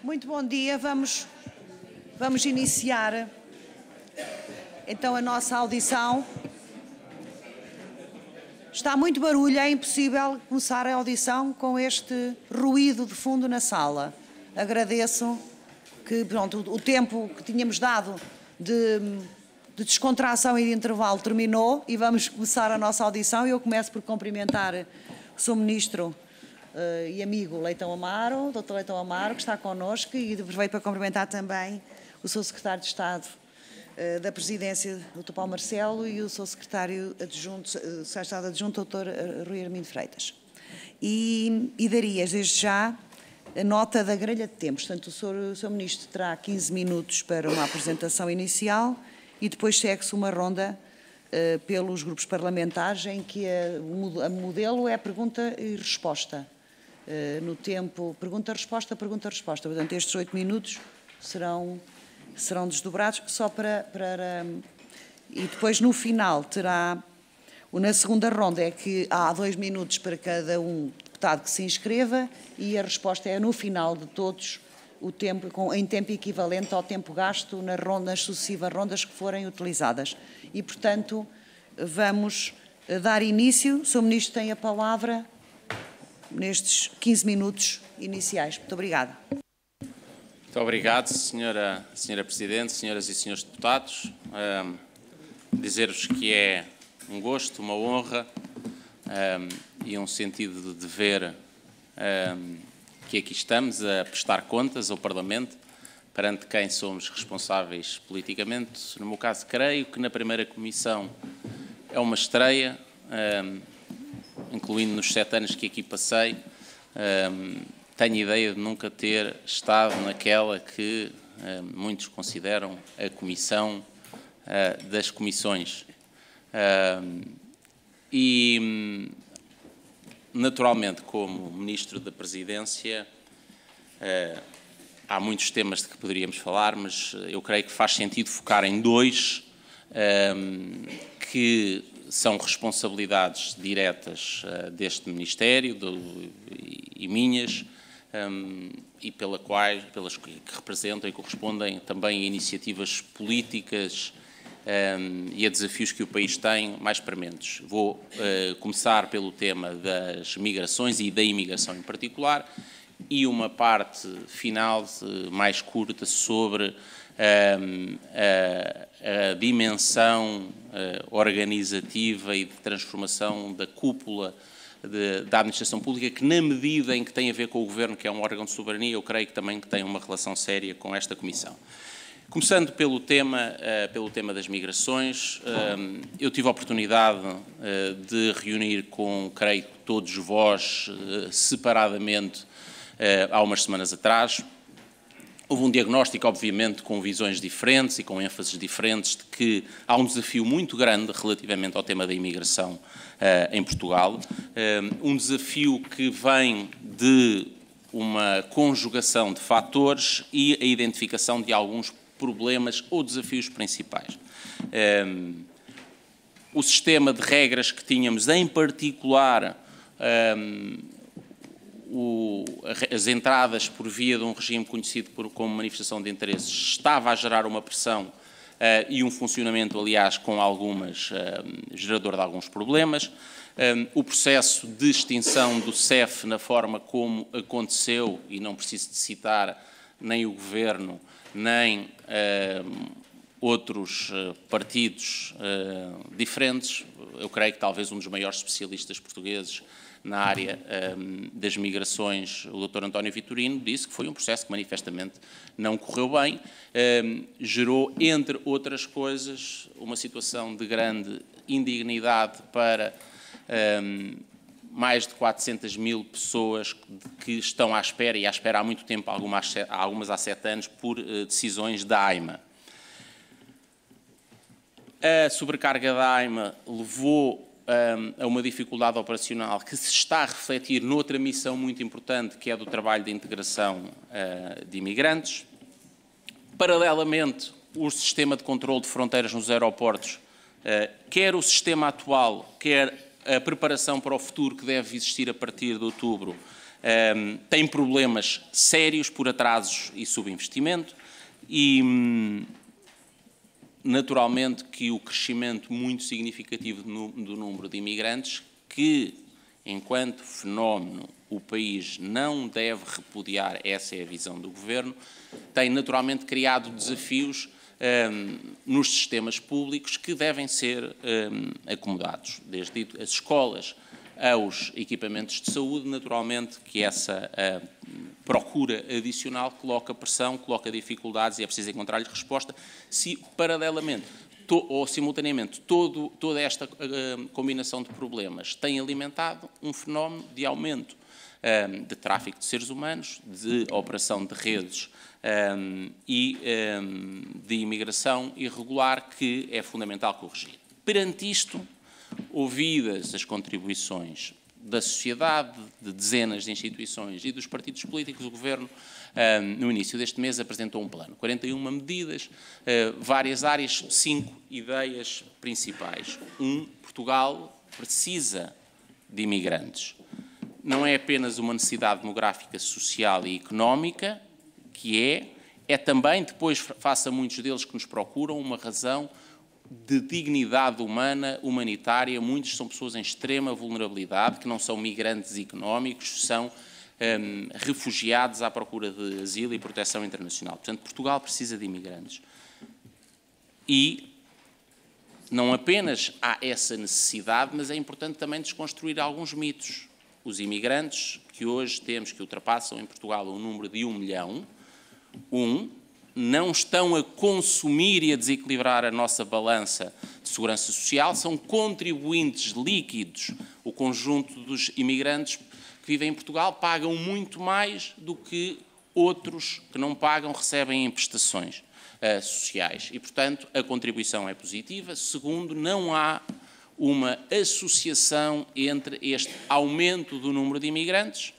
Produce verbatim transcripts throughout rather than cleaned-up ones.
Muito bom dia. Vamos, vamos iniciar então a nossa audição. Está muito barulho, é impossível começar a audição com este ruído de fundo na sala. Agradeço que pronto, o tempo que tínhamos dado de, de descontração e de intervalo terminou e vamos começar a nossa audição. Eu começo por cumprimentar o senhor Ministro Uh, e amigo Leitão Amaro, doutor Leitão Amaro, que está connosco, e aproveito para cumprimentar também o seu Secretário de Estado uh, da Presidência, doutor Paulo Marcelo, e o seu Secretário Adjunto, uh, Secretário de Estado Adjunto, doutor Rui Armindo Freitas. E, e daria, desde já, a nota da grelha de tempos. Portanto, o senhor, o senhor Ministro terá quinze minutos para uma apresentação inicial e depois segue-se uma ronda uh, pelos grupos parlamentares, em que a, a modelo é pergunta e resposta. Uh, no tempo pergunta-resposta, pergunta-resposta. Portanto, estes oito minutos serão, serão desdobrados só para, para... E depois, no final, terá... Na segunda ronda é que há dois minutos para cada um deputado que se inscreva e a resposta é no final de todos, o tempo, com, em tempo equivalente ao tempo gasto nas, rondas, nas sucessivas rondas que forem utilizadas. E, portanto, vamos dar início. O senhor Ministro tem a palavra nestes quinze minutos iniciais. Muito obrigada. Muito obrigado, senhora, senhora Presidente, senhoras e senhores deputados. Um, Dizer-vos que é um gosto, uma honra um, e um sentido de dever um, que aqui estamos a prestar contas ao Parlamento, perante quem somos responsáveis politicamente. No meu caso, creio que na primeira comissão é uma estreia, um, incluindo nos sete anos que aqui passei, um, tenho ideia de nunca ter estado naquela que um, muitos consideram a comissão uh, das comissões. Um, e, naturalmente, como Ministro da Presidência, uh, há muitos temas de que poderíamos falar, mas eu creio que faz sentido focar em dois um, que são responsabilidades diretas uh, deste Ministério do, e, e minhas, um, e pela quais, pelas que representam e correspondem também a iniciativas políticas um, e a desafios que o país tem mais prementes. Vou uh, começar pelo tema das migrações e da imigração em particular, e uma parte final uh, mais curta sobre Um, a, a dimensão uh, organizativa e de transformação da cúpula de, da administração pública, que na medida em que tem a ver com o Governo, que é um órgão de soberania, eu creio que também que tem uma relação séria com esta Comissão. Começando pelo tema, uh, pelo tema das migrações, um, eu tive a oportunidade uh, de reunir com, creio, todos vós uh, separadamente uh, há umas semanas atrás. Houve um diagnóstico, obviamente, com visões diferentes e com ênfases diferentes de que há um desafio muito grande relativamente ao tema da imigração uh, em Portugal. Uh, um desafio que vem de uma conjugação de fatores e a identificação de alguns problemas ou desafios principais. Uh, o sistema de regras que tínhamos, em particular, uh, O, as entradas por via de um regime conhecido por, como manifestação de interesses, estava a gerar uma pressão uh, e um funcionamento, aliás, com algumas, uh, gerador de alguns problemas. Um, o processo de extinção do C E F na forma como aconteceu, e não preciso de citar nem o Governo, nem uh, outros uh, partidos uh, diferentes, eu creio que talvez um dos maiores especialistas portugueses na área um, das migrações, o doutor António Vitorino, disse que foi um processo que manifestamente não correu bem, um, gerou, entre outras coisas, uma situação de grande indignidade para um, mais de quatrocentas mil pessoas que estão à espera, e à espera há muito tempo, algumas, algumas há sete anos, por uh, decisões da AIMA. A sobrecarga da AIMA levou a uma dificuldade operacional que se está a refletir noutra missão muito importante, que é do trabalho de integração uh, de imigrantes. Paralelamente, o sistema de controle de fronteiras nos aeroportos, uh, quer o sistema atual, quer a preparação para o futuro que deve existir a partir de outubro, um, tem problemas sérios por atrasos e subinvestimento e, um, naturalmente, que o crescimento muito significativo do, do número de imigrantes, que, enquanto fenómeno, o país não deve repudiar, essa é a visão do Governo, tem naturalmente criado desafios um, nos sistemas públicos que devem ser um, acomodados, desde as escolas aos equipamentos de saúde, naturalmente que essa uh, procura adicional coloca pressão, coloca dificuldades e é preciso encontrar-lhe resposta, se paralelamente to, ou simultaneamente todo, toda esta uh, combinação de problemas tem alimentado um fenómeno de aumento um, de tráfico de seres humanos, de operação de redes um, e um, de imigração irregular que é fundamental corrigir. Perante isto, ouvidas as contribuições da sociedade, de dezenas de instituições e dos partidos políticos, o Governo, no início deste mês, apresentou um plano. quarenta e uma medidas, várias áreas, cinco ideias principais. Um, Portugal precisa de imigrantes. Não é apenas uma necessidade demográfica, social e económica, que é, é também, depois, face a muitos deles que nos procuram, uma razão de dignidade humana, humanitária. Muitos são pessoas em extrema vulnerabilidade, que não são migrantes económicos, são um, refugiados à procura de asilo e proteção internacional. Portanto, Portugal precisa de imigrantes. E não apenas há essa necessidade, mas é importante também desconstruir alguns mitos. Os imigrantes que hoje temos, que ultrapassam em Portugal o número de um milhão, um, não estão a consumir e a desequilibrar a nossa balança de segurança social, são contribuintes líquidos. O conjunto dos imigrantes que vivem em Portugal pagam muito mais do que outros que não pagam, recebem em prestações uh, sociais. E, portanto, a contribuição é positiva. Segundo, não há uma associação entre este aumento do número de imigrantes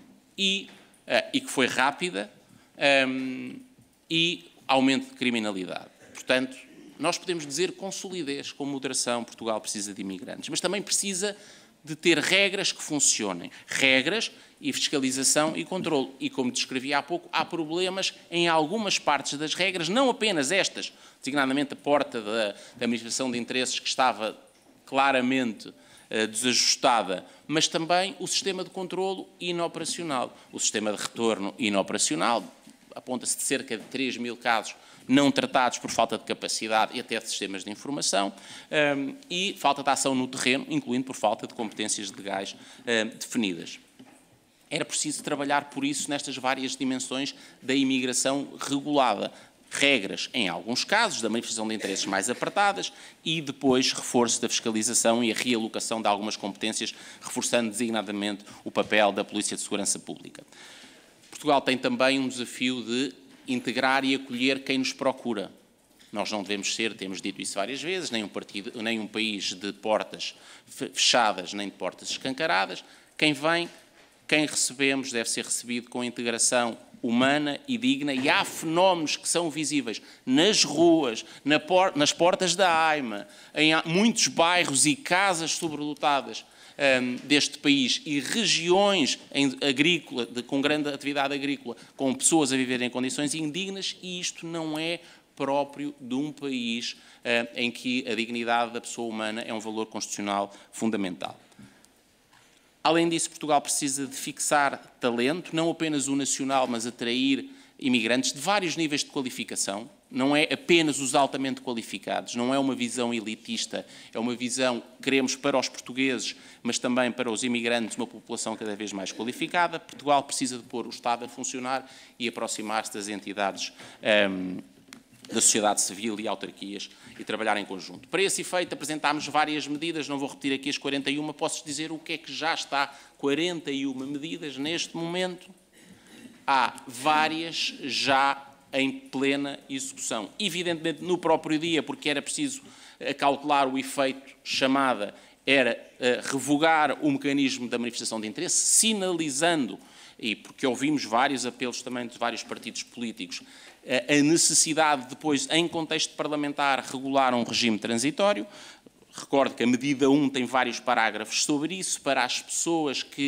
e, uh, e que foi rápida, um, e aumento de criminalidade. Portanto, nós podemos dizer com solidez, com moderação, Portugal precisa de imigrantes, mas também precisa de ter regras que funcionem. Regras e fiscalização e controle. E, como descrevi há pouco, há problemas em algumas partes das regras, não apenas estas, designadamente a porta da, da administração de interesses, que estava claramente uh, desajustada, mas também o sistema de controlo inoperacional. O sistema de retorno inoperacional, aponta-se de cerca de três mil casos não tratados por falta de capacidade e até de sistemas de informação, um, e falta de ação no terreno, incluindo por falta de competências legais um, definidas. Era preciso trabalhar por isso nestas várias dimensões da imigração regulada. Regras, em alguns casos, da manifestação de interesses mais apertadas e depois reforço da fiscalização e a realocação de algumas competências, reforçando designadamente o papel da Polícia de Segurança Pública. Portugal tem também um desafio de integrar e acolher quem nos procura. Nós não devemos ser, temos dito isso várias vezes, nem um, partido, nem um país de portas fechadas, nem de portas escancaradas. Quem vem, quem recebemos, deve ser recebido com integração humana e digna, e há fenómenos que são visíveis nas ruas, na por, nas portas da AIMA, em muitos bairros e casas sobrelotadas um, deste país e regiões em, agrícola, de, com grande atividade agrícola, com pessoas a viverem em condições indignas, e isto não é próprio de um país uh, em que a dignidade da pessoa humana é um valor constitucional fundamental. Além disso, Portugal precisa de fixar talento, não apenas o nacional, mas atrair imigrantes de vários níveis de qualificação. Não é apenas os altamente qualificados, não é uma visão elitista, é uma visão que queremos para os portugueses, mas também para os imigrantes, uma população cada vez mais qualificada. Portugal precisa de pôr o Estado a funcionar e aproximar-se das entidades um, da sociedade civil e autarquias e trabalhar em conjunto. Para esse efeito, apresentámos várias medidas, não vou repetir aqui as quarenta e uma, posso dizer o que é que já está, quarenta e uma medidas neste momento. Há várias já em plena execução. Evidentemente, no próprio dia, porque era preciso calcular o efeito chamada, era uh, revogar o mecanismo da manifestação de interesse, sinalizando, e porque ouvimos vários apelos também de vários partidos políticos, a necessidade de depois, em contexto parlamentar, regular um regime transitório. Recordo que a medida um tem vários parágrafos sobre isso, para as pessoas que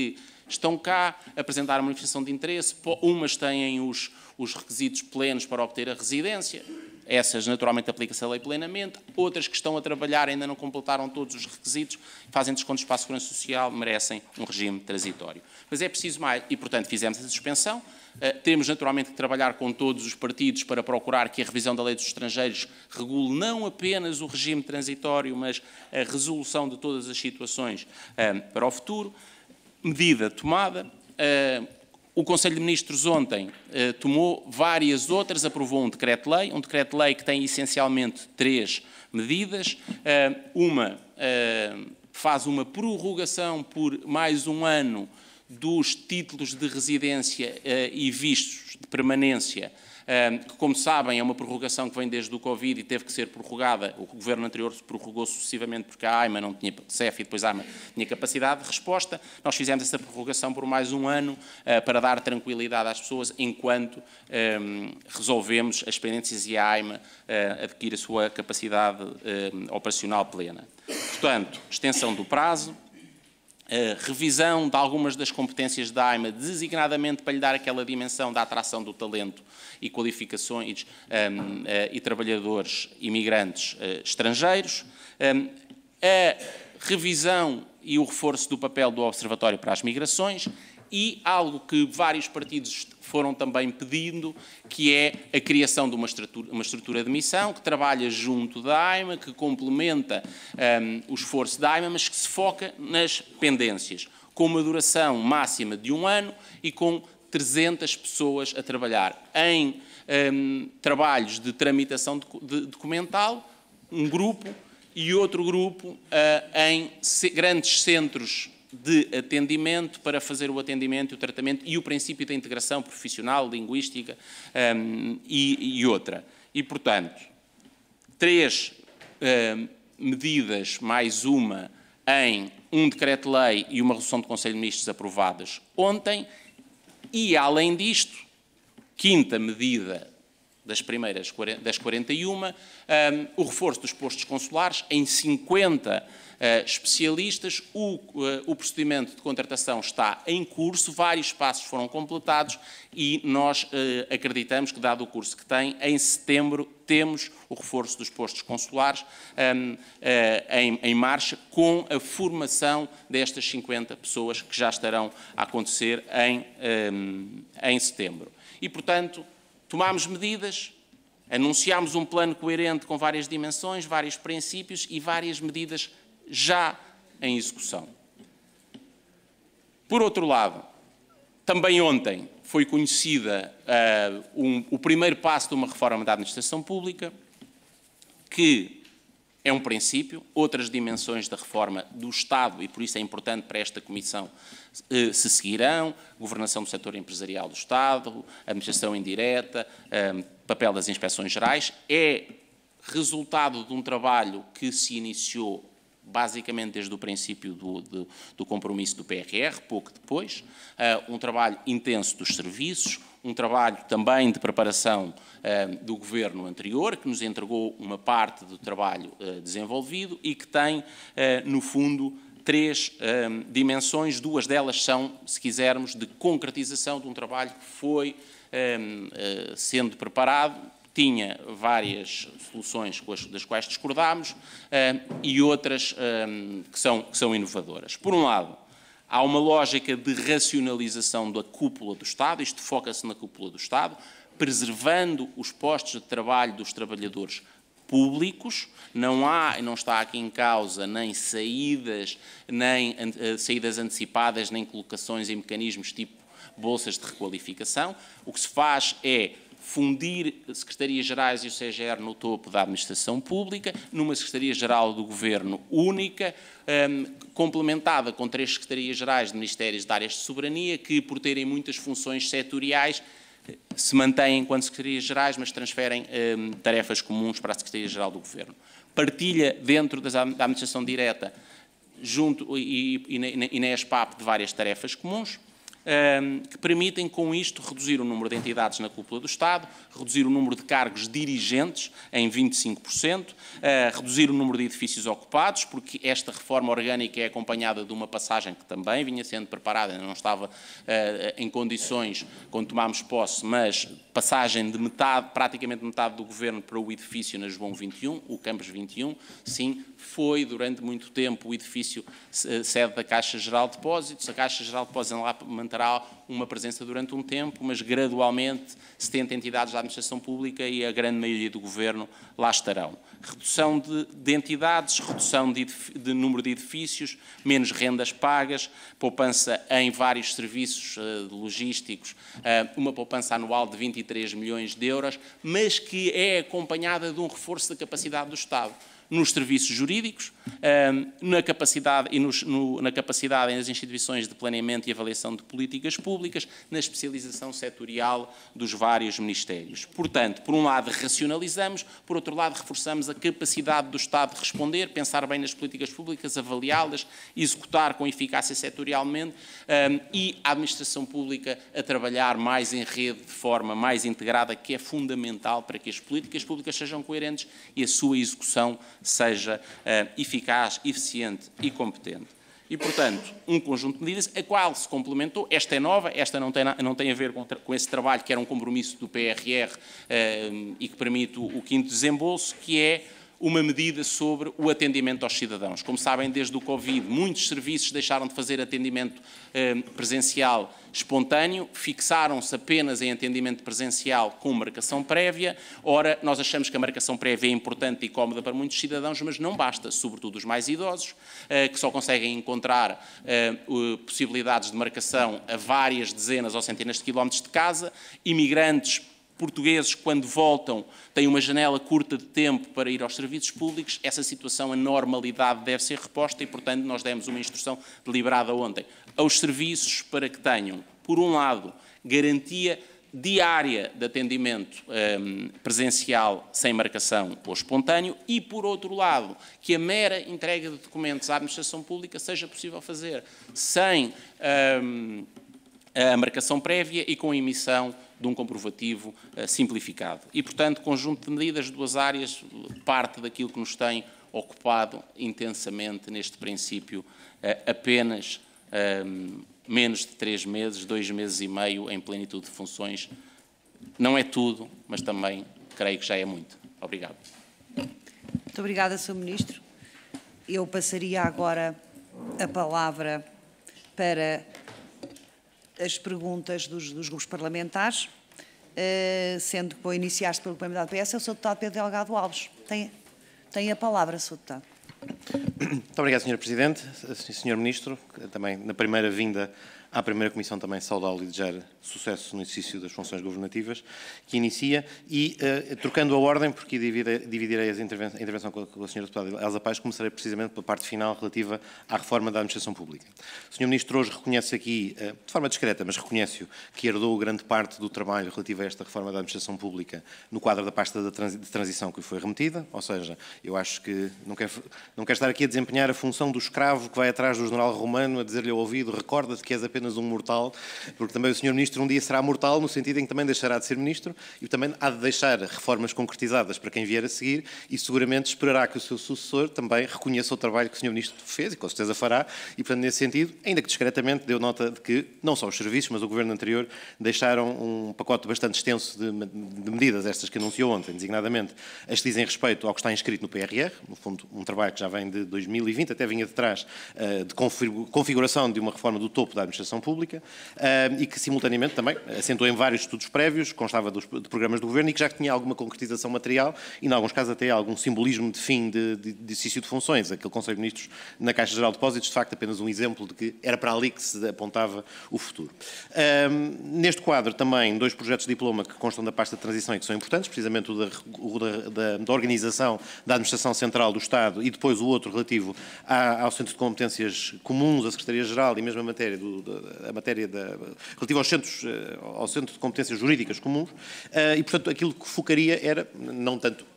estão cá, apresentaram manifestação de interesse, umas têm os, os requisitos plenos para obter a residência, essas naturalmente aplicam-se a lei plenamente, outras que estão a trabalhar ainda não completaram todos os requisitos, fazem descontos para a Segurança Social, merecem um regime transitório. Mas é preciso mais, e portanto fizemos essa suspensão. Uh, temos naturalmente que trabalhar com todos os partidos para procurar que a revisão da Lei dos Estrangeiros regule não apenas o regime transitório, mas a resolução de todas as situações uh, para o futuro. Medida tomada. Uh, o Conselho de Ministros ontem uh, tomou várias outras, aprovou um decreto-lei, um decreto-lei que tem essencialmente três medidas. Uh, uma uh, faz uma prorrogação por mais um ano dos títulos de residência uh, e vistos de permanência, uh, que, como sabem, é uma prorrogação que vem desde o Covid e teve que ser prorrogada. O governo anterior prorrogou sucessivamente porque a AIMA não tinha, C E F e depois a AIMA tinha capacidade de resposta. Nós fizemos essa prorrogação por mais um ano uh, para dar tranquilidade às pessoas enquanto um, resolvemos as pendências e a AIMA uh, adquire a sua capacidade uh, operacional plena. Portanto, extensão do prazo, Uh, revisão de algumas das competências da AIMA, designadamente para lhe dar aquela dimensão da atração do talento e qualificações um, uh, e trabalhadores imigrantes uh, estrangeiros, um, a revisão e o reforço do papel do Observatório para as Migrações e algo que vários partidos foram também pedindo, que é a criação de uma estrutura, uma estrutura de missão que trabalha junto da AIMA, que complementa um, o esforço da AIMA, mas que se foca nas pendências, com uma duração máxima de um ano e com trezentas pessoas a trabalhar em um, trabalhos de tramitação de, de, documental, um grupo e outro grupo uh, em se, grandes centros de atendimento para fazer o atendimento e o tratamento e o princípio da integração profissional, linguística um, e, e outra. E, portanto, três um, medidas mais uma em um decreto-lei e uma resolução do Conselho de Ministros aprovadas ontem e, além disto, quinta medida das primeiras das quarenta e uma, um, o reforço dos postos consulares em cinquenta uh, especialistas. O, uh, o procedimento de contratação está em curso, vários passos foram completados e nós uh, acreditamos que, dado o curso que tem, em setembro temos o reforço dos postos consulares um, uh, em, em marcha, com a formação destas cinquenta pessoas que já estarão a acontecer em, um, em setembro. E, portanto, tomámos medidas, anunciámos um plano coerente com várias dimensões, vários princípios e várias medidas já em execução. Por outro lado, também ontem foi conhecida uh, um, o primeiro passo de uma reforma da administração pública, que é um princípio, outras dimensões da reforma do Estado, e por isso é importante para esta Comissão, eh, se seguirão: governação do setor empresarial do Estado, administração indireta, eh, papel das inspeções gerais. É resultado de um trabalho que se iniciou basicamente desde o princípio do, do, do compromisso do P R R, pouco depois, uh, um trabalho intenso dos serviços, um trabalho também de preparação uh, do governo anterior, que nos entregou uma parte do trabalho uh, desenvolvido e que tem, uh, no fundo, três uh, dimensões. Duas delas são, se quisermos, de concretização de um trabalho que foi uh, uh, sendo preparado. Tinha várias soluções das quais discordámos uh, e outras um, que, são, que são inovadoras. Por um lado, há uma lógica de racionalização da cúpula do Estado, isto foca-se na cúpula do Estado, preservando os postos de trabalho dos trabalhadores públicos. Não há, e não está aqui em causa, nem saídas, nem uh, saídas antecipadas, nem colocações em mecanismos tipo bolsas de requalificação. O que se faz é fundir Secretarias-Gerais e o C G R no topo da administração pública, numa Secretaria-Geral do Governo única, um, complementada com três Secretarias-Gerais de Ministérios de áreas de soberania, que, por terem muitas funções setoriais, se mantêm enquanto Secretarias-Gerais, mas transferem um, tarefas comuns para a Secretaria-Geral do Governo. Partilha dentro das, da administração direta junto, e, e, e na E S P A P de várias tarefas comuns. que permitem, com isto, reduzir o número de entidades na cúpula do Estado, reduzir o número de cargos dirigentes em vinte e cinco por cento, reduzir o número de edifícios ocupados, porque esta reforma orgânica é acompanhada de uma passagem que também vinha sendo preparada, não estava em condições quando tomámos posse, mas passagem de metade, praticamente metade do Governo para o edifício na João vinte e um, o Campos vinte e um, sim, foi durante muito tempo o edifício sede da Caixa Geral de Depósitos. A Caixa Geral de Depósitos lá manterá uma presença durante um tempo, mas gradualmente setenta entidades da administração pública e a grande maioria do Governo lá estarão. Redução de, de entidades, redução de, de número de edifícios, menos rendas pagas, poupança em vários serviços uh, logísticos, uh, uma poupança anual de vinte e três milhões de euros, mas que é acompanhada de um reforço da capacidade do Estado nos serviços jurídicos, na capacidade, e nos, no, na capacidade nas instituições de planeamento e avaliação de políticas públicas, na especialização setorial dos vários ministérios. Portanto, por um lado racionalizamos, por outro lado reforçamos a capacidade do Estado de responder, pensar bem nas políticas públicas, avaliá-las, executar com eficácia setorialmente um, e a administração pública a trabalhar mais em rede, de forma mais integrada, que é fundamental para que as políticas públicas sejam coerentes e a sua execução seja uh, eficaz, eficiente e competente. E, portanto, um conjunto de medidas, a qual se complementou, esta é nova, esta não tem, não tem a ver com, com esse trabalho que era um compromisso do P R R uh, e que permite o, o quinto desembolso, que é uma medida sobre o atendimento aos cidadãos. Como sabem, desde o Covid, muitos serviços deixaram de fazer atendimento eh, presencial espontâneo, fixaram-se apenas em atendimento presencial com marcação prévia. Ora, nós achamos que a marcação prévia é importante e cómoda para muitos cidadãos, mas não basta, sobretudo os mais idosos, eh, que só conseguem encontrar eh, possibilidades de marcação a várias dezenas ou centenas de quilómetros de casa, imigrantes portugueses, quando voltam, têm uma janela curta de tempo para ir aos serviços públicos. Essa situação, a normalidade deve ser reposta e, portanto, nós demos uma instrução deliberada ontem aos serviços para que tenham, por um lado, garantia diária de atendimento um, presencial sem marcação ou espontâneo e, por outro lado, que a mera entrega de documentos à administração pública seja possível fazer sem um, a marcação prévia e com a emissão de um comprovativo uh, simplificado. E, portanto, conjunto de medidas, duas áreas, parte daquilo que nos tem ocupado intensamente neste princípio, uh, apenas uh, menos de três meses, dois meses e meio em plenitude de funções. Não é tudo, mas também creio que já é muito. Obrigado. Muito obrigada, senhor Ministro. Eu passaria agora a palavra para as perguntas dos, dos grupos parlamentares, uh, sendo que vou iniciar-se pelo Parlamento da P S, eu sou o deputado Pedro Delgado Alves. Tem, tem a palavra, senhor Deputado. Muito obrigado, senhor Presidente. senhor Ministro, também na primeira vinda à primeira Comissão também saudá-lo e desejar sucesso no exercício das funções governativas que inicia e, uh, trocando a ordem, porque divide, dividirei as interven a intervenção com a, com a senhora Deputada Elsa Paes, começarei precisamente pela parte final relativa à reforma da administração pública. O senhor Ministro hoje reconhece aqui, uh, de forma discreta, mas reconhece-o, que herdou grande parte do trabalho relativo a esta reforma da administração pública no quadro da pasta de, transi de transição que lhe foi remetida, ou seja, eu acho que não quero, não quero estar aqui a desempenhar a função do escravo que vai atrás do general romano a dizer-lhe ao ouvido, recorda-te que és apenas um mortal, porque também o senhor Ministro um dia será mortal, no sentido em que também deixará de ser Ministro e também há de deixar reformas concretizadas para quem vier a seguir e seguramente esperará que o seu sucessor também reconheça o trabalho que o senhor Ministro fez e com certeza fará e, portanto, nesse sentido, ainda que discretamente, deu nota de que não só os serviços, mas o Governo anterior deixaram um pacote bastante extenso de, de medidas, estas que anunciou ontem, designadamente as que dizem respeito ao que está inscrito no P R R, no fundo um trabalho que já vem de dois mil e vinte, até vinha de trás, de configuração de uma reforma do topo da administração pública, Uh, e que simultaneamente também assentou em vários estudos prévios, constava dos, de programas do Governo e que já tinha alguma concretização material e, em alguns casos, até algum simbolismo de fim de, de, de exercício de funções. Aquele Conselho de Ministros na Caixa Geral de Depósitos, de facto, apenas um exemplo de que era para ali que se apontava o futuro. Uh, neste quadro, também, dois projetos de diploma que constam da pasta de transição e que são importantes, precisamente o da, o da, da, da organização da Administração Central do Estado e depois o outro relativo à, ao Centro de Competências Comuns, a Secretaria-Geral e mesmo a matéria do, da, a matéria da, relativa aos centros, ao Centro de Competências Jurídicas Comuns, e, portanto, aquilo que focaria era, não tanto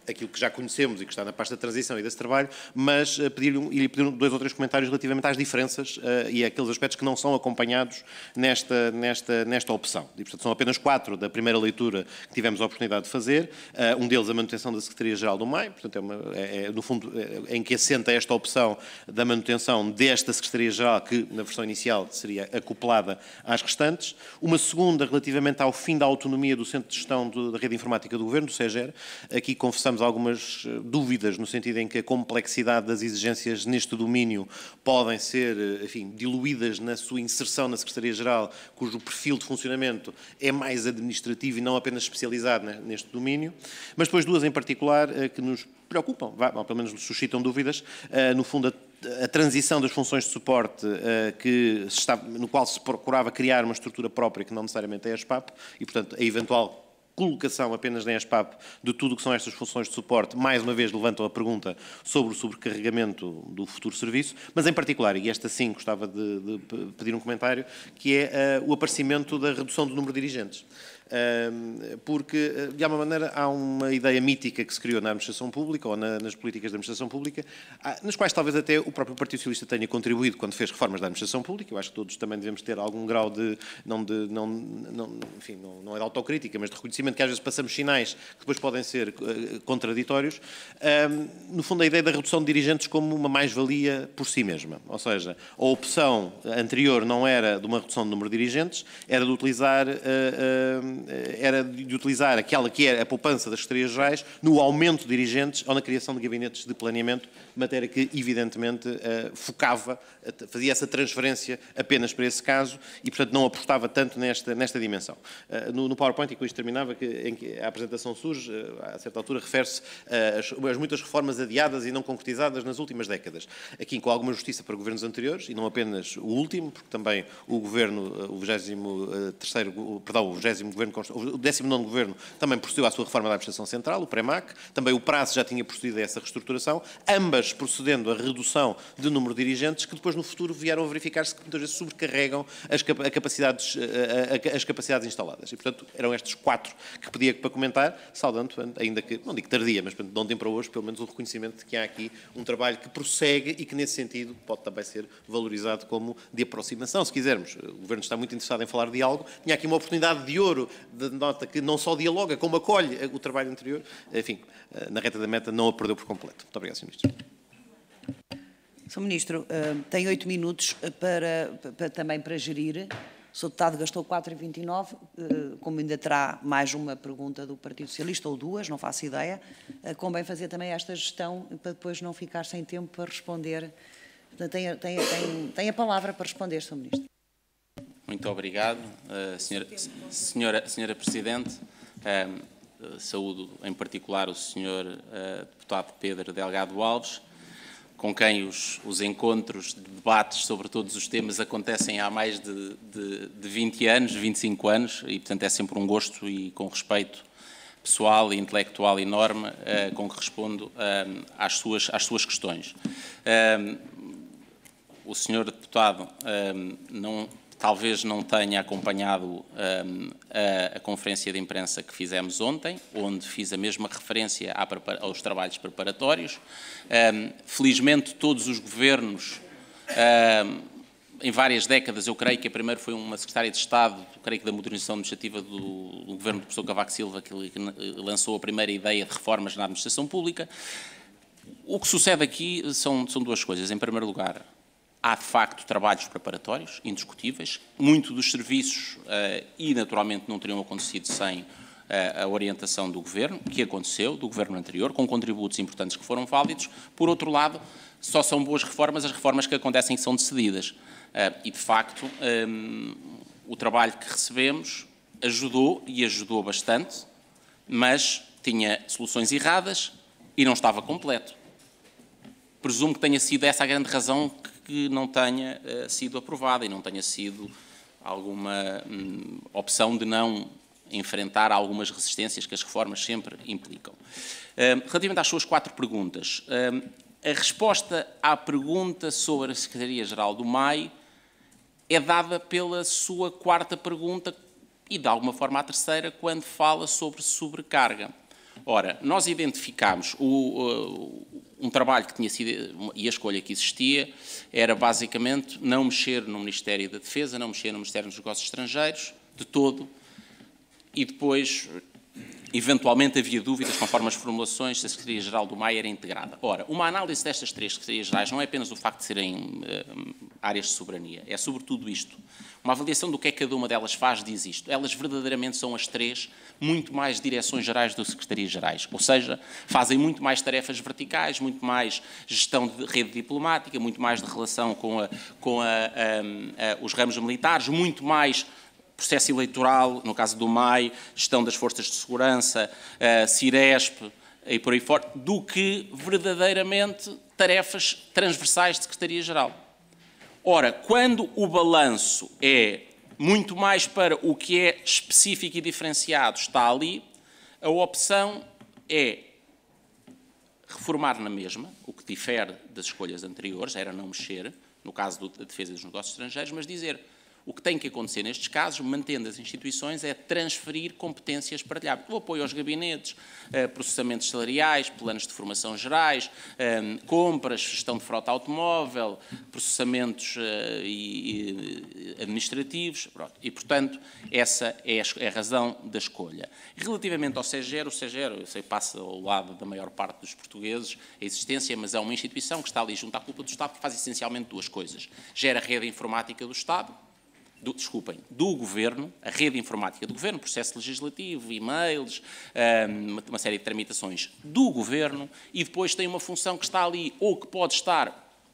aquilo que já conhecemos e que está na pasta de transição e desse trabalho, mas uh, pedir-lhe um, pedir dois ou três comentários relativamente às diferenças uh, e àqueles aspectos que não são acompanhados nesta, nesta, nesta opção. E, portanto, são apenas quatro da primeira leitura que tivemos a oportunidade de fazer. Uh, um deles, a manutenção da Secretaria-Geral do M A I, portanto, é, uma, é, é no fundo, é, em que assenta esta opção da manutenção desta Secretaria-Geral, que na versão inicial seria acoplada às restantes. Uma segunda, relativamente ao fim da autonomia do Centro de Gestão do, da Rede Informática do Governo, do SEGER. Aqui confessamos algumas dúvidas, no sentido em que a complexidade das exigências neste domínio podem ser, enfim, diluídas na sua inserção na Secretaria-Geral, cujo perfil de funcionamento é mais administrativo e não apenas especializado neste domínio. Mas depois duas em particular que nos preocupam, ou pelo menos nos suscitam dúvidas, no fundo a, a transição das funções de suporte que se está, no qual se procurava criar uma estrutura própria que não necessariamente é a SPAP e, portanto, a eventual colocação apenas na ESPAP de tudo o que são estas funções de suporte, mais uma vez levantam a pergunta sobre o sobrecarregamento do futuro serviço, mas em particular, e esta sim gostava de, de pedir um comentário, que é uh, o aparecimento da redução do número de dirigentes. Uh, porque, de alguma maneira, há uma ideia mítica que se criou na administração pública ou na, nas políticas da administração pública, uh, nas quais talvez até o próprio Partido Socialista tenha contribuído quando fez reformas da administração pública. Eu acho que todos também devemos ter algum grau de, não de, não, não, enfim, não, não é de autocrítica, mas de reconhecimento que às vezes passamos sinais que depois podem ser uh, contraditórios. Uh, no fundo, a ideia da redução de dirigentes como uma mais-valia por si mesma. Ou seja, a opção anterior não era de uma redução do número de dirigentes, era de utilizar... Uh, uh, era de utilizar aquela que é a poupança das Secretarias-Gerais no aumento de dirigentes ou na criação de gabinetes de planeamento, matéria que, evidentemente, focava, fazia essa transferência apenas para esse caso e, portanto, não apostava tanto nesta, nesta dimensão. No, no PowerPoint, e com isto terminava, que, em que a apresentação surge, a certa altura, refere-se às muitas reformas adiadas e não concretizadas nas últimas décadas. Aqui, com alguma justiça para governos anteriores, e não apenas o último, porque também o governo, o vigésimo terceiro, perdão, o vigésimo governo o décimo nono Governo também procedeu à sua reforma da Administração Central, o PREMAC, também o Prazo já tinha procedido a essa reestruturação, ambas procedendo à redução de número de dirigentes que depois no futuro vieram a verificar-se que muitas vezes sobrecarregam as capacidades, as capacidades instaladas. E, portanto, eram estes quatro que pedia para comentar, saudando, ainda que, não digo tardia, mas de ontem para hoje, pelo menos o reconhecimento de que há aqui um trabalho que prossegue e que, nesse sentido, pode também ser valorizado como de aproximação, se quisermos. O Governo está muito interessado em falar de diálogo, tinha aqui uma oportunidade de ouro de nota que não só dialoga, como acolhe o trabalho anterior, enfim, na reta da meta não a perdeu por completo. Muito obrigado, senhor Ministro. senhor Ministro, tem oito minutos para, para, também para gerir. O senhor Deputado gastou quatro e vinte e nove, como ainda terá mais uma pergunta do Partido Socialista, ou duas, não faço ideia, convém fazer também esta gestão para depois não ficar sem tempo para responder. Tem, tem, tem, tem a palavra para responder, senhor Ministro. Muito obrigado, uh, senhora, senhora, senhora Presidente. Uh, saúdo em particular o senhor uh, Deputado Pedro Delgado Alves, com quem os, os encontros de debates sobre todos os temas acontecem há mais de, de, de vinte anos, vinte e cinco anos, e portanto é sempre um gosto e com respeito pessoal e intelectual enorme uh, com que respondo uh, às, suas, às suas questões. Uh, o senhor Deputado uh, não... talvez não tenha acompanhado um, a, a conferência de imprensa que fizemos ontem, onde fiz a mesma referência à, aos trabalhos preparatórios. Um, felizmente, todos os governos, um, em várias décadas, eu creio que a primeira foi uma secretária de Estado, creio que da modernização administrativa do, do governo do professor Cavaco Silva, que, que lançou a primeira ideia de reformas na administração pública. O que sucede aqui são, são duas coisas. Em primeiro lugar, há, de facto, trabalhos preparatórios, indiscutíveis. Muito dos serviços, uh, e naturalmente não teriam acontecido sem uh, a orientação do Governo, que aconteceu, do Governo anterior, com contributos importantes que foram válidos. Por outro lado, só são boas reformas as reformas que acontecem que são decididas. Uh, e, de facto, um, o trabalho que recebemos ajudou, e ajudou bastante, mas tinha soluções erradas e não estava completo. Presumo que tenha sido essa a grande razão que que não tenha uh, sido aprovada e não tenha sido alguma hum, opção de não enfrentar algumas resistências que as reformas sempre implicam. Uh, relativamente às suas quatro perguntas, uh, a resposta à pergunta sobre a Secretaria-Geral do M A I é dada pela sua quarta pergunta e, de alguma forma, a terceira, quando fala sobre sobrecarga. Ora, nós identificámos o, um trabalho que tinha sido, e a escolha que existia, era basicamente não mexer no Ministério da Defesa, não mexer no Ministério dos Negócios Estrangeiros, de todo, e depois, eventualmente, havia dúvidas, conforme as formulações, se a Secretaria-Geral do M A I era integrada. Ora, uma análise destas três Secretarias-Gerais não é apenas o facto de serem uh, áreas de soberania, é sobretudo isto. Uma avaliação do que é que cada uma delas faz diz isto. Elas verdadeiramente são as três muito mais direções gerais do Secretarias-Gerais, ou seja, fazem muito mais tarefas verticais, muito mais gestão de rede diplomática, muito mais de relação com, a, com a, a, a, os ramos militares, muito mais processo eleitoral, no caso do M A I, gestão das forças de segurança, a Ciresp e por aí fora, do que verdadeiramente tarefas transversais de Secretaria-Geral. Ora, quando o balanço é muito mais para o que é específico e diferenciado está ali, a opção é reformar na mesma, o que difere das escolhas anteriores, era não mexer, no caso da defesa dos negócios estrangeiros, mas dizer o que tem que acontecer nestes casos, mantendo as instituições, é transferir competências partilhadas. O apoio aos gabinetes, processamentos salariais, planos de formação gerais, compras, gestão de frota automóvel, processamentos administrativos, e, portanto, essa é a razão da escolha. Relativamente ao SEGER, o SEGER, eu sei, passa ao lado da maior parte dos portugueses a existência, mas é uma instituição que está ali junto à culpa do Estado, que faz essencialmente duas coisas. Gera a rede informática do Estado, Do, desculpem, do Governo, a rede informática do Governo, processo legislativo, e-mails, uma, uma série de tramitações do Governo, e depois tem uma função que está ali, ou que pode estar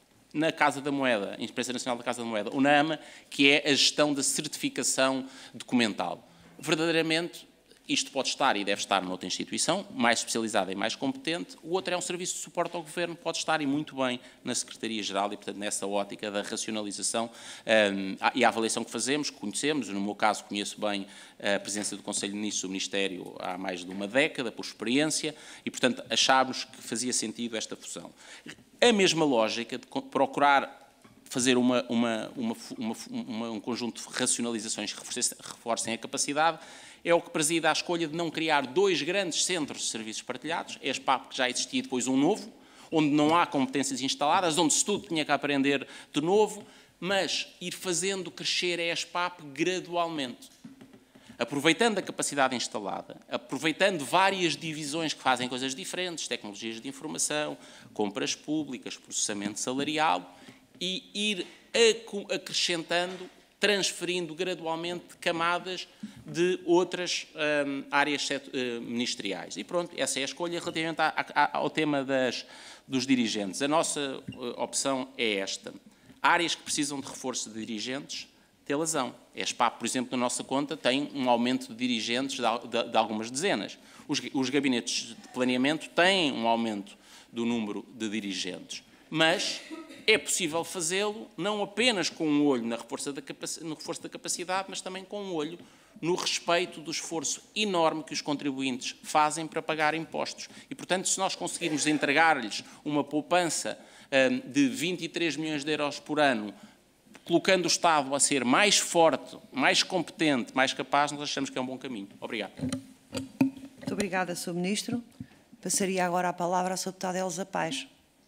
na Casa da Moeda, em Empresa Nacional da Casa da Moeda, ou na AMA, que é a gestão da certificação documental. Verdadeiramente, isto pode estar e deve estar noutra instituição, mais especializada e mais competente. O outro é um serviço de suporte ao Governo, pode estar e muito bem na Secretaria-Geral e, portanto, nessa ótica da racionalização um, e a avaliação que fazemos, conhecemos, no meu caso conheço bem a presença do Conselho de Ministros do Ministério há mais de uma década, por experiência, e, portanto, achámos que fazia sentido esta fusão. A mesma lógica de procurar fazer uma, uma, uma, uma, uma, um conjunto de racionalizações que reforcem a capacidade, é o que preside à escolha de não criar dois grandes centros de serviços partilhados, a ESPAP, que já existia, e depois um novo, onde não há competências instaladas, onde se tudo tinha que aprender de novo, mas ir fazendo crescer a ESPAP gradualmente. Aproveitando a capacidade instalada, aproveitando várias divisões que fazem coisas diferentes, tecnologias de informação, compras públicas, processamento salarial, e ir acrescentando, transferindo gradualmente camadas de outras um, áreas uh, ministeriais. E pronto, essa é a escolha relativamente a, a, ao tema das, dos dirigentes. A nossa uh, opção é esta. Áreas que precisam de reforço de dirigentes, tê-las-ão. A ESPAP, por exemplo, na nossa conta, tem um aumento de dirigentes de, de, de algumas dezenas. Os, os gabinetes de planeamento têm um aumento do número de dirigentes. Mas é possível fazê-lo não apenas com um olho na reforço da no reforço da capacidade, mas também com um olho no respeito do esforço enorme que os contribuintes fazem para pagar impostos. E, portanto, se nós conseguirmos entregar-lhes uma poupança um, de vinte e três milhões de euros por ano, colocando o Estado a ser mais forte, mais competente, mais capaz, nós achamos que é um bom caminho. Obrigado. Muito obrigada, senhor Ministro. Passaria agora a palavra à senhora deputada Elsa Paes.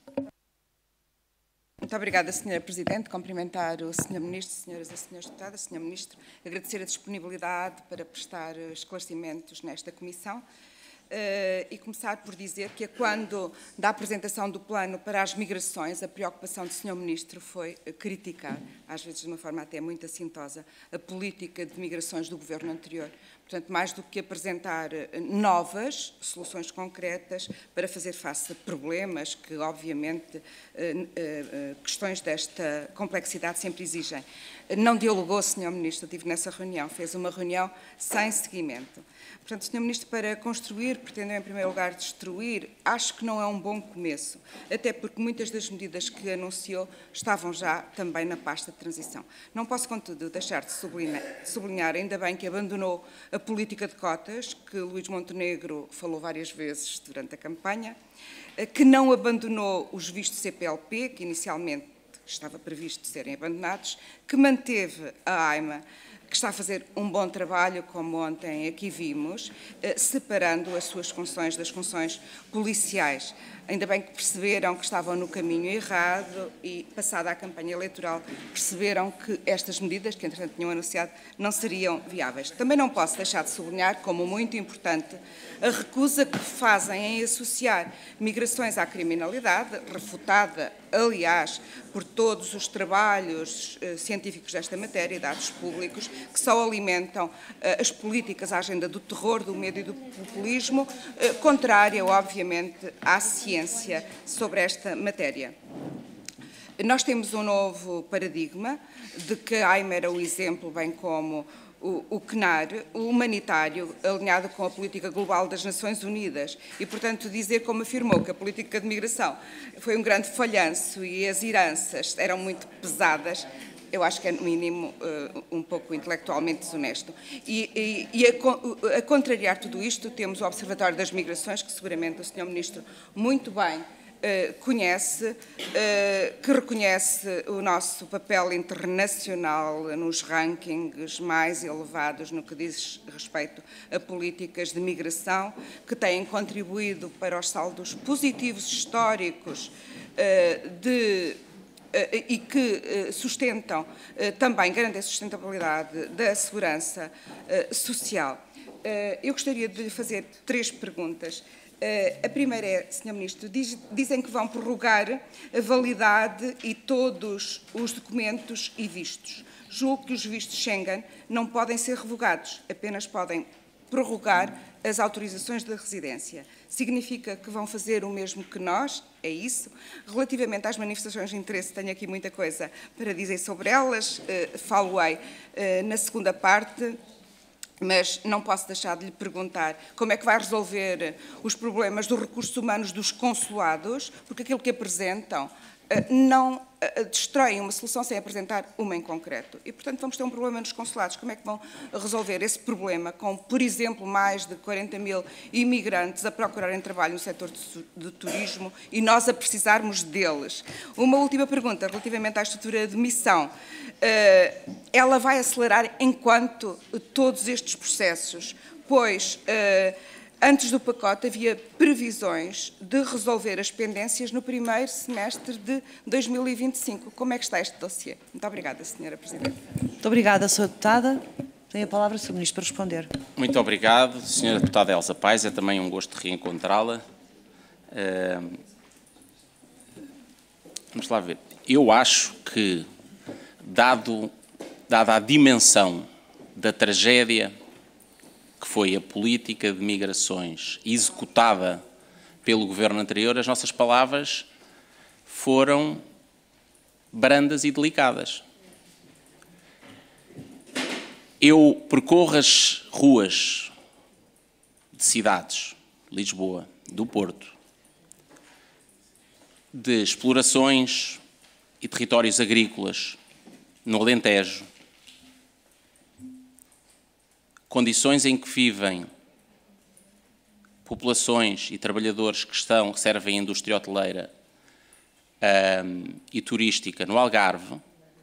Muito obrigada, senhora Presidente. Cumprimentar o senhor Ministro, senhoras e senhores deputados, senhor Ministro, agradecer a disponibilidade para prestar esclarecimentos nesta comissão uh, e começar por dizer que, quando da apresentação do plano para as migrações, a preocupação do senhor Ministro foi criticar, às vezes de uma forma até muito assintosa, a política de migrações do governo anterior. Portanto, mais do que apresentar novas soluções concretas para fazer face a problemas que, obviamente, questões desta complexidade sempre exigem. Não dialogou, senhor Ministro, eu estive nessa reunião, fez uma reunião sem seguimento. Portanto, senhor Ministro, para construir, pretendeu em primeiro lugar destruir, acho que não é um bom começo, até porque muitas das medidas que anunciou estavam já também na pasta de transição. Não posso, contudo, deixar de sublinhar, sublinhar ainda bem que abandonou a política de cotas, que Luís Montenegro falou várias vezes durante a campanha, que não abandonou os vistos C P L P, que inicialmente estava previsto serem abandonados, que manteve a AIMA, que está a fazer um bom trabalho, como ontem aqui vimos, separando as suas funções das funções policiais. Ainda bem que perceberam que estavam no caminho errado e, passada a campanha eleitoral, perceberam que estas medidas, que entretanto tinham anunciado, não seriam viáveis. Também não posso deixar de sublinhar, como muito importante, a recusa que fazem em associar migrações à criminalidade, refutada, aliás, por todos os trabalhos eh, científicos desta matéria e dados públicos, que só alimentam eh, as políticas, a agenda do terror, do medo e do populismo, eh, contrária, obviamente, à ciência sobre esta matéria. Nós temos um novo paradigma, de que Aime era o exemplo, bem como o, o C N A R, o humanitário, alinhado com a política global das Nações Unidas, e, portanto, dizer, como afirmou, que a política de migração foi um grande falhanço e as heranças eram muito pesadas, eu acho que é, no mínimo, um pouco intelectualmente desonesto. E, e, e a, a contrariar tudo isto, temos o Observatório das Migrações, que seguramente o senhor Ministro muito bem Uh, conhece, uh, que reconhece o nosso papel internacional nos rankings mais elevados no que diz respeito a políticas de migração, que têm contribuído para os saldos positivos históricos uh, de, uh, e que uh, sustentam, uh, também garantem a sustentabilidade da segurança uh, social. Uh, eu gostaria de lhe fazer três perguntas. A primeira é, senhor Ministro, diz, dizem que vão prorrogar a validade e todos os documentos e vistos. Julgo que os vistos Schengen não podem ser revogados, apenas podem prorrogar as autorizações de residência. Significa que vão fazer o mesmo que nós? É isso? Relativamente às manifestações de interesse, tenho aqui muita coisa para dizer sobre elas, uh, falo-ei uh, na segunda parte. Mas não posso deixar de lhe perguntar como é que vai resolver os problemas dos recursos humanos dos consulados, porque aquilo que apresentam não destroem uma solução sem apresentar uma em concreto. E, portanto, vamos ter um problema nos consulados. Como é que vão resolver esse problema com, por exemplo, mais de quarenta mil imigrantes a procurarem trabalho no setor de, de turismo e nós a precisarmos deles? Uma última pergunta relativamente à estrutura de missão. Uh, ela vai acelerar enquanto todos estes processos, pois uh, antes do pacote havia previsões de resolver as pendências no primeiro semestre de dois mil e vinte e cinco. Como é que está este dossiê? Muito obrigada, senhora Presidente. Muito obrigada, senhora Deputada. Tem a palavra o senhor Ministro para responder. Muito obrigado, senhora Deputada Elsa Paes. É também um gosto de reencontrá-la. Uh, vamos lá ver. Eu acho que, dado, dada a dimensão da tragédia que foi a política de migrações executada pelo governo anterior, as nossas palavras foram brandas e delicadas. Eu percorro as ruas de cidades, Lisboa, do Porto, de explorações e territórios agrícolas no Alentejo, condições em que vivem populações e trabalhadores que estão, que servem a indústria hoteleira um, e turística no Algarve,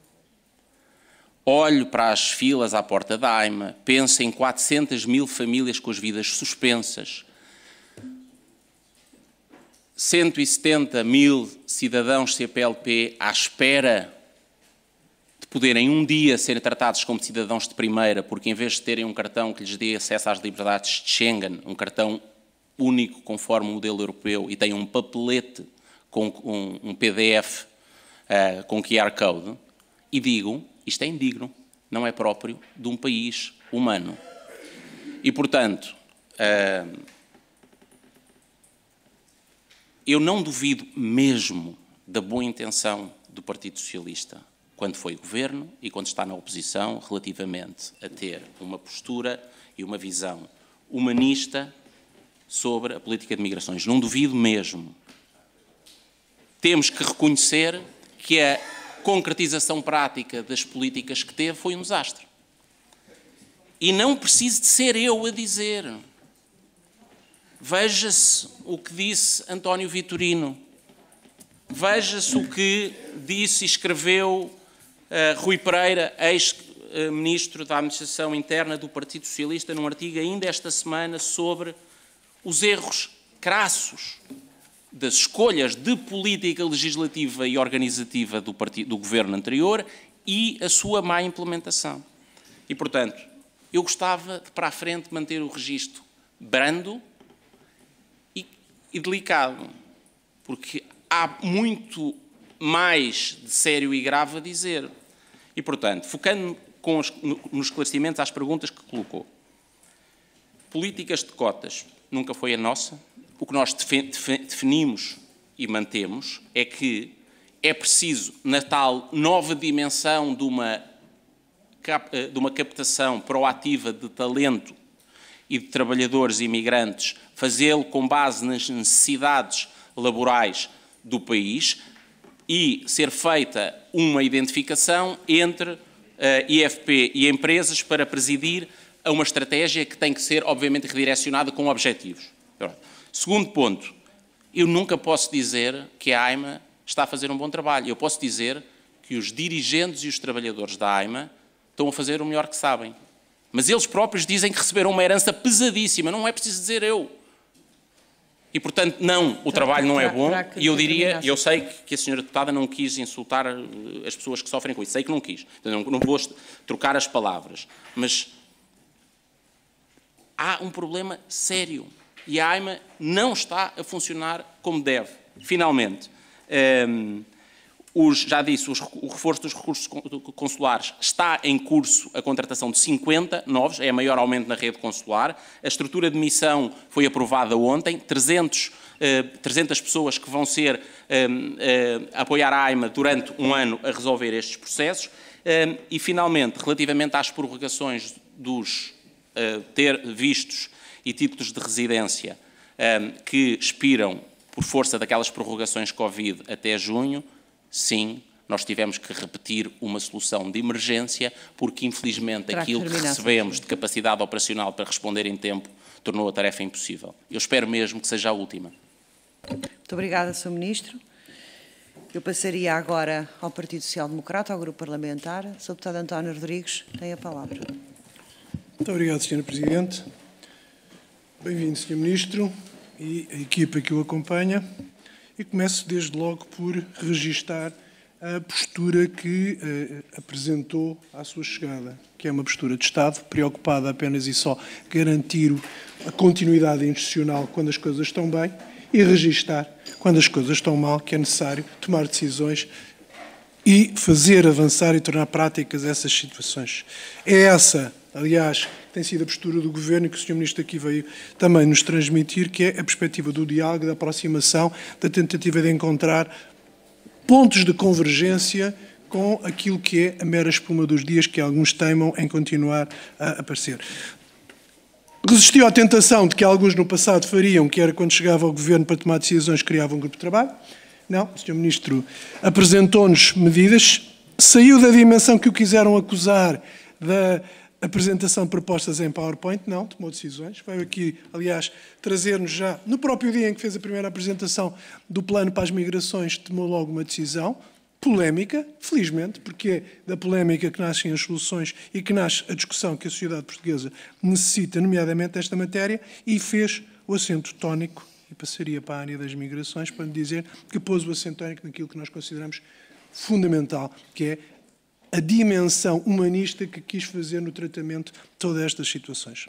olho para as filas à porta da Aima, penso em quatrocentas mil famílias com as vidas suspensas, cento e setenta mil cidadãos C P L P à espera de poderem um dia serem tratados como cidadãos de primeira, porque em vez de terem um cartão que lhes dê acesso às liberdades de Schengen, um cartão único conforme o modelo europeu, e tem um papelete com um, um P D F uh, com Q R Code, e digo, isto é indigno, não é próprio de um país humano. E, portanto, uh, eu não duvido mesmo da boa intenção do Partido Socialista, quando foi governo e quando está na oposição, relativamente a ter uma postura e uma visão humanista sobre a política de migrações. Não duvido mesmo. Temos que reconhecer que a concretização prática das políticas que teve foi um desastre. E não preciso de ser eu a dizer. Veja-se o que disse António Vitorino. Veja-se o que disse e escreveu Uh, Rui Pereira, uh, Ministro da Administração Interna do Partido Socialista num artigo ainda esta semana sobre os erros crassos das escolhas de política legislativa e organizativa do, partido, do governo anterior e a sua má implementação. E, portanto, eu gostava de, para a frente, manter o registro brando e, e delicado, porque há muito mais de sério e grave a dizer. E, portanto, focando com os, no, nos esclarecimentos às perguntas que colocou. Políticas de cotas nunca foi a nossa. O que nós definimos e mantemos é que é preciso, na tal nova dimensão de uma, de uma captação proativa de talento e de trabalhadores imigrantes, fazê-lo com base nas necessidades laborais do país e ser feita uma identificação entre a I F P e empresas para presidir a uma estratégia que tem que ser, obviamente, redirecionada com objetivos. Segundo ponto, eu nunca posso dizer que a AIMA está a fazer um bom trabalho. Eu posso dizer que os dirigentes e os trabalhadores da AIMA estão a fazer o melhor que sabem. Mas eles próprios dizem que receberam uma herança pesadíssima, não é preciso dizer eu. E, portanto, não, o trabalho não é bom. E eu diria, eu sei que a senhora deputada não quis insultar as pessoas que sofrem com isso, sei que não quis. Não, não vou trocar as palavras. Mas há um problema sério. E a AIMA não está a funcionar como deve. Finalmente, um, os, já disse, os, o reforço dos recursos consulares está em curso a contratação de cinquenta novos, é o maior aumento na rede consular. A estrutura de missão foi aprovada ontem, trezentas pessoas que vão ser um, uh, apoiar a AIMA durante um ano a resolver estes processos. Um, e, finalmente, relativamente às prorrogações dos uh, ter vistos e títulos de residência um, que expiram por força daquelas prorrogações Covid até junho, sim, nós tivemos que repetir uma solução de emergência, porque infelizmente Terá aquilo que, que recebemos de capacidade operacional para responder em tempo tornou a tarefa impossível. Eu espero mesmo que seja a última. Muito obrigada, senhor Ministro. Eu passaria agora ao Partido Social Democrata, ao Grupo Parlamentar. O senhor Deputado António Rodrigues tem a palavra. Muito obrigado, senhora Presidente. Bem-vindo, senhor Ministro, e a equipa que o acompanha. E começo desde logo por registar a postura que eh, apresentou à sua chegada, que é uma postura de Estado, preocupada apenas e só garantir a continuidade institucional quando as coisas estão bem e registar quando as coisas estão mal, que é necessário tomar decisões e fazer avançar e tornar práticas essas situações. É essa, aliás, que tem sido a postura do Governo e que o senhor Ministro aqui veio também nos transmitir, que é a perspectiva do diálogo, da aproximação, da tentativa de encontrar pontos de convergência com aquilo que é a mera espuma dos dias que alguns teimam em continuar a aparecer. Resistiu à tentação de que alguns no passado fariam, que era quando chegava ao Governo para tomar decisões, criava um grupo de trabalho. Não, o senhor Ministro apresentou-nos medidas, saiu da dimensão que o quiseram acusar da apresentação de propostas em PowerPoint, não, tomou decisões. Veio aqui, aliás, trazer-nos já, no próprio dia em que fez a primeira apresentação do plano para as migrações, tomou logo uma decisão polémica, felizmente, porque é da polémica que nascem as soluções e que nasce a discussão que a sociedade portuguesa necessita, nomeadamente desta matéria, e fez o acento tónico, e passaria para a área das migrações, para lhe dizer que pôs o acento tónico naquilo que nós consideramos fundamental, que é a dimensão humanista que quis fazer no tratamento de todas estas situações.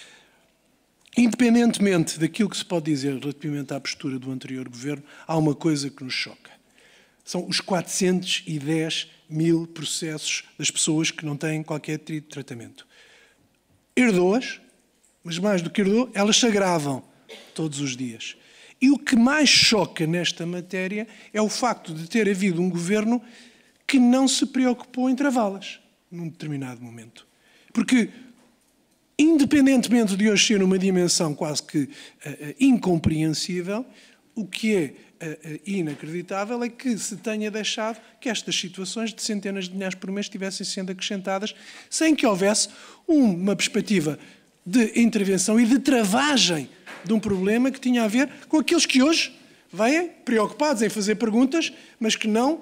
Independentemente daquilo que se pode dizer relativamente à postura do anterior Governo, há uma coisa que nos choca. São os quatrocentos e dez mil processos das pessoas que não têm qualquer tipo de tratamento. Herdou-as, mas mais do que herdou, elas se agravam todos os dias. E o que mais choca nesta matéria é o facto de ter havido um Governo que não se preocupou em travá-las num determinado momento. Porque, independentemente de hoje ser numa dimensão quase que uh, uh, incompreensível, o que é uh, uh, inacreditável é que se tenha deixado que estas situações de centenas de milhares por mês estivessem sendo acrescentadas sem que houvesse uma perspectiva de intervenção e de travagem de um problema que tinha a ver com aqueles que hoje vêm preocupados em fazer perguntas, mas que não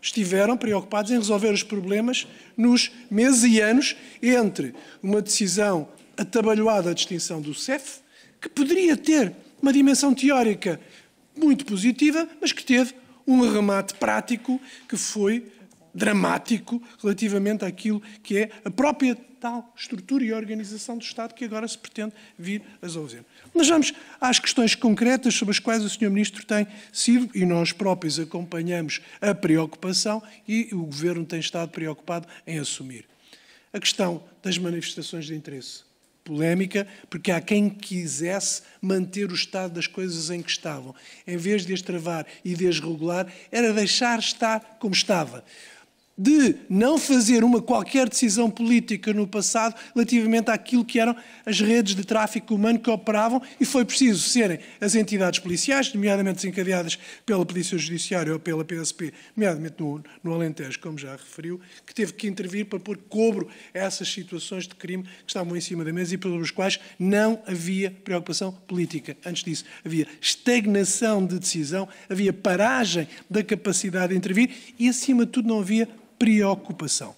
estiveram preocupados em resolver os problemas nos meses e anos entre uma decisão atabalhoada de extinção do C E F, que poderia ter uma dimensão teórica muito positiva, mas que teve um remate prático que foi dramático relativamente àquilo que é a própria tal estrutura e organização do Estado que agora se pretende vir a resolver. Mas vamos às questões concretas sobre as quais o senhor Ministro tem sido, e nós próprios acompanhamos a preocupação e o Governo tem estado preocupado em assumir. A questão das manifestações de interesse. Polémica, porque há quem quisesse manter o estado das coisas em que estavam. Em vez de as travar e de as regular, era deixar estar como estava. De não fazer uma qualquer decisão política no passado relativamente àquilo que eram as redes de tráfico humano que operavam, e foi preciso serem as entidades policiais, nomeadamente desencadeadas pela Polícia Judiciária ou pela P S P, nomeadamente no, no Alentejo, como já referiu, que teve que intervir para pôr cobro a essas situações de crime que estavam em cima da mesa e pelos quais não havia preocupação política. Antes disso, havia estagnação de decisão, havia paragem da capacidade de intervir e, acima de tudo, não havia preocupação.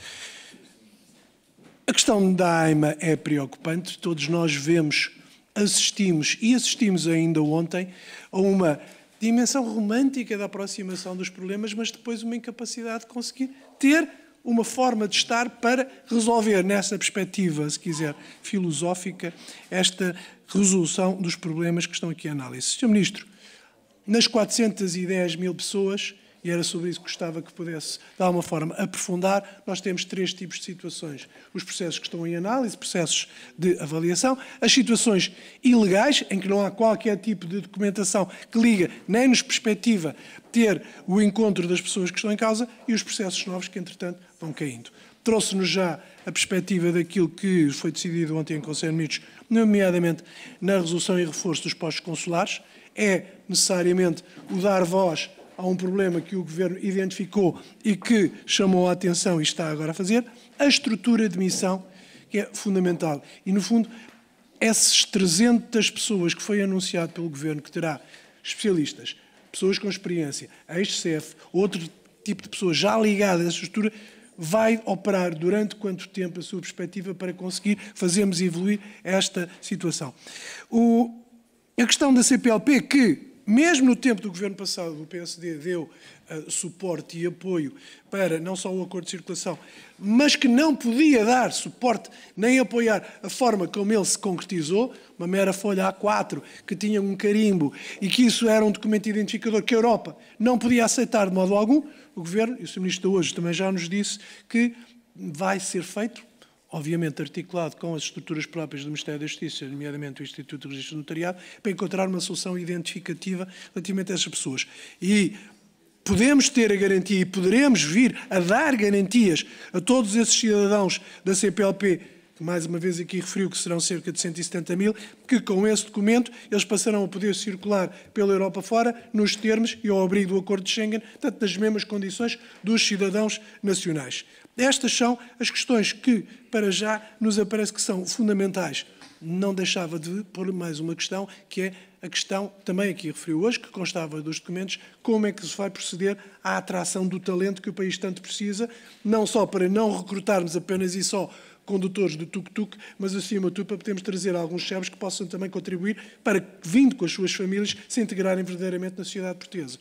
A questão da AIMA é preocupante. Todos nós vemos, assistimos e assistimos ainda ontem a uma dimensão romântica da aproximação dos problemas, mas depois uma incapacidade de conseguir ter uma forma de estar para resolver, nessa perspectiva, se quiser, filosófica, esta resolução dos problemas que estão aqui em análise. senhor Ministro, nas quatrocentas e dez mil pessoas, e era sobre isso que gostava que pudesse, de alguma forma, aprofundar, nós temos três tipos de situações. Os processos que estão em análise, processos de avaliação, as situações ilegais, em que não há qualquer tipo de documentação que liga, nem nos perspectiva, ter o encontro das pessoas que estão em causa, e os processos novos que, entretanto, vão caindo. Trouxe-nos já a perspectiva daquilo que foi decidido ontem em Conselho de Ministros, nomeadamente na resolução e reforço dos postos consulares. É necessariamente o dar voz a um problema que o Governo identificou e que chamou a atenção e está agora a fazer, a estrutura de missão, que é fundamental. E, no fundo, essas trezentas pessoas que foi anunciado pelo Governo, que terá especialistas, pessoas com experiência, ex-C E F, outro tipo de pessoas já ligadas a essa estrutura, vai operar durante quanto tempo a sua perspectiva para conseguir fazermos evoluir esta situação. O, a questão da C P L P, que mesmo no tempo do governo passado, o P S D deu uh, suporte e apoio para não só o acordo de circulação, mas que não podia dar suporte nem apoiar a forma como ele se concretizou, uma mera folha A quatro que tinha um carimbo e que isso era um documento identificador que a Europa não podia aceitar de modo algum. O Governo, e o senhor Ministro de hoje também já nos disse que vai ser feito, obviamente articulado com as estruturas próprias do Ministério da Justiça, nomeadamente o Instituto de Registro do Notariado, para encontrar uma solução identificativa relativamente a essas pessoas. E podemos ter a garantia e poderemos vir a dar garantias a todos esses cidadãos da C P L P, que mais uma vez aqui referiu que serão cerca de cento e setenta mil, que com esse documento eles passarão a poder circular pela Europa fora, nos termos e ao abrigo do Acordo de Schengen, portanto, nas mesmas condições dos cidadãos nacionais. Estas são as questões que, para já, nos aparece que são fundamentais. Não deixava de pôr mais uma questão, que é a questão, também aqui referiu hoje, que constava dos documentos, como é que se vai proceder à atração do talento que o país tanto precisa, não só para não recrutarmos apenas e só condutores do tuk-tuk, mas acima de tudo para podermos trazer alguns servos que possam também contribuir para, vindo com as suas famílias, se integrarem verdadeiramente na sociedade portuguesa.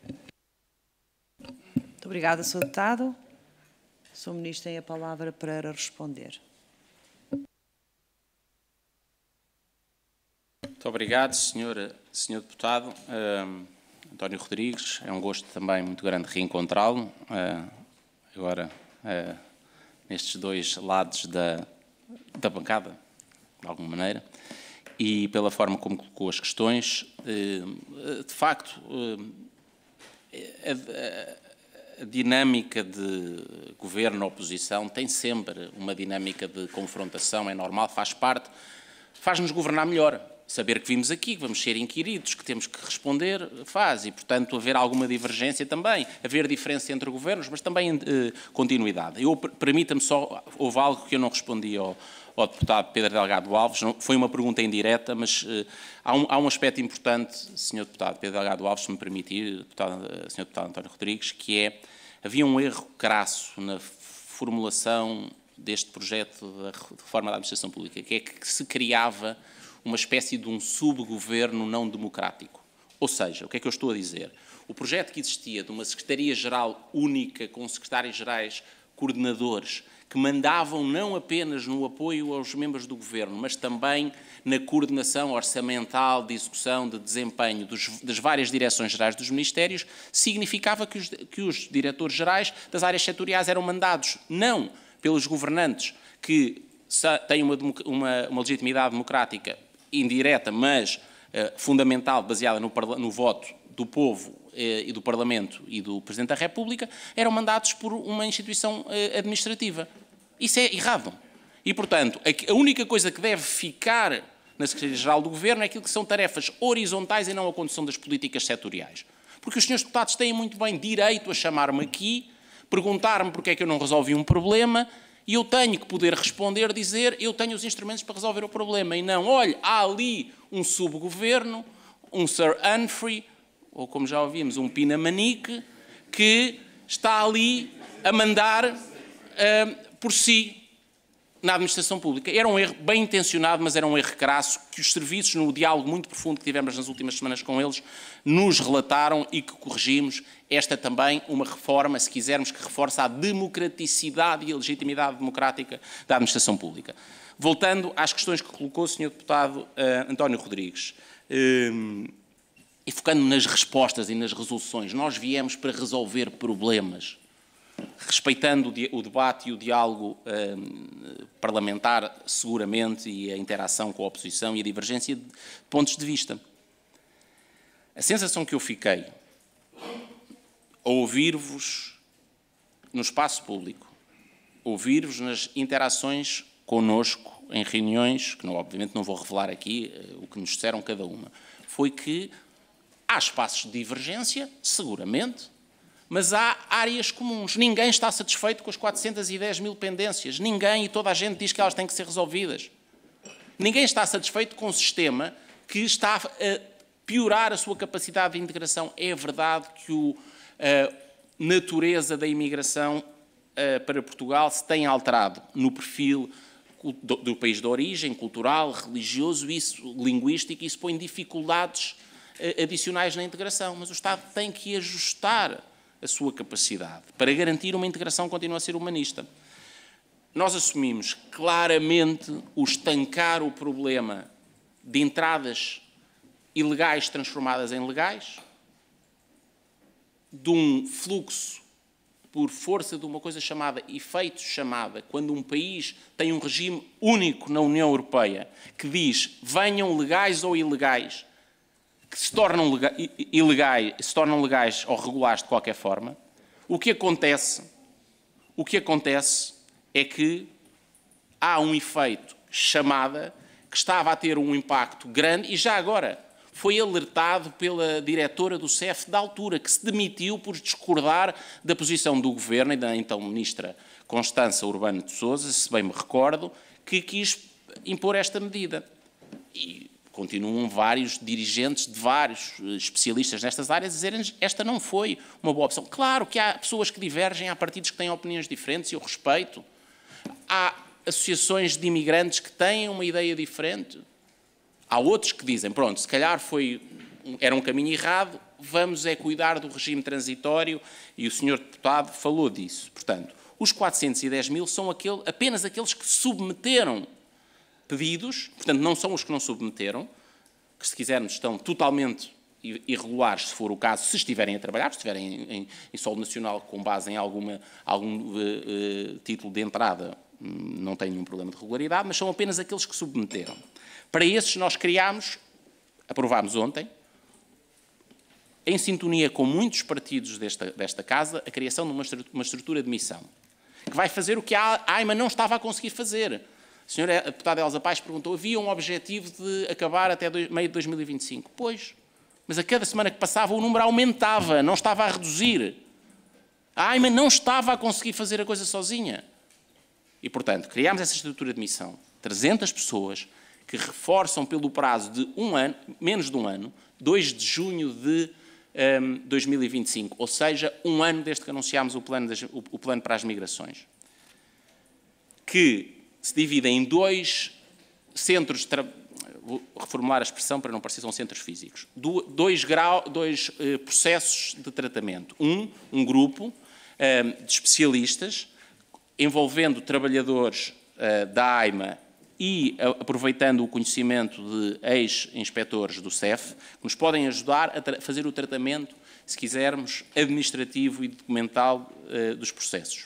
Muito obrigada, senhor Deputado. O senhor Ministro tem a palavra para responder. Muito obrigado, senhor, senhor Deputado. Uh, António Rodrigues, é um gosto também muito grande reencontrá-lo, uh, agora uh, nestes dois lados da, da bancada, de alguma maneira, e pela forma como colocou as questões. Uh, de facto, uh, a, a, a dinâmica de governo-oposição tem sempre uma dinâmica de confrontação, é normal, faz parte, faz-nos governar melhor. Saber que vimos aqui, que vamos ser inquiridos, que temos que responder, faz. E, portanto, haver alguma divergência também, haver diferença entre governos, mas também eh, continuidade. Eu, permita-me só, houve algo que eu não respondi ao, ao deputado Pedro Delgado Alves, não, foi uma pergunta indireta, mas eh, há, um, há um aspecto importante, senhor deputado Pedro Delgado Alves, se me permitir, deputado, senhor deputado António Rodrigues, que é havia um erro crasso na formulação deste projeto da reforma da administração pública, que é que se criava uma espécie de um subgoverno não democrático. Ou seja, o que é que eu estou a dizer? O projeto que existia de uma Secretaria-Geral única, com secretários-gerais coordenadores, que mandavam não apenas no apoio aos membros do Governo, mas também na coordenação orçamental, de execução, de desempenho dos, das várias direções gerais dos ministérios, significava que os, que os diretores-gerais das áreas setoriais eram mandados não pelos governantes, que têm uma, uma, uma legitimidade democrática indireta, mas uh, fundamental, baseada no, no voto do povo uh, e do Parlamento e do Presidente da República, eram mandados por uma instituição uh, administrativa. Isso é errado. E, portanto, a, a única coisa que deve ficar na Secretaria-Geral do Governo é aquilo que são tarefas horizontais e não a condução das políticas setoriais. Porque os senhores deputados têm muito bem direito a chamar-me aqui, perguntar-me porque é que eu não resolvi um problema, e eu tenho que poder responder, dizer, eu tenho os instrumentos para resolver o problema, e não, olha, há ali um subgoverno, um Sir Humphrey, ou como já ouvimos, um Pinamanique, que está ali a mandar uh, por si na administração pública. Era um erro bem intencionado, mas era um erro crasso, que os serviços, no diálogo muito profundo que tivemos nas últimas semanas com eles, nos relataram e que corrigimos. Esta também uma reforma, se quisermos, que reforça a democraticidade e a legitimidade democrática da administração pública. Voltando às questões que colocou o senhor deputado uh, António Rodrigues, uh, e focando nas respostas e nas resoluções, nós viemos para resolver problemas, respeitando o debate e o diálogo uh, parlamentar, seguramente, e a interação com a oposição e a divergência de pontos de vista. A sensação que eu fiquei a ouvir-vos no espaço público, ouvir-vos nas interações connosco, em reuniões, que não, obviamente não vou revelar aqui uh, o que nos disseram cada uma, foi que há espaços de divergência, seguramente, mas há áreas comuns. Ninguém está satisfeito com as quatrocentas e dez mil pendências. Ninguém, e toda a gente diz que elas têm que ser resolvidas. Ninguém está satisfeito com um sistema que está a piorar a sua capacidade de integração. É verdade que o, a natureza da imigração a, para Portugal se tem alterado no perfil do, do país de origem, cultural, religioso, isso, linguístico, e isso põe dificuldades a, adicionais na integração. Mas o Estado tem que ajustar a sua capacidade para garantir uma integração que continua a ser humanista. Nós assumimos claramente o estancar o problema de entradas ilegais transformadas em legais, de um fluxo por força de uma coisa chamada efeito chamada, quando um país tem um regime único na União Europeia que diz venham legais ou ilegais, que se tornam ilegais, se tornam legais ou regulares de qualquer forma, o que acontece, o que acontece é que há um efeito chamada que estava a ter um impacto grande e já agora foi alertado pela diretora do C E F da altura, que se demitiu por discordar da posição do Governo e da então Ministra Constança Urbano de Sousa, se bem me recordo, que quis impor esta medida. E continuam vários dirigentes de vários especialistas nestas áreas a dizerem que esta não foi uma boa opção. Claro que há pessoas que divergem, há partidos que têm opiniões diferentes e eu respeito. Há associações de imigrantes que têm uma ideia diferente. Há outros que dizem, pronto, se calhar foi, era um caminho errado, vamos é cuidar do regime transitório e o senhor deputado falou disso. Portanto, os quatrocentos e dez mil são aquele, apenas aqueles que submeteram pedidos, portanto, não são os que não submeteram, que, se quisermos, estão totalmente irregulares, se for o caso, se estiverem a trabalhar, se estiverem em, em, em solo nacional com base em alguma, algum uh, uh, título de entrada, não tem nenhum problema de regularidade, mas são apenas aqueles que submeteram. Para esses, nós criámos, aprovámos ontem, em sintonia com muitos partidos desta, desta Casa, a criação de uma, uma estrutura de missão, que vai fazer o que a AIMA não estava a conseguir fazer. A senhora deputada Elsa Paes perguntou, havia um objetivo de acabar até meio de dois mil e vinte e cinco? Pois, mas a cada semana que passava o número aumentava, não estava a reduzir. A AIMA não estava a conseguir fazer a coisa sozinha. E, portanto, criámos essa estrutura de missão, trezentas pessoas, que reforçam pelo prazo de um ano, menos de um ano, dois de junho de um, dois mil e vinte e cinco, ou seja, um ano desde que anunciámos o plano, das, o, o plano para as migrações, que se divide em dois centros de trabalho. Vou reformular a expressão para não parecer são centros físicos. Do, dois, grau, dois eh, processos de tratamento. Um, um grupo eh, de especialistas envolvendo trabalhadores eh, da AIMA e a, aproveitando o conhecimento de ex-inspectores do C E F, que nos podem ajudar a fazer o tratamento, se quisermos, administrativo e documental eh, dos processos.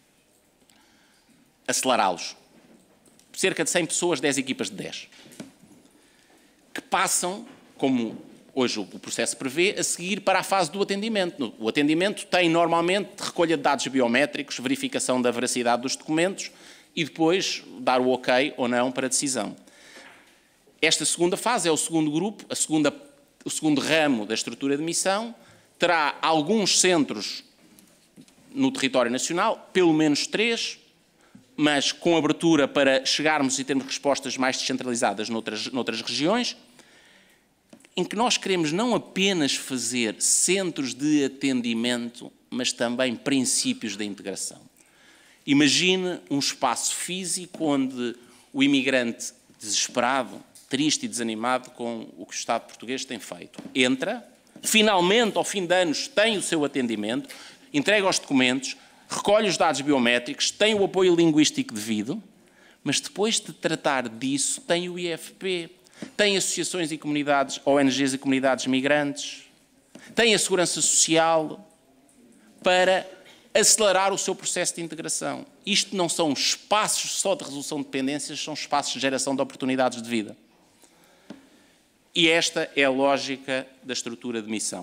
Acelerá-los. Cerca de cem pessoas, dez equipas de dez. Que passam, como hoje o processo prevê, a seguir para a fase do atendimento. O atendimento tem normalmente recolha de dados biométricos, verificação da veracidade dos documentos e depois dar o ok ou não para a decisão. Esta segunda fase é o segundo grupo, a segunda, o segundo ramo da estrutura de missão, terá alguns centros no território nacional, pelo menos três, mas com abertura para chegarmos e termos respostas mais descentralizadas noutras, noutras regiões, em que nós queremos não apenas fazer centros de atendimento, mas também princípios da integração. Imagine um espaço físico onde o imigrante desesperado, triste e desanimado com o que o Estado português tem feito, entra, finalmente, ao fim de anos, tem o seu atendimento, entrega os documentos, recolhe os dados biométricos, tem o apoio linguístico devido, mas depois de tratar disso tem o I F P, tem associações e comunidades, O N Gs e comunidades migrantes, tem a segurança social para acelerar o seu processo de integração. Isto não são espaços só de resolução de dependências, são espaços de geração de oportunidades de vida. E esta é a lógica da estrutura de missão.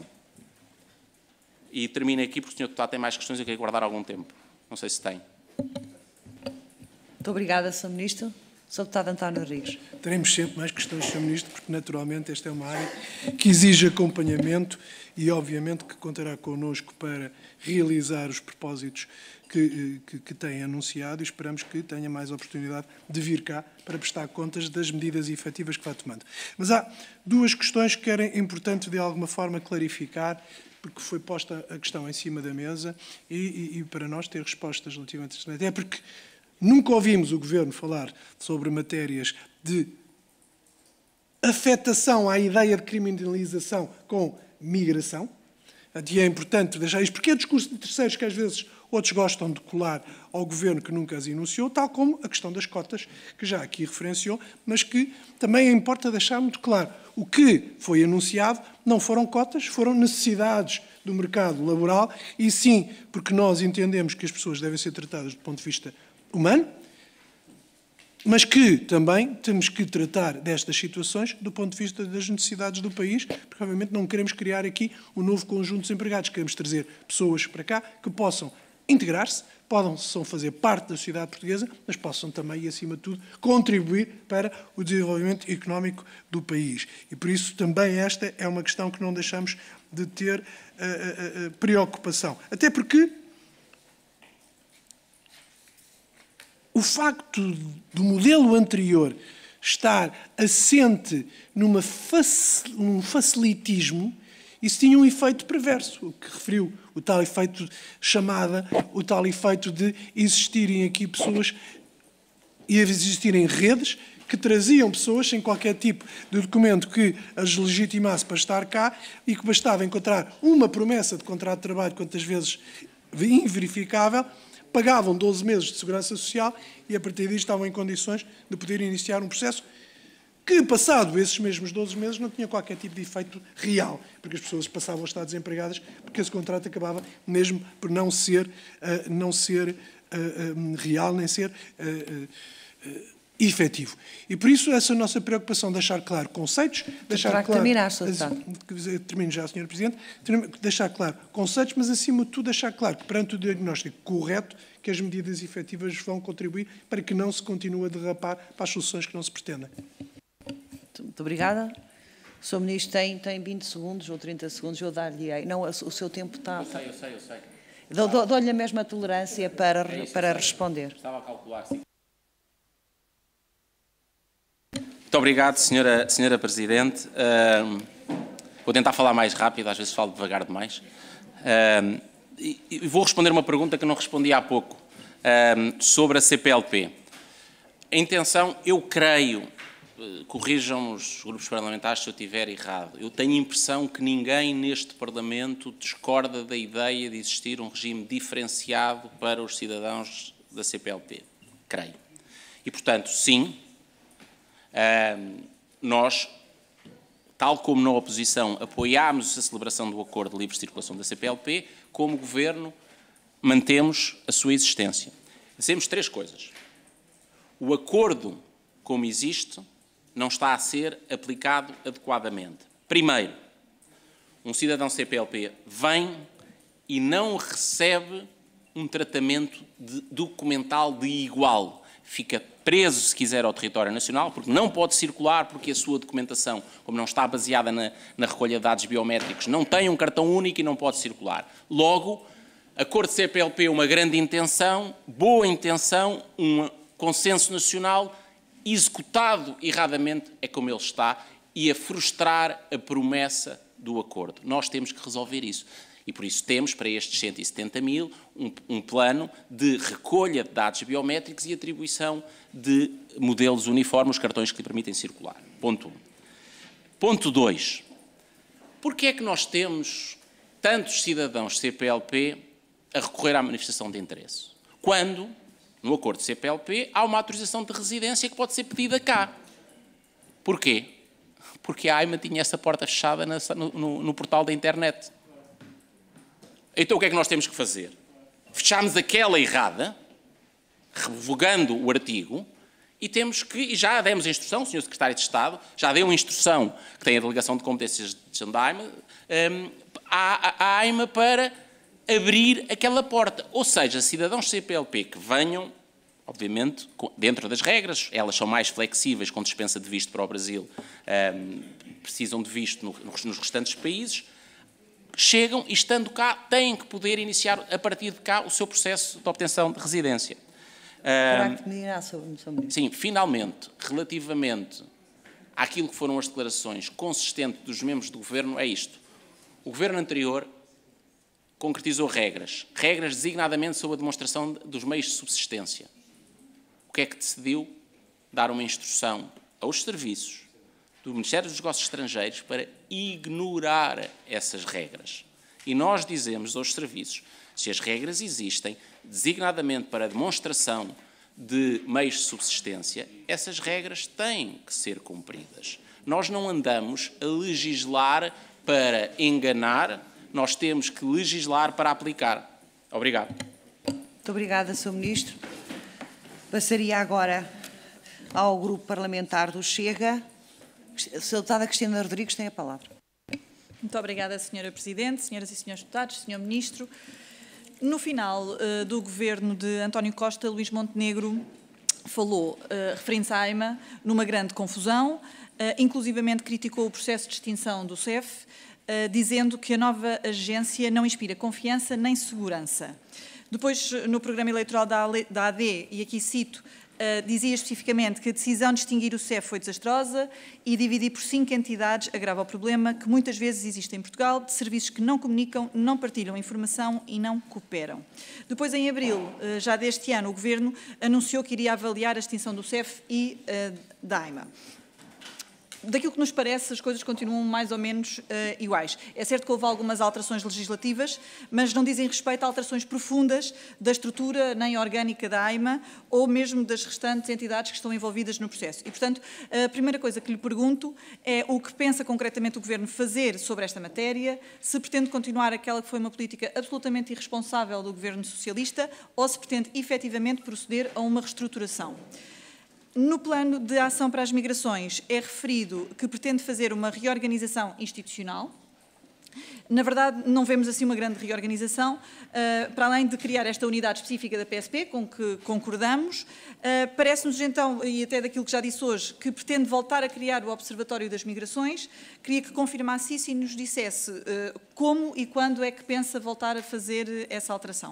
E termino aqui, porque o senhor Deputado tem mais questões e eu quero guardar algum tempo. Não sei se tem. Muito obrigada, senhor Ministro. senhor Deputado António Rodrigues. Teremos sempre mais questões, senhor Ministro, porque naturalmente esta é uma área que exige acompanhamento e obviamente que contará connosco para realizar os propósitos que, que, que tem anunciado e esperamos que tenha mais oportunidade de vir cá para prestar contas das medidas efetivas que vai tomando. Mas há duas questões que querem, importante de alguma forma, clarificar, porque foi posta a questão em cima da mesa e, e, e para nós ter respostas relativamente a isto. Até porque nunca ouvimos o Governo falar sobre matérias de afetação à ideia de criminalização com migração. E é importante deixar isto, porque é discurso de terceiros que às vezes outros gostam de colar ao Governo que nunca as enunciou, tal como a questão das cotas, que já aqui referenciou, mas que também importa deixar muito claro. O que foi anunciado não foram cotas, foram necessidades do mercado laboral e sim, porque nós entendemos que as pessoas devem ser tratadas do ponto de vista humano, mas que também temos que tratar destas situações do ponto de vista das necessidades do país, porque obviamente não queremos criar aqui um novo conjunto de desempregados, queremos trazer pessoas para cá que possam integrar-se, possam fazer parte da sociedade portuguesa, mas possam também, e acima de tudo, contribuir para o desenvolvimento económico do país. E por isso também esta é uma questão que não deixamos de ter uh, uh, uh, preocupação. Até porque o facto do modelo anterior estar assente numa fac, num facilitismo, isso tinha um efeito perverso, o que referiu, o tal efeito chamada, o tal efeito de existirem aqui pessoas e existirem redes que traziam pessoas sem qualquer tipo de documento que as legitimasse para estar cá e que bastava encontrar uma promessa de contrato de trabalho, quantas vezes inverificável, pagavam doze meses de segurança social e, a partir disso, estavam em condições de poder iniciar um processo que, passado esses mesmos doze meses, não tinha qualquer tipo de efeito real, porque as pessoas passavam a estar desempregadas, porque esse contrato acabava mesmo por não ser, uh, não ser uh, um, real, nem ser uh, uh, efetivo. E, por isso, essa nossa preocupação de deixar claro conceitos, deixar claro... terminar, senhor Deputado. Termino já, senhor Presidente. Deixar claro conceitos, mas, acima de tudo, deixar claro que, perante o diagnóstico correto, que as medidas efetivas vão contribuir para que não se continue a derrapar para as soluções que não se pretendem. Muito obrigada. O senhor Ministro tem, tem vinte segundos ou trinta segundos, eu dar-lhe... Não, o seu tempo está... Eu sei, eu sei, eu sei. Dou-lhe a mesma tolerância para, é isso, para responder. Estava a calcular, sim. Muito obrigado, senhora, senhora Presidente. Uh, Vou tentar falar mais rápido, às vezes falo devagar demais. Um, e, e vou responder uma pergunta que não respondi há pouco, um, sobre a C P L P. A intenção, eu creio, corrijam os grupos parlamentares se eu estiver errado, eu tenho a impressão que ninguém neste Parlamento discorda da ideia de existir um regime diferenciado para os cidadãos da C P L P. Creio. E, portanto, sim, nós, tal como na oposição, apoiámos a celebração do acordo de livre circulação da C P L P, como Governo mantemos a sua existência. Dizemos três coisas. O acordo, como existe, não está a ser aplicado adequadamente. Primeiro, um cidadão C P L P vem e não recebe um tratamento de, documental de igual. Fica preso, se quiser, ao território nacional, porque não pode circular, porque a sua documentação, como não está baseada na, na recolha de dados biométricos, não tem um cartão único e não pode circular. Logo, acordo de C P L P, uma grande intenção, boa intenção, um consenso nacional, executado erradamente é como ele está e a frustrar a promessa do acordo. Nós temos que resolver isso. E por isso temos, para estes cento e setenta mil, um, um plano de recolha de dados biométricos e atribuição de modelos uniformes, os cartões que lhe permitem circular. Ponto um. Ponto dois. Porquê é que nós temos tantos cidadãos C P L P a recorrer à manifestação de interesse? Quando, no acordo de C P L P, há uma autorização de residência que pode ser pedida cá. Porquê? Porque a AIMA tinha essa porta fechada no, no, no portal da internet. Então o que é que nós temos que fazer? Fechamos aquela errada, revogando o artigo, e temos que, e já demos a instrução, o senhor Secretário de Estado já deu uma instrução, que tem a delegação de competências de AIMA, um, à, à AIMA para abrir aquela porta. Ou seja, cidadãos C P L P que venham, obviamente, dentro das regras, elas são mais flexíveis com dispensa de visto para o Brasil, um, precisam de visto no, nos restantes países, chegam e, estando cá, têm que poder iniciar, a partir de cá, o seu processo de obtenção de residência. Um, sim, finalmente, relativamente àquilo que foram as declarações consistentes dos membros do Governo, é isto. O Governo anterior concretizou regras, regras designadamente sobre a demonstração dos meios de subsistência. O que é que decidiu? Dar uma instrução aos serviços do Ministério dos Negócios Estrangeiros para ignorar essas regras. E nós dizemos aos serviços, se as regras existem, designadamente para a demonstração de meios de subsistência, essas regras têm que ser cumpridas. Nós não andamos a legislar para enganar, nós temos que legislar para aplicar. Obrigado. Muito obrigada, senhor Ministro. Passaria agora ao Grupo Parlamentar do Chega. A deputada Cristina Rodrigues tem a palavra. Muito obrigada, senhora Presidente, senhoras e senhores deputados, senhor Ministro. No final uh, do governo de António Costa, Luís Montenegro falou, uh, referindo-se à AIMA, numa grande confusão, uh, inclusivamente criticou o processo de extinção do C E F, uh, dizendo que a nova agência não inspira confiança nem segurança. Depois, no programa eleitoral da A D, e aqui cito, Uh, dizia especificamente que a decisão de extinguir o C E F foi desastrosa e dividir por cinco entidades agrava o problema que muitas vezes existe em Portugal de serviços que não comunicam, não partilham informação e não cooperam. Depois, em abril, uh, já deste ano, o Governo anunciou que iria avaliar a extinção do C E F e uh, da AIMA. Daquilo que nos parece, as coisas continuam mais ou menos uh, iguais. É certo que houve algumas alterações legislativas, mas não dizem respeito a alterações profundas da estrutura nem orgânica da AIMA ou mesmo das restantes entidades que estão envolvidas no processo. E, portanto, a primeira coisa que lhe pergunto é o que pensa concretamente o Governo fazer sobre esta matéria, se pretende continuar aquela que foi uma política absolutamente irresponsável do Governo Socialista ou se pretende efetivamente proceder a uma reestruturação. No plano de ação para as migrações, é referido que pretende fazer uma reorganização institucional. Na verdade, não vemos assim uma grande reorganização, uh, para além de criar esta unidade específica da P S P, com que concordamos. Uh, Parece-nos então, e até daquilo que já disse hoje, que pretende voltar a criar o Observatório das Migrações. Queria que confirmasse isso e nos dissesse uh, como e quando é que pensa voltar a fazer essa alteração.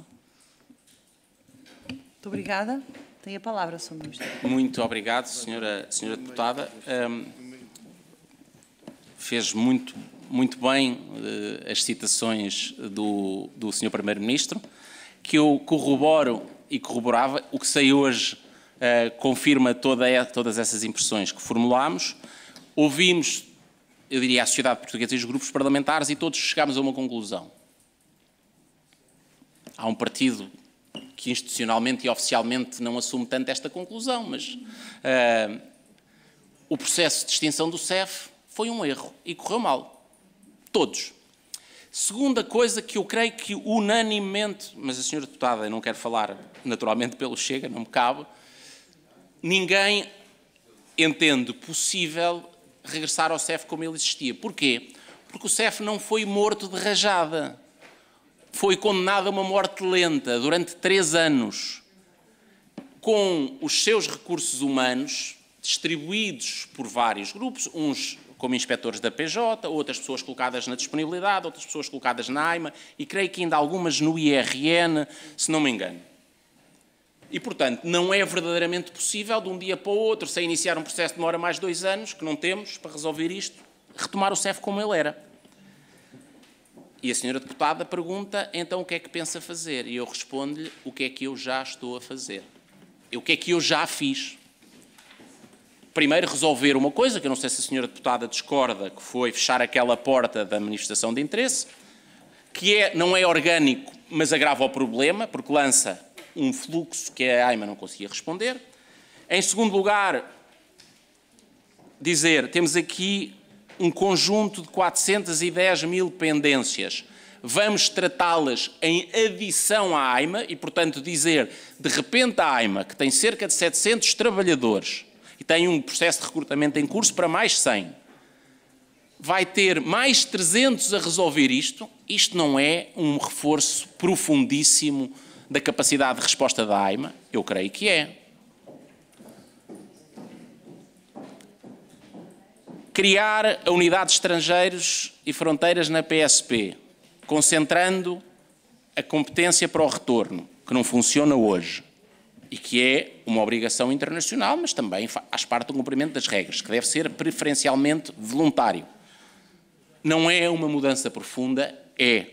Muito obrigada. Tem a palavra, senhor Ministro. Muito obrigado, senhora, senhora Deputada. Um, fez muito, muito bem uh, as citações do, do senhor Primeiro-Ministro, que eu corroboro e corroborava. O que sei hoje uh, confirma toda, todas essas impressões que formulámos. Ouvimos, eu diria, a sociedade portuguesa e os grupos parlamentares e todos chegámos a uma conclusão. Há um partido que institucionalmente e oficialmente não assume tanto esta conclusão, mas uh, o processo de extinção do C E F foi um erro e correu mal. Todos. Segunda coisa que eu creio que unanimemente, mas a senhora deputada, eu não quero falar naturalmente pelo Chega, não me cabe, ninguém entende possível regressar ao C E F como ele existia. Porquê? Porque o C E F não foi morto de rajada. Foi condenado a uma morte lenta durante três anos, com os seus recursos humanos distribuídos por vários grupos, uns como inspectores da P J, outras pessoas colocadas na disponibilidade, outras pessoas colocadas na AIMA e creio que ainda algumas no I R N, se não me engano. E, portanto, não é verdadeiramente possível, de um dia para o outro, sem iniciar um processo que demora mais de dois anos, que não temos para resolver isto, retomar o C E F como ele era. E a senhora deputada pergunta, então, o que é que pensa fazer? E eu respondo-lhe, o que é que eu já estou a fazer? E o que é que eu já fiz? Primeiro, resolver uma coisa, que eu não sei se a senhora deputada discorda, que foi fechar aquela porta da manifestação de interesse, que é, não é orgânico, mas agrava o problema, porque lança um fluxo que a AIMA não conseguia responder. Em segundo lugar, dizer, temos aqui um conjunto de quatrocentas e dez mil pendências. Vamos tratá-las em adição à AIMA e, portanto, dizer, de repente, a AIMA, que tem cerca de setecentos trabalhadores e tem um processo de recrutamento em curso para mais cem, vai ter mais trezentos a resolver isto. Isto não é um reforço profundíssimo da capacidade de resposta da AIMA? Eu creio que é. Criar a unidade de estrangeiros e fronteiras na P S P, concentrando a competência para o retorno, que não funciona hoje e que é uma obrigação internacional, mas também faz parte do cumprimento das regras, que deve ser preferencialmente voluntário. Não é uma mudança profunda, é.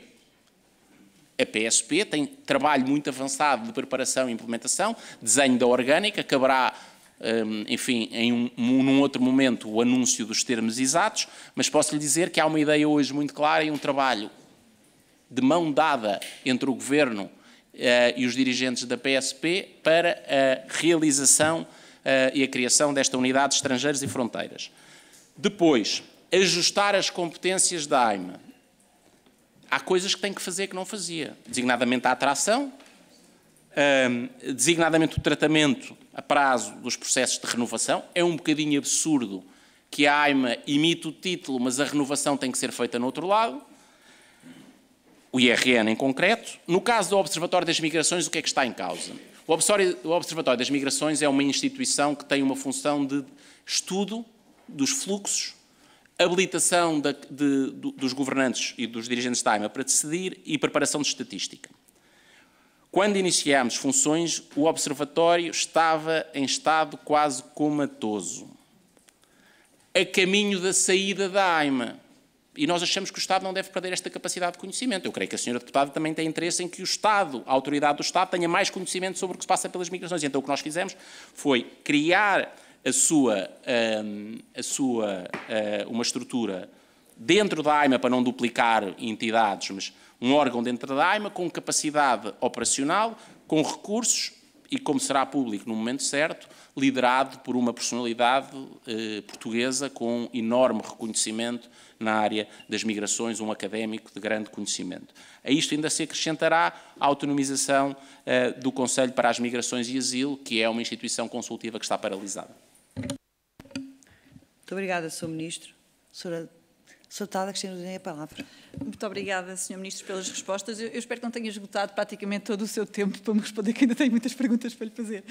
A P S P tem trabalho muito avançado de preparação e implementação, desenho da orgânica, caberá, enfim, em um, num outro momento, o anúncio dos termos exatos, mas posso lhe dizer que há uma ideia hoje muito clara e um trabalho de mão dada entre o Governo uh, e os dirigentes da P S P para a realização uh, e a criação desta unidade de estrangeiros e fronteiras. Depois, ajustar as competências da AIMA. Há coisas que tem que fazer que não fazia, designadamente a atração, uh, designadamente o tratamento a prazo dos processos de renovação. É um bocadinho absurdo que a AIMA imite o título, mas a renovação tem que ser feita no outro lado. O I R N em concreto. No caso do Observatório das Migrações, o que é que está em causa? O Observatório das Migrações é uma instituição que tem uma função de estudo dos fluxos, habilitação de, de, de, dos governantes e dos dirigentes da AIMA para decidir e preparação de estatística. Quando iniciámos funções, o Observatório estava em estado quase comatoso, a caminho da saída da AIMA. E nós achamos que o Estado não deve perder esta capacidade de conhecimento. Eu creio que a senhora deputada também tem interesse em que o Estado, a autoridade do Estado, tenha mais conhecimento sobre o que se passa pelas migrações. Então o que nós fizemos foi criar a sua, a sua, uma estrutura dentro da AIMA para não duplicar entidades, mas um órgão dentro da AIMA com capacidade operacional, com recursos e, como será público no momento certo, liderado por uma personalidade eh, portuguesa com enorme reconhecimento na área das migrações, um académico de grande conhecimento. A isto ainda se acrescentará a autonomização eh, do Conselho para as Migrações e Asilo, que é uma instituição consultiva que está paralisada. Muito obrigada, senhor Ministro. Senhora Deputada, Cristina, tem a palavra. Muito obrigada, senhor Ministro, pelas respostas. Eu, eu espero que não tenha esgotado praticamente todo o seu tempo para me responder, que ainda tenho muitas perguntas para lhe fazer.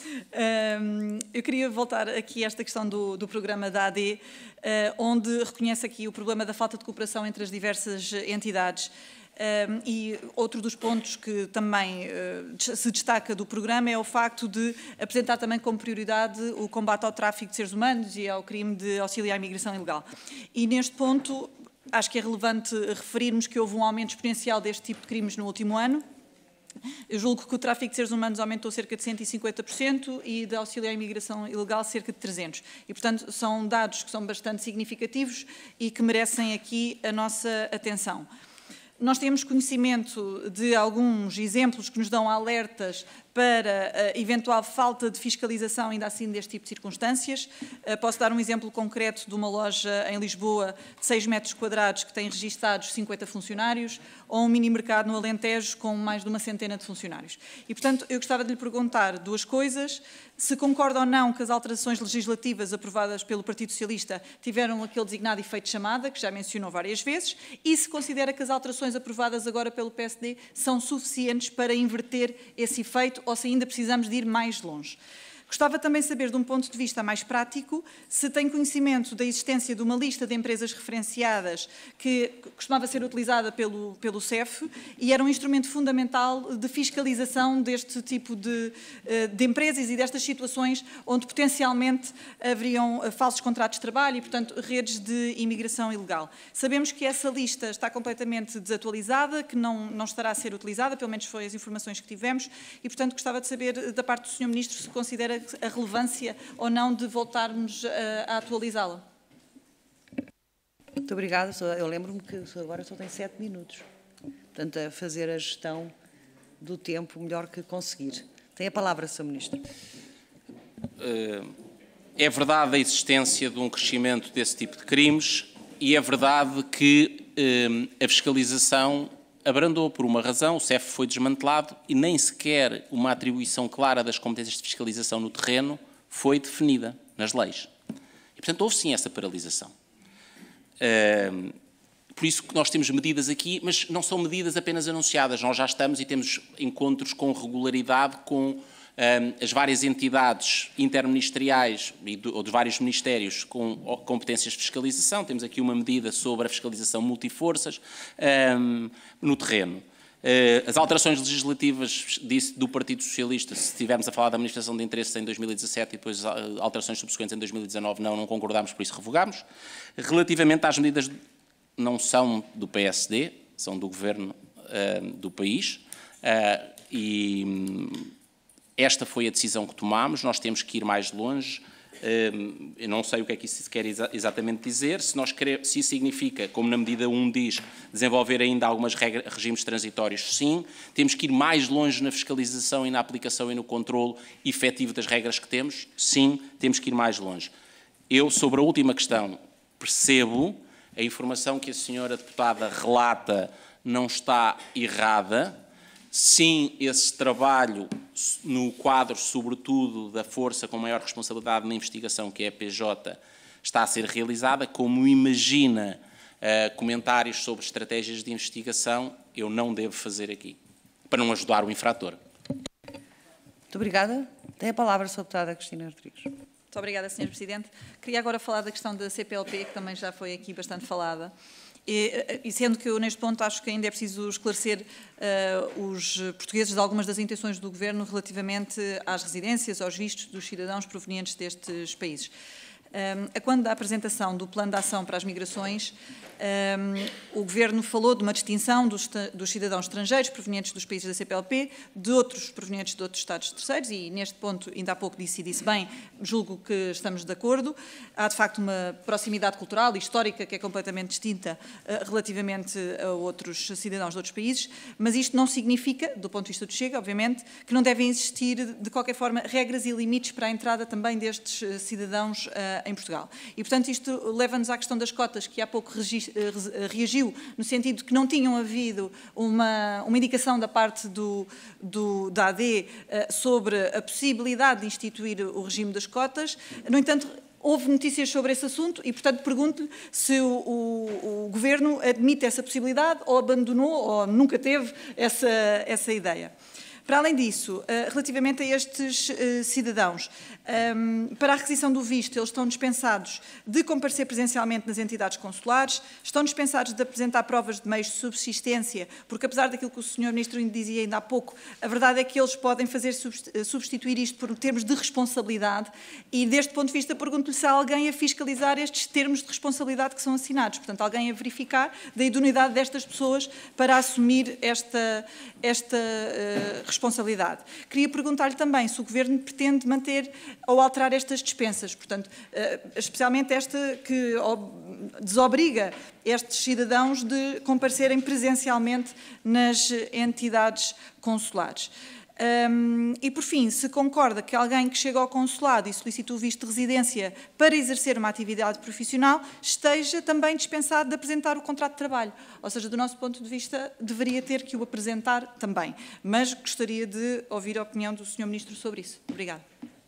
Um, eu queria voltar aqui a esta questão do, do programa da A D, uh, onde reconhece aqui o problema da falta de cooperação entre as diversas entidades. Um, e outro dos pontos que também uh, se destaca do programa é o facto de apresentar também como prioridade o combate ao tráfico de seres humanos e ao crime de auxílio à imigração ilegal. E neste ponto acho que é relevante referirmos que houve um aumento exponencial deste tipo de crimes no último ano. Eu julgo que o tráfico de seres humanos aumentou cerca de cento e cinquenta por cento e de auxílio à imigração ilegal cerca de trezentos por cento. E, portanto, são dados que são bastante significativos e que merecem aqui a nossa atenção. Nós temos conhecimento de alguns exemplos que nos dão alertas para a eventual falta de fiscalização, ainda assim, deste tipo de circunstâncias. Posso dar um exemplo concreto de uma loja em Lisboa de seis metros quadrados que tem registados cinquenta funcionários, ou um mini-mercado no Alentejo com mais de uma centena de funcionários. E, portanto, eu gostava de lhe perguntar duas coisas. Se concorda ou não que as alterações legislativas aprovadas pelo Partido Socialista tiveram aquele designado efeito de chamada, que já mencionou várias vezes, e se considera que as alterações aprovadas agora pelo P S D são suficientes para inverter esse efeito ou se ainda precisamos de ir mais longe. Gostava também de saber, de um ponto de vista mais prático, se tem conhecimento da existência de uma lista de empresas referenciadas que costumava ser utilizada pelo, pelo C E F e era um instrumento fundamental de fiscalização deste tipo de, de empresas e destas situações onde potencialmente haveriam falsos contratos de trabalho e, portanto, redes de imigração ilegal. Sabemos que essa lista está completamente desatualizada, que não, não estará a ser utilizada, pelo menos foi as informações que tivemos, e, portanto, gostava de saber da parte do senhor Ministro se considera a relevância ou não de voltarmos a, a atualizá-la. Muito obrigada. Eu lembro-me que agora só tem sete minutos. Portanto, a fazer a gestão do tempo melhor que conseguir. Tem a palavra, senhor Ministro. É verdade a existência de um crescimento desse tipo de crimes e é verdade que a fiscalização abrandou por uma razão, o C E F foi desmantelado e nem sequer uma atribuição clara das competências de fiscalização no terreno foi definida nas leis. E, portanto, houve sim essa paralisação. Uh, por isso que nós temos medidas aqui, mas não são medidas apenas anunciadas. Nós já estamos e temos encontros com regularidade com uh, as várias entidades interministeriais e do, ou de vários ministérios com competências de fiscalização. Temos aqui uma medida sobre a fiscalização multiforças um, no terreno. As alterações legislativas do Partido Socialista, se estivermos a falar da manifestação de interesse em dois mil e dezassete e depois alterações subsequentes em dois mil e dezanove, não, não concordámos, por isso revogámos. Relativamente às medidas, não são do P S D, são do Governo uh, do país, uh, e esta foi a decisão que tomámos, nós temos que ir mais longe. Eu não sei o que é que isso quer exatamente dizer, se, nós queremos, se isso significa, como na medida um diz, desenvolver ainda algumas regras, regimes transitórios, sim. Temos que ir mais longe na fiscalização e na aplicação e no controle efetivo das regras que temos, sim, temos que ir mais longe. Eu, sobre a última questão, percebo a informação que a senhora deputada relata não está errada. Sim, esse trabalho no quadro, sobretudo, da força com maior responsabilidade na investigação, que é a P J, está a ser realizada. Como imagina uh, comentários sobre estratégias de investigação, eu não devo fazer aqui, para não ajudar o infrator. Muito obrigada. Tem a palavra a senhora deputada Cristina Rodrigues. Muito obrigada, senhor Presidente. Queria agora falar da questão da C P L P, que também já foi aqui bastante falada. E, e sendo que eu, neste ponto, acho que ainda é preciso esclarecer uh, os portugueses de algumas das intenções do Governo relativamente às residências, aos vistos dos cidadãos provenientes destes países. Um, a quando da apresentação do Plano de Ação para as Migrações, um, o Governo falou de uma distinção dos, dos cidadãos estrangeiros provenientes dos países da C P L P, de outros provenientes de outros Estados terceiros, e neste ponto, ainda há pouco disse e disse bem, julgo que estamos de acordo. Há, de facto, uma proximidade cultural e histórica que é completamente distinta uh, relativamente a outros cidadãos de outros países, mas isto não significa, do ponto de vista do Chega, obviamente, que não devem existir, de qualquer forma, regras e limites para a entrada também destes uh, cidadãos uh, em Portugal. E, portanto, isto leva-nos à questão das cotas, que há pouco reagiu, no sentido de que não tinham havido uma, uma indicação da parte do, do, da A D uh, sobre a possibilidade de instituir o regime das cotas. No entanto, houve notícias sobre esse assunto e, portanto, pergunto-lhe se o, o, o Governo admite essa possibilidade ou abandonou ou nunca teve essa, essa ideia. Para além disso, relativamente a estes cidadãos, para a requisição do visto, eles estão dispensados de comparecer presencialmente nas entidades consulares, estão dispensados de apresentar provas de meios de subsistência, porque apesar daquilo que o senhor Ministro dizia ainda há pouco, a verdade é que eles podem fazer substituir isto por termos de responsabilidade e, deste ponto de vista, pergunto-lhe se há alguém a fiscalizar estes termos de responsabilidade que são assinados. Portanto, alguém a verificar da idoneidade destas pessoas para assumir esta, esta uh, responsabilidade. Queria perguntar-lhe também se o Governo pretende manter ou alterar estas dispensas, portanto, uh, especialmente esta que desobriga estes cidadãos de comparecerem presencialmente nas entidades consulares. Um, e, por fim, se concorda que alguém que chega ao consulado e solicita o visto de residência para exercer uma atividade profissional esteja também dispensado de apresentar o contrato de trabalho. Ou seja, do nosso ponto de vista, deveria ter que o apresentar também. Mas gostaria de ouvir a opinião do senhor Ministro sobre isso. Obrigada.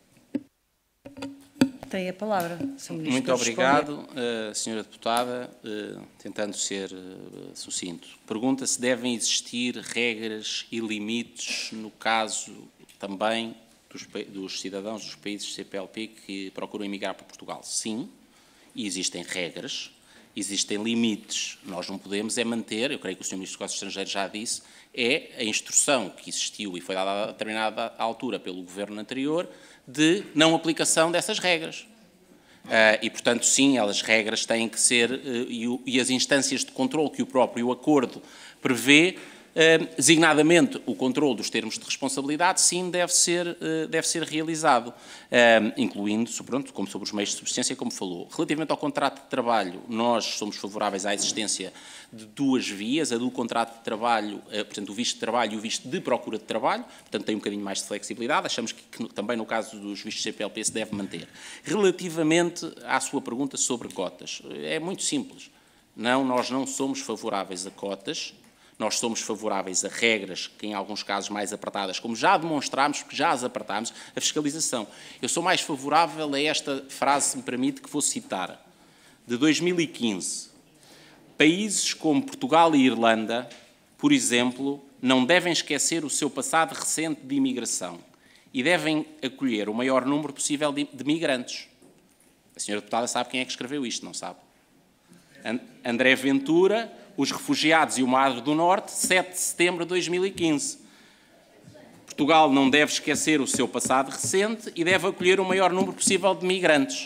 Tem a palavra, senhor Ministro. Muito obrigado, uh, senhora Deputada. Uh, tentando ser uh, sucinto. Pergunta se devem existir regras e limites no caso também dos, dos cidadãos dos países C P L P que procuram emigrar para Portugal. Sim, e existem regras, existem limites. Nós não podemos é manter, eu creio que o senhor Ministro dos Negócios Estrangeiros já disse, é a instrução que existiu e foi dada a determinada altura pelo Governo anterior, de não aplicação dessas regras. Uh, e, portanto, sim, as regras têm que ser, uh, e, o, e as instâncias de controle que o próprio acordo prevê, uh, designadamente o controle dos termos de responsabilidade, sim, deve ser, uh, deve ser realizado, uh, incluindo, pronto, como sobre os meios de subsistência, como falou. Relativamente ao contrato de trabalho, nós somos favoráveis à existência de duas vias, a do contrato de trabalho, uh, portanto, o visto de trabalho e o visto de procura de trabalho, portanto, tem um bocadinho mais de flexibilidade, achamos que, que também no caso dos vistos C P L P se deve manter. Relativamente à sua pergunta sobre cotas, é muito simples. Não, nós não somos favoráveis a cotas, nós somos favoráveis a regras que, em alguns casos mais apertadas, como já demonstrámos, porque já as apertámos, a fiscalização. Eu sou mais favorável a esta frase, se me permite, que vou citar, de dois mil e quinze. Países como Portugal e Irlanda, por exemplo, não devem esquecer o seu passado recente de imigração e devem acolher o maior número possível de, de migrantes. A senhora Deputada sabe quem é que escreveu isto, não sabe? André Ventura, Os Refugiados e o Mar do Norte, sete de setembro de dois mil e quinze. Portugal não deve esquecer o seu passado recente e deve acolher o maior número possível de migrantes.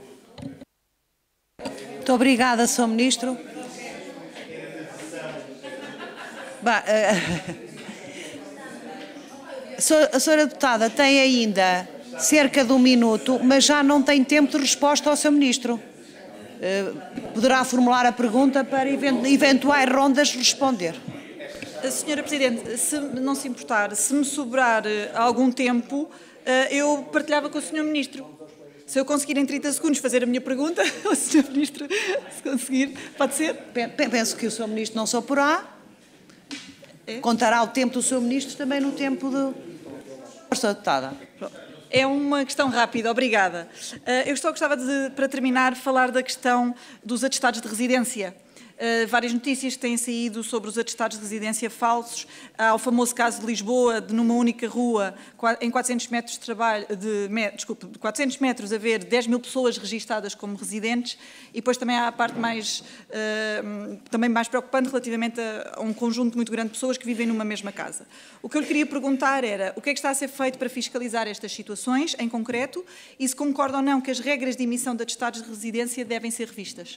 Muito obrigada, senhor Ministro. Bah, uh, a senhora Deputada tem ainda cerca de um minuto, mas já não tem tempo de resposta ao senhor Ministro. Uh, poderá formular a pergunta para eventuais rondas responder. Senhora Presidente, se não se importar, se me sobrar algum tempo, eu partilhava com o senhor Ministro. Se eu conseguir em trinta segundos fazer a minha pergunta, o senhor Ministro, se conseguir, pode ser? Penso que o senhor Ministro não se oporá. É? Contará o tempo do senhor Ministro também no tempo do... Senhora Deputada. É uma questão rápida, obrigada. Eu só gostava de, para terminar, falar da questão dos atestados de residência. Uh, várias notícias têm saído sobre os atestados de residência falsos. Há o famoso caso de Lisboa, de numa única rua, em quatrocentos metros de trabalho, de, me, desculpe, de quatrocentos metros, haver dez mil pessoas registadas como residentes, e depois também há a parte mais, uh, também mais preocupante relativamente a, a um conjunto muito grande de pessoas que vivem numa mesma casa. O que eu lhe queria perguntar era o que é que está a ser feito para fiscalizar estas situações, em concreto, e se concorda ou não que as regras de emissão de atestados de residência devem ser revistas.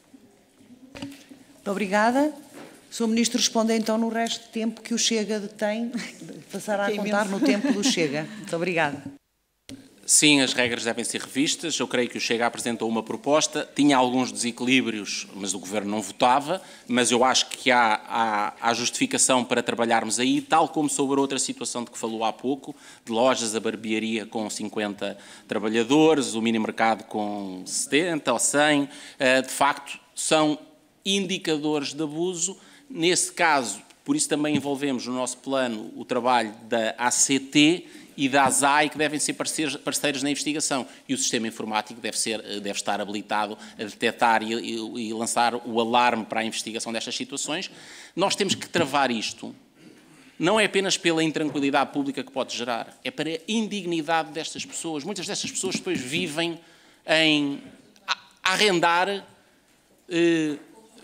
Muito obrigada. O senhor Ministro responde então no resto de tempo que o Chega detém, passará a contar no tempo do Chega. Muito obrigada. Sim, as regras devem ser revistas. Eu creio que o Chega apresentou uma proposta, tinha alguns desequilíbrios, mas o Governo não votava, mas eu acho que há, há, há justificação para trabalharmos aí, tal como sobre outra situação de que falou há pouco, de lojas, a barbearia com cinquenta trabalhadores, o mini-mercado com setenta ou cem, de facto, são indicadores de abuso. Nesse caso, por isso também envolvemos no nosso plano o trabalho da A C T e da A S A I, que devem ser parceiros, parceiros na investigação, e o sistema informático deve, ser, deve estar habilitado a detectar e, e, e lançar o alarme para a investigação destas situações. Nós temos que travar isto não é apenas pela intranquilidade pública que pode gerar, é para a indignidade destas pessoas. Muitas destas pessoas depois vivem em a, a arrendar eh,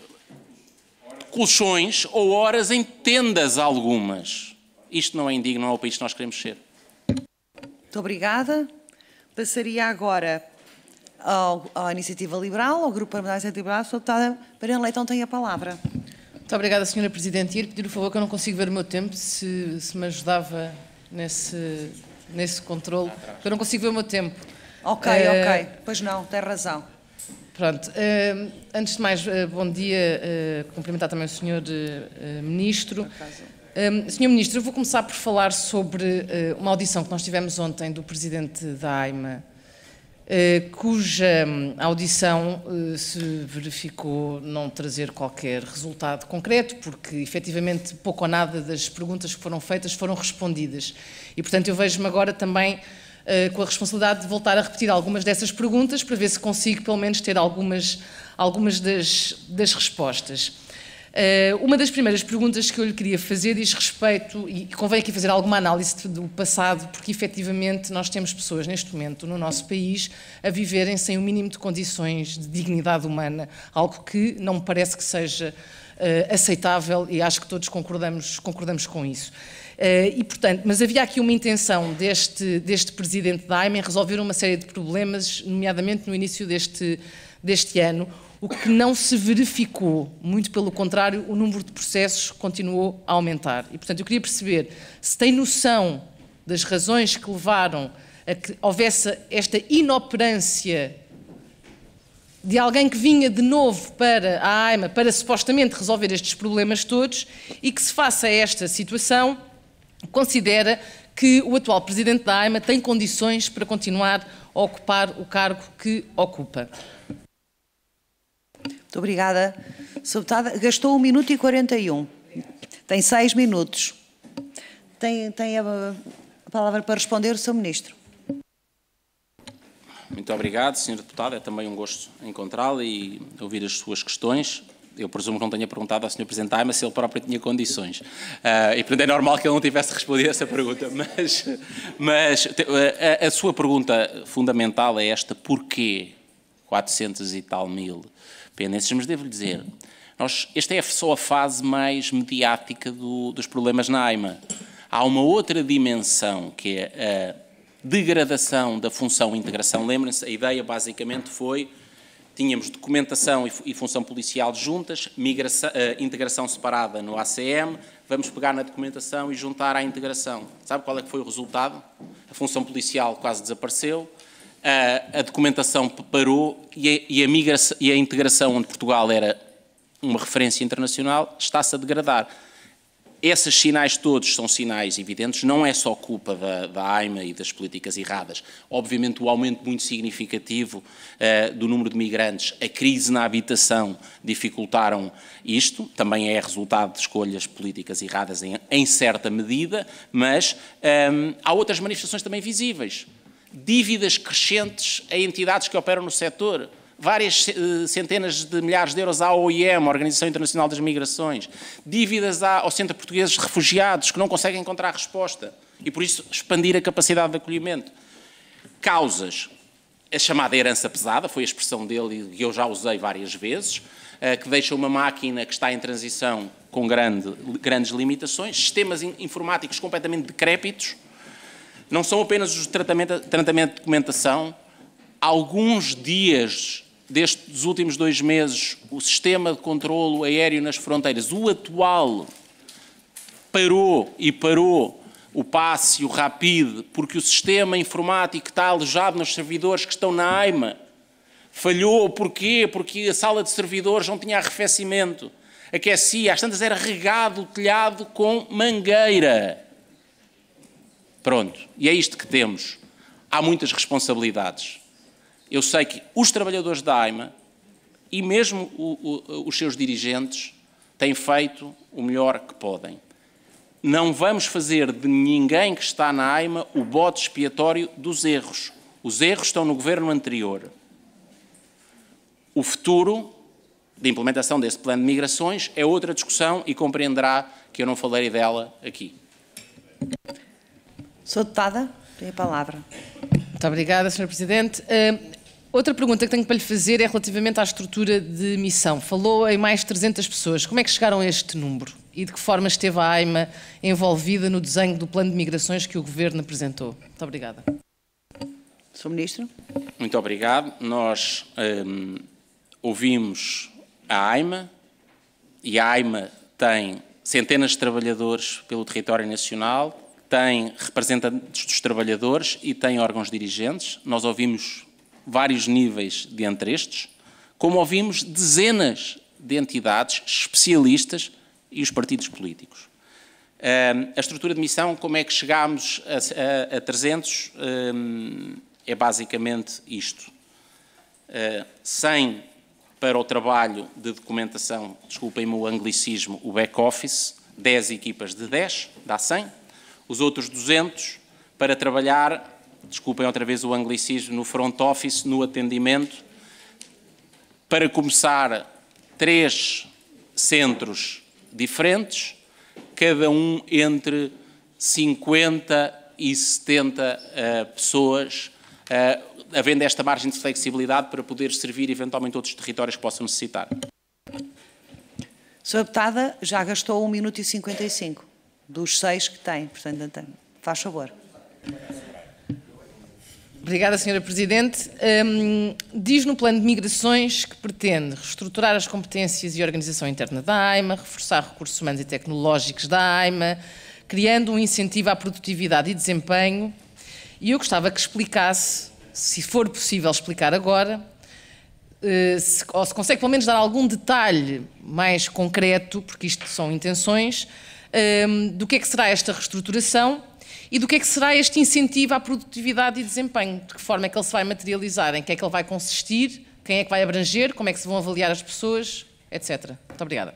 colchões ou horas em tendas algumas. Isto não é indigno, não é o país que nós queremos ser. Muito obrigada. Passaria agora ao, à Iniciativa Liberal, ao Grupo Parlamentar da Iniciativa Liberal. A deputada Mariana Leitão tem a palavra. Muito obrigada, senhora Presidente. E pedir o favor que eu não consigo ver o meu tempo, se, se me ajudava nesse, nesse controle, porque eu não consigo ver o meu tempo. Ok, uh, ok. Pois não, tem razão. Pronto. Uh, antes de mais, uh, bom dia. Uh, cumprimentar também o senhor uh, Ministro. Um, senhor Ministro, eu vou começar por falar sobre uh, uma audição que nós tivemos ontem do Presidente da AIMA, uh, cuja audição uh, se verificou não trazer qualquer resultado concreto, porque efetivamente pouco ou nada das perguntas que foram feitas foram respondidas. E, portanto, eu vejo-me agora também uh, com a responsabilidade de voltar a repetir algumas dessas perguntas para ver se consigo, pelo menos, ter algumas, algumas das, das respostas. Uh, uma das primeiras perguntas que eu lhe queria fazer diz respeito, e convém aqui fazer alguma análise do passado, porque efetivamente nós temos pessoas neste momento no nosso país a viverem sem o mínimo de condições de dignidade humana, algo que não me parece que seja uh, aceitável e acho que todos concordamos, concordamos com isso. Uh, e, portanto, mas havia aqui uma intenção deste, deste Presidente da AIMA em resolver uma série de problemas, nomeadamente no início deste, deste ano, o que não se verificou, muito pelo contrário, o número de processos continuou a aumentar. E, portanto, eu queria perceber se tem noção das razões que levaram a que houvesse esta inoperância de alguém que vinha de novo para a AIMA para supostamente resolver estes problemas todos e que, se face a esta situação, considera que o atual Presidente da AIMA tem condições para continuar a ocupar o cargo que ocupa. Muito obrigada. Senhora Deputada, gastou um minuto e quarenta e um. Tem seis minutos. Tem, tem a, a palavra para responder o senhor Ministro. Muito obrigado, senhora Deputada. É também um gosto encontrá-la e ouvir as suas questões. Eu presumo que não tenha perguntado ao senhor Presidente da AIMA se ele próprio tinha condições. Uh, e, portanto, é normal que ele não tivesse respondido a essa pergunta. Mas, mas a, a sua pergunta fundamental é esta: porquê quatrocentos e tal mil pendências? Mas devo-lhe dizer, nós, esta é só a fase mais mediática do, dos problemas na AIMA. Há uma outra dimensão, que é a degradação da função integração. Lembrem-se, a ideia basicamente foi, tínhamos documentação e, e função policial juntas, migração, uh, integração separada no A C M, vamos pegar na documentação e juntar à integração. Sabe qual é que foi o resultado? A função policial quase desapareceu, a, a documentação parou e a, e, a migração, e a integração, onde Portugal era uma referência internacional, está-se a degradar. Esses sinais todos são sinais evidentes, não é só culpa da, da AIMA e das políticas erradas. Obviamente o aumento muito significativo uh, do número de migrantes, a crise na habitação dificultaram isto, também é resultado de escolhas políticas erradas em, em certa medida, mas um, há outras manifestações também visíveis. Dívidas crescentes a entidades que operam no setor. Várias centenas de milhares de euros à O I M, Organização Internacional das Migrações, dívidas ao Centro Português de Refugiados, que não conseguem encontrar resposta, e por isso expandir a capacidade de acolhimento. Causas, a chamada herança pesada, foi a expressão dele e eu já usei várias vezes, que deixa uma máquina que está em transição com grande, grandes limitações, sistemas informáticos completamente decrépitos, não são apenas o tratamento, tratamento de documentação. Alguns dias destes últimos dois meses, o sistema de controlo aéreo nas fronteiras, o atual, parou e parou o passe e o Rapid, porque o sistema informático que está alojado nos servidores que estão na AIMA falhou. Porquê? Porque a sala de servidores não tinha arrefecimento. Aquecia, às tantas era regado o telhado com mangueira. Pronto, e é isto que temos. Há muitas responsabilidades. Eu sei que os trabalhadores da AIMA e mesmo o, o, os seus dirigentes têm feito o melhor que podem. Não vamos fazer de ninguém que está na AIMA o bode expiatório dos erros. Os erros estão no governo anterior. O futuro de implementação desse plano de migrações é outra discussão e compreenderá que eu não falarei dela aqui. Senhora Deputada, tem a palavra. Muito obrigada, senhora Presidente. Uh, outra pergunta que tenho para lhe fazer é relativamente à estrutura de missão. Falou em mais de trezentas pessoas. Como é que chegaram a este número? E de que forma esteve a AIMA envolvida no desenho do plano de migrações que o Governo apresentou? Muito obrigada. senhor Ministro. Muito obrigado. Nós hum, ouvimos a AIMA e a AIMA tem centenas de trabalhadores pelo território nacional, tem representantes dos trabalhadores e tem órgãos dirigentes. Nós ouvimos vários níveis dentre estes, como ouvimos dezenas de entidades especialistas e os partidos políticos. Uh, a estrutura de missão, como é que chegámos a, a, a trezentos, uh, é basicamente isto. Uh, cem para o trabalho de documentação, desculpem-me o anglicismo, o back-office, dez equipas de dez, dá cem. Os outros duzentos para trabalhar, desculpem outra vez o anglicismo, no front office, no atendimento. Para começar, três centros diferentes, cada um entre cinquenta e setenta uh, pessoas, uh, havendo esta margem de flexibilidade para poder servir eventualmente outros territórios que possam necessitar. senhora Deputada, já gastou um minuto e cinquenta e cinco dos seis que tem, portanto, faz favor. Obrigada, senhora Presidente. Um, diz no plano de migrações que pretende reestruturar as competências e organização interna da AIMA, reforçar recursos humanos e tecnológicos da AIMA, criando um incentivo à produtividade e desempenho. E eu gostava que explicasse, se for possível explicar agora, uh, se, ou se consegue pelo menos dar algum detalhe mais concreto, porque isto são intenções, um, do que é que será esta reestruturação e do que é que será este incentivo à produtividade e desempenho, de que forma é que ele se vai materializar, em que é que ele vai consistir, quem é que vai abranger, como é que se vão avaliar as pessoas, etcétera. Muito obrigada.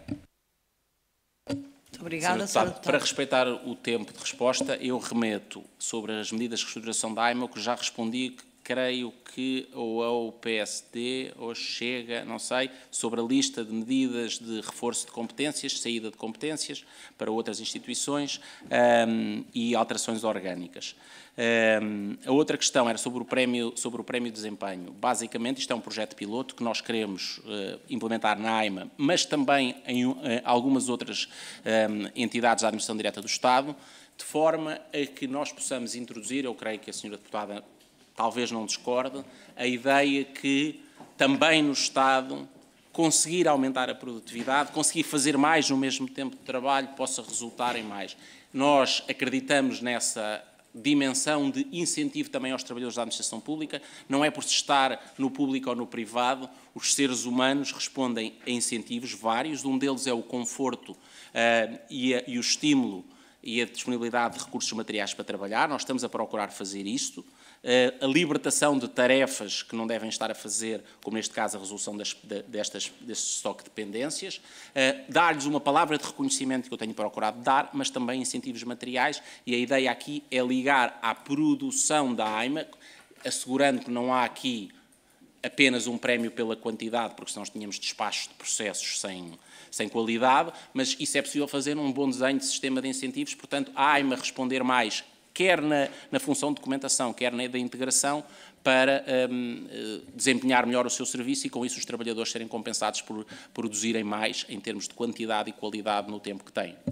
Muito obrigada, senhora Deputada. Para respeitar o tempo de resposta, eu remeto sobre as medidas de reestruturação da AIMA, que já respondi, que creio que ou é o P S D ou Chega, não sei, sobre a lista de medidas de reforço de competências, saída de competências para outras instituições um, e alterações orgânicas. Um, a outra questão era sobre o prémio, sobre o prémio de desempenho. Basicamente, isto é um projeto piloto que nós queremos uh, implementar na AIMA, mas também em uh, algumas outras um, entidades da administração direta do Estado, de forma a que nós possamos introduzir, eu creio que a senhora Deputada talvez não discorde, a ideia que também no Estado conseguir aumentar a produtividade, conseguir fazer mais no mesmo tempo de trabalho, possa resultar em mais. Nós acreditamos nessa dimensão de incentivo também aos trabalhadores da administração pública, não é por se estar no público ou no privado, os seres humanos respondem a incentivos vários, um deles é o conforto uh, e, a, e o estímulo e a disponibilidade de recursos materiais para trabalhar, nós estamos a procurar fazer isto. A libertação de tarefas que não devem estar a fazer, como neste caso a resolução das, destas, deste estoque de dependências, dar-lhes uma palavra de reconhecimento que eu tenho procurado dar, mas também incentivos materiais, e a ideia aqui é ligar à produção da AIMA, assegurando que não há aqui apenas um prémio pela quantidade, porque senão tínhamos despachos de processos sem, sem qualidade, mas isso é possível fazer num bom desenho de sistema de incentivos, portanto a AIMA responder mais quer na, na função de documentação, quer na da integração, para um, desempenhar melhor o seu serviço e, com isso, os trabalhadores serem compensados por produzirem mais em termos de quantidade e qualidade no tempo que têm.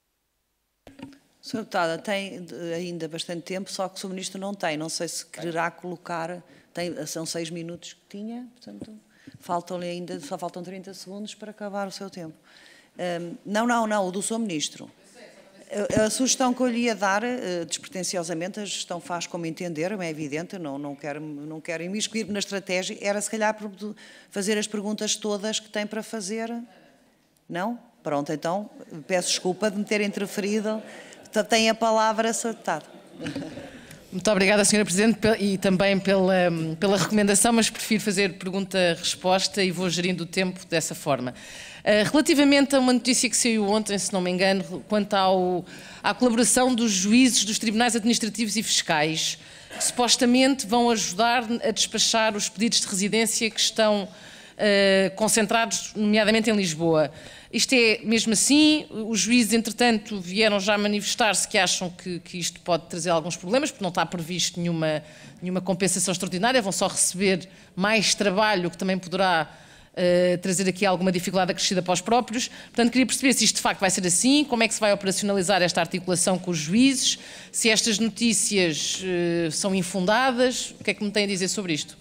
senhora Deputada, tem ainda bastante tempo, só que o senhor Ministro não tem. Não sei se quererá colocar... Tem, são seis minutos que tinha, portanto, faltam-lhe ainda, só faltam trinta segundos para acabar o seu tempo. Um, não, não, não, o do senhor Ministro. A sugestão que eu lhe ia dar, despretensiosamente, a gestão faz como entender, é evidente, não, não quero, não quero imiscuir-me na estratégia, era se calhar fazer as perguntas todas que tem para fazer. Não? Pronto, então, peço desculpa de me ter interferido. Tem a palavra, senhora Deputada. Muito obrigada, senhora Presidente, e também pela, pela recomendação, mas prefiro fazer pergunta-resposta e vou gerindo o tempo dessa forma. Relativamente a uma notícia que saiu ontem, se não me engano, quanto ao, à colaboração dos juízes dos tribunais administrativos e fiscais, que supostamente vão ajudar a despachar os pedidos de residência que estão uh, concentrados nomeadamente em Lisboa. Isto é mesmo assim? Os juízes, entretanto, vieram já manifestar-se que acham que, que isto pode trazer alguns problemas, porque não está previsto nenhuma, nenhuma compensação extraordinária, vão só receber mais trabalho, que também poderá uh, trazer aqui alguma dificuldade acrescida para os próprios. Portanto, queria perceber se isto de facto vai ser assim, como é que se vai operacionalizar esta articulação com os juízes, se estas notícias uh, são infundadas, o que é que me tem a dizer sobre isto?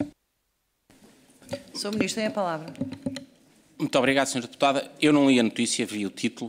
senhor Ministro, tem a palavra. Muito obrigado, senhora Deputada. Eu não li a notícia, vi o título.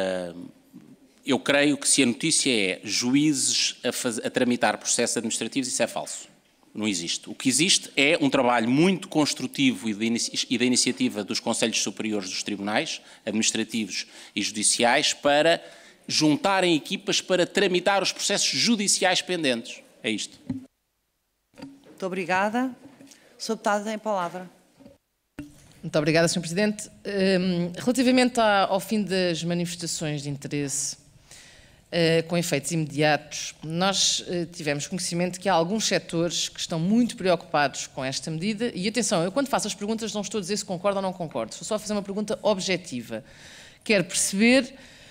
Eu creio que se a notícia é juízes a, faz, a tramitar processos administrativos, isso é falso. Não existe. O que existe é um trabalho muito construtivo e, de, e da iniciativa dos Conselhos Superiores dos Tribunais, administrativos e judiciais, para juntarem equipas para tramitar os processos judiciais pendentes. É isto. Muito obrigada. senhor Deputado, tem a palavra. Muito obrigada, senhor Presidente. Um, relativamente à, ao fim das manifestações de interesse uh, com efeitos imediatos, nós uh, tivemos conhecimento que há alguns setores que estão muito preocupados com esta medida. E atenção, eu quando faço as perguntas não estou a dizer se concordo ou não concordo, estou só a fazer uma pergunta objetiva. Quero perceber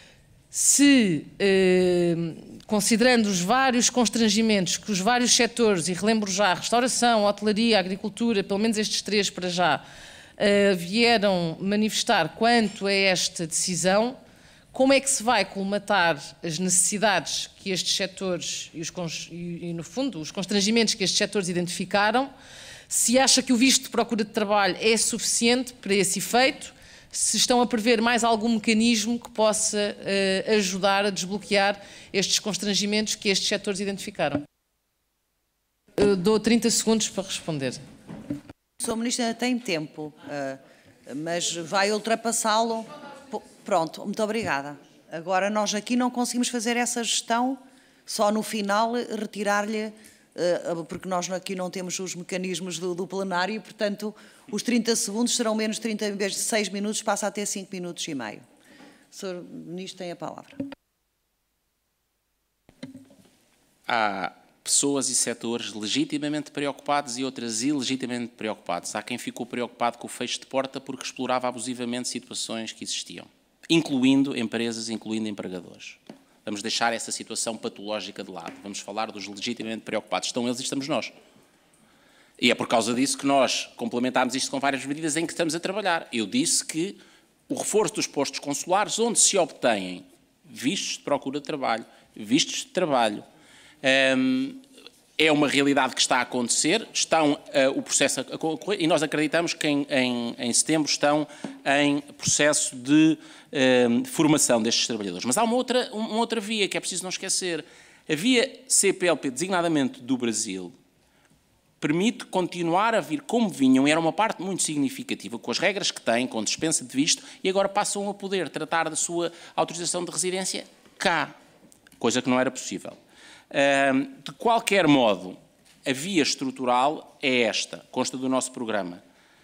se, uh, considerando os vários constrangimentos que os vários setores, e relembro já, restauração, hotelaria, agricultura, pelo menos estes três para já, Uh, vieram manifestar quanto a esta decisão, como é que se vai colmatar as necessidades que estes setores e, os, e, e, no fundo, os constrangimentos que estes setores identificaram, se acha que o visto de procura de trabalho é suficiente para esse efeito, se estão a prever mais algum mecanismo que possa uh, ajudar a desbloquear estes constrangimentos que estes setores identificaram. Eu dou trinta segundos para responder. O senhor Ministro ainda tem tempo, mas vai ultrapassá-lo. Pronto, muito obrigada. Agora, nós aqui não conseguimos fazer essa gestão, só no final retirar-lhe, porque nós aqui não temos os mecanismos do, do plenário e, portanto, os trinta segundos serão menos trinta, em vez de seis minutos, passa a ter cinco minutos e meio. O senhor Ministro tem a palavra. Há pessoas e setores legitimamente preocupados e outras ilegitimamente preocupados. Há quem ficou preocupado com o fecho de porta porque explorava abusivamente situações que existiam, incluindo empresas, incluindo empregadores. Vamos deixar essa situação patológica de lado. Vamos falar dos legitimamente preocupados. Estão eles e estamos nós. E é por causa disso que nós complementámos isto com várias medidas em que estamos a trabalhar. Eu disse que o reforço dos postos consulares, onde se obtêm vistos de procura de trabalho, vistos de trabalho, Um, é uma realidade que está a acontecer, estão uh, o processo a ocorrer e nós acreditamos que em, em, em setembro estão em processo de um, formação destes trabalhadores. Mas há uma outra, uma outra via que é preciso não esquecer. A via C P L P, designadamente do Brasil, permite continuar a vir como vinham, e era uma parte muito significativa, com as regras que têm, com dispensa de visto, e agora passam a poder tratar da sua autorização de residência cá, coisa que não era possível. De qualquer modo, a via estrutural é esta, consta do nosso programa.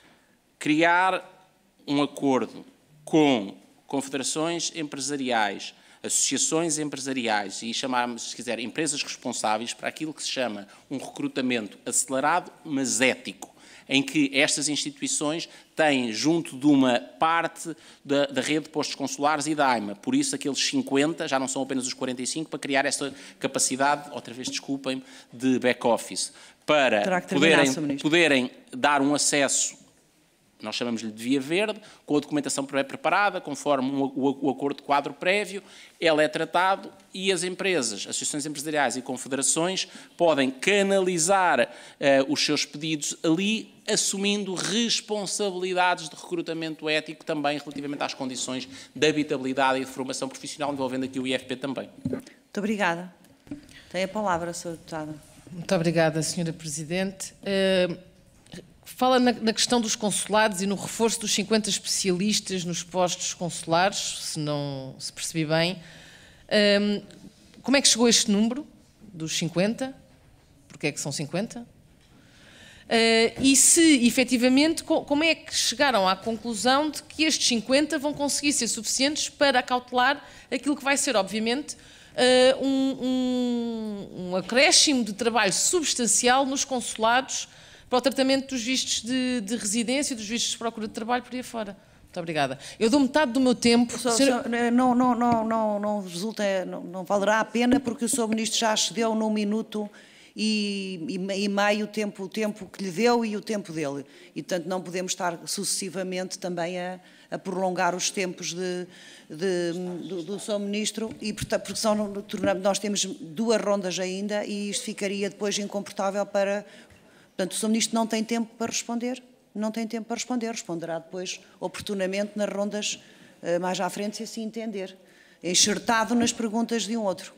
Criar um acordo com confederações empresariais, associações empresariais e chamarmos, se quiser, empresas responsáveis para aquilo que se chama um recrutamento acelerado, mas ético, em que estas instituições têm, junto de uma parte da, da rede de postos consulares e da AIMA, por isso aqueles cinquenta, já não são apenas os quarenta e cinco, para criar esta capacidade, outra vez desculpem, de back-office, para poderem, poderem dar um acesso, nós chamamos-lhe de via verde, com a documentação pré-preparada, conforme o, o, o acordo de quadro prévio, ela é tratado e as empresas, associações empresariais e confederações podem canalizar uh, os seus pedidos ali, assumindo responsabilidades de recrutamento ético também relativamente às condições de habitabilidade e de formação profissional, envolvendo aqui o I F P também. Muito obrigada. Tem a palavra, senhora Deputada. Muito obrigada, senhora Presidente. Uh... Fala na, na questão dos consulados e no reforço dos cinquenta especialistas nos postos consulares, se não se percebi bem. Um, como é que chegou este número dos cinquenta? Porque é que são cinquenta? Uh, e se, efetivamente, co como é que chegaram à conclusão de que estes cinquenta vão conseguir ser suficientes para acautelar aquilo que vai ser, obviamente, uh, um, um, um acréscimo de trabalho substancial nos consulados para o tratamento dos vistos de, de residência, dos vistos de procura de trabalho, por aí fora. Muito obrigada. Eu dou metade do meu tempo... So, senhora... so, não, não, não, não, não, resulta, não, não valerá a pena, porque o senhor Ministro já excedeu num minuto e, e, e meio o tempo, o tempo que lhe deu e o tempo dele. E, portanto, não podemos estar sucessivamente também a, a prolongar os tempos de, de, do, do senhor Ministro, e, portanto, porque são, nós temos duas rondas ainda e isto ficaria depois incomportável para... Portanto, o senhor Ministro não tem tempo para responder. Não tem tempo para responder, responderá depois oportunamente nas rondas uh, mais à frente, se assim entender, enxertado nas perguntas de um outro.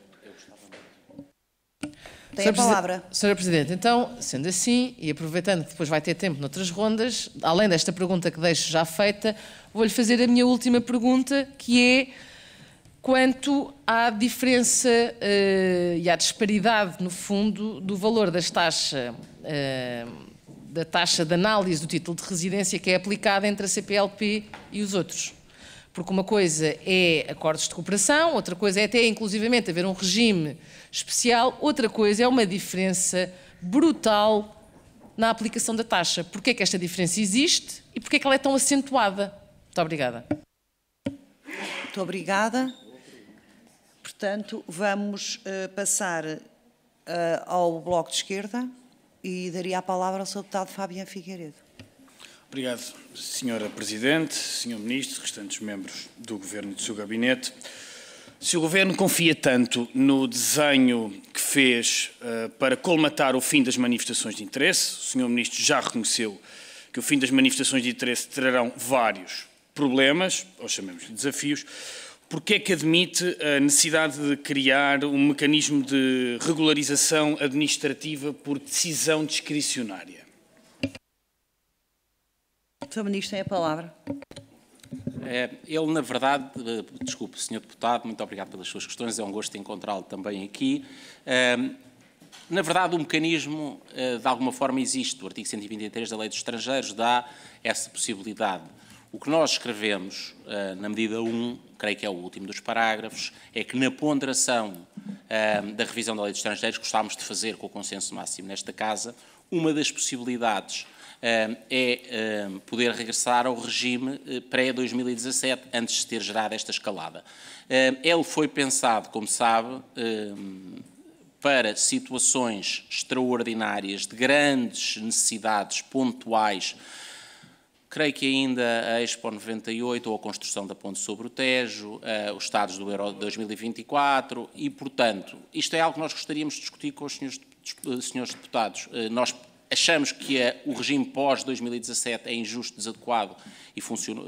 Tem a palavra. senhora Presidente, então, sendo assim, e aproveitando que depois vai ter tempo noutras rondas, além desta pergunta que deixo já feita, vou-lhe fazer a minha última pergunta, que é quanto à diferença uh, e à disparidade, no fundo, do valor das taxas... Uh, da taxa de análise do título de residência que é aplicada entre a C P L P e os outros. Porque uma coisa é acordos de cooperação, outra coisa é até inclusivamente haver um regime especial, outra coisa é uma diferença brutal na aplicação da taxa. Porquê é que esta diferença existe e porquê é que ela é tão acentuada? Muito obrigada. Muito obrigada. Portanto, vamos uh, passar uh, ao Bloco de Esquerda. E daria a palavra ao senhor Deputado Fabiano Figueiredo. Obrigado, senhora Presidente, senhor Ministro, restantes membros do Governo e do seu gabinete. Se o Governo confia tanto no desenho que fez uh, para colmatar o fim das manifestações de interesse, o senhor Ministro já reconheceu que o fim das manifestações de interesse trarão vários problemas, ou chamemos de desafios. Porque é que admite a necessidade de criar um mecanismo de regularização administrativa por decisão discricionária? O senhor Ministro tem a palavra. É, ele, na verdade, desculpe, senhor Deputado, muito obrigado pelas suas questões, é um gosto encontrá-lo também aqui. É, na verdade, o mecanismo, de alguma forma, existe. O artigo cento e vinte e três da Lei dos Estrangeiros dá essa possibilidade. O que nós escrevemos uh, na medida um, creio que é o último dos parágrafos, é que na ponderação uh, da revisão da Lei dos Estrangeiros, que gostávamos de fazer com o consenso máximo nesta Casa, uma das possibilidades uh, é uh, poder regressar ao regime uh, pré dois mil e dezassete, antes de ter gerado esta escalada. Uh, ele foi pensado, como sabe, uh, para situações extraordinárias, de grandes necessidades pontuais. Creio que ainda a Expo noventa e oito ou a construção da ponte sobre o Tejo, uh, os Estados do Euro de dois mil e vinte e quatro e, portanto, isto é algo que nós gostaríamos de discutir com os senhores, senhores deputados. Uh, nós achamos que uh, o regime pós dois mil e dezassete é injusto, desadequado e funcionou,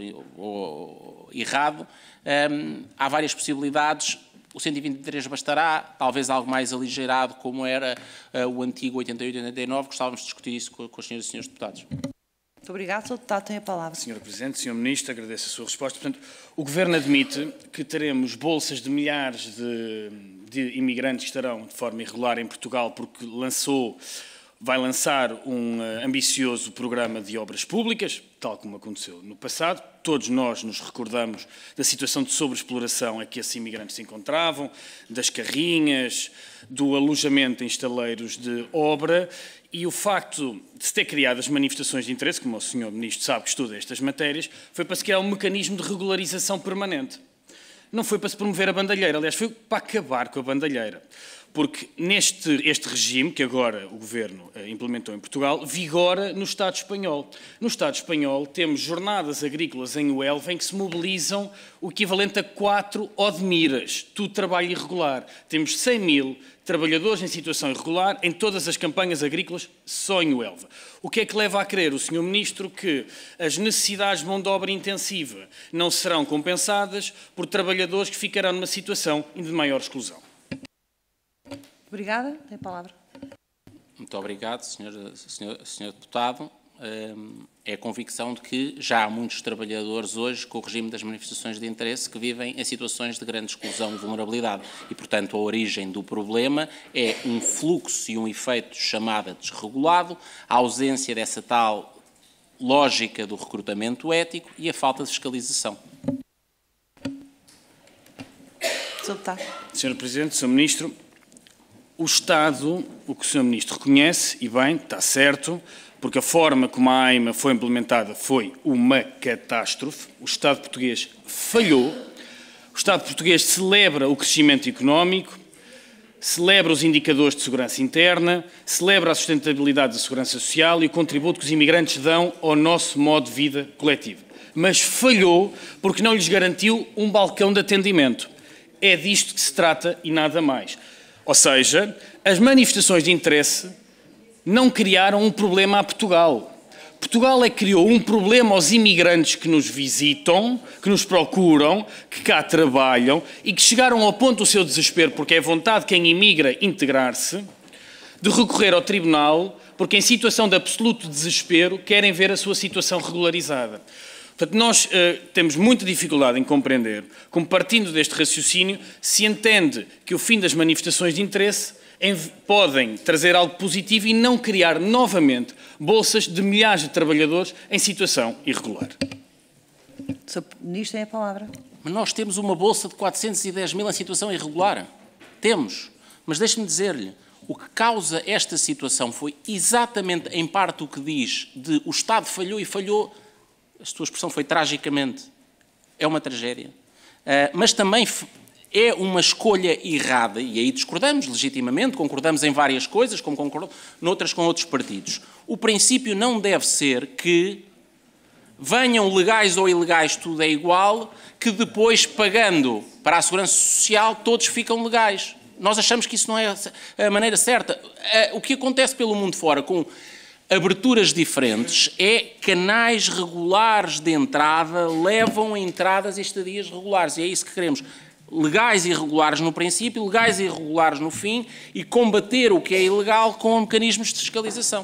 ou, errado. Um, há várias possibilidades. O cento e vinte e três bastará, talvez algo mais aligeirado, como era uh, o antigo oitenta e oito e oitenta e nove. Gostávamos de discutir isso com, com os senhores e senhores deputados. Muito obrigado. O senhor Deputado tem a palavra. senhora Presidente, senhor Ministro, agradeço a sua resposta. Portanto, o Governo admite que teremos bolsas de milhares de, de imigrantes que estarão de forma irregular em Portugal porque lançou, vai lançar um uh, ambicioso programa de obras públicas, tal como aconteceu no passado. Todos nós nos recordamos da situação de sobreexploração a que esses imigrantes se encontravam, das carrinhas, do alojamento em estaleiros de obra. E o facto de se ter criado as manifestações de interesse, como o senhor Ministro sabe que estuda estas matérias, foi para se criar um mecanismo de regularização permanente. Não foi para se promover a bandalheira, aliás, foi para acabar com a bandalheira. Porque neste este regime, que agora o Governo eh, implementou em Portugal, vigora no Estado espanhol. No Estado espanhol temos jornadas agrícolas em Huelva em que se mobilizam o equivalente a quatro Odmiras, tudo trabalho irregular. Temos cem mil trabalhadores em situação irregular em todas as campanhas agrícolas só em Huelva. O que é que leva a crer o senhor Ministro que as necessidades de mão de obra intensiva não serão compensadas por trabalhadores que ficarão numa situação de maior exclusão? Obrigada. Tem a palavra. Muito obrigado, senhor, senhor, senhor Deputado. É a convicção de que já há muitos trabalhadores hoje com o regime das manifestações de interesse que vivem em situações de grande exclusão e vulnerabilidade e, portanto, a origem do problema é um fluxo e um efeito chamado desregulado, a ausência dessa tal lógica do recrutamento ético e a falta de fiscalização. senhor Deputado. senhora Presidente, senhor Ministro, o Estado, o que o senhor Ministro reconhece, e bem, está certo, porque a forma como a AIMA foi implementada foi uma catástrofe. O Estado português falhou. O Estado português celebra o crescimento económico, celebra os indicadores de segurança interna, celebra a sustentabilidade da segurança social e o contributo que os imigrantes dão ao nosso modo de vida coletivo. Mas falhou porque não lhes garantiu um balcão de atendimento. É disto que se trata e nada mais. Ou seja, as manifestações de interesse não criaram um problema a Portugal. Portugal é que criou um problema aos imigrantes que nos visitam, que nos procuram, que cá trabalham e que chegaram ao ponto do seu desespero, porque é vontade de quem imigra integrar-se, de recorrer ao tribunal, porque em situação de absoluto desespero querem ver a sua situação regularizada. Portanto, nós eh, temos muita dificuldade em compreender como, partindo deste raciocínio, se entende que o fim das manifestações de interesse em, podem trazer algo positivo e não criar novamente bolsas de milhares de trabalhadores em situação irregular. senhor Ministro, tem a palavra. Mas nós temos uma bolsa de quatrocentos e dez mil em situação irregular. Temos. Mas deixe-me dizer-lhe, o que causa esta situação foi exatamente, em parte, o que diz de o Estado falhou e falhou, a sua expressão foi tragicamente. É uma tragédia. Uh, mas também é uma escolha errada, e aí discordamos legitimamente, concordamos em várias coisas, como concordamos noutras com outros partidos. O princípio não deve ser que venham legais ou ilegais, tudo é igual, que depois, pagando para a segurança social, todos ficam legais. Nós achamos que isso não é a maneira certa. O que acontece pelo mundo fora com aberturas diferentes é canais regulares de entrada levam a entradas e estadias regulares, e é isso que queremos. Legais e irregulares no princípio, legais e irregulares no fim, e combater o que é ilegal com mecanismos de fiscalização.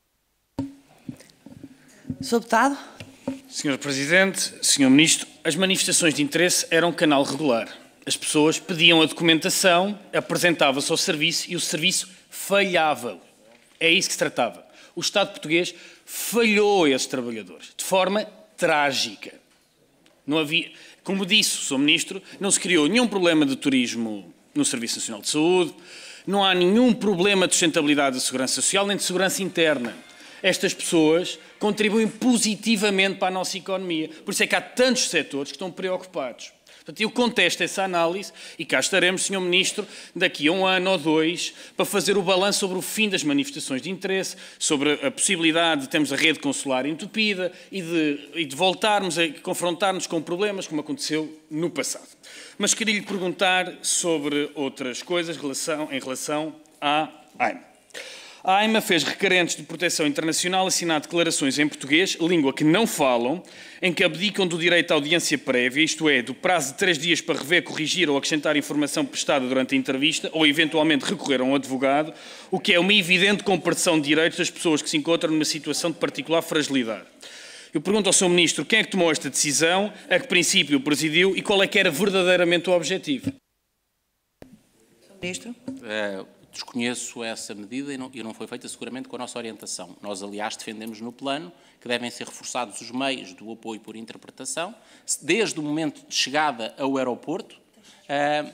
senhor Deputado. senhor Presidente, senhor Ministro, as manifestações de interesse eram um canal regular. As pessoas pediam a documentação, apresentava-se ao serviço e o serviço falhava. É isso que se tratava. O Estado português falhou a esses trabalhadores de forma trágica. Não havia, como disse o senhor Ministro, não se criou nenhum problema de turismo no Serviço Nacional de Saúde, não há nenhum problema de sustentabilidade da segurança social nem de segurança interna. Estas pessoas contribuem positivamente para a nossa economia. Por isso é que há tantos setores que estão preocupados. Portanto, eu contesto essa análise e cá estaremos, senhor Ministro, daqui a um ano ou dois, para fazer o balanço sobre o fim das manifestações de interesse, sobre a possibilidade de termos a rede consular entupida e de, e de voltarmos a confrontar-nos com problemas como aconteceu no passado. Mas queria lhe perguntar sobre outras coisas relação, em relação à AIMA. A AIMA fez requerentes de proteção internacional assinar declarações em português, língua que não falam, em que abdicam do direito à audiência prévia, isto é, do prazo de três dias para rever, corrigir ou acrescentar informação prestada durante a entrevista, ou eventualmente recorrer a um advogado, o que é uma evidente compressão de direitos das pessoas que se encontram numa situação de particular fragilidade. Eu pergunto ao senhor Ministro quem é que tomou esta decisão, a que princípio presidiu e qual é que era verdadeiramente o objetivo. senhor Ministro. Uh... Desconheço essa medida e não, e não foi feita seguramente com a nossa orientação. Nós, aliás, defendemos no plano que devem ser reforçados os meios do apoio por interpretação, desde o momento de chegada ao aeroporto uh,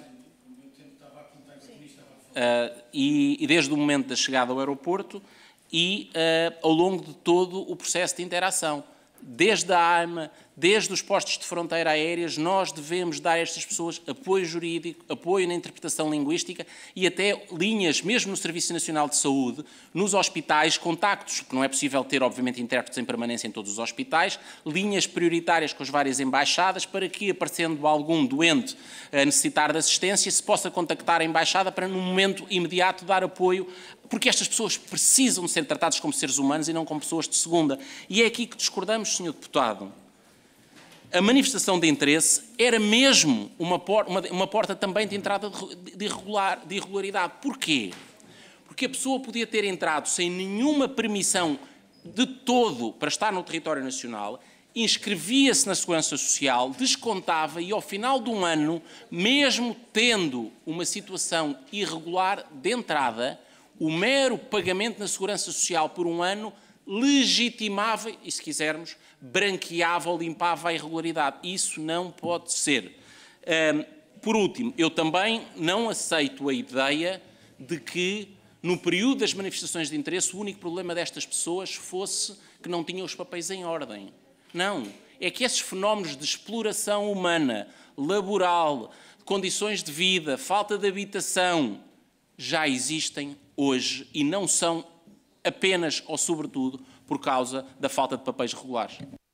uh, e, e desde o momento da chegada ao aeroporto e uh, ao longo de todo o processo de interação. Desde a AIMA, desde os postos de fronteira aéreas, nós devemos dar a estas pessoas apoio jurídico, apoio na interpretação linguística e até linhas, mesmo no Serviço Nacional de Saúde, nos hospitais, contactos, porque não é possível ter, obviamente, intérpretes em permanência em todos os hospitais, linhas prioritárias com as várias embaixadas para que, aparecendo algum doente a necessitar de assistência, se possa contactar a embaixada para, no momento imediato, dar apoio, porque estas pessoas precisam de ser tratadas como seres humanos e não como pessoas de segunda. E é aqui que discordamos, senhor Deputado. A manifestação de interesse era mesmo uma, por, uma, uma porta também de entrada de, de, irregular, de irregularidade. Porquê? Porque a pessoa podia ter entrado sem nenhuma permissão de todo para estar no território nacional, inscrevia-se na Segurança Social, descontava e ao final de um ano, mesmo tendo uma situação irregular de entrada, o mero pagamento na Segurança Social por um ano legitimava, e se quisermos, branqueava ou limpava a irregularidade. Isso não pode ser. Um, por último, eu também não aceito a ideia de que no período das manifestações de interesse, o único problema destas pessoas fosse que não tinham os papéis em ordem. Não. É que esses fenómenos de exploração humana, laboral, condições de vida, falta de habitação, já existem hoje e não são apenas ou sobretudo por causa da falta de papéis regulares.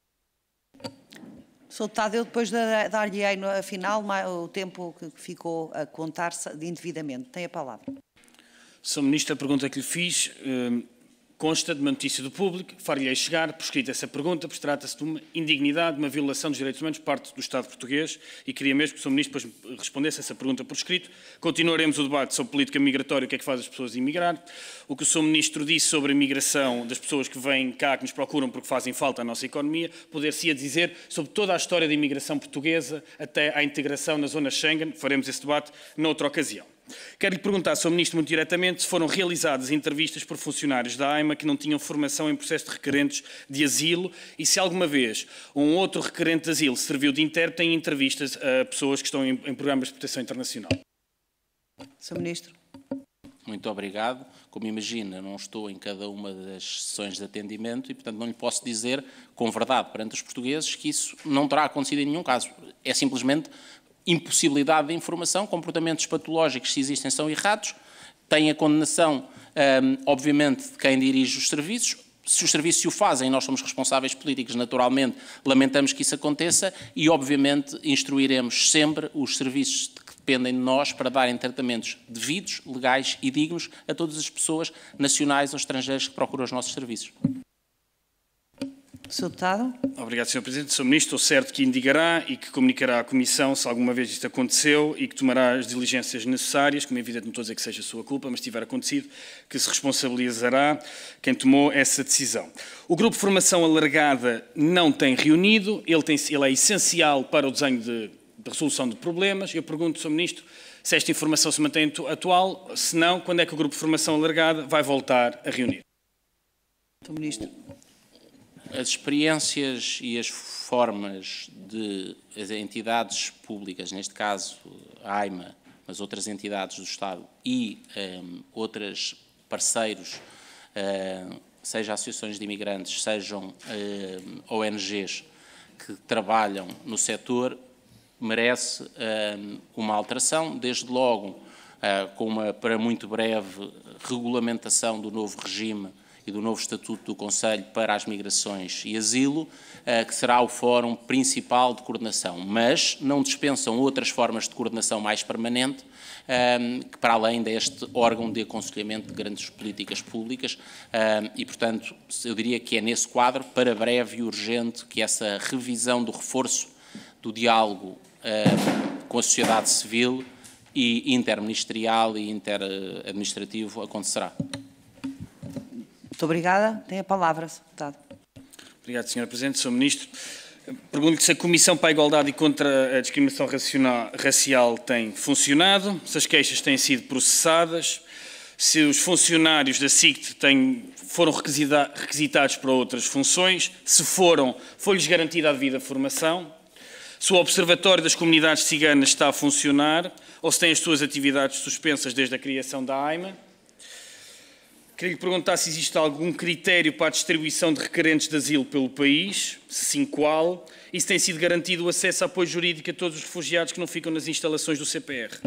senhor Deputado, eu depois dar-lhe, afinal, o tempo que ficou a contar-se indevidamente. Tem a palavra. senhor Ministro, a pergunta que lhe fiz eh, consta de uma notícia do Público, far-lhe prescrita por escrito essa pergunta, pois trata-se de uma indignidade, de uma violação dos direitos humanos por parte do Estado português e queria mesmo que o senhor Ministro depois respondesse essa pergunta por escrito. Continuaremos o debate sobre política migratória, o que é que faz as pessoas emigrar. O que o senhor Ministro disse sobre a migração das pessoas que vêm cá, que nos procuram porque fazem falta à nossa economia, poder-se-ia dizer sobre toda a história da imigração portuguesa até à integração na zona Schengen. Faremos esse debate noutra ocasião. Quero lhe perguntar, senhor Ministro, muito diretamente, se foram realizadas entrevistas por funcionários da AIMA que não tinham formação em processo de requerentes de asilo e se alguma vez um outro requerente de asilo serviu de intérprete em entrevistas a pessoas que estão em, em programas de proteção internacional. senhor Ministro. Muito obrigado. Como imagina, não estou em cada uma das sessões de atendimento e, portanto, não lhe posso dizer com verdade perante os portugueses que isso não terá acontecido em nenhum caso. É simplesmente impossibilidade de informação, comportamentos patológicos, se existem, são errados, tem a condenação, um, obviamente, de quem dirige os serviços. Se os serviços o fazem, nós somos responsáveis políticos, naturalmente, lamentamos que isso aconteça e, obviamente, instruiremos sempre os serviços que dependem de nós para darem tratamentos devidos, legais e dignos a todas as pessoas nacionais ou estrangeiras que procuram os nossos serviços. senhor Deputado. Obrigado, senhor Presidente. senhor Ministro, estou certo que indicará e que comunicará à Comissão se alguma vez isto aconteceu e que tomará as diligências necessárias, como é evidente, não estou a dizer que seja a sua culpa, mas se tiver acontecido, que se responsabilizará quem tomou essa decisão. O Grupo de Formação Alargada não tem reunido, ele, tem, ele é essencial para o desenho de, de resolução de problemas. Eu pergunto, senhor Ministro, se esta informação se mantém atual, se não, quando é que o Grupo de Formação Alargada vai voltar a reunir? senhor Ministro. As experiências e as formas de as entidades públicas, neste caso a AIMA, mas outras entidades do Estado e um, outros parceiros, uh, seja associações de imigrantes, sejam uh, O N Gs que trabalham no setor, merece uh, uma alteração, desde logo uh, com uma, para muito breve, regulamentação do novo regime e do novo Estatuto do Conselho para as Migrações e Asilo, que será o fórum principal de coordenação, mas não dispensam outras formas de coordenação mais permanente, que para além deste órgão de aconselhamento de grandes políticas públicas, e portanto eu diria que é nesse quadro, para breve e urgente, que essa revisão do reforço do diálogo com a sociedade civil e interministerial e interadministrativo acontecerá. Muito obrigada. Tem a palavra, senhor Deputado. Obrigado, senhora Presidente. senhor Ministro, pergunto-lhe se a Comissão para a Igualdade e contra a Discriminação Racial tem funcionado, se as queixas têm sido processadas, se os funcionários da S I C T têm, foram requisitados para outras funções, se foram, foi-lhes garantida a devida formação, se o Observatório das Comunidades Ciganas está a funcionar ou se tem as suas atividades suspensas desde a criação da AIMA. Queria lhe perguntar se existe algum critério para a distribuição de requerentes de asilo pelo país, se sim, qual, e se tem sido garantido o acesso a apoio jurídico a todos os refugiados que não ficam nas instalações do C P R.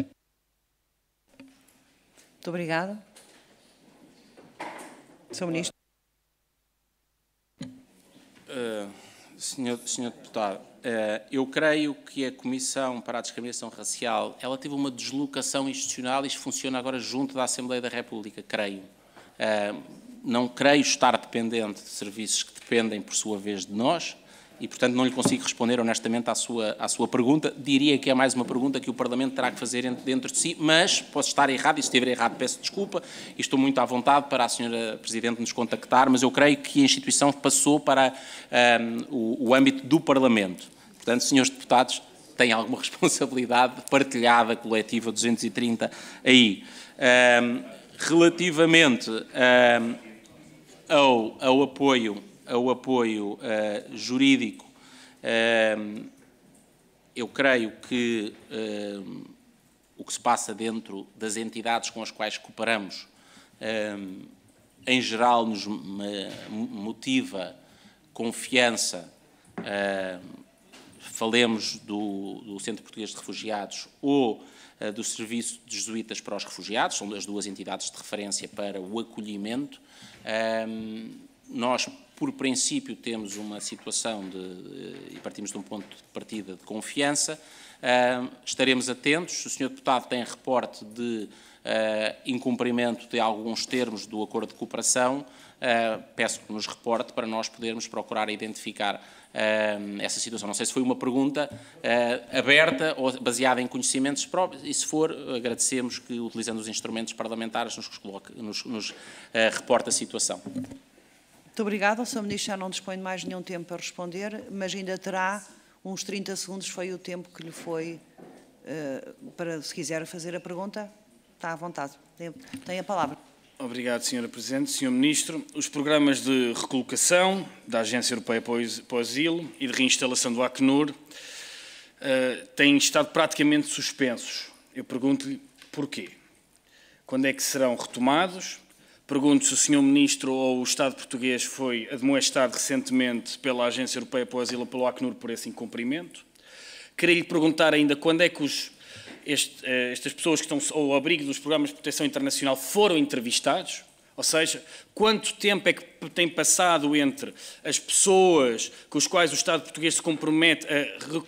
Muito obrigada. senhor Ministro. Uh, senhor, senhor Deputado, uh, eu creio que a Comissão para a Discriminação Racial, ela teve uma deslocação institucional e isto funciona agora junto da Assembleia da República, creio. Uh, não creio estar dependente de serviços que dependem, por sua vez, de nós e, portanto, não lhe consigo responder honestamente à sua, à sua pergunta. Diria que é mais uma pergunta que o Parlamento terá que fazer dentro de si, mas posso estar errado e se estiver errado peço desculpa e estou muito à vontade para a senhora Presidente nos contactar, mas eu creio que a instituição passou para um, o, o âmbito do Parlamento. Portanto, senhores deputados, têm alguma responsabilidade partilhada, coletiva, duzentos e trinta aí. Um, Relativamente uh, ao, ao apoio, ao apoio uh, jurídico, uh, eu creio que uh, o que se passa dentro das entidades com as quais cooperamos em geral, nos motiva confiança. Falemos do, do Centro Português de Refugiados ou do Serviço de Jesuítas para os Refugiados, são as duas entidades de referência para o acolhimento. Nós, por princípio, temos uma situação de, e partimos de um ponto de partida de confiança. Estaremos atentos. Se o senhor Deputado tem reporte de incumprimento de alguns termos do acordo de cooperação, peço que nos reporte para nós podermos procurar identificar essa situação. Não sei se foi uma pergunta aberta ou baseada em conhecimentos próprios, e se for, agradecemos que, utilizando os instrumentos parlamentares, nos, coloque, nos, nos reporte a situação. Muito obrigada. O senhor Ministro já não dispõe de mais nenhum tempo para responder, mas ainda terá uns trinta segundos, foi o tempo que lhe foi para, se quiser fazer a pergunta, está à vontade. Tem, tem a palavra. Obrigado, senhora Presidente. senhor Ministro, os programas de recolocação da Agência Europeia para o Asilo e de reinstalação do Acnur uh, têm estado praticamente suspensos. Eu pergunto-lhe porquê. Quando é que serão retomados? Pergunto se o senhor Ministro ou o Estado português foi admoestado recentemente pela Agência Europeia para o Asilo ou pelo Acnur por esse incumprimento. Queria lhe perguntar ainda quando é que os Este, estas pessoas que estão ao abrigo dos programas de proteção internacional foram entrevistados, ou seja, quanto tempo é que tem passado entre as pessoas com as quais o Estado português se compromete a,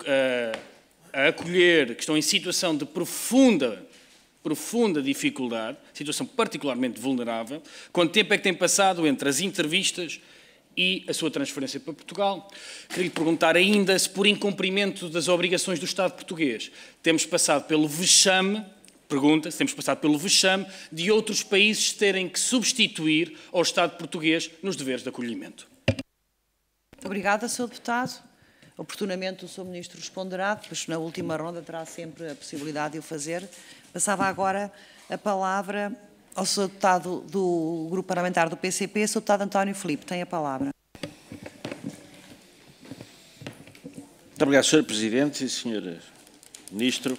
a, a acolher, que estão em situação de profunda, profunda dificuldade, situação particularmente vulnerável, quanto tempo é que tem passado entre as entrevistas e a sua transferência para Portugal. Queria lhe perguntar ainda se, por incumprimento das obrigações do Estado português, temos passado pelo vexame, pergunta, se temos passado pelo vexame de outros países terem que substituir ao Estado português nos deveres de acolhimento. Muito obrigada, senhor Deputado. Oportunamente o senhor Ministro responderá, depois na última ronda terá sempre a possibilidade de o fazer. Passava agora a palavra ao senhor Deputado do Grupo Parlamentar do P C P, senhor Deputado António Filipe, tem a palavra. Muito obrigado, senhor Presidente e senhor Ministro.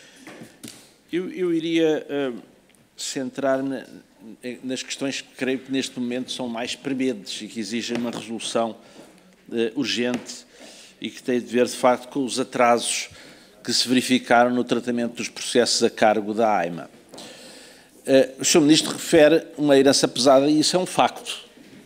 Eu, eu iria uh, centrar-me nas questões que creio que neste momento são mais prementes e que exigem uma resolução uh, urgente e que tem de ver, de facto, com os atrasos que se verificaram no tratamento dos processos a cargo da A I M A. Uh, o senhor Ministro refere uma herança pesada e isso é um facto.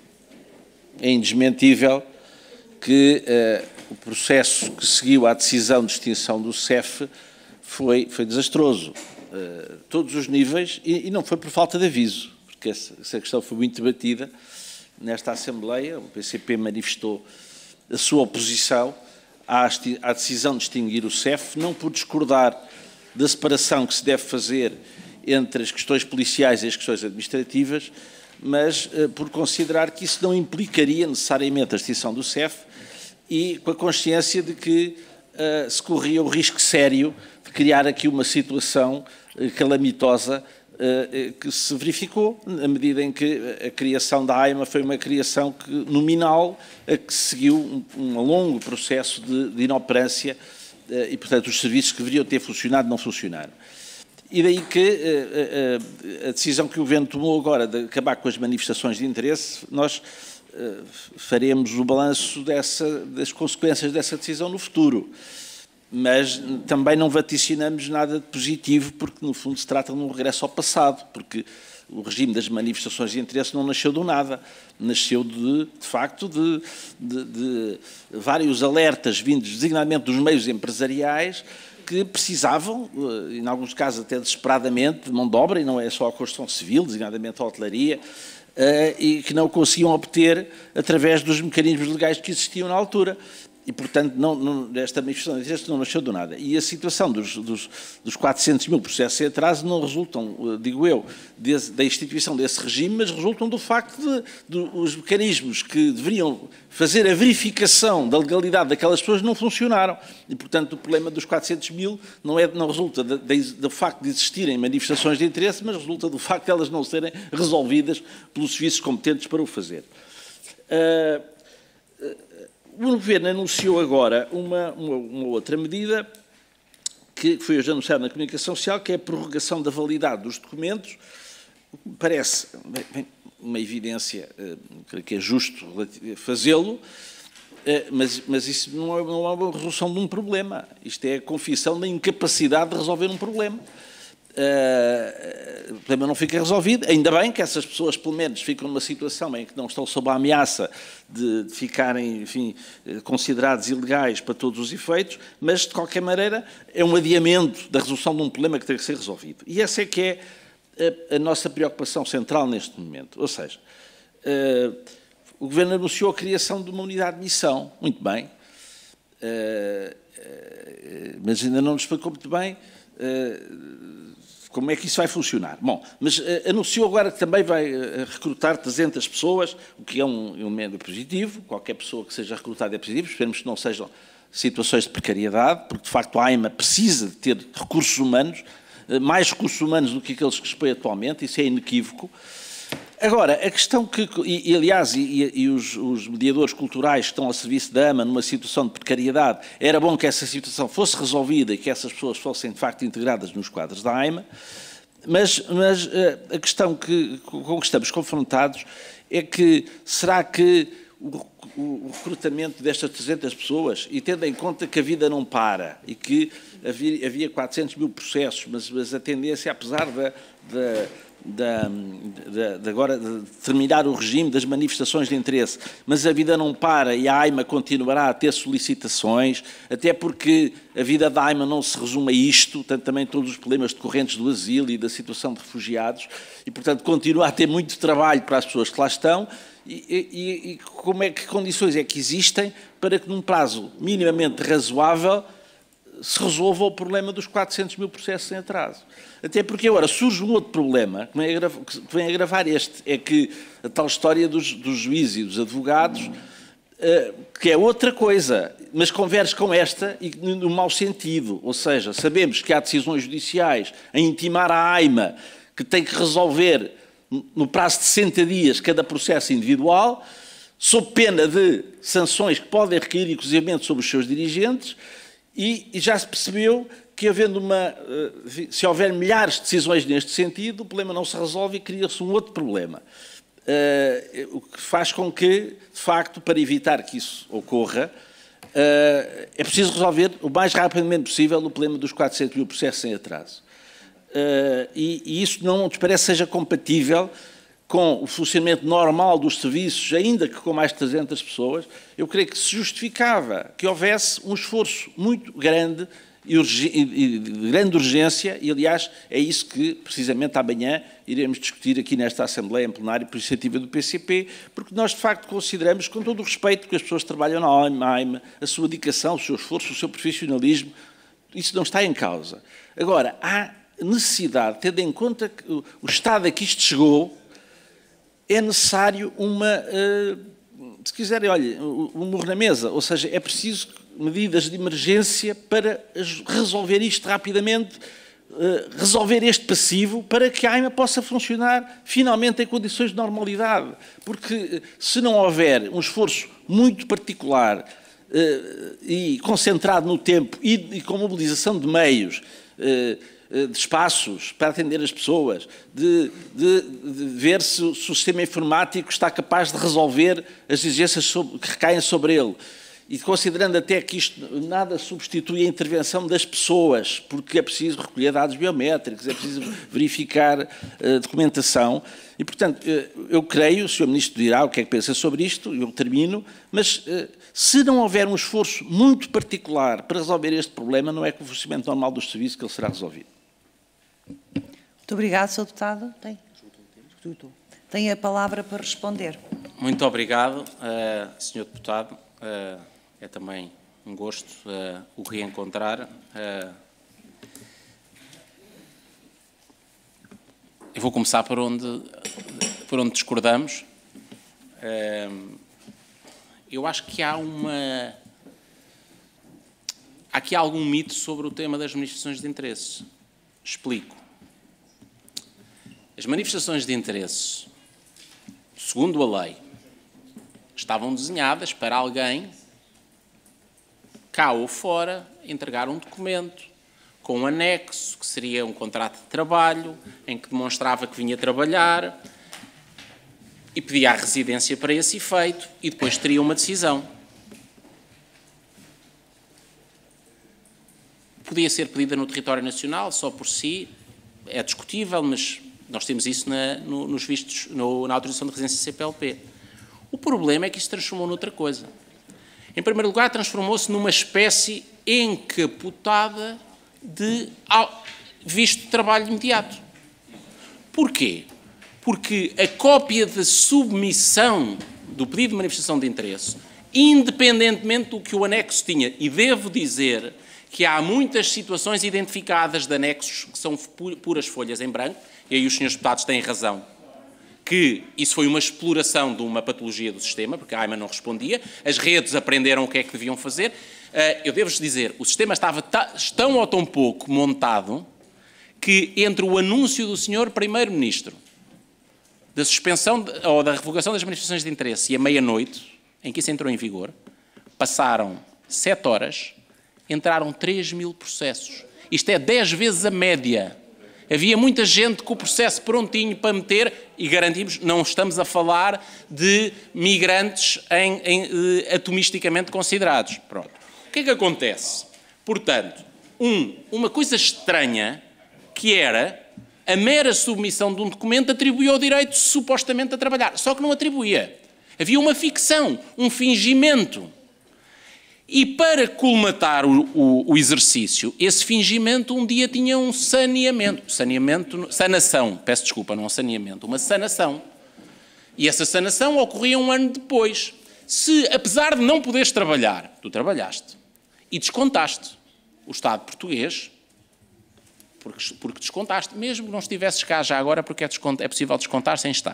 É indesmentível que uh, o processo que seguiu à decisão de extinção do C E F foi, foi desastroso. Uh, todos os níveis, e, e não foi por falta de aviso, porque essa, essa questão foi muito debatida nesta Assembleia. O P C P manifestou a sua oposição à, à decisão de extinguir o C E F, não por discordar da separação que se deve fazer entre as questões policiais e as questões administrativas, mas uh, por considerar que isso não implicaria necessariamente a extinção do C E F e com a consciência de que uh, se corria o risco sério de criar aqui uma situação uh, calamitosa uh, que se verificou na medida em que a criação da A I M A foi uma criação que, nominal, a que seguiu um, um longo processo de, de inoperância uh, e, portanto, os serviços que deveriam ter funcionado não funcionaram. E daí que uh, uh, a decisão que o Governo tomou agora de acabar com as manifestações de interesse, nós uh, faremos o balanço dessa, das consequências dessa decisão no futuro. Mas também não vaticinamos nada de positivo, porque no fundo se trata de um regresso ao passado, porque o regime das manifestações de interesse não nasceu do nada, nasceu de, de facto de, de, de vários alertas vindos designadamente dos meios empresariais, que precisavam, em alguns casos até desesperadamente, de mão de obra, e não é só a construção civil, designadamente a hotelaria, e que não conseguiam obter através dos mecanismos legais que existiam na altura. E, portanto, não, não, esta manifestação de interesse não nasceu do nada. E a situação dos, dos, dos quatrocentos mil processos em atraso não resultam, digo eu, de, da instituição desse regime, mas resultam do facto de, de os mecanismos que deveriam fazer a verificação da legalidade daquelas pessoas não funcionaram. E, portanto, o problema dos quatrocentos mil não, é, não resulta de, de, do facto de existirem manifestações de interesse, mas resulta do facto de elas não serem resolvidas pelos serviços competentes para o fazer. Uh, O Governo anunciou agora uma, uma, uma outra medida que foi hoje anunciada na comunicação social, que é a prorrogação da validade dos documentos parece bem, uma evidência, creio que é justo fazê-lo, mas, mas isso não é, não é uma resolução de um problema. Isto é a confissão da incapacidade de resolver um problema. Uh, o problema não fica resolvido, ainda bem que essas pessoas pelo menos ficam numa situação em que não estão sob a ameaça de, de ficarem, enfim, considerados ilegais para todos os efeitos, mas de qualquer maneira é um adiamento da resolução de um problema que tem que ser resolvido. E essa é que é a, a nossa preocupação central neste momento. Ou seja, uh, o Governo anunciou a criação de uma unidade de missão, muito bem, uh, uh, mas ainda não nos explicou muito bem uh, como é que isso vai funcionar. Bom, mas uh, anunciou agora que também vai uh, recrutar trezentas pessoas, o que é um elemento positivo. Qualquer pessoa que seja recrutada é positivo, esperemos que não sejam situações de precariedade, porque de facto a AIMA precisa de ter recursos humanos, uh, mais recursos humanos do que aqueles que dispõe atualmente, isso é inequívoco. Agora, a questão que, e, e aliás, e, e os, os mediadores culturais que estão ao serviço da AMA numa situação de precariedade, era bom que essa situação fosse resolvida e que essas pessoas fossem de facto integradas nos quadros da AIMA, mas, mas a questão que, com que estamos confrontados é que, será que o, o recrutamento destas trezentas pessoas, e tendo em conta que a vida não para e que havia, havia quatrocentos mil processos, mas, mas a tendência, apesar da, da Da, de, de agora de terminar o regime das manifestações de interesse, mas a vida não para e a AIMA continuará a ter solicitações, até porque a vida da AIMA não se resume a isto, tanto também todos os problemas decorrentes do asilo e da situação de refugiados, e portanto continua a ter muito trabalho para as pessoas que lá estão, e, e, e como é que condições é que existem para que num prazo minimamente razoável se resolva o problema dos quatrocentos mil processos em atraso. Até porque agora surge um outro problema, que vem, agravar, que vem agravar este, é que a tal história dos, dos juízes e dos advogados, uh, que é outra coisa, mas converge com esta e no mau sentido. Ou seja, sabemos que há decisões judiciais a intimar a AIMA que tem que resolver no prazo de sessenta dias cada processo individual, sob pena de sanções que podem recair inclusivamente sobre os seus dirigentes. E, e já se percebeu que, havendo uma, se houver milhares de decisões neste sentido, o problema não se resolve e cria-se um outro problema. Uh, o que faz com que, de facto, para evitar que isso ocorra, uh, é preciso resolver o mais rapidamente possível o problema dos quatrocentos mil processos em atraso. Uh, e, e isso não nos parece seja compatível com o funcionamento normal dos serviços, ainda que com mais de trezentas pessoas. Eu creio que se justificava que houvesse um esforço muito grande e, e de grande urgência, e aliás é isso que precisamente amanhã iremos discutir aqui nesta Assembleia em plenário por iniciativa do P C P, porque nós de facto consideramos, com todo o respeito que as pessoas que trabalham na AIMA, a sua dedicação, o seu esforço, o seu profissionalismo, isso não está em causa. Agora, há necessidade, tendo em conta que o estado a que isto chegou, é necessário uma, se quiserem, olha, um morro na mesa, ou seja, é preciso medidas de emergência para resolver isto rapidamente, resolver este passivo, para que a AIMA possa funcionar finalmente em condições de normalidade. Porque se não houver um esforço muito particular e concentrado no tempo e com mobilização de meios, de espaços para atender as pessoas, de, de, de ver se, se o sistema informático está capaz de resolver as exigências sobre, que recaem sobre ele. E considerando até que isto nada substitui a intervenção das pessoas, porque é preciso recolher dados biométricos, é preciso verificar uh, documentação. E, portanto, uh, eu creio, o senhor Ministro dirá o que é que pensa sobre isto, eu termino, mas uh, se não houver um esforço muito particular para resolver este problema, não é com o funcionamento normal dos serviços que ele será resolvido. Muito obrigado, senhor Deputado. Tem, tem a palavra para responder. Muito obrigado, uh, senhor Deputado. Uh, é também um gosto uh, o reencontrar. Uh, eu vou começar por onde, por onde discordamos. Uh, eu acho que há uma... Há aqui algum mito sobre o tema das manifestações de interesses. Explico. As manifestações de interesse, segundo a lei, estavam desenhadas para alguém, cá ou fora, entregar um documento, com um anexo, que seria um contrato de trabalho, em que demonstrava que vinha trabalhar e pedia a residência para esse efeito e depois teria uma decisão. Podia ser pedida no território nacional, só por si, é discutível, mas nós temos isso na, no, nos vistos, no, na autorização de residência C P L P. O problema é que isso se transformou noutra coisa. Em primeiro lugar, transformou-se numa espécie encapotada de visto de trabalho imediato. Porquê? Porque a cópia de submissão do pedido de manifestação de interesse, independentemente do que o anexo tinha, e devo dizer que há muitas situações identificadas de anexos que são puras folhas em branco, e aí os senhores deputados têm razão, que isso foi uma exploração de uma patologia do sistema, porque a AIMA não respondia, as redes aprenderam o que é que deviam fazer. Eu devo-vos dizer, o sistema estava tão ou tão pouco montado que entre o anúncio do senhor Primeiro-Ministro da suspensão de, ou da revogação das manifestações de interesse e a meia-noite, em que isso entrou em vigor, passaram sete horas, entraram três mil processos. Isto é dez vezes a média. Havia muita gente com o processo prontinho para meter, e garantimos, não estamos a falar de migrantes em, em, eh, atomisticamente considerados. Pronto. O que é que acontece? Portanto, um, uma coisa estranha, que era a mera submissão de um documento atribuía o direito supostamente a trabalhar, só que não atribuía. Havia uma ficção, um fingimento. E para colmatar o, o, o exercício, esse fingimento um dia tinha um saneamento. Saneamento, sanação, peço desculpa, não saneamento, uma sanação. E essa sanação ocorria um ano depois. Se, apesar de não poderes trabalhar, tu trabalhaste e descontaste o Estado português, porque, porque descontaste, mesmo que não estivesses cá já agora, porque é, descont, é possível descontar sem estar.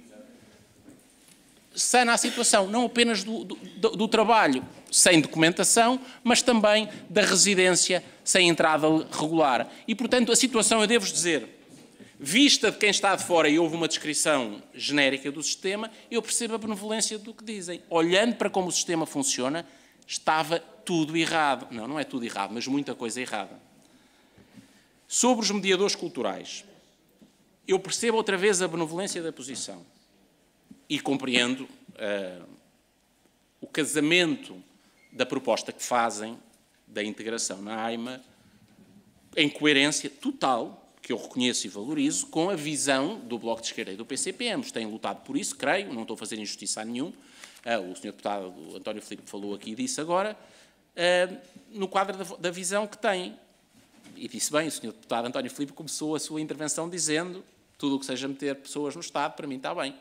Sana a situação, não apenas do, do, do trabalho sem documentação, mas também da residência sem entrada regular. E, portanto, a situação, eu devo dizer, vista de quem está de fora, e houve uma descrição genérica do sistema, eu percebo a benevolência do que dizem. Olhando para como o sistema funciona, estava tudo errado. Não, não é tudo errado, mas muita coisa errada. Sobre os mediadores culturais, eu percebo outra vez a benevolência da posição. E compreendo uh, o casamento da proposta que fazem da integração na AIMA em coerência total, que eu reconheço e valorizo, com a visão do Bloco de Esquerda e do P C P. Ambos têm lutado por isso, creio, não estou a fazer injustiça a nenhum. Uh, o senhor deputado António Filipe falou aqui e disse agora, uh, no quadro da, da visão que têm. E disse bem, o senhor deputado António Filipe começou a sua intervenção dizendo tudo o que seja meter pessoas no Estado, para mim está bem.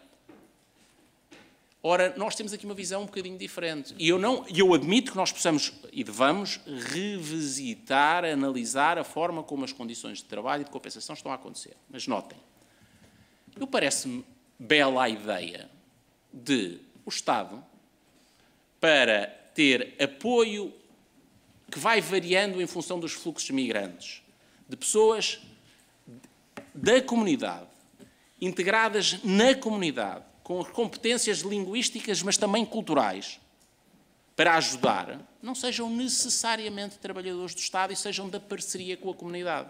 Ora, nós temos aqui uma visão um bocadinho diferente. E eu, não, eu admito que nós possamos e devamos revisitar, analisar a forma como as condições de trabalho e de compensação estão a acontecer. Mas notem, eu parece-me bela a ideia de o Estado, para ter apoio que vai variando em função dos fluxos migrantes, de pessoas da comunidade, integradas na comunidade, com competências linguísticas, mas também culturais, para ajudar, não sejam necessariamente trabalhadores do Estado e sejam da parceria com a comunidade.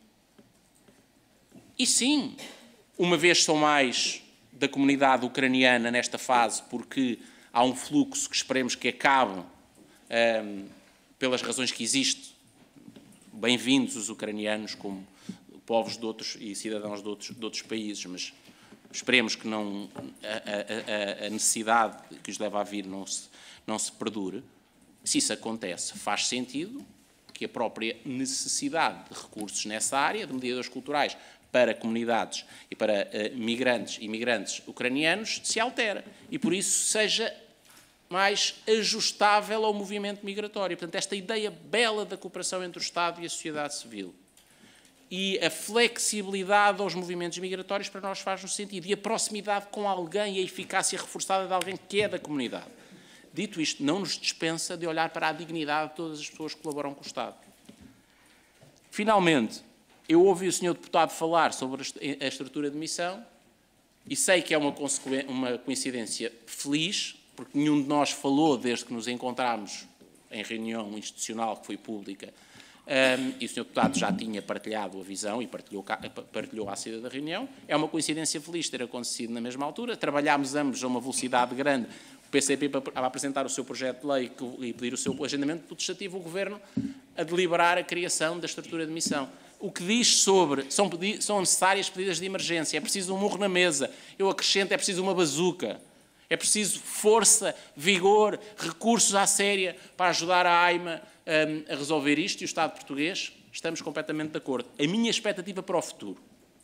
E sim, uma vez são mais da comunidade ucraniana nesta fase, porque há um fluxo que esperemos que acabe, um, pelas razões que existe. Bem-vindos os ucranianos como povos de outros e cidadãos de outros, de outros países, mas esperemos que não, a, a, a necessidade que os leva a vir não se, não se perdure. Se isso acontece, faz sentido que a própria necessidade de recursos nessa área, de mediadores culturais para comunidades e para uh, migrantes e imigrantes ucranianos, se altere. E por isso seja mais ajustável ao movimento migratório. Portanto, esta ideia bela da cooperação entre o Estado e a sociedade civil e a flexibilidade aos movimentos migratórios para nós faz-nos sentido. E a proximidade com alguém e a eficácia reforçada de alguém que é da comunidade. Dito isto, não nos dispensa de olhar para a dignidade de todas as pessoas que colaboram com o Estado. Finalmente, eu ouvi o senhor deputado falar sobre a estrutura de missão e sei que é uma, uma coincidência feliz, porque nenhum de nós falou desde que nos encontramos em reunião institucional que foi pública Um, e o senhor Deputado já tinha partilhado a visão e partilhou, partilhou à saída da reunião. É uma coincidência feliz ter acontecido na mesma altura. Trabalhámos ambos a uma velocidade grande. O P C P para apresentar o seu projeto de lei e pedir o seu agendamento legislativo, o Governo a deliberar a criação da estrutura de missão. O que diz sobre, são, são necessárias medidas de emergência, é preciso um murro na mesa, eu acrescento, é preciso uma bazuca, é preciso força, vigor, recursos à séria para ajudar a AIMA um, a resolver isto, e o Estado português, estamos completamente de acordo. A minha expectativa para o futuro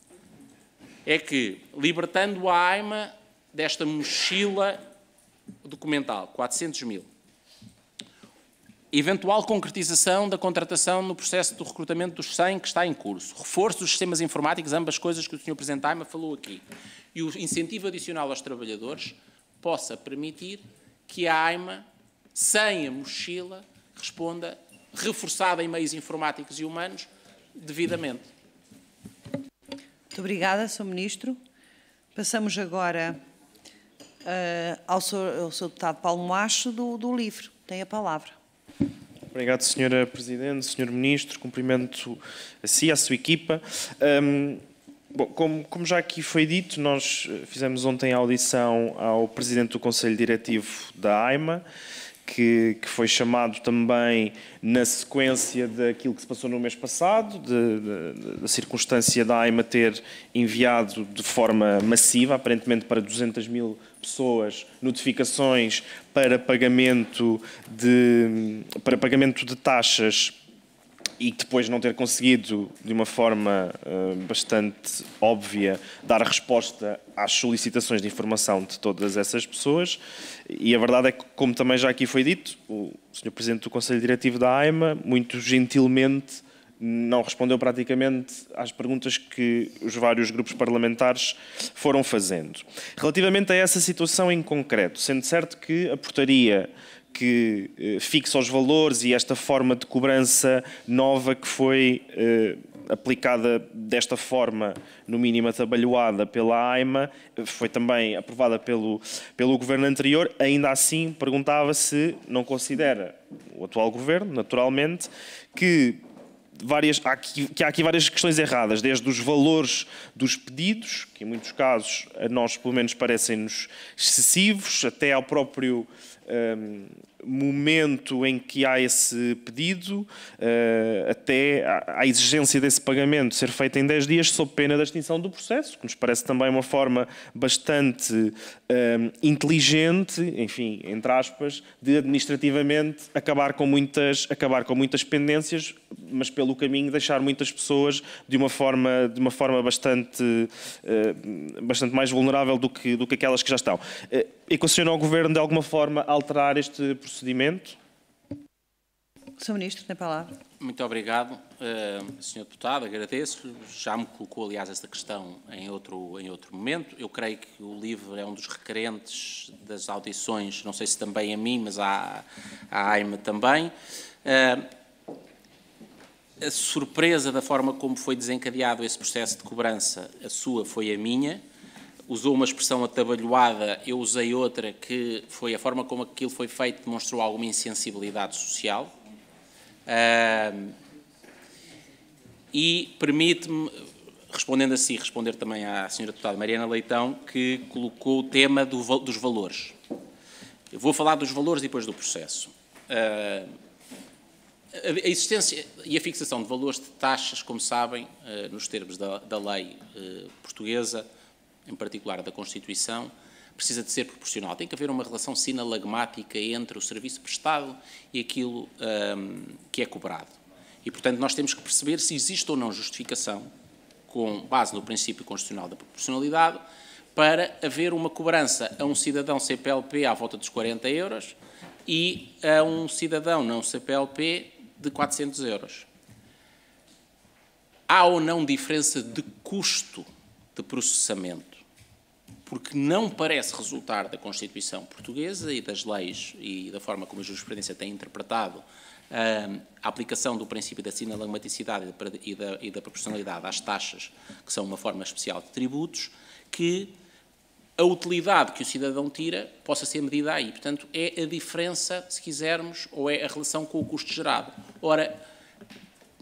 é que, libertando a AIMA desta mochila documental, quatrocentos mil, eventual concretização da contratação no processo do recrutamento dos cem que está em curso, reforço dos sistemas informáticos, ambas coisas que o senhor Presidente AIMA falou aqui, e o incentivo adicional aos trabalhadores possa permitir que a AIMA, sem a mochila, responda, reforçada em meios informáticos e humanos, devidamente. Muito obrigada, senhor Ministro. Passamos agora uh, ao senhor, ao senhor Deputado Paulo Macho, do, do LIVRE. Tem a palavra. Obrigado, senhora Presidente, senhor Ministro. Cumprimento a si e a sua equipa. Um, bom, como, como já aqui foi dito, nós fizemos ontem a audição ao Presidente do Conselho Diretivo da AIMA, que, que foi chamado também na sequência daquilo que se passou no mês passado, da circunstância da AIMA ter enviado de forma massiva, aparentemente para duzentas mil pessoas, notificações para pagamento de, para pagamento de taxas, e depois não ter conseguido, de uma forma uh, bastante óbvia, dar resposta às solicitações de informação de todas essas pessoas. E a verdade é que, como também já aqui foi dito, o senhor Presidente do Conselho Diretivo da AIMA, muito gentilmente, não respondeu praticamente às perguntas que os vários grupos parlamentares foram fazendo. Relativamente a essa situação em concreto, sendo certo que a portaria que eh, fixa os valores e esta forma de cobrança nova que foi eh, aplicada desta forma, no mínimo atabalhoada pela AIMA, foi também aprovada pelo, pelo Governo anterior. Ainda assim, perguntava se não considera o atual Governo, naturalmente, que Várias, há aqui, que há aqui várias questões erradas, desde os valores dos pedidos, que em muitos casos a nós pelo menos parecem-nos excessivos, até ao próprio um, momento em que há esse pedido, uh, até à, à exigência desse pagamento ser feito em dez dias sob pena da extinção do processo, que nos parece também uma forma bastante um, inteligente, enfim, entre aspas, de administrativamente acabar com muitas, acabar com muitas pendências, mas pelo caminho deixar muitas pessoas de uma forma, de uma forma bastante, uh, bastante mais vulnerável do que, do que aquelas que já estão. Uh, equaciona o Governo de alguma forma alterar este procedimento? senhor Ministro, tem a palavra. Muito obrigado, uh, senhor Deputado, agradeço. Já me colocou, aliás, esta questão em outro, em outro momento. Eu creio que o LIVRE é um dos requerentes das audições, não sei se também a mim, mas à, à AIMA também. Uh, A surpresa da forma como foi desencadeado esse processo de cobrança, a sua foi a minha. Usou uma expressão atabalhoada, eu usei outra, que foi a forma como aquilo foi feito, demonstrou alguma insensibilidade social. Uh, e permite-me, respondendo assim, responder também à senhora Deputada Mariana Leitão, que colocou o tema do, dos valores. Eu vou falar dos valores depois do processo. Uh, A existência e a fixação de valores de taxas, como sabem, nos termos da, da lei portuguesa, em particular da Constituição, precisa de ser proporcional. Tem que haver uma relação sinalagmática entre o serviço prestado e aquilo um, que é cobrado. E, portanto, nós temos que perceber se existe ou não justificação, com base no princípio constitucional da proporcionalidade, para haver uma cobrança a um cidadão C P L P à volta dos quarenta euros e a um cidadão não C P L P de quatrocentos euros. Há ou não diferença de custo de processamento? Porque não parece resultar da Constituição portuguesa e das leis e da forma como a jurisprudência tem interpretado a aplicação do princípio da sinalagmaticidade e da, e da proporcionalidade às taxas, que são uma forma especial de tributos, que a utilidade que o cidadão tira possa ser medida aí. Portanto, é a diferença, se quisermos, ou é a relação com o custo gerado. Ora,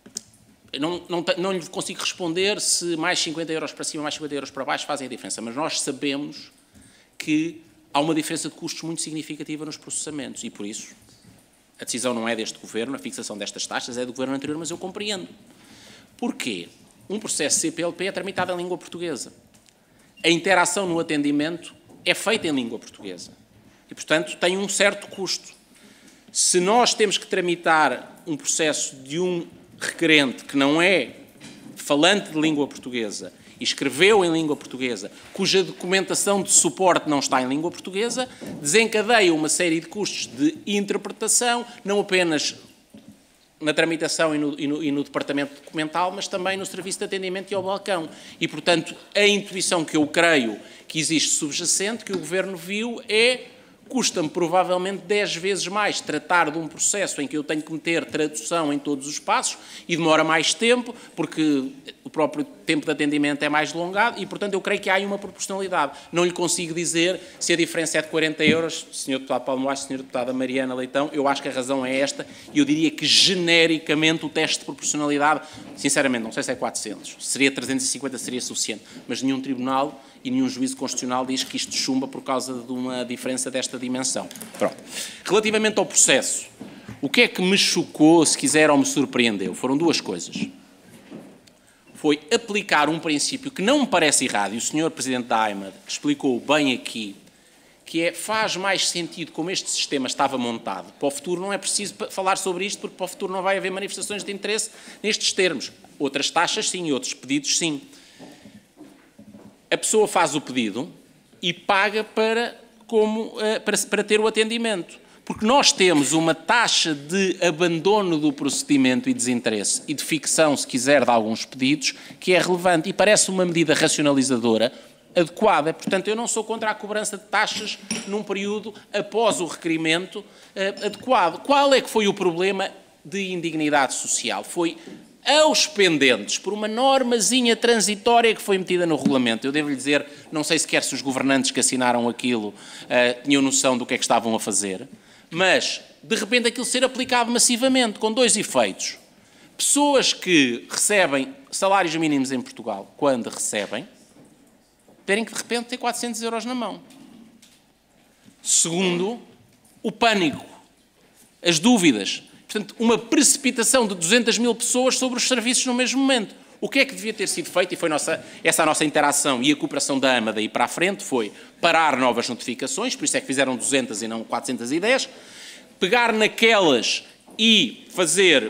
não, não, não lhe consigo responder se mais cinquenta euros para cima, mais cinquenta euros para baixo fazem a diferença, mas nós sabemos que há uma diferença de custos muito significativa nos processamentos e, por isso, a decisão não é deste Governo, a fixação destas taxas é do Governo anterior, mas eu compreendo. Porquê? Um processo C P L P é tramitado em língua portuguesa. A interação no atendimento é feita em língua portuguesa e, portanto, tem um certo custo. Se nós temos que tramitar um processo de um requerente que não é falante de língua portuguesa e escreveu em língua portuguesa, cuja documentação de suporte não está em língua portuguesa, desencadeia uma série de custos de interpretação, não apenas na tramitação e no, e, no, e no departamento documental, mas também no serviço de atendimento e ao balcão. E, portanto, a intuição que eu creio que existe subjacente, que o Governo viu, é custa-me provavelmente dez vezes mais tratar de um processo em que eu tenho que meter tradução em todos os passos e demora mais tempo, porque o próprio tempo de atendimento é mais delongado e, portanto, eu creio que há aí uma proporcionalidade. Não lhe consigo dizer se a diferença é de quarenta euros, senhor Deputado Paulo Moares, senhora Deputada Mariana Leitão, eu acho que a razão é esta e eu diria que, genericamente, o teste de proporcionalidade, sinceramente, não sei se é quatrocentos, seria trezentos e cinquenta, seria suficiente, mas nenhum tribunal e nenhum juízo constitucional diz que isto chumba por causa de uma diferença desta dimensão. Pronto. Relativamente ao processo, o que é que me chocou, se quiser, ou me surpreendeu? Foram duas coisas. Foi aplicar um princípio que não me parece errado, e o senhor Presidente da AIMAD explicou bem aqui, que é, faz mais sentido como este sistema estava montado. Para o futuro não é preciso falar sobre isto, porque para o futuro não vai haver manifestações de interesse nestes termos. Outras taxas sim, outros pedidos sim. A pessoa faz o pedido e paga para, como, para, para ter o atendimento. Porque nós temos uma taxa de abandono do procedimento e desinteresse e de ficção, se quiser, de alguns pedidos, que é relevante e parece uma medida racionalizadora adequada. Portanto, eu não sou contra a cobrança de taxas num período após o requerimento uh, adequado. Qual é que foi o problema de indignidade social? Foi aos pendentes, por uma normazinha transitória que foi metida no regulamento. Eu devo-lhe dizer, não sei sequer se os governantes que assinaram aquilo uh, tinham noção do que é que estavam a fazer, mas, de repente, aquilo ser aplicado massivamente, com dois efeitos. Pessoas que recebem salários mínimos em Portugal, quando recebem, terem que, de repente, ter quatrocentos euros na mão. Segundo, o pânico, as dúvidas. Portanto, uma precipitação de duzentas mil pessoas sobre os serviços no mesmo momento. O que é que devia ter sido feito, e foi nossa, essa a nossa interação e a cooperação da AMA daí para a frente, foi parar novas notificações, por isso é que fizeram duzentas e não quatrocentas e dez, pegar naquelas e fazer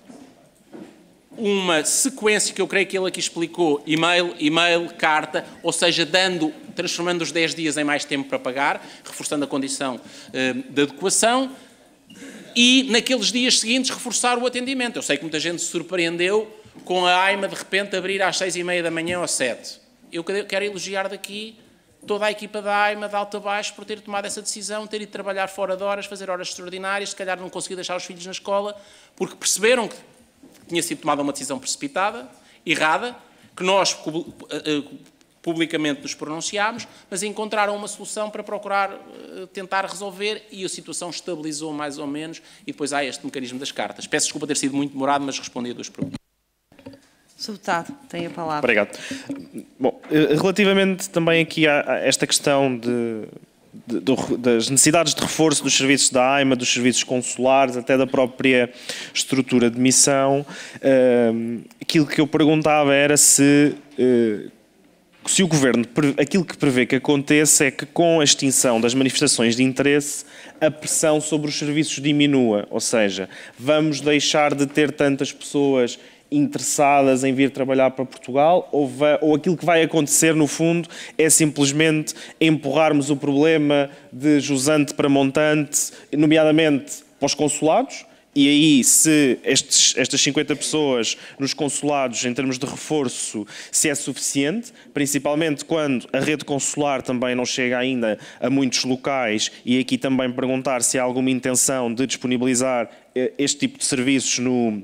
uma sequência que eu creio que ele aqui explicou, e-mail, e-mail, carta, ou seja, dando, transformando os dez dias em mais tempo para pagar, reforçando a condição eh, de adequação, e naqueles dias seguintes reforçar o atendimento. Eu sei que muita gente se surpreendeu com a AIMA de repente abrir às seis e meia da manhã ou sete. Eu quero elogiar daqui toda a equipa da AIMA, de alto a baixo, por ter tomado essa decisão, ter ido trabalhar fora de horas, fazer horas extraordinárias, se calhar não conseguir deixar os filhos na escola, porque perceberam que tinha sido tomada uma decisão precipitada, errada, que nós publicamente nos pronunciámos, mas encontraram uma solução para procurar tentar resolver e a situação estabilizou mais ou menos e depois há este mecanismo das cartas. Peço desculpa ter sido muito demorado, mas respondi a duas perguntas. senhor Deputado, tem a palavra. Obrigado. Bom, relativamente também aqui a esta questão de, de, de, das necessidades de reforço dos serviços da AIMA, dos serviços consulares, até da própria estrutura de missão, uh, aquilo que eu perguntava era se... Uh, se o Governo, aquilo que prevê que aconteça é que com a extinção das manifestações de interesse, a pressão sobre os serviços diminua, ou seja, vamos deixar de ter tantas pessoas interessadas em vir trabalhar para Portugal, ou, vai, ou aquilo que vai acontecer, no fundo, é simplesmente empurrarmos o problema de jusante para montante, nomeadamente para os consulados. E aí, se estes, estas cinquenta pessoas nos consulados, em termos de reforço, se é suficiente, principalmente quando a rede consular também não chega ainda a muitos locais, e aqui também perguntar se há alguma intenção de disponibilizar este tipo de serviços no,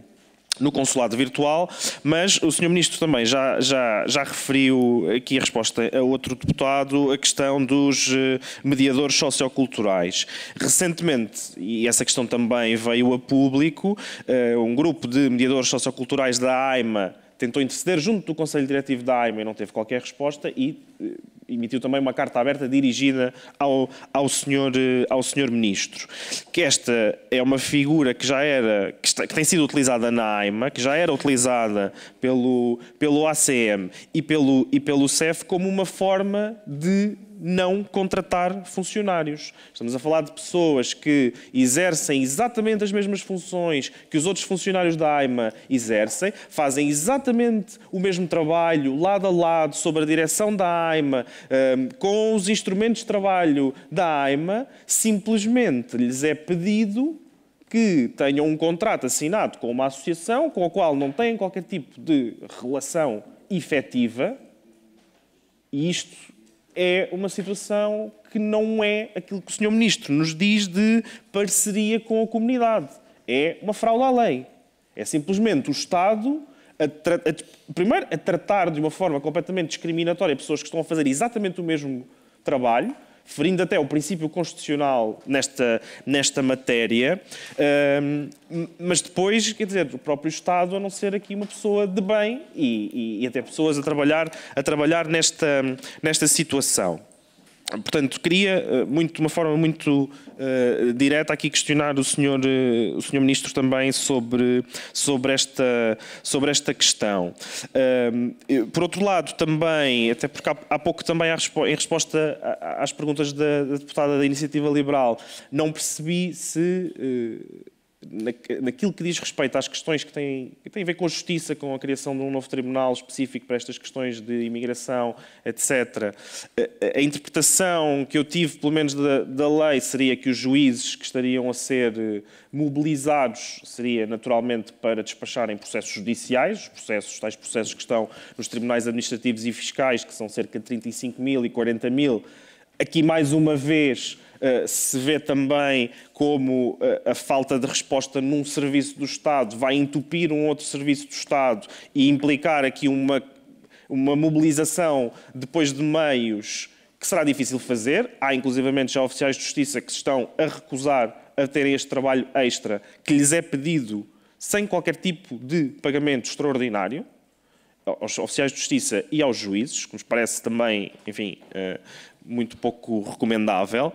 no consulado virtual, mas o senhor Ministro também já, já, já referiu aqui a resposta a outro deputado, a questão dos mediadores socioculturais. Recentemente, e essa questão também veio a público, um grupo de mediadores socioculturais da AIMA tentou interceder junto do Conselho Diretivo da AIMA e não teve qualquer resposta e emitiu também uma carta aberta dirigida ao, ao, senhor, ao senhor Ministro. Que esta é uma figura que já era, que, está, que tem sido utilizada na AIMA, que já era utilizada pelo, pelo A C M e pelo, e pelo C E F como uma forma de não contratar funcionários. Estamos a falar de pessoas que exercem exatamente as mesmas funções que os outros funcionários da AIMA exercem, fazem exatamente o mesmo trabalho, lado a lado, sob a direção da AIMA, com os instrumentos de trabalho da AIMA, simplesmente lhes é pedido que tenham um contrato assinado com uma associação com a qual não têm qualquer tipo de relação efetiva, e isto é uma situação que não é aquilo que o senhor Ministro nos diz de parceria com a comunidade. É uma fraude à lei. É simplesmente o Estado, a a, primeiro, a tratar de uma forma completamente discriminatória pessoas que estão a fazer exatamente o mesmo trabalho, ferindo até o princípio constitucional nesta, nesta matéria, um, mas depois, quer dizer, o próprio Estado a não ser aqui uma pessoa de bem e, e, e até pessoas a trabalhar, a trabalhar nesta, nesta situação. Portanto, queria, muito, de uma forma muito uh, direta, aqui questionar o senhor, uh, o senhor Ministro também sobre, sobre, esta, sobre esta questão. Uh, por outro lado, também, até porque há, há pouco também, há, em resposta às perguntas da, da deputada da Iniciativa Liberal, não percebi se... Uh, naquilo que diz respeito às questões que têm, que têm a ver com a justiça, com a criação de um novo tribunal específico para estas questões de imigração, etcétera. A, a interpretação que eu tive, pelo menos da, da lei, seria que os juízes que estariam a ser mobilizados seria naturalmente para despacharem processos judiciais, os processos, tais processos que estão nos tribunais administrativos e fiscais, que são cerca de trinta e cinco mil e quarenta mil. Aqui, mais uma vez, Uh, se vê também como uh, a falta de resposta num serviço do Estado vai entupir um outro serviço do Estado e implicar aqui uma, uma mobilização depois de meios que será difícil fazer. Há, inclusivamente, já oficiais de justiça que se estão a recusar a terem este trabalho extra que lhes é pedido sem qualquer tipo de pagamento extraordinário aos oficiais de justiça e aos juízes, que nos parece também, enfim... Uh, muito pouco recomendável,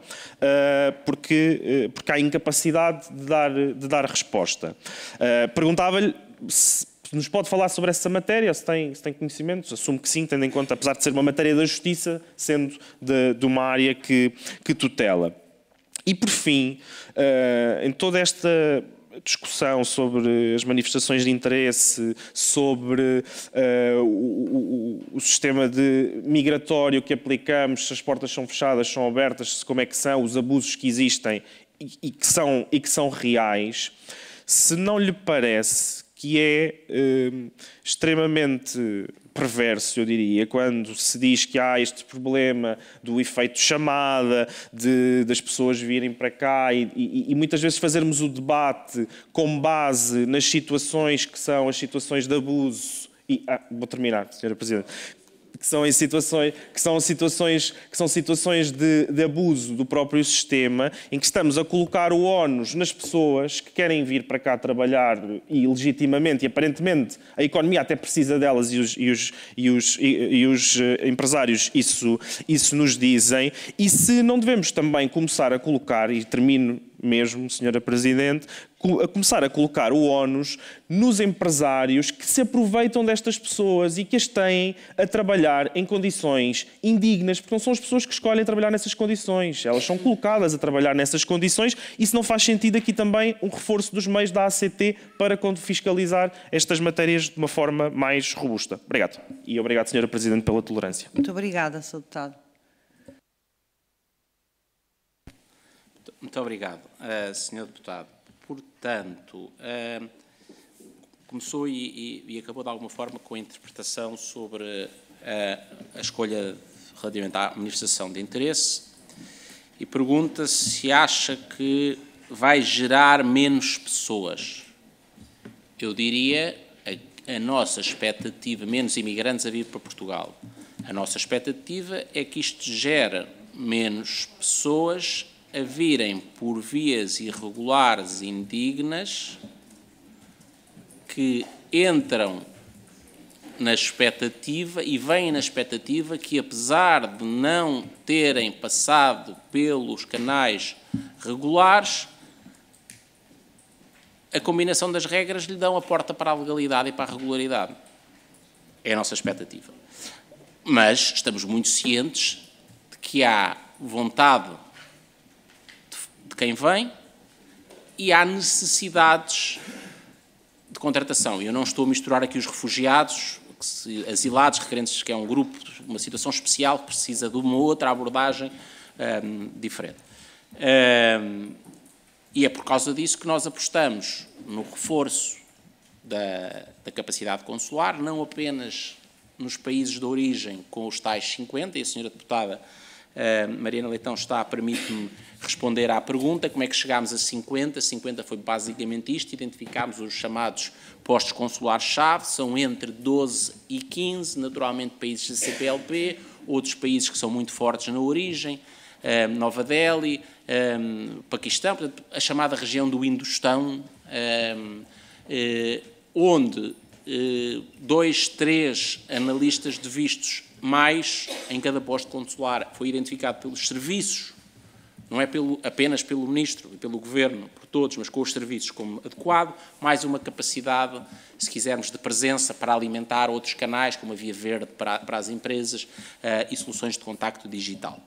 porque, porque há incapacidade de dar, de dar resposta. Perguntava-lhe se nos pode falar sobre essa matéria, se tem, se tem conhecimentos, assumo que sim, tendo em conta, apesar de ser uma matéria da justiça, sendo de, de uma área que, que tutela. E, por fim, em toda esta discussão sobre as manifestações de interesse, sobre uh, o, o, o sistema de migratório que aplicamos, se as portas são fechadas, são abertas, como é que são, os abusos que existem e, e, que, são, e que são reais, se não lhe parece que é uh, extremamente perverso, eu diria, quando se diz que há este problema do efeito chamada, de, das pessoas virem para cá e, e, e muitas vezes fazermos o debate com base nas situações que são as situações de abuso. E, ah, vou terminar, senhora Presidente. Que são, em situações, que são situações, que são situações de, de abuso do próprio sistema, em que estamos a colocar o ónus nas pessoas que querem vir para cá trabalhar e legitimamente, e aparentemente a economia até precisa delas e os, e os, e os, e, e os empresários isso, isso nos dizem, e se não devemos também começar a colocar, e termino mesmo, senhora Presidente, a começar a colocar o ónus nos empresários que se aproveitam destas pessoas e que as têm a trabalhar em condições indignas, porque não são as pessoas que escolhem trabalhar nessas condições, elas são colocadas a trabalhar nessas condições, e se não faz sentido aqui também um reforço dos meios da A C T para fiscalizar estas matérias de uma forma mais robusta. Obrigado. E obrigado, senhora Presidente, pela tolerância. Muito obrigada, senhor Deputado. Muito obrigado, uh, senhor Deputado. Portanto, uh, começou e, e, e acabou de alguma forma com a interpretação sobre uh, a escolha relativamente à manifestação de interesse e pergunta se acha que vai gerar menos pessoas. eu diria, a, a nossa expectativa, menos imigrantes a vir para Portugal. A nossa expectativa é que isto gere menos pessoas a virem por vias irregulares e indignas que entram na expectativa e vêm na expectativa que, apesar de não terem passado pelos canais regulares, a combinação das regras lhe dão a porta para a legalidade e para a regularidade. É a nossa expectativa. Mas estamos muito cientes de que há vontade de, de quem vem e há necessidades de contratação. Eu não estou a misturar aqui os refugiados, asilados, requerentes, que é um grupo, uma situação especial que precisa de uma outra abordagem um, diferente. Um, e é por causa disso que nós apostamos no reforço da, da capacidade consular, não apenas nos países de origem com os tais cinquenta, e a senhora deputada uh, Mariana Leitão está, permite-me responder à pergunta, como é que chegámos a cinquenta? cinquenta foi basicamente isto, identificámos os chamados postos consulares-chave, são entre doze e quinze, naturalmente países da C P L P, outros países que são muito fortes na origem, uh, Nova Delhi, um, Paquistão, portanto, a chamada região do Indostão, um, uh, onde uh, dois, três analistas de vistos mais em cada posto consular foi identificado pelos serviços, não é pelo, apenas pelo Ministro e pelo Governo, por todos, mas com os serviços como adequado, mais uma capacidade, se quisermos, de presença para alimentar outros canais, como a Via Verde para, para as empresas uh, e soluções de contacto digital.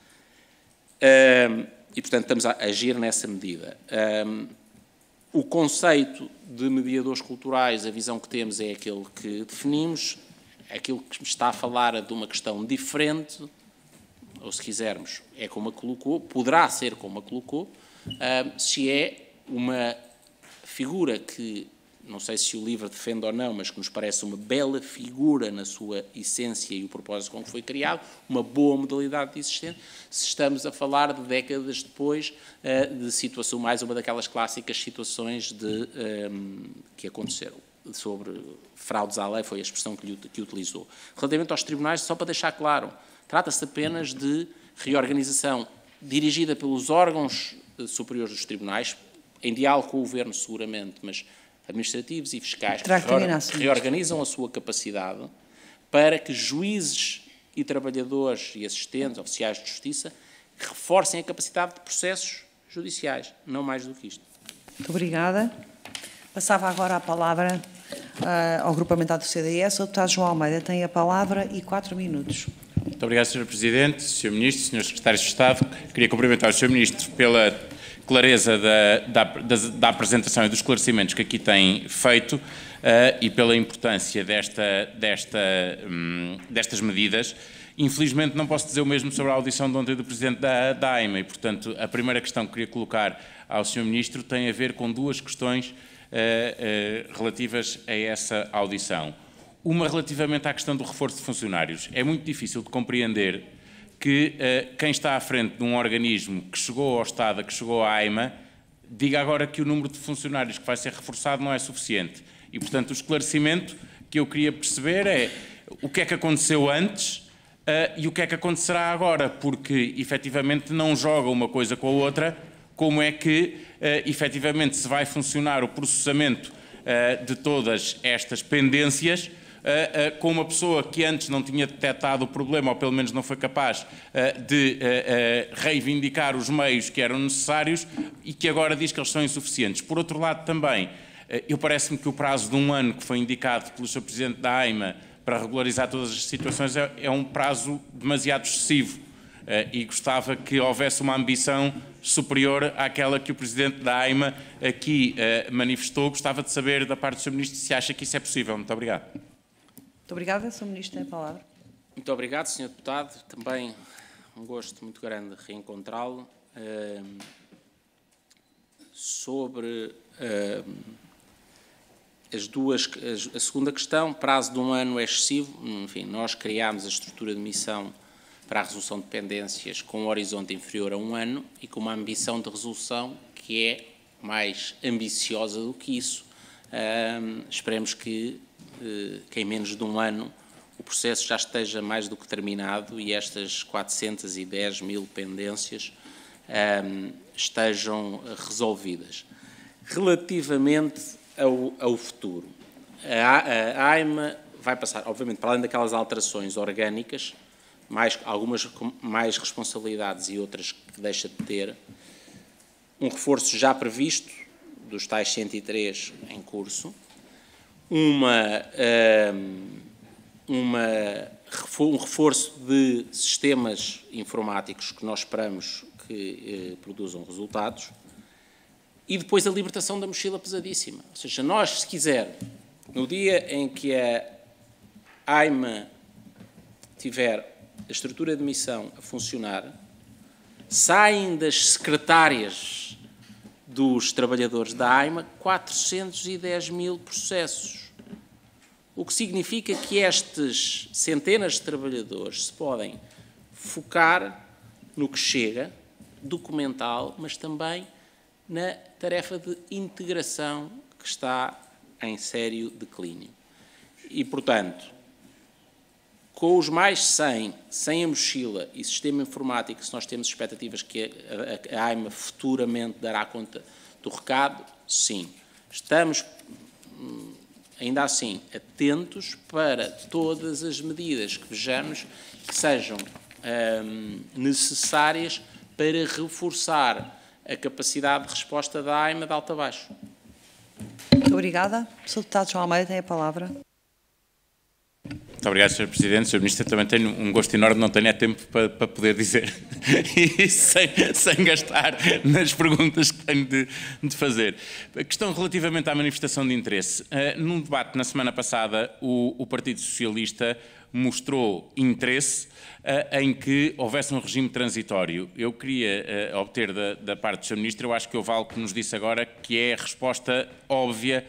Uh, e, portanto, estamos a agir nessa medida. Uh, o conceito de mediadores culturais, a visão que temos é aquele que definimos, aquilo que está a falar de uma questão diferente, ou se quisermos, é como a colocou, poderá ser como a colocou, uh, se é uma figura que, não sei se o LIVRE defende ou não, mas que nos parece uma bela figura na sua essência e o propósito com que foi criado, uma boa modalidade existente, se estamos a falar de décadas depois uh, de situação, mais uma daquelas clássicas situações de, um, que aconteceram. Sobre fraudes à lei, foi a expressão que, lhe, que utilizou. Relativamente aos tribunais, só para deixar claro, trata-se apenas de reorganização dirigida pelos órgãos superiores dos tribunais, em diálogo com o Governo seguramente, mas administrativos e fiscais, que reorganizam a sua capacidade para que juízes e trabalhadores e assistentes, oficiais de justiça, reforcem a capacidade de processos judiciais, não mais do que isto. Muito obrigada. Passava agora a palavra uh, ao Grupo Parlamentar do C D S. O deputado João Almeida tem a palavra e quatro minutos. Muito obrigado, senhor Presidente, senhor Ministro, senhores Secretários de Estado. Queria cumprimentar o senhor Ministro pela clareza da, da, da, da apresentação e dos esclarecimentos que aqui tem feito uh, e pela importância desta, desta, um, destas medidas. Infelizmente não posso dizer o mesmo sobre a audição de ontem do Presidente da, da AIMA e, portanto, a primeira questão que queria colocar ao senhor Ministro tem a ver com duas questões Uh, uh, relativas a essa audição. Uma relativamente à questão do reforço de funcionários. É muito difícil de compreender que uh, quem está à frente de um organismo que chegou ao Estado, que chegou à AIMA, diga agora que o número de funcionários que vai ser reforçado não é suficiente. E, portanto, o esclarecimento que eu queria perceber é o que é que aconteceu antes uh, e o que é que acontecerá agora, porque, efetivamente, não joga uma coisa com a outra. Como é que, uh, efetivamente, se vai funcionar o processamento uh, de todas estas pendências uh, uh, com uma pessoa que antes não tinha detectado o problema, ou pelo menos não foi capaz uh, de uh, uh, reivindicar os meios que eram necessários e que agora diz que eles são insuficientes. Por outro lado, também, uh, eu parece-me que o prazo de um ano que foi indicado pelo senhor Presidente da AIMA para regularizar todas as situações é, é um prazo demasiado excessivo. Uh, e gostava que houvesse uma ambição superior àquela que o Presidente da AIMA aqui uh, manifestou. Gostava de saber da parte do senhor Ministro se acha que isso é possível. Muito obrigado. Muito obrigada. senhor Ministro, tem a palavra. Muito obrigado, senhor Deputado. Também um gosto muito grande reencontrá-lo. Uh, sobre uh, as duas, a segunda questão, prazo de um ano é excessivo. Enfim, nós criámos a estrutura de missão para a resolução de pendências com um horizonte inferior a um ano e com uma ambição de resolução que é mais ambiciosa do que isso, Uh, esperemos que, uh, que em menos de um ano o processo já esteja mais do que terminado e estas quatrocentas e dez mil pendências uh, estejam resolvidas. Relativamente ao, ao futuro, a, a AIMA vai passar, obviamente, para além daquelas alterações orgânicas, mais, algumas com mais responsabilidades e outras que deixa de ter, um reforço já previsto dos tais cento e três em curso, uma, uma, um reforço de sistemas informáticos que nós esperamos que eh, produzam resultados, e depois a libertação da mochila pesadíssima. Ou seja, nós, se quiser, no dia em que a AIMA tiver a estrutura de missão a funcionar, saem das secretárias dos trabalhadores da AIMA quatrocentos e dez mil processos. O que significa que estes centenas de trabalhadores se podem focar no que chega, documental, mas também na tarefa de integração que está em sério declínio. E, portanto, com os mais cem, sem a mochila e sistema informático, se nós temos expectativas que a, a, a AIMA futuramente dará conta do recado, sim. Estamos, ainda assim, atentos para todas as medidas que vejamos que sejam hum, necessárias para reforçar a capacidade de resposta da AIMA de alto a baixo. Muito obrigada. O senhor Deputado João Almeida tem a palavra. Muito obrigado, senhor Presidente. senhor Ministro, também tenho um gosto enorme, não tenho é tempo para, para poder dizer, e sem, sem gastar nas perguntas que tenho de, de fazer. A questão relativamente à manifestação de interesse. Uh, num debate na semana passada, o, o Partido Socialista mostrou interesse uh, em que houvesse um regime transitório. Eu queria uh, obter da, da parte do senhor Ministro, eu acho que houve algo que nos disse agora, que é a resposta óbvia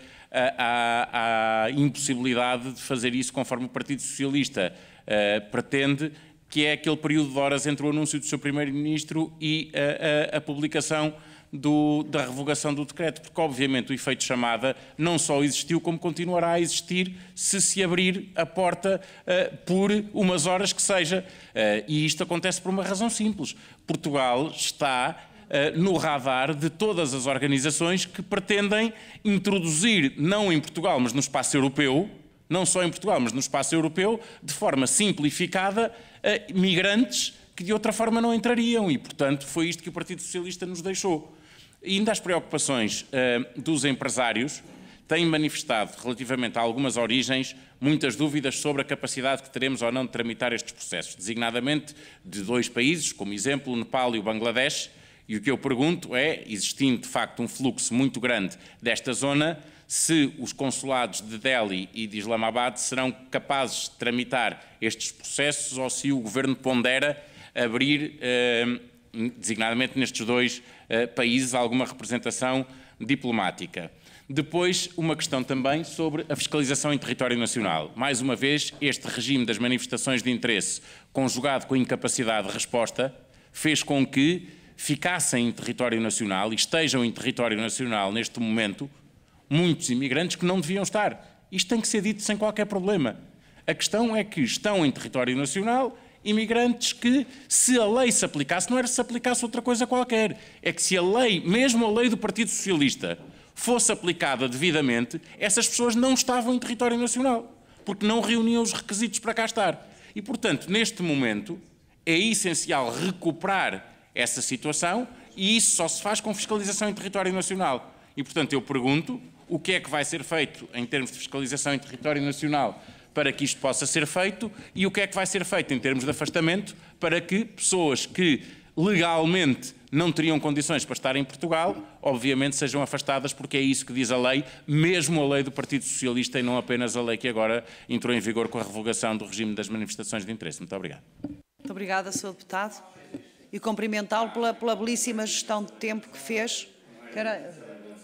à, à impossibilidade de fazer isso conforme o Partido Socialista uh, pretende, que é aquele período de horas entre o anúncio do seu Primeiro-Ministro e a, a, a publicação do, da revogação do decreto, porque obviamente o efeito chamada não só existiu, como continuará a existir se se abrir a porta uh, por umas horas que seja. Uh, e isto acontece por uma razão simples. Portugal está no radar de todas as organizações que pretendem introduzir, não em Portugal, mas no espaço europeu, não só em Portugal, mas no espaço europeu, de forma simplificada, migrantes que de outra forma não entrariam. E, portanto, foi isto que o Partido Socialista nos deixou. E ainda as preocupações uh, dos empresários têm manifestado, relativamente a algumas origens, muitas dúvidas sobre a capacidade que teremos ou não de tramitar estes processos, designadamente de dois países, como exemplo, o Nepal e o Bangladesh. E o que eu pergunto é, existindo de facto um fluxo muito grande desta zona, se os consulados de Delhi e de Islamabad serão capazes de tramitar estes processos ou se o Governo pondera abrir, eh, designadamente nestes dois eh, países, alguma representação diplomática. Depois, uma questão também sobre a fiscalização em território nacional. Mais uma vez, este regime das manifestações de interesse, conjugado com a incapacidade de resposta, fez com que ficassem em território nacional e estejam em território nacional neste momento muitos imigrantes que não deviam estar. Isto tem que ser dito sem qualquer problema. A questão é que estão em território nacional imigrantes que, se a lei se aplicasse, não era se aplicasse outra coisa qualquer, é que se a lei, mesmo a lei do Partido Socialista, fosse aplicada devidamente, essas pessoas não estavam em território nacional, porque não reuniam os requisitos para cá estar. E, portanto, neste momento, é essencial recuperar essa situação e isso só se faz com fiscalização em território nacional. E, portanto, eu pergunto o que é que vai ser feito em termos de fiscalização em território nacional para que isto possa ser feito e o que é que vai ser feito em termos de afastamento para que pessoas que legalmente não teriam condições para estar em Portugal, obviamente sejam afastadas, porque é isso que diz a lei, mesmo a lei do Partido Socialista e não apenas a lei que agora entrou em vigor com a revogação do regime das manifestações de interesse. Muito obrigado. Muito obrigada, senhor Deputado. E cumprimentá-lo pela, pela belíssima gestão de tempo que fez. Era...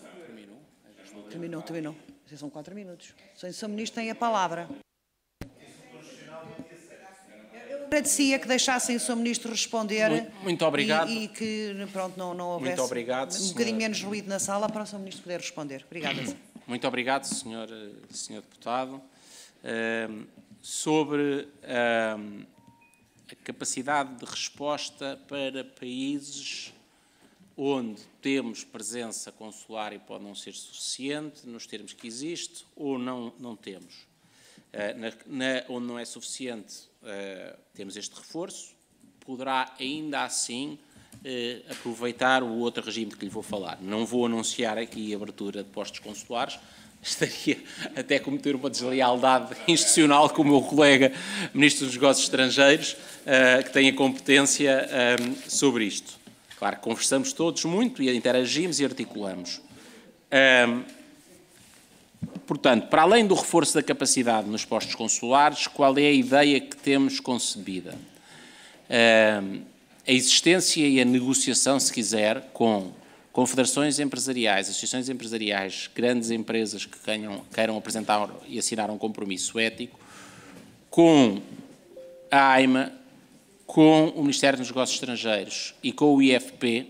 Terminou, terminou. São quatro minutos. O senhor Ministro tem a palavra. Eu agradecia que deixassem o senhor Ministro responder. Muito, muito obrigado. E, e que, pronto, não, não houvesse muito obrigado, um bocadinho menos ruído na sala para o senhor Ministro poder responder. Obrigada. Muito obrigado, senhor, senhor Deputado. Sobre a capacidade de resposta para países onde temos presença consular e pode não ser suficiente, nos termos que existe, ou não, não temos. Na, na, onde não é suficiente, temos este reforço, poderá ainda assim aproveitar o outro regime de que lhe vou falar. Não vou anunciar aqui a abertura de postos consulares, estaria até a cometer uma deslealdade institucional com o meu colega Ministro dos Negócios Estrangeiros, uh, que tem a competência um, sobre isto. Claro que conversamos todos muito e interagimos e articulamos. Um, portanto, para além do reforço da capacidade nos postos consulares, qual é a ideia que temos concebida? Um, a existência e a negociação, se quiser, com confederações empresariais, associações empresariais, grandes empresas que queiram, queiram apresentar e assinar um compromisso ético, com a AIMA, com o Ministério dos Negócios Estrangeiros e com o I F P,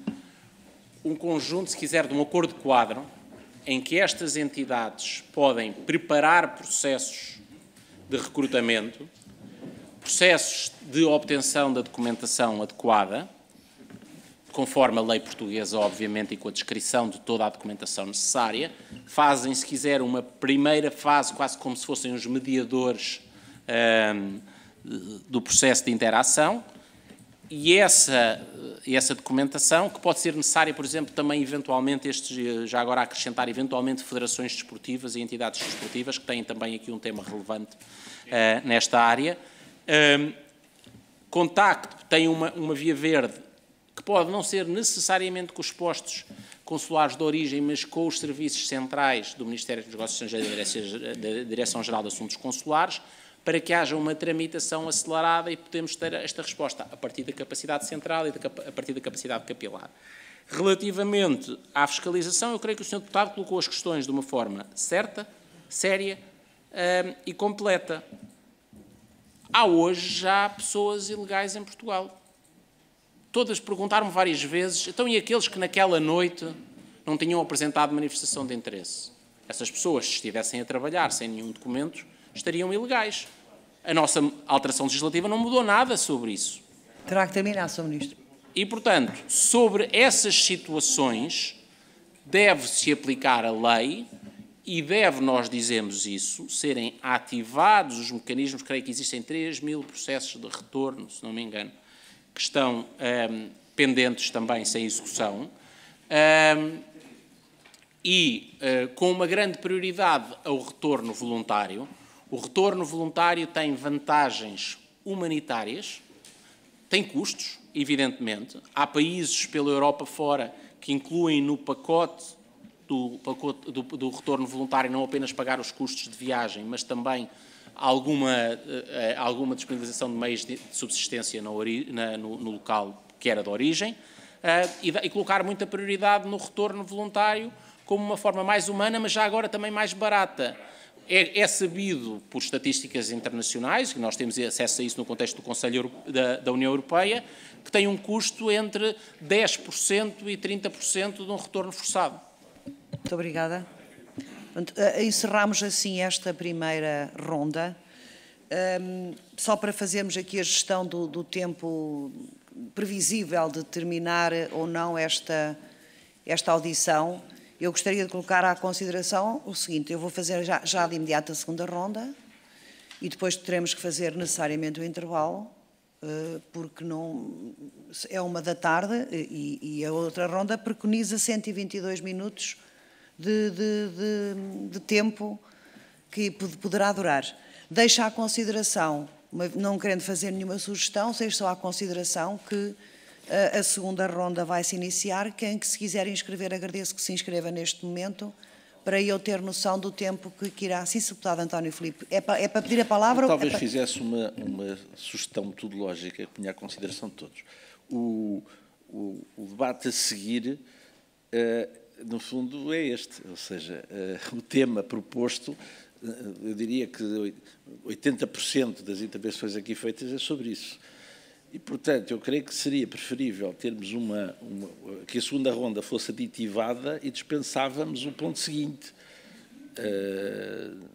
um conjunto, se quiser, de um acordo quadro, em que estas entidades podem preparar processos de recrutamento, processos de obtenção da documentação adequada, conforme a lei portuguesa, obviamente, e com a descrição de toda a documentação necessária, fazem, se quiser, uma primeira fase, quase como se fossem os mediadores um, do processo de interação, e essa, essa documentação, que pode ser necessária, por exemplo, também, eventualmente, estes, já agora acrescentar, eventualmente, federações desportivas e entidades desportivas, que têm também aqui um tema relevante uh, nesta área. Um, contacto tem uma, uma via verde, que pode não ser necessariamente com os postos consulares de origem, mas com os serviços centrais do Ministério dos Negócios Estrangeiros e da Direção-Geral de Assuntos Consulares, para que haja uma tramitação acelerada e podemos ter esta resposta a partir da capacidade central e a partir da capacidade capilar. Relativamente à fiscalização, eu creio que o senhor Deputado colocou as questões de uma forma certa, séria um, e completa. Há hoje já pessoas ilegais em Portugal. Todas perguntaram-me várias vezes, então e aqueles que naquela noite não tinham apresentado manifestação de interesse? Essas pessoas, se estivessem a trabalhar sem nenhum documento, estariam ilegais. A nossa alteração legislativa não mudou nada sobre isso. Terá que terminar, senhor Ministro. E, portanto, sobre essas situações, deve-se aplicar a lei e deve, nós dizemos isso, serem ativados os mecanismos, creio que existem três mil processos de retorno, se não me engano, que estão um, pendentes também sem execução, um, e uh, com uma grande prioridade ao retorno voluntário. O retorno voluntário tem vantagens humanitárias, tem custos, evidentemente. Há países pela Europa fora que incluem no pacote do, pacote do, do retorno voluntário não apenas pagar os custos de viagem, mas também alguma, uh, alguma disponibilização de meios de subsistência na ori na, no, no local que era de origem, uh, e, e colocar muita prioridade no retorno voluntário como uma forma mais humana, mas já agora também mais barata. É, é sabido por estatísticas internacionais, que nós temos acesso a isso no contexto do Conselho da, da União Europeia, que tem um custo entre dez por cento e trinta por cento de um retorno forçado. Muito obrigada. Encerramos assim esta primeira ronda. Um, só para fazermos aqui a gestão do, do tempo previsível de terminar ou não esta, esta audição, eu gostaria de colocar à consideração o seguinte: eu vou fazer já, já de imediato a segunda ronda e depois teremos que fazer necessariamente o intervalo, uh, porque não, é uma da tarde e, e a outra ronda preconiza cento e vinte e dois minutos de, de, de, de tempo que poderá durar. Deixo à consideração, não querendo fazer nenhuma sugestão, deixo só à consideração que a segunda ronda vai se iniciar. Quem que se quiser inscrever, agradeço que se inscreva neste momento, para eu ter noção do tempo que, que irá. Sim, senhor Deputado António Filipe, é para, é para pedir a palavra? Eu talvez é para... fizesse uma, uma sugestão metodológica que punha à consideração de todos. O, o, o debate a seguir, uh, no fundo, é este, ou seja, uh, o tema proposto, uh, eu diria que oitenta por cento das intervenções aqui feitas é sobre isso. E, portanto, eu creio que seria preferível termos uma, uma... que a segunda ronda fosse aditivada e dispensávamos o ponto seguinte. Uh,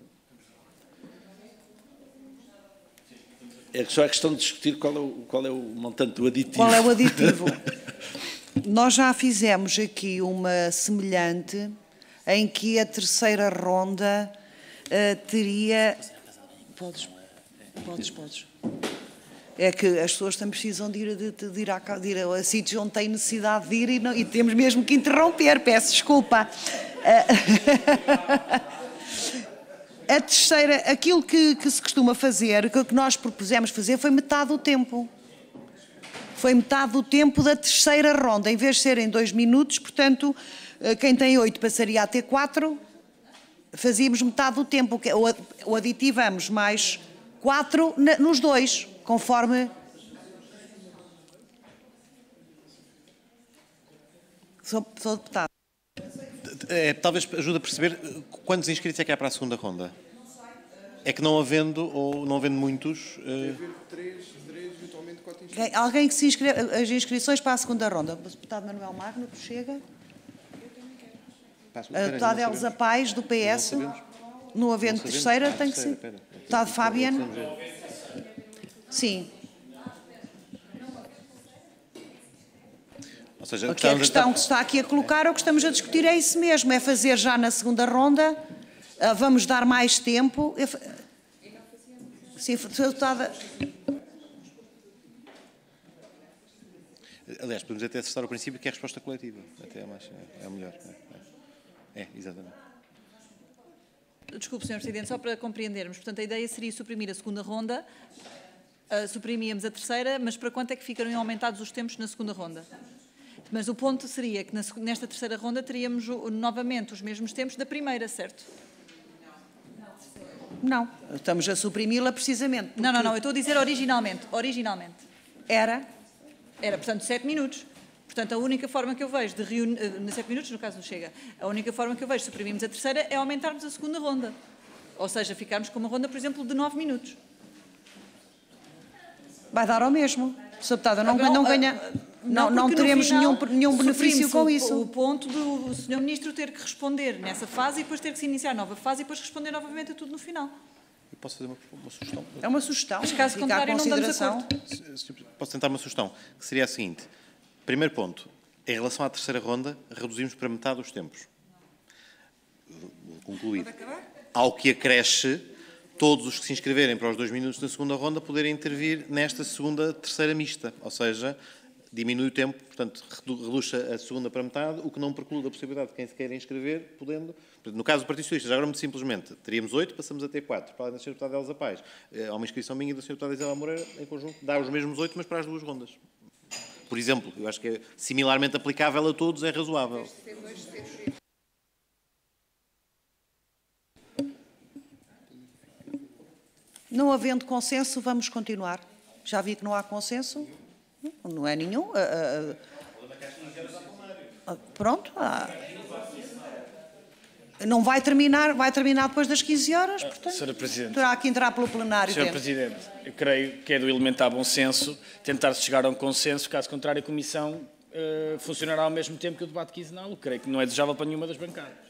é só a questão de discutir qual é o, qual é o montante do aditivo. Qual é o aditivo? Nós já fizemos aqui uma semelhante em que a terceira ronda uh, teria... Podes, podes, podes. É que as pessoas também precisam de ir, de, de ir, a, de ir a sítios onde têm necessidade de ir e, não, e temos mesmo que interromper, peço desculpa. A terceira, aquilo que, que se costuma fazer, que nós propusemos fazer, foi metade do tempo. Foi metade do tempo da terceira ronda, em vez de serem dois minutos, portanto, quem tem oito passaria a ter quatro, fazíamos metade do tempo, ou aditivamos mais quatro nos dois, conforme... Sou, sou deputado. É, talvez ajude a perceber quantos inscritos é que há para a segunda ronda. É que não havendo, ou não havendo muitos... Uh... Alguém que se inscreve, as inscrições para a segunda ronda. O deputado Manuel Magno, que chega. A deputada Elsa Paes, do P S. No havendo terceira, tem que ser. Deputado Fabiano. Sim. Ou seja, Porque a questão que se está aqui a colocar, ou que estamos a discutir, é isso mesmo, é fazer já na segunda ronda, vamos dar mais tempo. Sim, deputada... Aliás, podemos até acessar o princípio que é a resposta coletiva. Até é, mais, é, é melhor. É, é, exatamente. Desculpe, senhor Presidente, só para compreendermos. Portanto, a ideia seria suprimir a segunda ronda, uh, suprimíamos a terceira, mas para quanto é que ficariam aumentados os tempos na segunda ronda? Mas o ponto seria que na, nesta terceira ronda teríamos o, novamente os mesmos tempos da primeira, certo? Não, estamos a suprimi-la precisamente. Não, não, não, eu estou a dizer originalmente. Originalmente. Era? Era, portanto, sete minutos. Portanto, a única forma que eu vejo de reunir... sete minutos, no caso, não chega. A única forma que eu vejo de suprimirmos a terceira é aumentarmos a segunda ronda. Ou seja, ficarmos com uma ronda, por exemplo, de nove minutos. Vai dar ao mesmo. Sr. Deputada, não, não, não ganha... Não, não, não teremos final, nenhum, nenhum benefício com isso. O ponto do senhor Ministro ter que responder nessa fase e depois ter que se iniciar nova fase e depois responder novamente a tudo no final. Eu posso fazer uma, uma sugestão? É uma sugestão. Mas caso contrário, não damos acordo. Posso tentar uma sugestão, que seria a seguinte. Primeiro ponto, em relação à terceira ronda, reduzimos para metade os tempos. Vou concluir. Ao que acresce, todos os que se inscreverem para os dois minutos da segunda ronda poderem intervir nesta segunda, terceira mista. Ou seja, diminui o tempo, portanto, reduz a segunda para metade, o que não preclude a possibilidade de quem se queira inscrever, podendo... No caso do Partido Socialista, agora muito simplesmente, teríamos oito, passamos a ter quatro, para além da senhora deputada Elsa Paes. Há uma inscrição minha e da senhora deputada Isabel Moreira, em conjunto, dá os mesmos oito, mas para as duas rondas. Por exemplo, eu acho que é similarmente aplicável a todos, é razoável. Não havendo consenso, vamos continuar. Já vi que não há consenso. Não é nenhum. Uh, uh, pronto. Uh, não vai terminar, vai terminar depois das quinze horas, portanto. Senhora Presidente. Terá que entrar pelo plenário. Senhora Presidente, eu creio que é do elementar bom senso tentar chegar a um consenso, caso contrário a Comissão uh, funcionará ao mesmo tempo que o debate quinzenal. Eu creio que não é desejável para nenhuma das bancadas.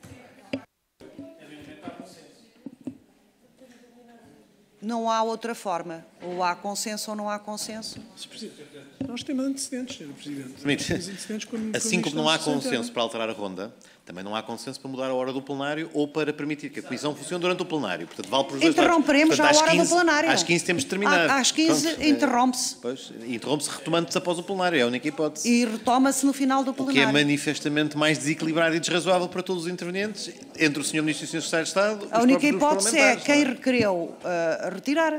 Não há outra forma. Ou há consenso ou não há consenso. Nós temos antecedentes, senhor Presidente. Antecedentes quando, assim como não há consenso para alterar a ronda, também não há consenso para mudar a hora do plenário ou para permitir que a Comissão funcione durante o plenário. Portanto, vale para os dois lados. Interromperemos já a hora quinze, do plenário. Às quinze temos de terminar. Às quinze interrompe-se. Pois, interrompe-se retomando-se após o plenário, é a única hipótese. E retoma-se no final do plenário. O que é manifestamente mais desequilibrado e desrazoável para todos os intervenientes, entre o senhor Ministro e o senhor Secretário de Estado. A única hipótese é quem requereu uh, retirar.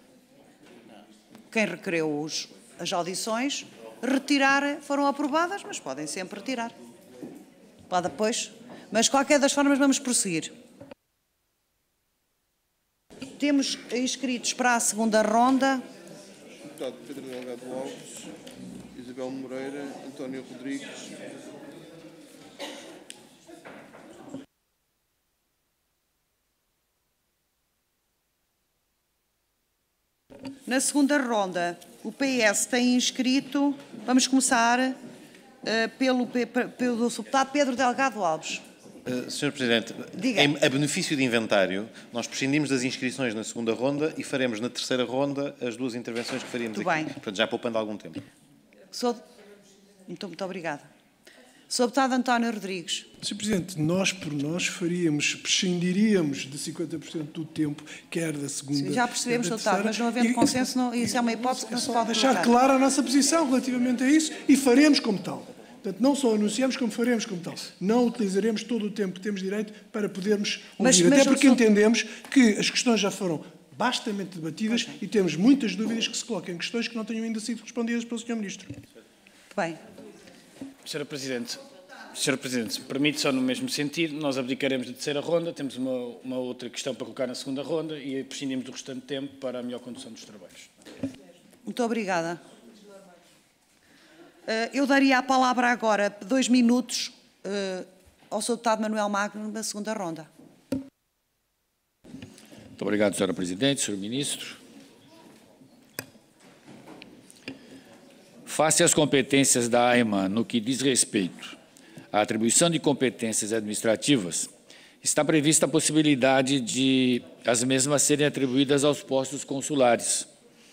Quem requereu os, as audições, retirar, foram aprovadas, mas podem sempre retirar. Pode depois. Mas, de qualquer das formas, vamos prosseguir. Temos inscritos para a segunda ronda. Deputado Pedro Delgado Alves, Isabel Moreira, António Rodrigues. Na segunda ronda, o P S tem inscrito, vamos começar uh, pelo, pelo deputado Pedro Delgado Alves. Uh, senhor Presidente, Diga. em, a benefício de inventário, nós prescindimos das inscrições na segunda ronda e faremos na terceira ronda as duas intervenções que faríamos Muito aqui. bem. Portanto, já poupando algum tempo. Sou... Muito, muito obrigada. Sr. Deputado António Rodrigues. senhor Presidente, nós por nós faríamos, prescindiríamos de cinquenta por cento do tempo, quer da segunda... Sim, já percebemos, quer da Sr. Deputado, terceira, mas não havendo e- consenso, não, isso é uma hipótese que não se Só pode deixar colocar. clara a nossa posição relativamente a isso e faremos como tal. Portanto, não só anunciamos, como faremos como tal. Não utilizaremos todo o tempo que temos direito para podermos Mas- ouvir. mas Até o porque senhor- entendemos que as questões já foram bastante debatidas e temos muitas dúvidas que se colocam em questões que não tenham ainda sido respondidas pelo senhor Ministro. Muito bem. senhora Presidente, senhora Presidente, se me permite, só no mesmo sentido, nós abdicaremos da terceira ronda, temos uma, uma outra questão para colocar na segunda ronda e prescindimos do restante tempo para a melhor condução dos trabalhos. Muito obrigada. Eh, Eu daria a palavra agora, dois minutos, eh, ao senhor Deputado Manuel Magno, na segunda ronda. Muito obrigado, senhora Presidente, senhor Ministro. Face às competências da AIMA no que diz respeito à atribuição de competências administrativas, está prevista a possibilidade de as mesmas serem atribuídas aos postos consulares.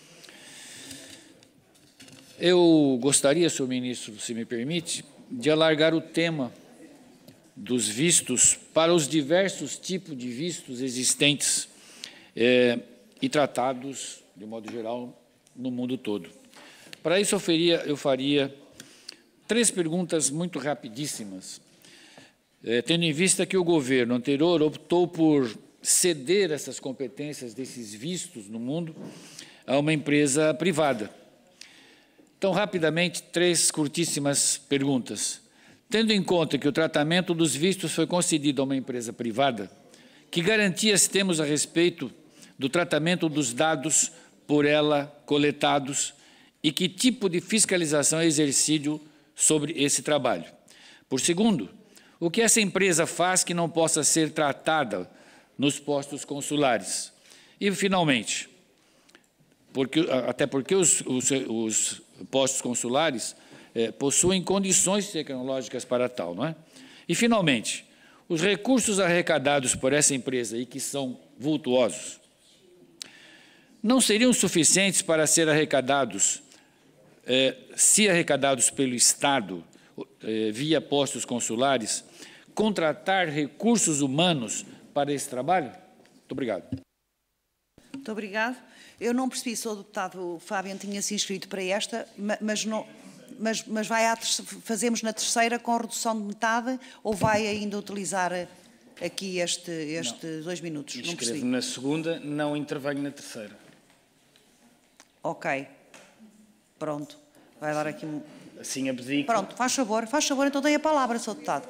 Eu gostaria, senhor Ministro, se me permite, de alargar o tema dos vistos para os diversos tipos de vistos existentes eh, e tratados, de modo geral, no mundo todo. Para isso, eu faria, eu faria três perguntas muito rapidíssimas, eh, tendo em vista que o governo anterior optou por ceder essas competências desses vistos no mundo a uma empresa privada. Então, rapidamente, três curtíssimas perguntas. Tendo em conta que o tratamento dos vistos foi concedido a uma empresa privada, que garantias temos a respeito do tratamento dos dados por ela coletados e que tipo de fiscalização é exercido sobre esse trabalho? Por segundo, o que essa empresa faz que não possa ser tratada nos postos consulares? E, finalmente, porque, até porque os, os, os postos consulares eh, possuem condições tecnológicas para tal, não é? E, finalmente, os recursos arrecadados por essa empresa e que são vultuosos, não seriam suficientes para ser arrecadados, eh, se arrecadados pelo Estado, eh, via postos consulares, contratar recursos humanos para esse trabalho? Muito obrigado. Muito obrigado. Eu não percebi se o deputado Fábio tinha se inscrito para esta, mas, não, mas, mas vai à, fazemos na terceira com redução de metade ou vai ainda utilizar aqui este, este dois minutos? Não percebi. Inscrevo na segunda, não intervenho na terceira. Ok. Pronto. Vai dar aqui um... Assim abdico. Pronto, faz favor. Faz favor, então dei a palavra, senhor deputado.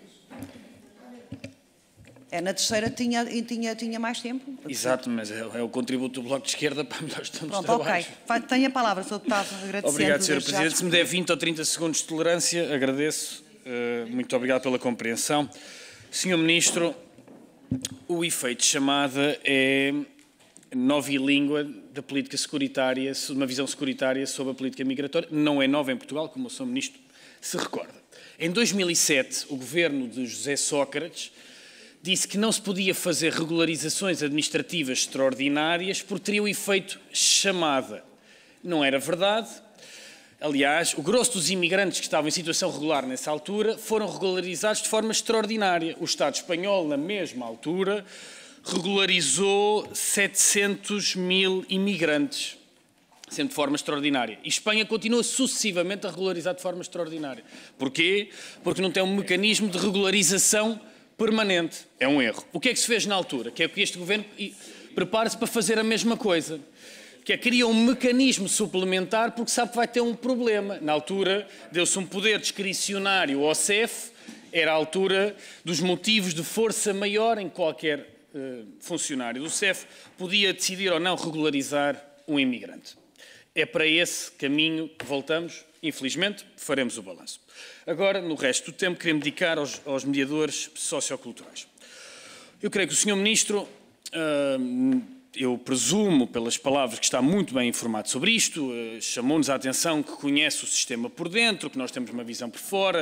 É, na terceira tinha, tinha, tinha mais tempo. Exato, mas é, é o contributo do Bloco de Esquerda para a melhor gestão dos Pronto, trabalhos. ok. Tenha a palavra, senhor deputado. Agradecendo. Obrigado, senhora desde já. Presidente. Se me der vinte ou trinta segundos de tolerância, agradeço. Uh, muito obrigado pela compreensão. senhor Ministro, o efeito de chamada é nova língua da política securitária, uma visão securitária sobre a política migratória. Não é nova em Portugal, como o senhor Ministro se recorda. Em dois mil e sete, o governo de José Sócrates disse que não se podia fazer regularizações administrativas extraordinárias porque teria o efeito chamada. Não era verdade. Aliás, o grosso dos imigrantes que estavam em situação regular nessa altura foram regularizados de forma extraordinária. O Estado espanhol, na mesma altura, regularizou setecentos mil imigrantes, sendo de forma extraordinária. E Espanha continua sucessivamente a regularizar de forma extraordinária. Porquê? Porque não tem um mecanismo de regularização permanente. É um erro. O que é que se fez na altura? Que é que este governo prepara-se para fazer a mesma coisa. Que é criar um mecanismo suplementar porque sabe que vai ter um problema. Na altura deu-se um poder discricionário ao C E F, era a altura dos motivos de força maior em qualquer uh, funcionário do C E F, podia decidir ou não regularizar um imigrante. É para esse caminho que voltamos, infelizmente, faremos o balanço. Agora, no resto do tempo, queria-me dedicar aos, aos mediadores socioculturais. Eu creio que o senhor Ministro, uh, eu presumo, pelas palavras, que está muito bem informado sobre isto, uh, chamou-nos a atenção que conhece o sistema por dentro, que nós temos uma visão por fora.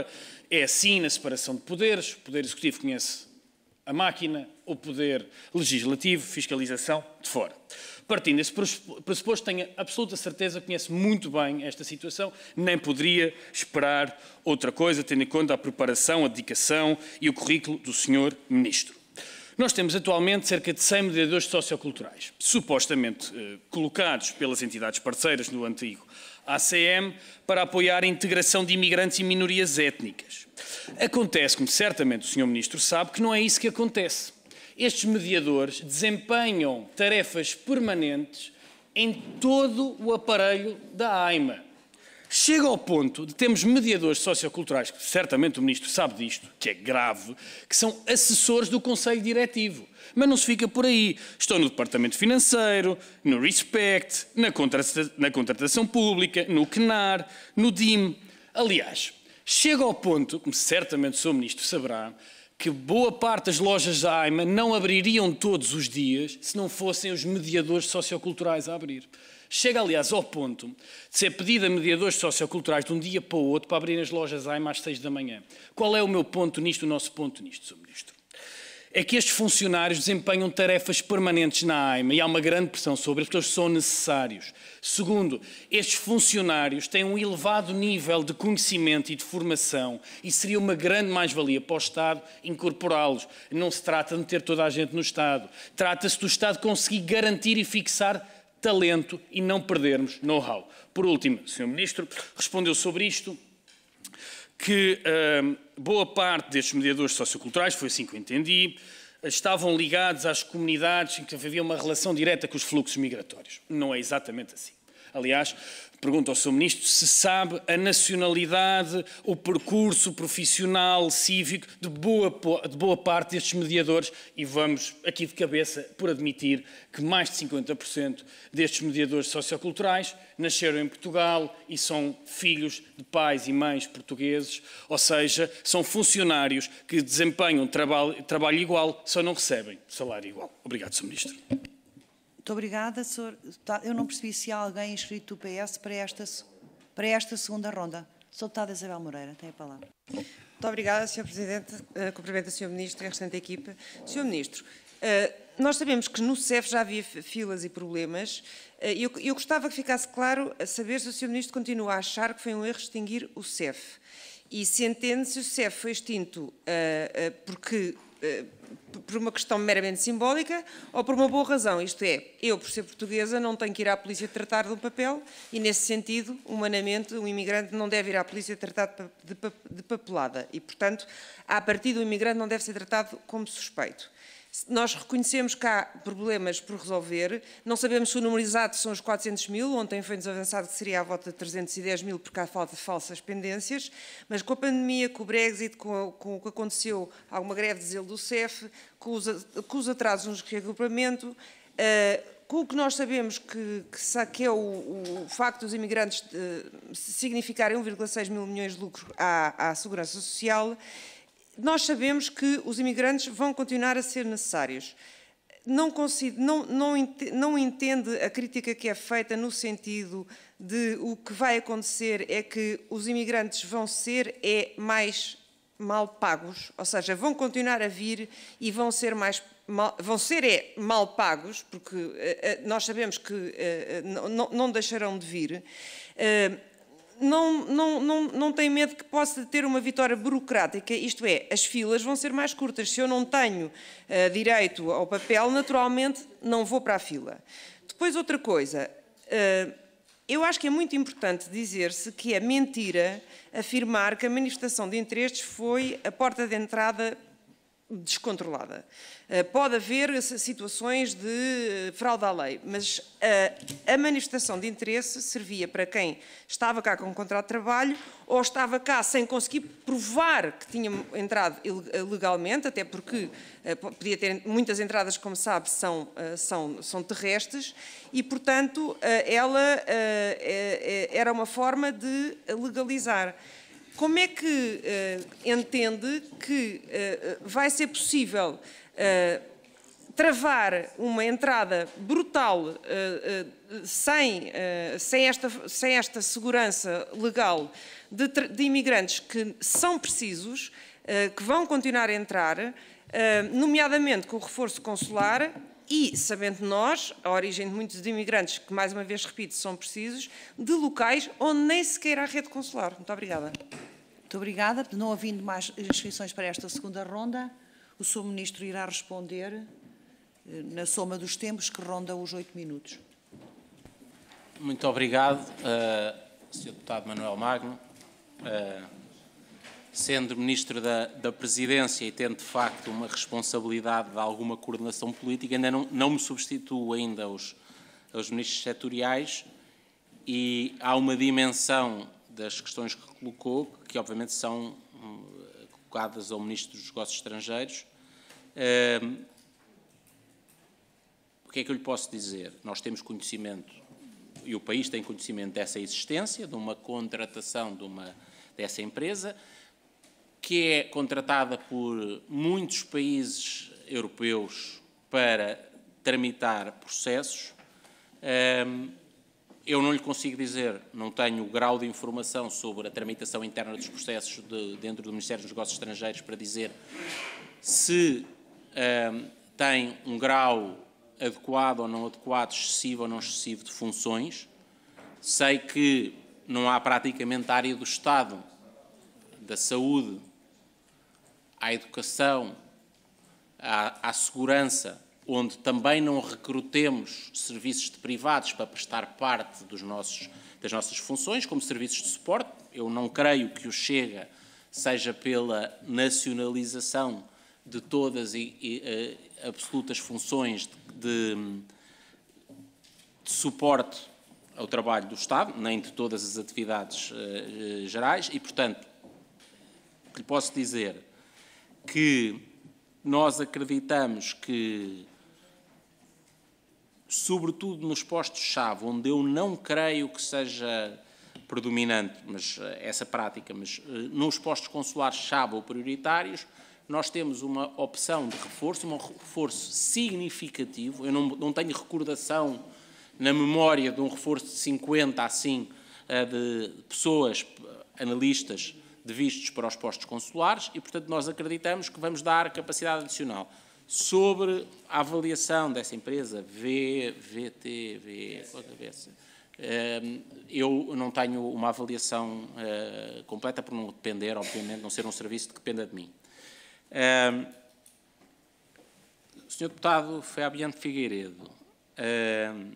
É assim na separação de poderes. O Poder Executivo conhece a máquina, o Poder Legislativo, fiscalização, de fora. Partindo desse pressuposto, tenho absoluta certeza que conhece muito bem esta situação, nem poderia esperar outra coisa, tendo em conta a preparação, a dedicação e o currículo do senhor Ministro. Nós temos atualmente cerca de cem mediadores socioculturais, supostamente eh, colocados pelas entidades parceiras no antigo A C M para apoiar a integração de imigrantes e minorias étnicas. Acontece, como certamente o senhor Ministro sabe, que não é isso que acontece. Estes mediadores desempenham tarefas permanentes em todo o aparelho da AIMA. Chega ao ponto de termos mediadores socioculturais, que certamente o Ministro sabe disto, que é grave, que são assessores do Conselho Diretivo. Mas não se fica por aí. Estão no Departamento Financeiro, no RESPECT, na, contrata na contratação pública, no C N A R, no D I M. Aliás, chega ao ponto, como certamente o senhor Ministro saberá, que boa parte das lojas da AIMA não abririam todos os dias se não fossem os mediadores socioculturais a abrir. Chega, aliás, ao ponto de ser pedido a mediadores socioculturais de um dia para o outro para abrirem as lojas AIMA às seis da manhã. Qual é o meu ponto nisto, o nosso ponto nisto, senhor Ministro? É que estes funcionários desempenham tarefas permanentes na AIMA e há uma grande pressão sobre eles porque eles são necessários. Segundo, estes funcionários têm um elevado nível de conhecimento e de formação e seria uma grande mais-valia para o Estado incorporá-los. Não se trata de meter toda a gente no Estado. Trata-se do Estado conseguir garantir e fixar talento e não perdermos know-how. Por último, o senhor Ministro respondeu sobre isto, que uh, boa parte destes mediadores socioculturais, foi assim que eu entendi, estavam ligados às comunidades em que havia uma relação direta com os fluxos migratórios. Não é exatamente assim. Aliás, pergunto ao senhor Ministro se sabe a nacionalidade, o percurso profissional, cívico de boa, de boa parte destes mediadores e vamos aqui de cabeça por admitir que mais de cinquenta por cento destes mediadores socioculturais nasceram em Portugal e são filhos de pais e mães portugueses, ou seja, são funcionários que desempenham trabalho, trabalho igual, só não recebem salário igual. Obrigado, senhor Ministro. Muito obrigada, senhor. Eu não percebi se há alguém inscrito do P S para esta, para esta segunda ronda. senhora Deputada Isabel Moreira, tem a palavra. Muito obrigada, senhor Presidente. Uh, cumprimento o senhor Ministro e a restante equipa. senhor Ministro, uh, nós sabemos que no C E F já havia filas e problemas. Uh, eu, eu gostava que ficasse claro a saber se o senhor Ministro continua a achar que foi um erro extinguir o C E F. E se entende se o C E F foi extinto uh, uh, porque... Uh, por uma questão meramente simbólica ou por uma boa razão, isto é, eu, por ser portuguesa, não tenho que ir à polícia tratar de um papel e, nesse sentido, humanamente, um imigrante não deve ir à polícia tratar de papelada e, portanto, à partida, o imigrante não deve ser tratado como suspeito. Nós reconhecemos que há problemas por resolver, não sabemos se o número exato são os quatrocentos mil, ontem foi-nos avançado que seria à volta de trezentos e dez mil porque há falta de falsas pendências, mas com a pandemia, com o Brexit, com, com o que aconteceu, alguma greve de zelo do C E F, com os, com os atrasos nos reagrupamento, uh, com o que nós sabemos que, que, que é o, o facto dos imigrantes uh, significarem um vírgula seis mil milhões de lucro à, à Segurança Social, nós sabemos que os imigrantes vão continuar a ser necessários. Não, não, não, não entende a crítica que é feita no sentido de o que vai acontecer é que os imigrantes vão ser é, mais mal pagos, ou seja, vão continuar a vir e vão ser mais mal, vão ser é, mal pagos, porque uh, nós sabemos que uh, não, não deixarão de vir. Uh, Não, não, não, não tem medo que possa ter uma vitória burocrática, isto é, as filas vão ser mais curtas. Se eu não tenho uh, direito ao papel, naturalmente não vou para a fila. Depois outra coisa, uh, eu acho que é muito importante dizer-se que é mentira afirmar que a manifestação de interesses foi a porta de entrada descontrolada. Pode haver situações de fraude à lei, mas a, a manifestação de interesse servia para quem estava cá com um contrato de trabalho ou estava cá sem conseguir provar que tinha entrado legalmente, até porque podia ter muitas entradas, como sabe, são, são, são terrestres e, portanto, ela era uma forma de legalizar. Como é que uh, entende que uh, vai ser possível uh, travar uma entrada brutal uh, uh, sem, uh, sem, esta, sem esta segurança legal de, de imigrantes que são precisos, uh, que vão continuar a entrar, uh, nomeadamente com o reforço consular e, sabendo nós, a origem de muitos imigrantes, que mais uma vez repito, são precisos, de locais onde nem sequer há rede consular. Muito obrigada. Muito obrigada. Não havendo mais inscrições para esta segunda ronda, o senhor Ministro irá responder na soma dos tempos que ronda os oito minutos. Muito obrigado, uh, senhor Deputado Manuel Magno. Uh, sendo Ministro da, da Presidência e tendo de facto uma responsabilidade de alguma coordenação política, ainda não, não me substituo ainda aos, aos Ministros setoriais, e há uma dimensão das questões que colocou, que obviamente são um, colocadas ao Ministro dos Negócios Estrangeiros. Uh, o que é que eu lhe posso dizer? Nós temos conhecimento, e o país tem conhecimento dessa existência, de uma contratação de uma, dessa empresa, que é contratada por muitos países europeus para tramitar processos. Eu não lhe consigo dizer, não tenho o grau de informação sobre a tramitação interna dos processos de, dentro do Ministério dos Negócios Estrangeiros para dizer se um, tem um grau adequado ou não adequado, excessivo ou não excessivo de funções. Sei que não há praticamente área do Estado, da saúde, à educação, à, à segurança, onde também não recrutemos serviços de privados para prestar parte dos nossos, das nossas funções, como serviços de suporte. Eu não creio que o Chega seja pela nacionalização de todas e, e uh, absolutas funções de, de, de suporte ao trabalho do Estado, nem de todas as atividades uh, gerais, e, portanto, o que lhe posso dizer que nós acreditamos que, sobretudo nos postos-chave, onde eu não creio que seja predominante mas, essa prática, mas nos postos consulares-chave ou prioritários, nós temos uma opção de reforço, um reforço significativo. Eu não, não tenho recordação na memória de um reforço de cinquenta, assim, de pessoas, analistas, de vistos para os postos consulares e, portanto, nós acreditamos que vamos dar capacidade adicional. Sobre a avaliação dessa empresa, V, VT, V, eu não tenho uma avaliação completa por não depender, obviamente, não ser um serviço que dependa de mim. Uh, senhor Deputado Fabiano Figueiredo, uh,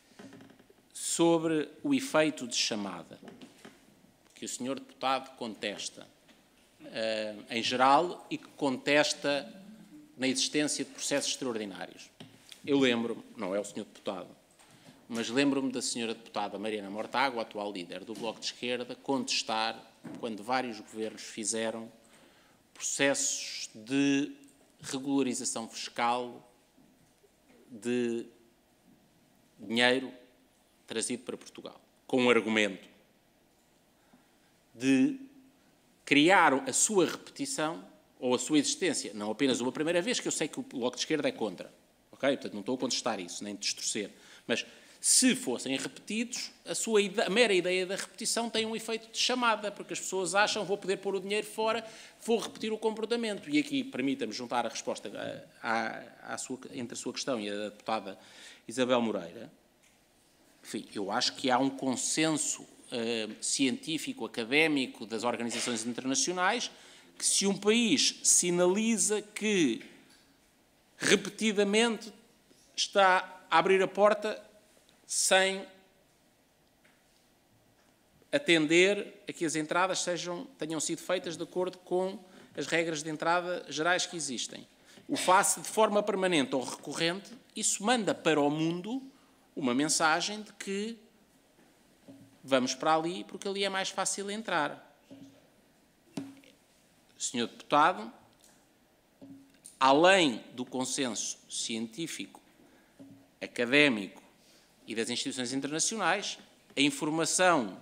sobre o efeito de chamada, que o senhor Deputado contesta uh, em geral e que contesta na existência de processos extraordinários. Eu lembro-me, não é o senhor Deputado, mas lembro-me da senhora Deputada Mariana Mortágua, atual líder do Bloco de Esquerda, contestar quando vários governos fizeram processos de regularização fiscal de dinheiro trazido para Portugal, com o argumento de criar a sua repetição ou a sua existência, não apenas uma primeira vez, que eu sei que o Bloco de Esquerda é contra, ok? Portanto, não estou a contestar isso, nem distorcer, mas se fossem repetidos, a, sua ideia, a mera ideia da repetição tem um efeito de chamada, porque as pessoas acham, vou poder pôr o dinheiro fora, vou repetir o comportamento. E aqui, permita-me juntar a resposta à, à sua, entre a sua questão e a da deputada Isabel Moreira. Enfim, eu acho que há um consenso uh, científico, académico das organizações internacionais, que se um país sinaliza que repetidamente está a abrir a porta sem atender a que as entradas sejam, tenham sido feitas de acordo com as regras de entrada gerais que existem, o faça de forma permanente ou recorrente, isso manda para o mundo uma mensagem de que vamos para ali porque ali é mais fácil entrar. senhor Deputado, além do consenso científico, académico e das instituições internacionais, a informação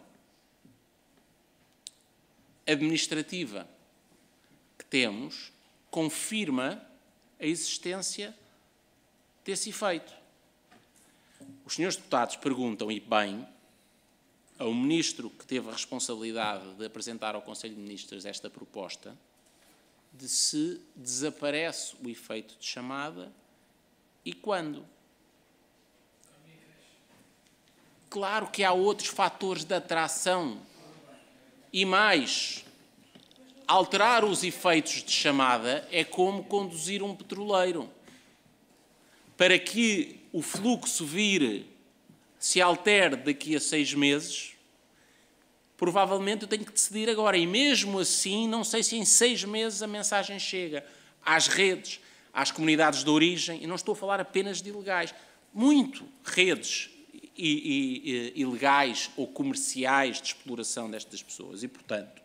administrativa que temos confirma a existência ter-se efeito. Os senhores deputados perguntam, e bem, ao Ministro que teve a responsabilidade de apresentar ao Conselho de Ministros esta proposta, de se desaparece o efeito de chamada e quando. Claro que há outros fatores de atração e mais, alterar os efeitos de chamada é como conduzir um petroleiro. Para que o fluxo vir se altere daqui a seis meses, provavelmente eu tenho que decidir agora. E mesmo assim, não sei se em seis meses a mensagem chega às redes, às comunidades de origem, e não estou a falar apenas de ilegais, muito redes e, e, e, ilegais ou comerciais de exploração destas pessoas. E, portanto,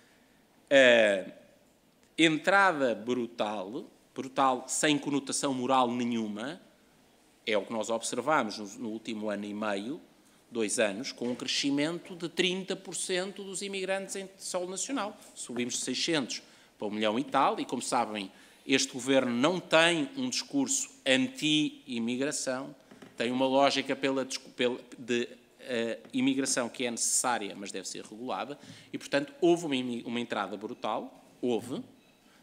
a entrada brutal, brutal sem conotação moral nenhuma, é o que nós observamos no, no último ano e meio, dois anos, com um crescimento de trinta por cento dos imigrantes em solo nacional. Subimos de seiscentos para um milhão e tal, e como sabem, este governo não tem um discurso anti-imigração, tem uma lógica pela, pela, de uh, imigração que é necessária, mas deve ser regulada, e, portanto, houve uma, uma entrada brutal, houve, uh,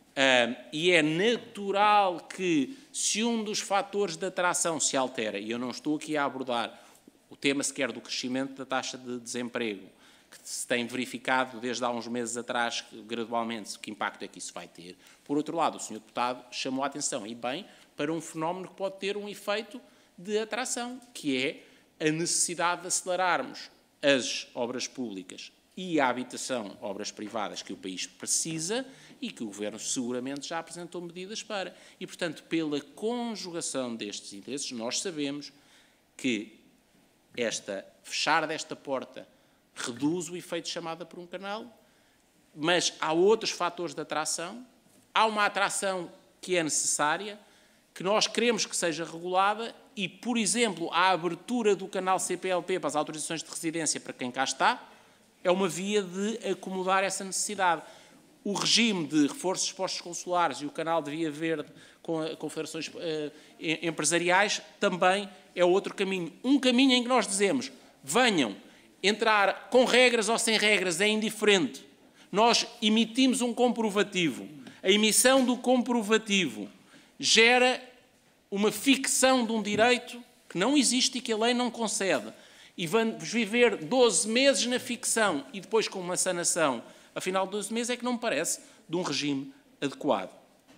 e é natural que, se um dos fatores de atração se altera, e eu não estou aqui a abordar o tema sequer do crescimento da taxa de desemprego, que se tem verificado desde há uns meses atrás, gradualmente, que impacto é que isso vai ter. Por outro lado, o senhor deputado chamou a atenção, e bem, para um fenómeno que pode ter um efeito de atração, que é a necessidade de acelerarmos as obras públicas e a habitação, obras privadas, que o país precisa e que o Governo seguramente já apresentou medidas para. E, portanto, pela conjugação destes interesses, nós sabemos que esta, fechar desta porta reduz o efeito de chamada por um canal, mas há outros fatores de atração, há uma atração que é necessária, que nós queremos que seja regulada e, por exemplo, a abertura do canal C P L P para as autorizações de residência para quem cá está, é uma via de acomodar essa necessidade. O regime de reforços de postos consulares e o canal de Via Verde com confederações uh, empresariais também é outro caminho. Um caminho em que nós dizemos, venham, entrar com regras ou sem regras é indiferente. Nós emitimos um comprovativo. A emissão do comprovativo gera uma ficção de um direito que não existe e que a lei não concede. E vamos viver doze meses na ficção e depois com uma sanação, afinal de doze meses, é que não me parece de um regime adequado.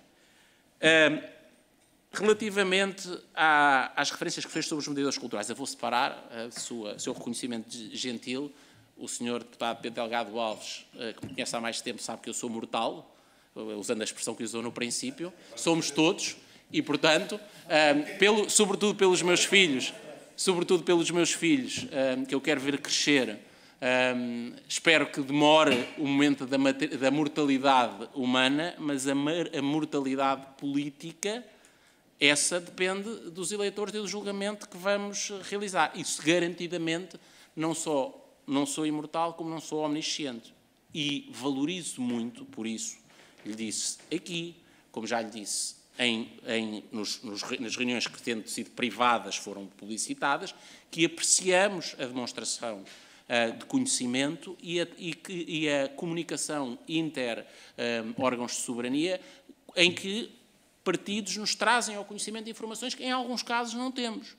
Um, relativamente à, às referências que fez sobre os mediadores culturais, eu vou separar a sua, o seu reconhecimento gentil. O senhor deputado Pedro Delgado Alves, que me conhece há mais tempo, sabe que eu sou mortal, usando a expressão que usou no princípio. Somos todos. E, portanto, um, pelo, sobretudo pelos meus filhos, sobretudo pelos meus filhos, um, que eu quero ver crescer, um, espero que demore o momento da, da mortalidade humana, mas a, a mortalidade política, essa depende dos eleitores e do julgamento que vamos realizar. Isso, garantidamente, não só não sou imortal, como não sou omnisciente. E valorizo muito, por isso, lhe disse aqui, como já lhe disse, Em, em, nos, nos, nas reuniões que tendo sido privadas foram publicitadas, que apreciamos a demonstração uh, de conhecimento e a, e que, e a comunicação inter-órgãos um, de soberania, em que partidos nos trazem ao conhecimento de informações que em alguns casos não temos.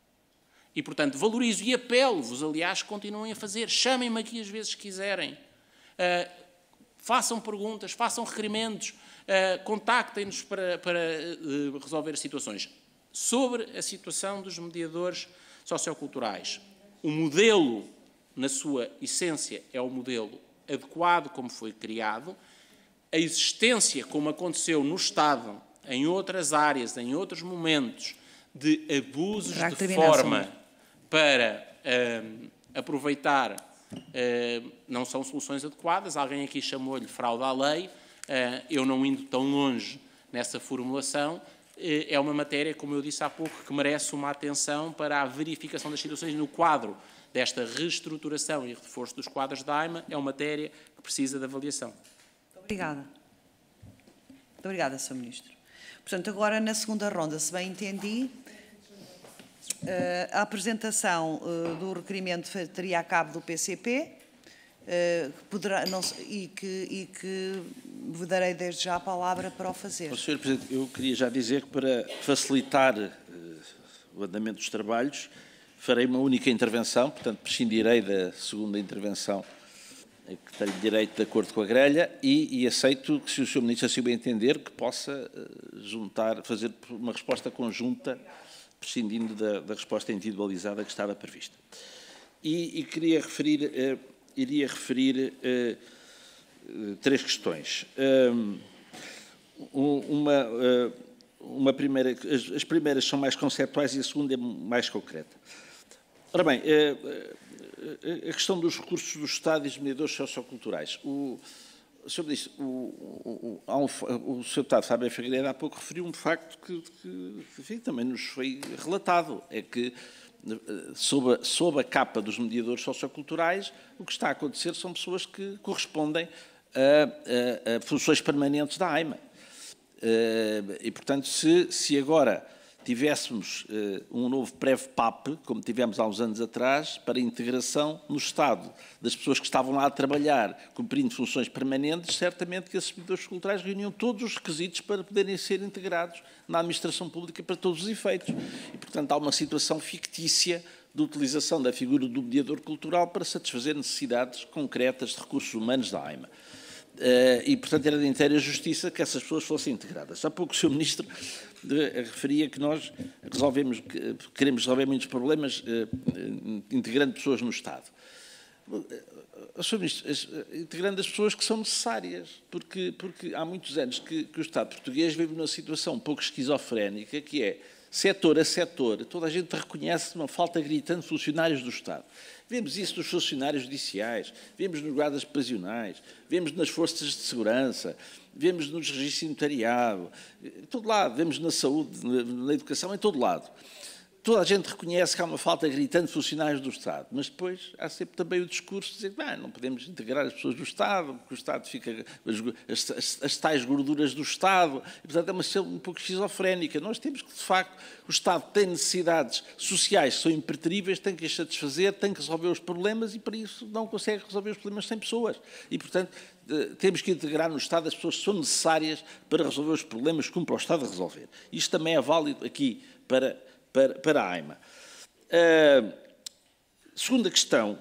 E, portanto, valorizo e apelo-vos, aliás, que continuem a fazer. Chamem-me aqui as vezes que quiserem. Uh, façam perguntas, façam requerimentos, Uh, contactem-nos para, para uh, resolver as situações. Sobre a situação dos mediadores socioculturais, o modelo, na sua essência, é o modelo adequado como foi criado. A existência, como aconteceu no Estado, em outras áreas, em outros momentos, de abusos de forma para uh, aproveitar, uh, não são soluções adequadas. Alguém aqui chamou-lhe fraude à lei. Eu não indo tão longe nessa formulação, é uma matéria, como eu disse há pouco, que merece uma atenção para a verificação das situações no quadro desta reestruturação e reforço dos quadros da AIMA. É uma matéria que precisa de avaliação. Muito obrigada. Muito obrigada, senhor Ministro. Portanto, agora na segunda ronda, se bem entendi, a apresentação do requerimento teria a cabo do P C P que poderá, não, e, que, e que vos darei desde já a palavra para o fazer. senhor Presidente, eu queria já dizer que para facilitar uh, o andamento dos trabalhos farei uma única intervenção, portanto prescindirei da segunda intervenção que tenho direito de acordo com a grelha e, e aceito que, se o senhor Ministro assim bem entender, que possa uh, juntar, fazer uma resposta conjunta prescindindo da, da resposta individualizada que estava prevista. E, e queria referir, uh, iria referir uh, uh, três questões. Um, uma, uh, uma primeira, as, as primeiras são mais conceptuais e a segunda é mais concreta. Ora bem, uh, a questão dos recursos do Estado e dos mediadores socioculturais. O, o senhor disse, o, o, o, um, o senhor Deputado Fábio Figueiredo há pouco referiu um facto que, que enfim, também nos foi relatado, é que sob a, sob a capa dos mediadores socioculturais o que está a acontecer são pessoas que correspondem a, a, a funções permanentes da AIMA. E, portanto, se, se agora tivéssemos uh, um novo Prev-P A P, como tivemos há uns anos atrás, para a integração no Estado das pessoas que estavam lá a trabalhar, cumprindo funções permanentes, certamente que esses mediadores culturais reuniam todos os requisitos para poderem ser integrados na administração pública para todos os efeitos. E, portanto, há uma situação fictícia de utilização da figura do mediador cultural para satisfazer necessidades concretas de recursos humanos da AIMA. Uh, e, portanto, era de inteira justiça que essas pessoas fossem integradas. Há pouco o senhor Ministro de, referia que nós resolvemos, que, queremos resolver muitos problemas uh, integrando pessoas no Estado. Uh, senhor Ministro, as, uh, integrando as pessoas que são necessárias, porque, porque há muitos anos que, que o Estado português vive numa situação um pouco esquizofrénica, que é, setor a setor, toda a gente reconhece uma falta gritante de funcionários do Estado. Vemos isso nos funcionários judiciais, vemos nos guardas prisionais, vemos nas forças de segurança, vemos nos registros de notariado, em todo lado, vemos na saúde, na educação, em todo lado. Toda a gente reconhece que há uma falta gritante de funcionários do Estado, mas depois há sempre também o discurso de dizer que ah, não podemos integrar as pessoas do Estado, porque o Estado fica as, as, as tais gorduras do Estado, e, portanto é uma situação um pouco esquizofrénica. Nós temos que, de facto, o Estado tem necessidades sociais que são impertríveis, tem que as satisfazer, tem que resolver os problemas e, para isso, não consegue resolver os problemas sem pessoas. E, portanto, temos que integrar no Estado as pessoas que são necessárias para resolver os problemas que cumpre ao Estado a resolver. Isto também é válido aqui para... Para, para a AIMA. Uh, segunda questão,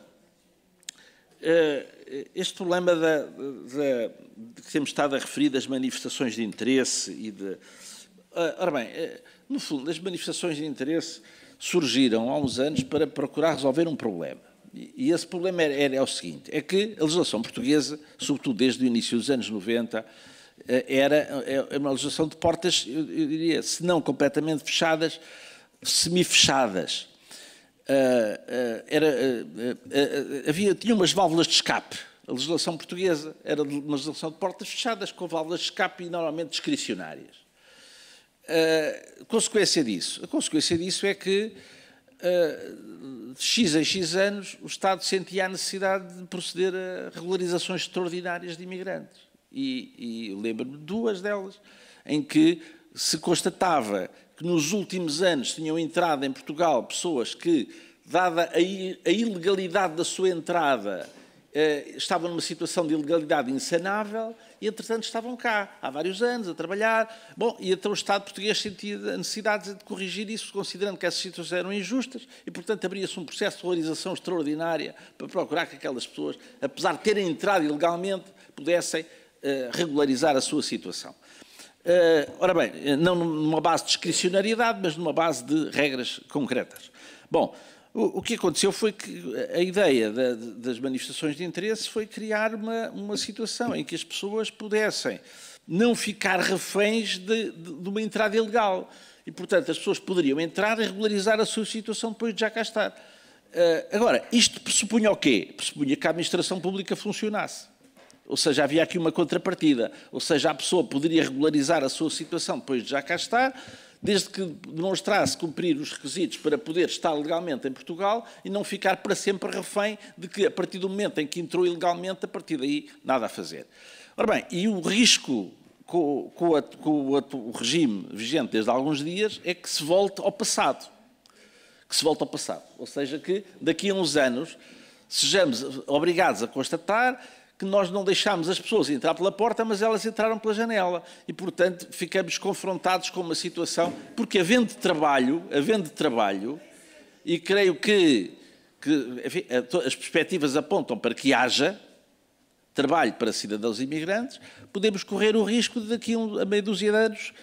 uh, este problema da, da, de que temos estado a referir das manifestações de interesse e de... Uh, ora bem, uh, no fundo, as manifestações de interesse surgiram há uns anos para procurar resolver um problema. E, e esse problema é, é, é o seguinte, é que a legislação portuguesa, sobretudo desde o início dos anos noventa, era é uma legislação de portas, eu diria, se não completamente fechadas, semi-fechadas. Uh, uh, era, uh, uh, uh, havia, tinha umas válvulas de escape. A legislação portuguesa era uma legislação de portas fechadas com válvulas de escape e normalmente discricionárias. Uh, consequência disso? A consequência disso é que uh, de X em X anos o Estado sentia a necessidade de proceder a regularizações extraordinárias de imigrantes. E, e lembro-me de duas delas, em que se constatava que nos últimos anos tinham entrado em Portugal pessoas que, dada a ilegalidade da sua entrada, eh, estavam numa situação de ilegalidade insanável e, entretanto, estavam cá há vários anos a trabalhar. Bom, e então o Estado português sentia a necessidade de corrigir isso, considerando que essas situações eram injustas e, portanto, abria-se um processo de regularização extraordinária para procurar que aquelas pessoas, apesar de terem entrado ilegalmente, pudessem eh, regularizar a sua situação. Uh, ora bem, não numa base de discricionariedade, mas numa base de regras concretas. Bom, o, o que aconteceu foi que a ideia da, das manifestações de interesse foi criar uma, uma situação em que as pessoas pudessem não ficar reféns de, de, de uma entrada ilegal. E, portanto, as pessoas poderiam entrar e regularizar a sua situação depois de já cá estar. Uh, agora, isto pressupunha o quê? Pressupunha que a administração pública funcionasse. Ou seja, havia aqui uma contrapartida. Ou seja, a pessoa poderia regularizar a sua situação depois de já cá estar, desde que demonstrasse cumprir os requisitos para poder estar legalmente em Portugal e não ficar para sempre refém de que, a partir do momento em que entrou ilegalmente, a partir daí, nada a fazer. Ora bem, e o risco com, com, a, com o, o regime vigente desde há alguns dias é que se volte ao passado. que se volte ao passado. Ou seja, que daqui a uns anos sejamos obrigados a constatar que nós não deixámos as pessoas entrar pela porta, mas elas entraram pela janela. E, portanto, ficamos confrontados com uma situação, porque havendo trabalho, havendo trabalho, e creio que, que enfim, as perspectivas apontam para que haja trabalho para cidadãos imigrantes, podemos correr o risco de daqui a meia dúzia de anos,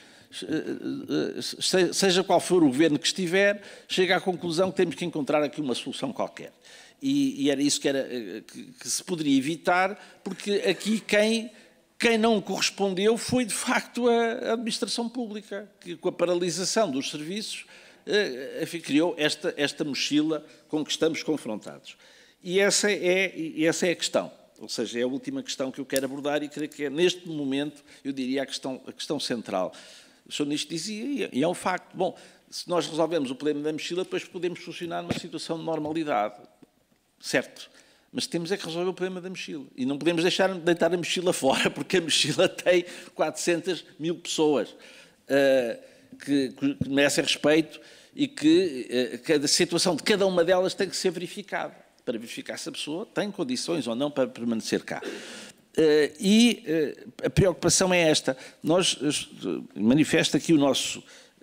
seja qual for o governo que estiver, chega à conclusão que temos que encontrar aqui uma solução qualquer. E, e era isso que, era, que, que se poderia evitar, porque aqui quem, quem não correspondeu foi, de facto, a, a administração pública, que com a paralisação dos serviços enfim, criou esta, esta mochila com que estamos confrontados. E essa é, e essa é a questão. Ou seja, é a última questão que eu quero abordar e creio que é, neste momento, eu diria, a questão, a questão central. O senhor Ministro dizia, e é um facto, bom, se nós resolvemos o problema da mochila, depois podemos funcionar numa situação de normalidade. Certo, mas temos é que resolver o problema da mochila. E não podemos deixar de deitar a mochila fora, porque a mochila tem quatrocentas mil pessoas uh, que, que merecem respeito e que, uh, que a situação de cada uma delas tem que ser verificada, para verificar se a pessoa tem condições ou não para permanecer cá. Uh, e uh, a preocupação é esta. Nós uh, manifesta aqui o nosso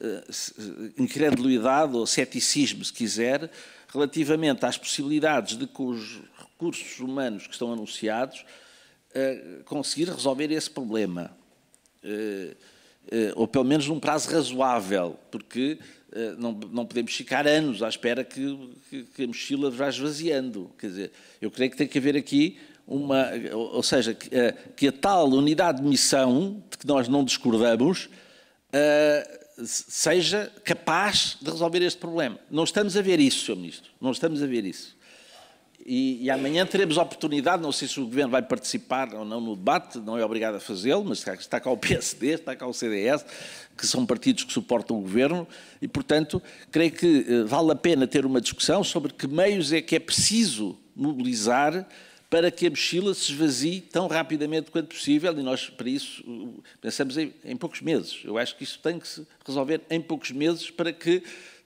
uh, incredulidade ou ceticismo, se quiser, relativamente às possibilidades de, com os recursos humanos que estão anunciados, uh, conseguir resolver esse problema. Uh, uh, ou pelo menos num prazo razoável, porque uh, não, não podemos ficar anos à espera que, que, que a mochila vá esvaziando. Quer dizer, eu creio que tem que haver aqui uma... Ou, ou seja, que, uh, que a tal unidade de missão, de que nós não discordamos, uh, seja capaz de resolver este problema. Não estamos a ver isso, senhor Ministro, não estamos a ver isso. E, e amanhã teremos a oportunidade, não sei se o Governo vai participar ou não no debate, não é obrigado a fazê-lo, mas está, está cá o P S D, está cá o C D S, que são partidos que suportam o Governo, e, portanto, creio que eh, vale a pena ter uma discussão sobre que meios é que é preciso mobilizar para que a mochila se esvazie tão rapidamente quanto possível, e nós, para isso, pensamos em, em poucos meses. Eu acho que isso tem que se resolver em poucos meses para que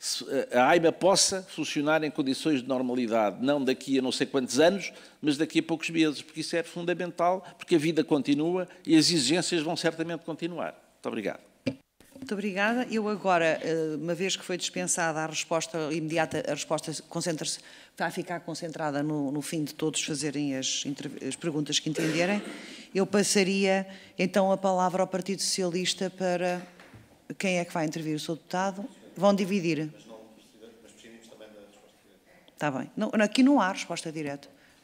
a AIBA possa funcionar em condições de normalidade, não daqui a não sei quantos anos, mas daqui a poucos meses, porque isso é fundamental, porque a vida continua e as exigências vão certamente continuar. Muito obrigado. Muito obrigada. Eu agora, uma vez que foi dispensada a resposta imediata, a resposta concentra-se, vai ficar concentrada no, no fim de todos fazerem as, as perguntas que entenderem, eu passaria então a palavra ao Partido Socialista para quem é que vai intervir, o senhor Deputado. Vão dividir. Mas não, mas precisamos também da resposta direta. Está bem. Não, aqui não há resposta direta.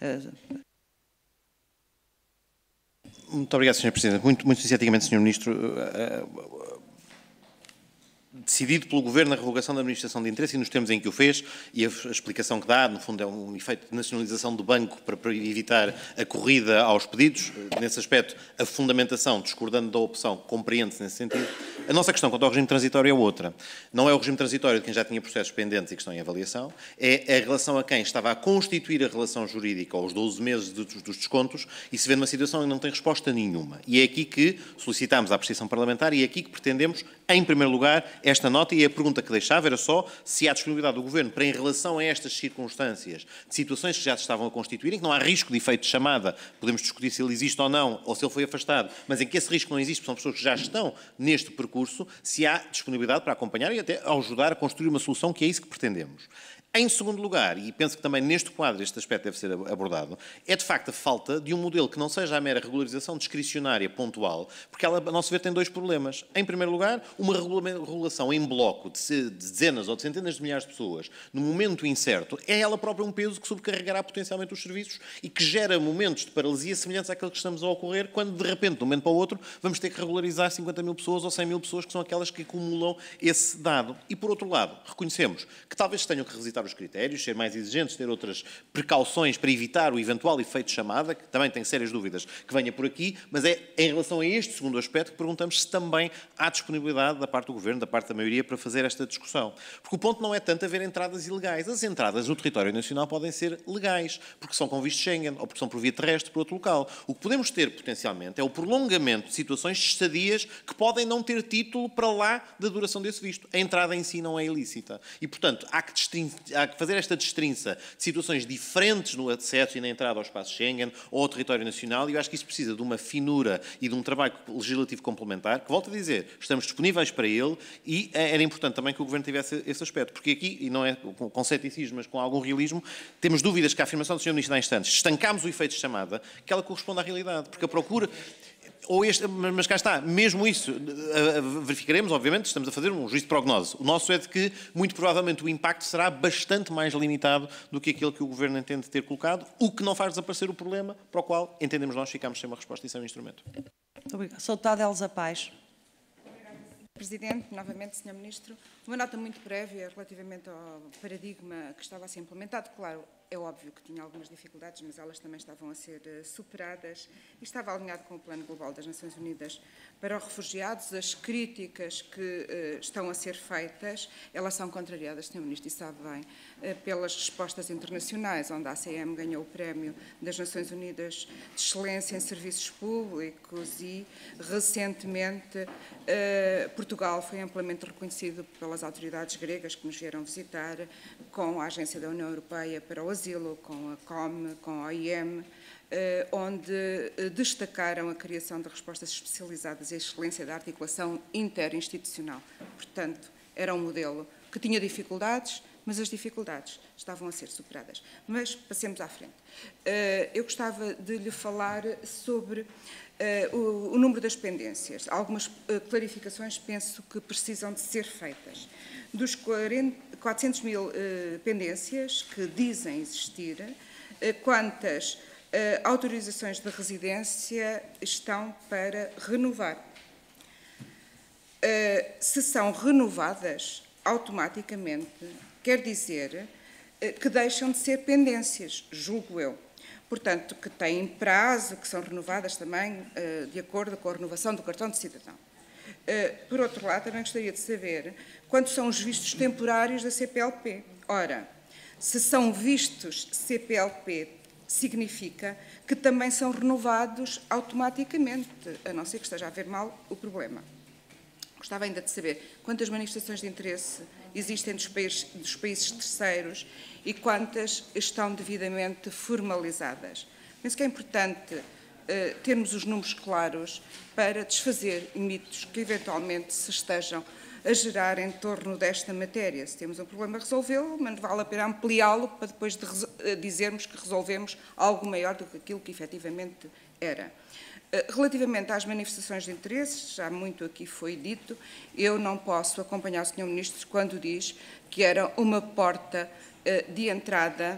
Muito obrigado, senhor Presidente. Muito, muito sinceramente, senhor Ministro, decidido pelo Governo a revogação da administração de interesse e nos termos em que o fez, e a, a explicação que dá, no fundo, é um efeito de nacionalização do banco para, para evitar a corrida aos pedidos. Nesse aspecto, a fundamentação, discordando da opção, compreende-se nesse sentido. A nossa questão quanto ao regime transitório é outra. Não é o regime transitório de quem já tinha processos pendentes e que estão em avaliação, é a relação a quem estava a constituir a relação jurídica aos doze meses de, dos descontos e se vê numa situação em que não tem resposta nenhuma. E é aqui que solicitamos a apreciação parlamentar e é aqui que pretendemos, em primeiro lugar, esta nota, e a pergunta que deixava era só se há disponibilidade do Governo para, em relação a estas circunstâncias de situações que já se estavam a constituir, em que não há risco de efeito de chamada, podemos discutir se ele existe ou não, ou se ele foi afastado, mas em que esse risco não existe, porque são pessoas que já estão neste percurso, se há disponibilidade para acompanhar e até ajudar a construir uma solução, que é isso que pretendemos. Em segundo lugar, e penso que também neste quadro este aspecto deve ser abordado, é de facto a falta de um modelo que não seja a mera regularização discricionária pontual, porque ela, a nosso ver, tem dois problemas. Em primeiro lugar, uma regulação em bloco de dezenas ou de centenas de milhares de pessoas, no momento incerto, é ela própria um peso que sobrecarregará potencialmente os serviços e que gera momentos de paralisia semelhantes àqueles que estamos a ocorrer, quando de repente, de um momento para o outro, vamos ter que regularizar cinquenta mil pessoas ou cem mil pessoas, que são aquelas que acumulam esse dado. E, por outro lado, reconhecemos que talvez tenham que revisitar os critérios, ser mais exigentes, ter outras precauções para evitar o eventual efeito de chamada, que também tem sérias dúvidas que venha por aqui, mas é em relação a este segundo aspecto que perguntamos se também há disponibilidade da parte do Governo, da parte da maioria, para fazer esta discussão. Porque o ponto não é tanto haver entradas ilegais. As entradas no território nacional podem ser legais, porque são com visto Schengen, ou porque são por via terrestre, por outro local. O que podemos ter, potencialmente, é o prolongamento de situações de estadias que podem não ter título para lá da duração desse visto. A entrada em si não é ilícita. E, portanto, há que distinguir há que fazer esta destrinça de situações diferentes no acesso e na entrada ao espaço Schengen ou ao território nacional, e eu acho que isso precisa de uma finura e de um trabalho legislativo complementar, que, volto a dizer, estamos disponíveis para ele, e era importante também que o Governo tivesse esse aspecto, porque aqui, e não é com ceticismo, mas com algum realismo, temos dúvidas que a afirmação do senhor Ministro há instantes, estancámos o efeito de chamada, que ela corresponde à realidade, porque a procura... Ou este, mas cá está, mesmo isso, verificaremos, obviamente, estamos a fazer um juízo de prognose. O nosso é de que, muito provavelmente, o impacto será bastante mais limitado do que aquele que o Governo entende ter colocado, o que não faz desaparecer o problema para o qual, entendemos nós, ficamos sem uma resposta e sem um instrumento. Muito obrigada. Sou deputada Elsa Paz. Presidente, novamente, senhor Ministro, uma nota muito prévia relativamente ao paradigma que estava a ser implementado. Claro, é óbvio que tinha algumas dificuldades, mas elas também estavam a ser superadas e estava alinhado com o Plano Global das Nações Unidas para os refugiados. As críticas que uh, estão a ser feitas, elas são contrariadas, senhor Ministro, e sabe bem, uh, pelas respostas internacionais, onde a A C M ganhou o Prémio das Nações Unidas de Excelência em Serviços Públicos e, recentemente, uh, Portugal foi amplamente reconhecido pelas autoridades gregas que nos vieram visitar, com a Agência da União Europeia para o Asilo, com a C O M, com a O I M, onde destacaram a criação de respostas especializadas e a excelência da articulação interinstitucional. Portanto, era um modelo que tinha dificuldades, mas as dificuldades estavam a ser superadas. Mas passemos à frente. Eu gostava de lhe falar sobre o número das pendências. Algumas clarificações penso que precisam de ser feitas. Dos quatrocentos mil pendências que dizem existir, quantas autorizações de residência estão para renovar? Se são renovadas, automaticamente, quer dizer que deixam de ser pendências, julgo eu. Portanto, que têm prazo, que são renovadas também de acordo com a renovação do cartão de cidadão. Por outro lado, também gostaria de saber quantos são os vistos temporários da C P L P. Ora, se são vistos C P L P, significa que também são renovados automaticamente, a não ser que esteja a haver mal o problema. Gostava ainda de saber quantas manifestações de interesse existem dos países, dos países terceiros e quantas estão devidamente formalizadas. Penso que é importante uh, termos os números claros para desfazer mitos que eventualmente se estejam a gerar em torno desta matéria. Se temos um problema, resolvê-lo, mas vale a pena ampliá-lo para depois de dizermos que resolvemos algo maior do que aquilo que efetivamente era. Relativamente às manifestações de interesse, já muito aqui foi dito, eu não posso acompanhar o senhor Ministro quando diz que era uma porta de entrada,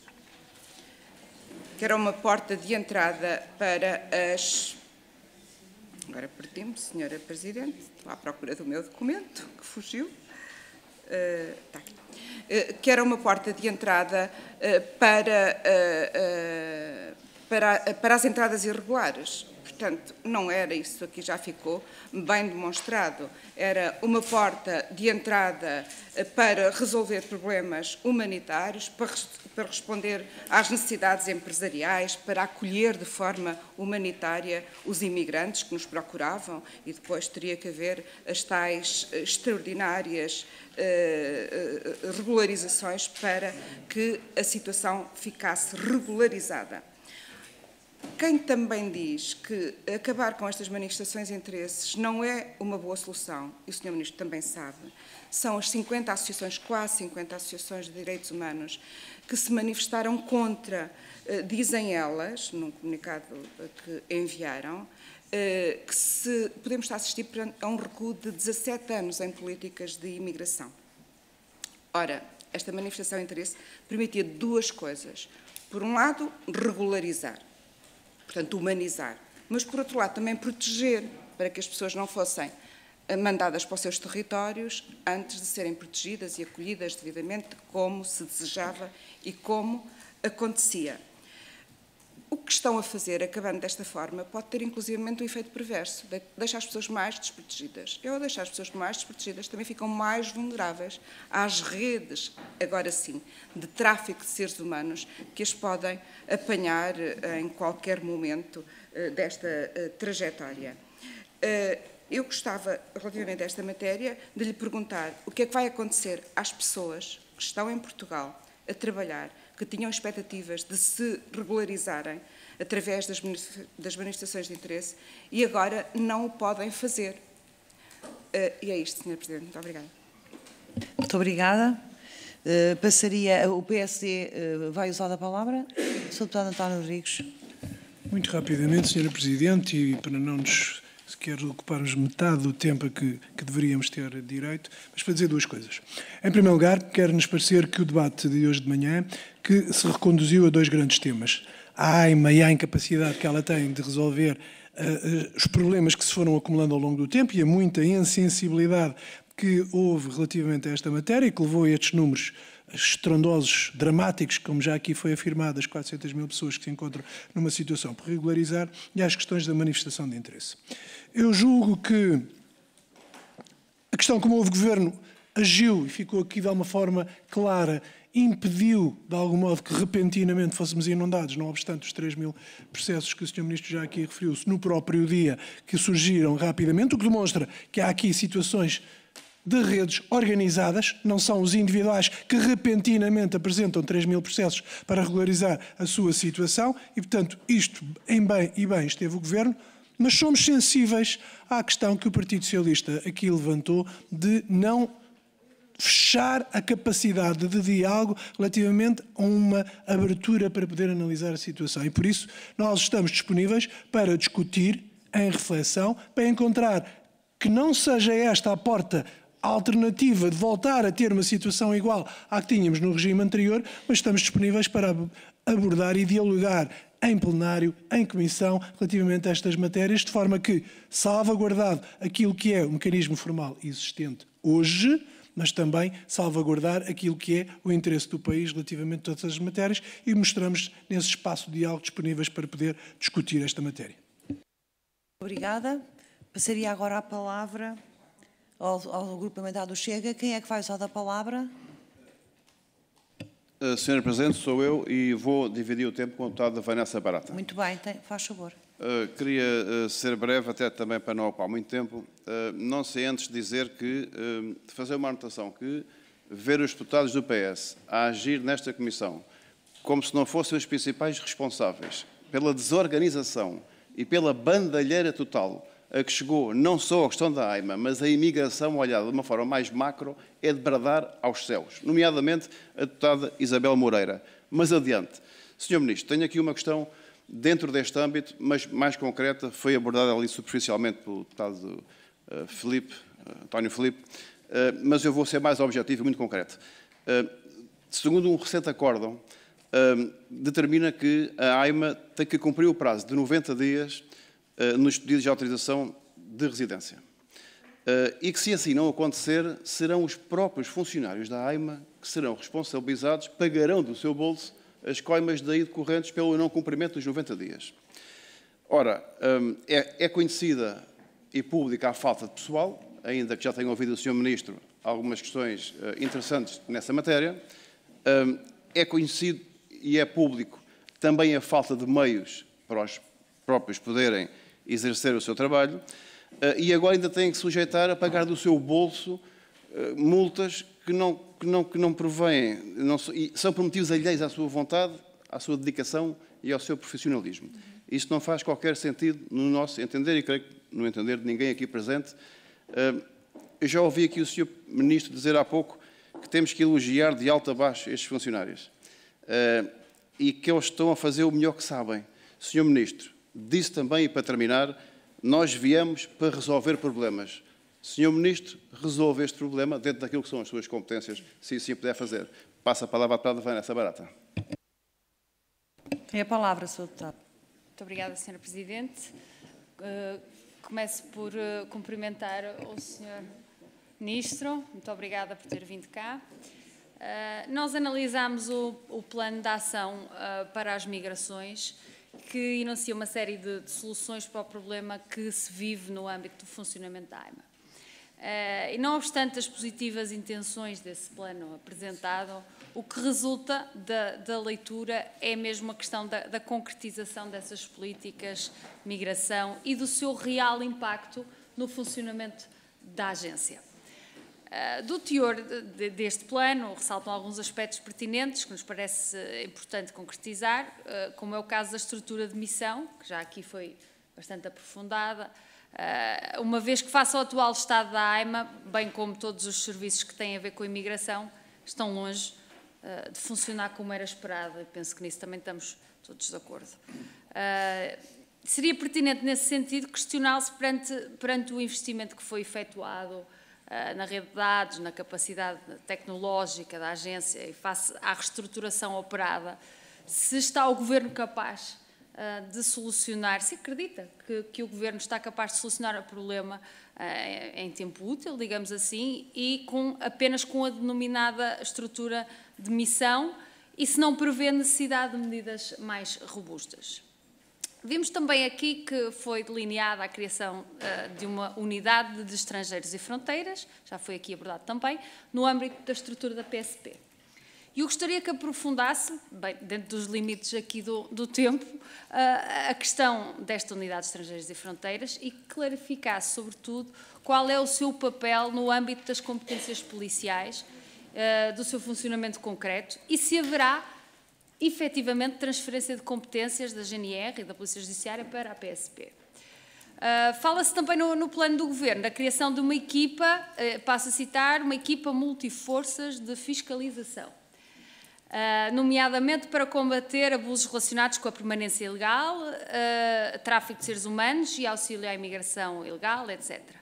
que era uma porta de entrada para as... Agora perdi-me, senhora Presidente, estou à procura do meu documento, que fugiu. Uh, está aqui. Uh, que era uma porta de entrada uh, para, uh, uh, para, para as entradas irregulares. Portanto, não era isso, aqui já ficou bem demonstrado. Era uma porta de entrada para resolver problemas humanitários, para, para responder às necessidades empresariais, para acolher de forma humanitária os imigrantes que nos procuravam, e depois teria que haver as tais extraordinárias eh, regularizações para que a situação ficasse regularizada. Quem também diz que acabar com estas manifestações de interesses não é uma boa solução, e o senhor Ministro também sabe, são as cinquenta associações, quase cinquenta associações de direitos humanos, que se manifestaram contra, dizem elas, num comunicado que enviaram, que se, podemos estar a assistir a um recuo de dezassete anos em políticas de imigração. Ora, esta manifestação de interesse permitia duas coisas. Por um lado, regularizar. Portanto, humanizar, mas, por outro lado, também proteger, para que as pessoas não fossem mandadas para os seus territórios antes de serem protegidas e acolhidas devidamente, como se desejava e como acontecia. O que estão a fazer, acabando desta forma, pode ter inclusivamente um efeito perverso, deixar as pessoas mais desprotegidas. Eu, ao deixar as pessoas mais desprotegidas, também ficam mais vulneráveis às redes, agora sim, de tráfico de seres humanos que as podem apanhar em qualquer momento desta trajetória. Eu gostava, relativamente a esta matéria, de lhe perguntar o que é que vai acontecer às pessoas que que estão em Portugal a trabalhar, que tinham expectativas de se regularizarem através das, das manifestações de interesse e agora não o podem fazer. Uh, e é isto, senhor Presidente. Muito obrigada. Muito obrigada. Uh, passaria, o P S D uh, vai usar a palavra. senhor Deputado António Rodrigues. Muito rapidamente, senhora Presidente, e para não nos sequer ocuparmos metade do tempo a que, que deveríamos ter direito, mas para dizer duas coisas. Em primeiro lugar, quero-nos parecer que o debate de hoje de manhã que se reconduziu a dois grandes temas. A AIMA e a incapacidade que ela tem de resolver uh, os problemas que se foram acumulando ao longo do tempo e a muita insensibilidade que houve relativamente a esta matéria e que levou a estes números estrondosos, dramáticos, como já aqui foi afirmado, as quatrocentas mil pessoas que se encontram numa situação por regularizar, e às questões da manifestação de interesse. Eu julgo que a questão como houve governo agiu e ficou aqui de alguma forma clara, impediu de algum modo que repentinamente fôssemos inundados, não obstante os três mil processos que o senhor Ministro já aqui referiu-se, no próprio dia que surgiram rapidamente, o que demonstra que há aqui situações de redes organizadas, não são os individuais que repentinamente apresentam três mil processos para regularizar a sua situação e, portanto, isto em bem e bem esteve o Governo, mas somos sensíveis à questão que o Partido Socialista aqui levantou de não fechar a capacidade de diálogo relativamente a uma abertura para poder analisar a situação. E, por isso, nós estamos disponíveis para discutir em reflexão, para encontrar que não seja esta a porta a alternativa de voltar a ter uma situação igual à que tínhamos no regime anterior, mas estamos disponíveis para abordar e dialogar em plenário, em comissão, relativamente a estas matérias, de forma que, salvaguardado aquilo que é o mecanismo formal existente hoje, mas também salvaguardar aquilo que é o interesse do país relativamente a todas as matérias e mostramos nesse espaço de diálogo disponíveis para poder discutir esta matéria. Obrigada. Passaria agora a palavra ao, ao Grupo Parlamentar do Chega. Quem é que vai usar a palavra? Uh, Senhora Presidente, sou eu e vou dividir o tempo com a deputada Vanessa Barata. Muito bem, tem, faz favor. Uh, queria uh, ser breve, até também para não ocupar muito tempo. Uh, não sei antes dizer que, uh, de fazer uma anotação, que ver os deputados do P S a agir nesta comissão como se não fossem os principais responsáveis pela desorganização e pela bandalheira total a que chegou não só a questão da AIMA, mas a imigração olhada de uma forma mais macro, é de bradar aos céus, nomeadamente a deputada Isabel Moreira. Mas adiante. senhor Ministro, tenho aqui uma questão dentro deste âmbito, mas mais concreta, foi abordada ali superficialmente pelo deputado uh, Filipe, uh, António Filipe, uh, mas eu vou ser mais objetivo e muito concreto. Uh, segundo um recente acórdão, uh, determina que a AIMA tem que cumprir o prazo de noventa dias uh, nos pedidos de autorização de residência. Uh, e que, se assim não acontecer, serão os próprios funcionários da AIMA que serão responsabilizados, pagarão do seu bolso as coimas daí decorrentes pelo não cumprimento dos noventa dias. Ora, um, é, é conhecida e pública a falta de pessoal, ainda que já tenha ouvido o senhor Ministro algumas questões uh, interessantes nessa matéria. Um, é conhecido e é público também a falta de meios para os próprios poderem exercer o seu trabalho. Uh, e agora ainda têm que sujeitar a pagar do seu bolso uh, multas que não, que não, que não provêm, não, e são por motivos alheios à sua vontade, à sua dedicação e ao seu profissionalismo. Isto não faz qualquer sentido no nosso entender, e creio que no entender de ninguém aqui presente. Uh, eu já ouvi aqui o senhor Ministro dizer há pouco que temos que elogiar de alto a baixo estes funcionários uh, e que eles estão a fazer o melhor que sabem. senhor Ministro, disse também, e para terminar, nós viemos para resolver problemas. senhor Ministro, resolve este problema dentro daquilo que são as suas competências, se assim puder fazer. Passa a palavra à deputada Vanessa Barata. Tem a palavra, senhor Deputado. Muito obrigada, senhora Presidente. Uh, começo por uh, cumprimentar o senhor Ministro. Muito obrigada por ter vindo cá. Uh, nós analisámos o, o plano de ação uh, para as migrações, que enuncia uma série de, de soluções para o problema que se vive no âmbito do funcionamento da AIMA. Uh, e não obstante as positivas intenções desse plano apresentado, o que resulta da, da leitura é mesmo a questão da, da concretização dessas políticas de migração e do seu real impacto no funcionamento da agência. Uh, do teor de, de, deste plano, ressaltam alguns aspectos pertinentes que nos parece importante concretizar, uh, como é o caso da estrutura de missão, que já aqui foi bastante aprofundada, uh, uma vez que face ao atual estado da AIMA, bem como todos os serviços que têm a ver com a imigração, estão longe uh, de funcionar como era esperado, e penso que nisso também estamos todos de acordo. Uh, seria pertinente, nesse sentido, questioná-se perante, perante o investimento que foi efetuado na rede de dados, na capacidade tecnológica da agência e face à reestruturação operada, se está o Governo capaz uh, de solucionar, se acredita que, que o Governo está capaz de solucionar o problema uh, em tempo útil, digamos assim, e com, apenas com a denominada estrutura de missão, e se não prevê necessidade de medidas mais robustas. Vimos também aqui que foi delineada a criação uh, de uma unidade de estrangeiros e fronteiras, já foi aqui abordado também, no âmbito da estrutura da P S P. E eu gostaria que aprofundasse, bem, dentro dos limites aqui do, do tempo, uh, a questão desta unidade de estrangeiros e fronteiras e clarificasse, sobretudo, qual é o seu papel no âmbito das competências policiais, uh, do seu funcionamento concreto e se haverá efetivamente transferência de competências da G N R e da Polícia Judiciária para a P S P. Uh, Fala-se também no, no plano do Governo da criação de uma equipa, uh, passo a citar, uma equipa multiforças de fiscalização, uh, nomeadamente para combater abusos relacionados com a permanência ilegal, uh, tráfico de seres humanos e auxílio à imigração ilegal, etcétera.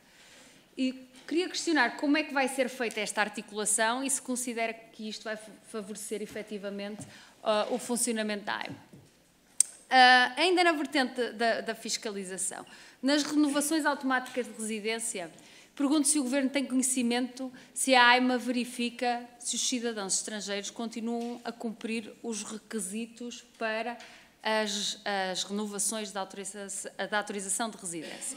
E queria questionar como é que vai ser feita esta articulação e se considera que isto vai favorecer efetivamente Uh, o funcionamento da AIMA. Uh, ainda na vertente da, da fiscalização, nas renovações automáticas de residência, pergunto se o Governo tem conhecimento se a AIMA verifica se os cidadãos estrangeiros continuam a cumprir os requisitos para as, as renovações da autorização, da autorização de residência.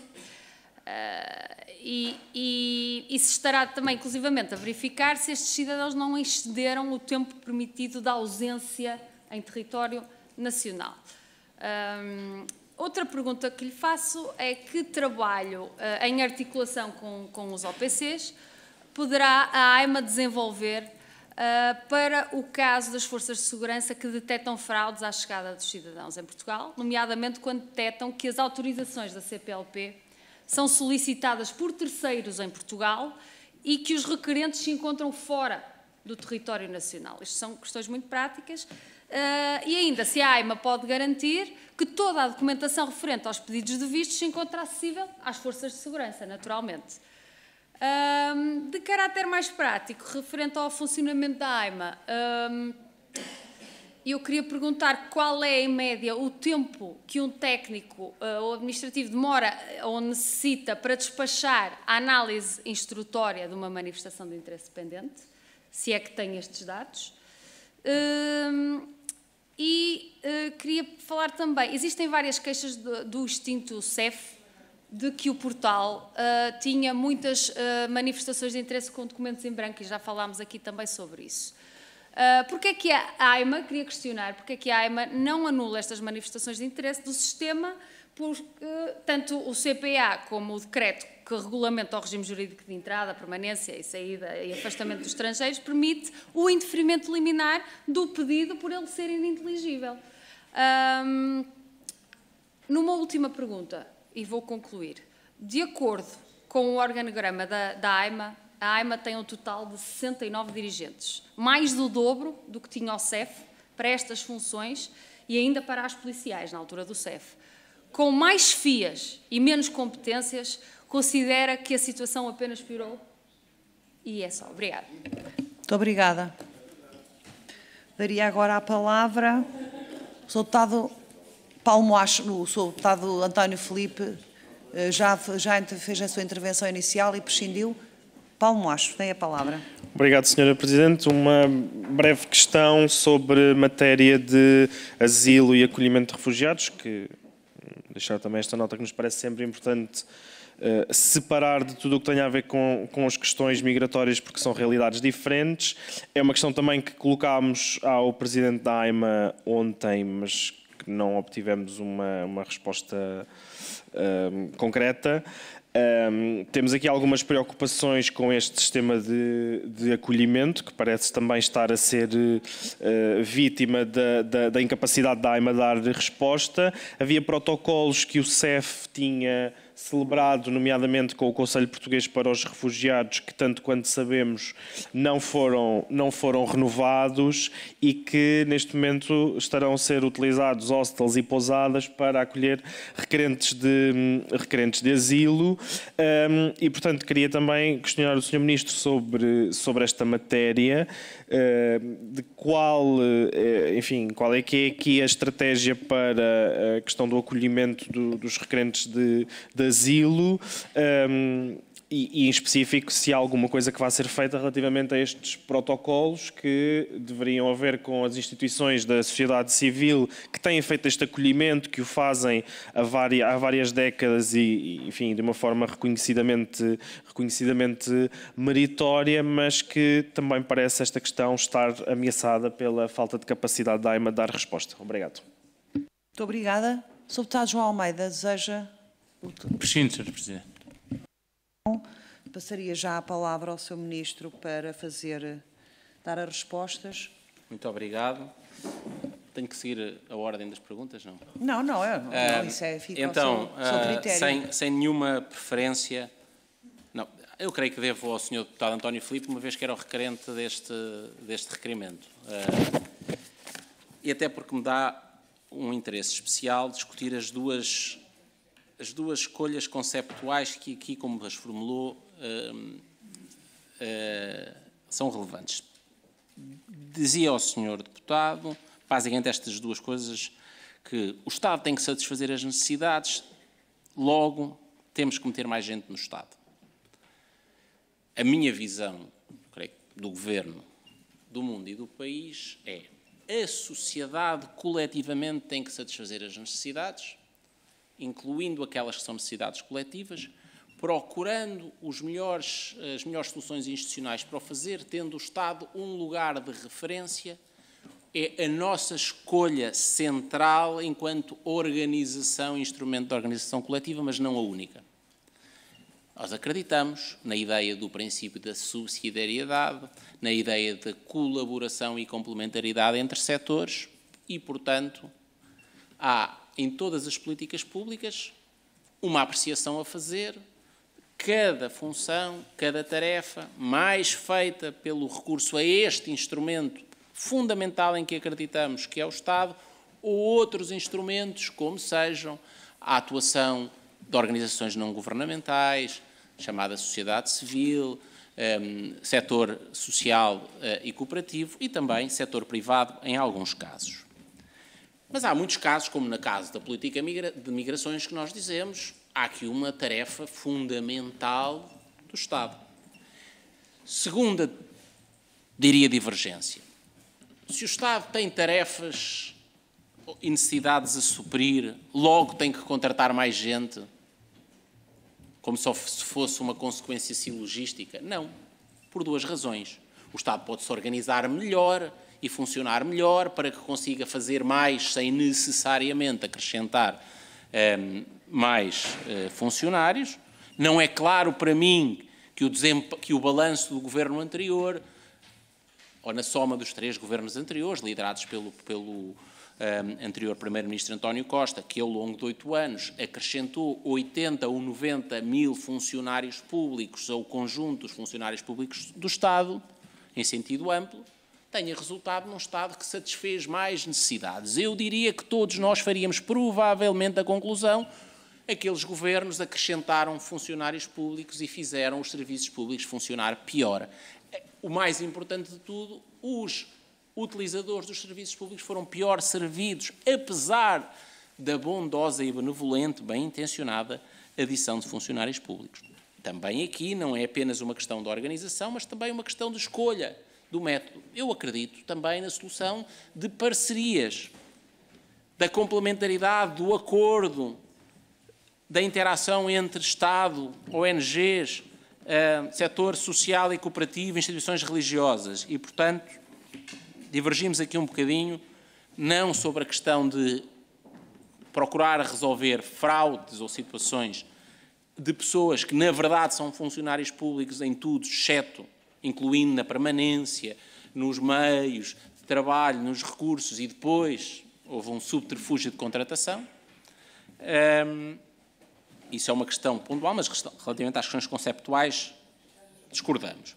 Uh, e, e, e se estará também, inclusivamente, a verificar se estes cidadãos não excederam o tempo permitido da ausência em território nacional. Um, outra pergunta que lhe faço é que trabalho uh, em articulação com, com os O P Cs poderá a AIMA desenvolver uh, para o caso das forças de segurança que detectam fraudes à chegada dos cidadãos em Portugal, nomeadamente quando detectam que as autorizações da C P L P são solicitadas por terceiros em Portugal e que os requerentes se encontram fora do território nacional. Isto são questões muito práticas. Uh, e ainda, se a AIMA pode garantir que toda a documentação referente aos pedidos de vistos se encontra acessível às forças de segurança, naturalmente. Uh, de caráter mais prático, referente ao funcionamento da AIMA, uh, eu queria perguntar qual é, em média, o tempo que um técnico uh, ou administrativo demora ou necessita para despachar a análise instrutória de uma manifestação de interesse pendente, se é que tem estes dados. Uh, e uh, queria falar também, existem várias queixas do, do extinto C E F de que o portal uh, tinha muitas uh, manifestações de interesse com documentos em branco e já falámos aqui também sobre isso. Uh, porque é que a AIMA, queria questionar, porque é que a AIMA não anula estas manifestações de interesse do sistema, porque uh, tanto o C P A como o decreto que regulamenta o regime jurídico de entrada, permanência e saída e afastamento dos estrangeiros permite o indeferimento liminar do pedido por ele ser ininteligível. Um, numa última pergunta, e vou concluir, de acordo com o organograma da, da AIMA, a AIMA tem um total de sessenta e nove dirigentes, mais do dobro do que tinha o C E F para estas funções e ainda para as policiais, na altura do C E F. Com mais F I As e menos competências, considera que a situação apenas piorou? E é só. Obrigada. Muito obrigada. Daria agora a palavra ao senhor Deputado Paulo Moacho, o senhor Deputado António Filipe já, já fez a sua intervenção inicial e prescindiu. Paulo Moacho, tem a palavra. Obrigado, senhora Presidente. Uma breve questão sobre matéria de asilo e acolhimento de refugiados, que deixar também esta nota que nos parece sempre importante uh, separar de tudo o que tenha a ver com, com as questões migratórias, porque são realidades diferentes. É uma questão também que colocámos ao Presidente da AIMA ontem, mas que não obtivemos uma, uma resposta uh, concreta. Um, temos aqui algumas preocupações com este sistema de, de acolhimento, que parece também estar a ser uh, vítima da, da, da incapacidade da AIMA dar resposta. Havia protocolos que o C E F tinha celebrado, nomeadamente com o Conselho Português para os Refugiados, que, tanto quanto sabemos, não foram, não foram renovados e que, neste momento, estarão a ser utilizados hostels e pousadas para acolher requerentes de, requerentes de asilo. Um, e, portanto, queria também questionar o senhor Ministro sobre, sobre esta matéria, uh, de qual, uh, enfim, qual é que é aqui a estratégia para a questão do acolhimento do, dos requerentes de, de asilo, um, e, e em específico se há alguma coisa que vá ser feita relativamente a estes protocolos que deveriam haver com as instituições da sociedade civil que têm feito este acolhimento, que o fazem há várias, há várias décadas e, enfim, de uma forma reconhecidamente, reconhecidamente meritória, mas que também parece esta questão estar ameaçada pela falta de capacidade da AIMA de dar resposta. Obrigado. Muito obrigada. senhor Deputado João Almeida, deseja... Prescinde, senhor Presidente. Passaria já a palavra ao senhor Ministro para fazer, dar as respostas. Muito obrigado. Tenho que seguir a ordem das perguntas, não? Não, não, é, não, Uh, isso é, fica então, ao seu, seu critério. uh, sem, sem nenhuma preferência, não, eu creio que devo ao senhor Deputado António Filipe, uma vez que era o requerente deste, deste requerimento. Uh, e até porque me dá um interesse especial discutir as duas... as duas escolhas conceptuais que aqui, como as formulou, uh, uh, são relevantes. Dizia ao senhor deputado, basicamente estas duas coisas, que o Estado tem que satisfazer as necessidades, logo temos que meter mais gente no Estado. A minha visão, creio, do Governo, do mundo e do país é a sociedade coletivamente tem que satisfazer as necessidades, incluindo aquelas que são necessidades coletivas, procurando os melhores, as melhores soluções institucionais para o fazer, tendo o Estado um lugar de referência, é a nossa escolha central enquanto organização, instrumento de organização coletiva, mas não a única. Nós acreditamos na ideia do princípio da subsidiariedade, na ideia da colaboração e complementaridade entre setores e, portanto, há em todas as políticas públicas uma apreciação a fazer, cada função, cada tarefa, mais feita pelo recurso a este instrumento fundamental em que acreditamos, que é o Estado, ou outros instrumentos, como sejam a atuação de organizações não governamentais, chamada sociedade civil, um, setor social uh, e cooperativo e também setor privado em alguns casos. Mas há muitos casos, como no caso da política de migrações que nós dizemos, há aqui uma tarefa fundamental do Estado. Segunda, diria, divergência. Se o Estado tem tarefas e necessidades a suprir, logo tem que contratar mais gente, como se fosse uma consequência silogística? Não, por duas razões. O Estado pode-se organizar melhor e funcionar melhor para que consiga fazer mais sem necessariamente acrescentar um, mais uh, funcionários. Não é claro para mim que o, que o balanço do governo anterior, ou na soma dos três governos anteriores, liderados pelo, pelo um, anterior primeiro-ministro António Costa, que ao longo de oito anos acrescentou oitenta ou noventa mil funcionários públicos ao conjunto dos funcionários públicos do Estado, em sentido amplo, tenha resultado num Estado que satisfez mais necessidades. Eu diria que todos nós faríamos provavelmente a conclusão: aqueles governos acrescentaram funcionários públicos e fizeram os serviços públicos funcionar pior. O mais importante de tudo, os utilizadores dos serviços públicos foram pior servidos, apesar da bondosa e benevolente, bem intencionada adição de funcionários públicos. Também aqui não é apenas uma questão de organização, mas também uma questão de escolha do método. Eu acredito também na solução de parcerias, da complementaridade, do acordo, da interação entre Estado, O N Gs, uh, setor social e cooperativo, instituições religiosas. E, portanto, divergimos aqui um bocadinho, não sobre a questão de procurar resolver fraudes ou situações de pessoas que, na verdade, são funcionários públicos em tudo, exceto, incluindo na permanência, nos meios de trabalho, nos recursos, e depois houve um subterfúgio de contratação. Um, isso é uma questão pontual, mas relativamente às questões conceptuais, discordamos.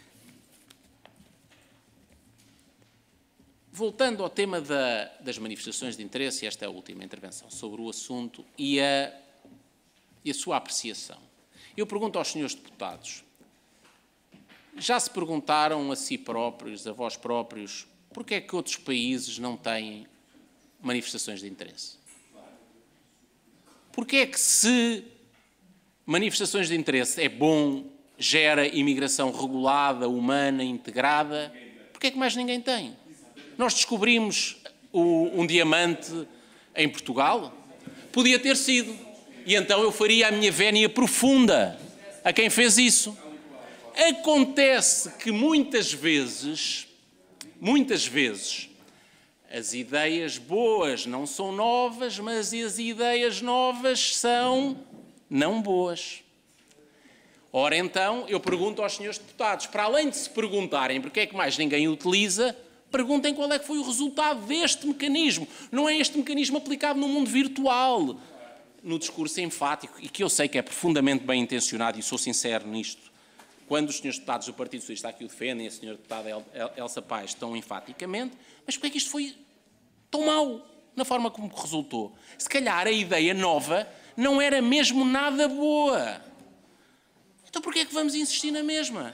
Voltando ao tema da, das manifestações de interesse, esta é a última intervenção sobre o assunto e a, e a sua apreciação. Eu pergunto aos senhores deputados, já se perguntaram a si próprios, a vós próprios, porque é que outros países não têm manifestações de interesse? Porque é que se manifestações de interesse é bom, gera imigração regulada, humana, integrada, porque é que mais ninguém tem? Nós descobrimos o, um diamante em Portugal? Podia ter sido. E então eu faria a minha vénia profunda a quem fez isso. Acontece que muitas vezes, muitas vezes, as ideias boas não são novas, mas as ideias novas são não boas. Ora então, eu pergunto aos senhores deputados, para além de se perguntarem porque é que mais ninguém utiliza, perguntem qual é que foi o resultado deste mecanismo. Não é este mecanismo aplicado no mundo virtual, no discurso enfático, e que eu sei que é profundamente bem intencionado, e sou sincero nisto, quando os senhores deputados do Partido Socialista aqui o defendem, e a senhora deputada Elsa Paes tão enfaticamente, mas porquê é que isto foi tão mau na forma como resultou? Se calhar a ideia nova não era mesmo nada boa. Então porquê é que vamos insistir na mesma?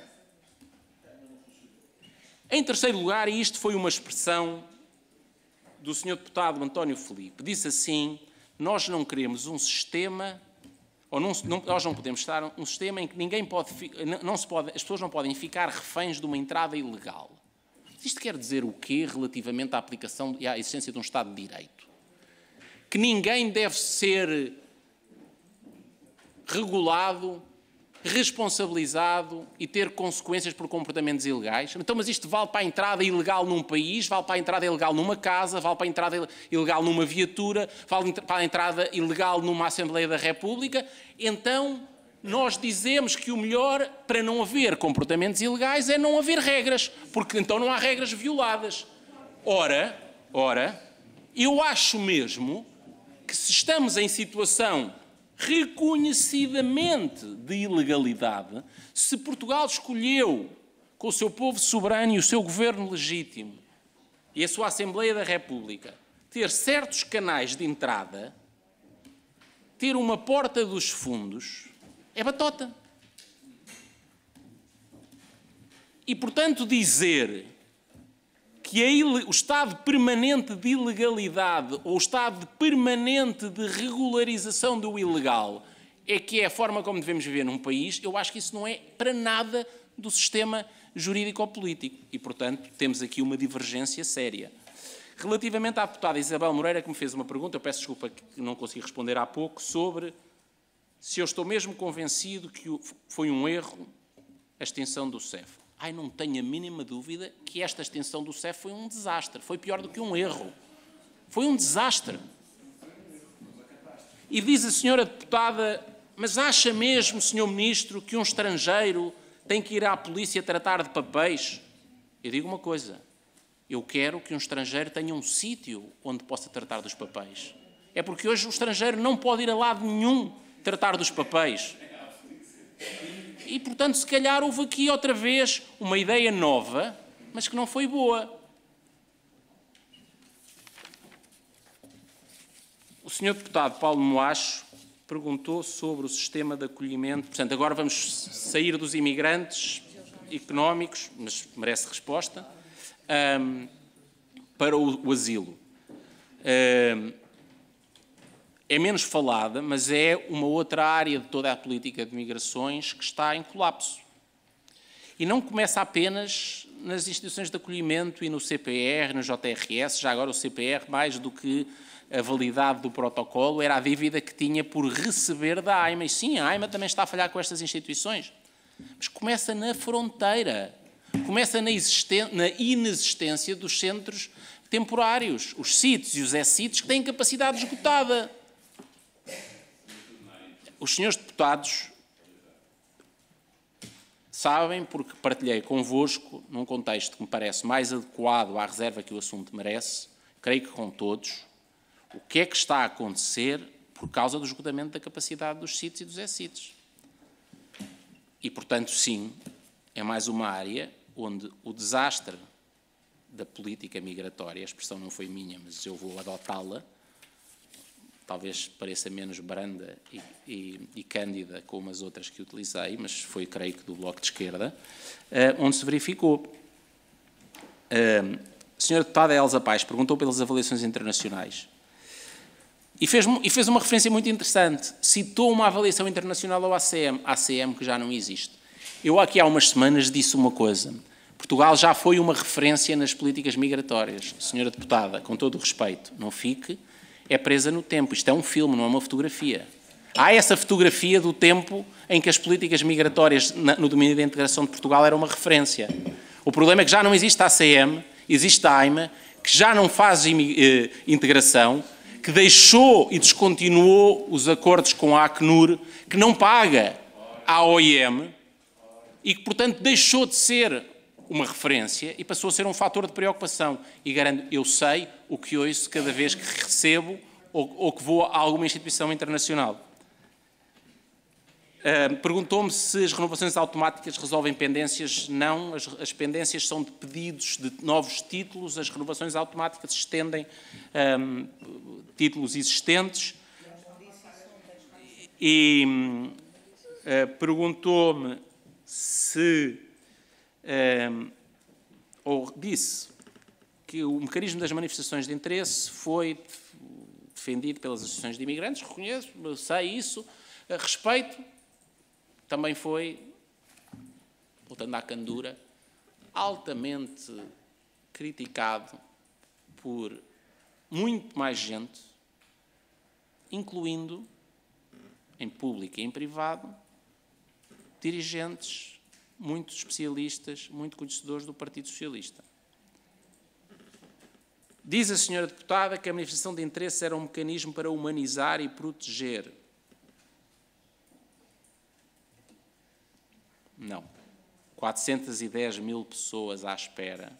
Em terceiro lugar, e isto foi uma expressão do senhor deputado António Filipe, disse assim, nós não queremos um sistema, ou não, não, nós não podemos estar um sistema em que ninguém pode, não se pode, as pessoas não podem ficar reféns de uma entrada ilegal. Isto quer dizer o quê relativamente à aplicação e à existência de um Estado de Direito? Que ninguém deve ser regulado, responsabilizado e ter consequências por comportamentos ilegais? Então, mas isto vale para a entrada ilegal num país, vale para a entrada ilegal numa casa, vale para a entrada ilegal numa viatura, vale para a entrada ilegal numa Assembleia da República? Então, nós dizemos que o melhor para não haver comportamentos ilegais é não haver regras, porque então não há regras violadas. Ora, ora, eu acho mesmo que se estamos em situação reconhecidamente de ilegalidade, se Portugal escolheu, com o seu povo soberano e o seu governo legítimo e a sua Assembleia da República, ter certos canais de entrada, ter uma porta dos fundos, é batota. E, portanto, dizer que a, o estado permanente de ilegalidade ou o estado permanente de regularização do ilegal é que é a forma como devemos viver num país, eu acho que isso não é para nada do sistema jurídico-político. E, portanto, temos aqui uma divergência séria. Relativamente à deputada Isabel Moreira, que me fez uma pergunta, eu peço desculpa que não consegui responder há pouco, sobre se eu estou mesmo convencido que foi um erro a extinção do C E F. Ai, não tenho a mínima dúvida que esta extensão do C E F foi um desastre. Foi pior do que um erro. Foi um desastre. E diz a senhora deputada, mas acha mesmo, senhor Ministro, que um estrangeiro tem que ir à polícia tratar de papéis? Eu digo uma coisa. Eu quero que um estrangeiro tenha um sítio onde possa tratar dos papéis. É porque hoje o estrangeiro não pode ir a lado nenhum tratar dos papéis. E, portanto, se calhar houve aqui outra vez uma ideia nova, mas que não foi boa. O senhor deputado Paulo Moacho perguntou sobre o sistema de acolhimento. Portanto, agora vamos sair dos imigrantes económicos, mas merece resposta, um, para o, o asilo. Um, É menos falada, mas é uma outra área de toda a política de migrações que está em colapso. E não começa apenas nas instituições de acolhimento e no C P R, no J R S, já agora o C P R, mais do que a validade do protocolo, era a dívida que tinha por receber da AIMA. E sim, a AIMA também está a falhar com estas instituições. Mas começa na fronteira, começa na, na inexistência dos centros temporários, os C I Ts e os S I Ts que têm capacidade esgotada. Os senhores deputados deputados sabem, porque partilhei convosco, num contexto que me parece mais adequado à reserva que o assunto merece, creio que com todos, o que é que está a acontecer por causa do esgotamento da capacidade dos sítios e dos E-sítios. E, portanto, sim, é mais uma área onde o desastre da política migratória, a expressão não foi minha, mas eu vou adotá-la, talvez pareça menos branda e, e, e cândida como as outras que utilizei, mas foi, creio que, do Bloco de Esquerda, uh, onde se verificou. Uh, a senhora deputada Elsa Paes perguntou pelas avaliações internacionais e fez, e fez uma referência muito interessante. Citou uma avaliação internacional ao A C M, A C M que já não existe. Eu aqui há umas semanas disse uma coisa. Portugal já foi uma referência nas políticas migratórias. Senhora deputada, com todo o respeito, não fique... é presa no tempo. Isto é um filme, não é uma fotografia. Há essa fotografia do tempo em que as políticas migratórias no domínio da integração de Portugal eram uma referência. O problema é que já não existe a A C M, existe a AIMA, que já não faz integração, que deixou e descontinuou os acordos com a Acnur, que não paga à O I M e que, portanto, deixou de ser uma referência e passou a ser um fator de preocupação. E garanto, eu sei o que ouço cada vez que recebo ou, ou que vou a alguma instituição internacional. Uh, Perguntou-me se as renovações automáticas resolvem pendências. Não, as, as pendências são de pedidos de novos títulos, as renovações automáticas estendem um, títulos existentes. E uh, perguntou-me se... Um, ou disse que o mecanismo das manifestações de interesse foi defendido pelas associações de imigrantes, reconheço, sei isso, a respeito, também foi, voltando à candura, altamente criticado por muito mais gente, incluindo, em público e em privado, dirigentes muito especialistas, muito conhecedores do Partido Socialista. Diz a senhora deputada que a manifestação de interesse era um mecanismo para humanizar e proteger. Não. quatrocentas e dez mil pessoas à espera.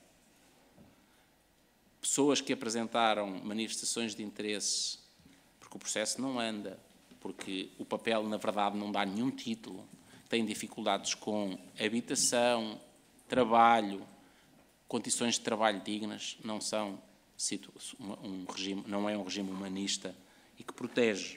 Pessoas que apresentaram manifestações de interesse, porque o processo não anda, porque o papel, na verdade, não dá nenhum título, têm dificuldades com habitação, trabalho, condições de trabalho dignas, não são um regime, não é um regime humanista e que protege.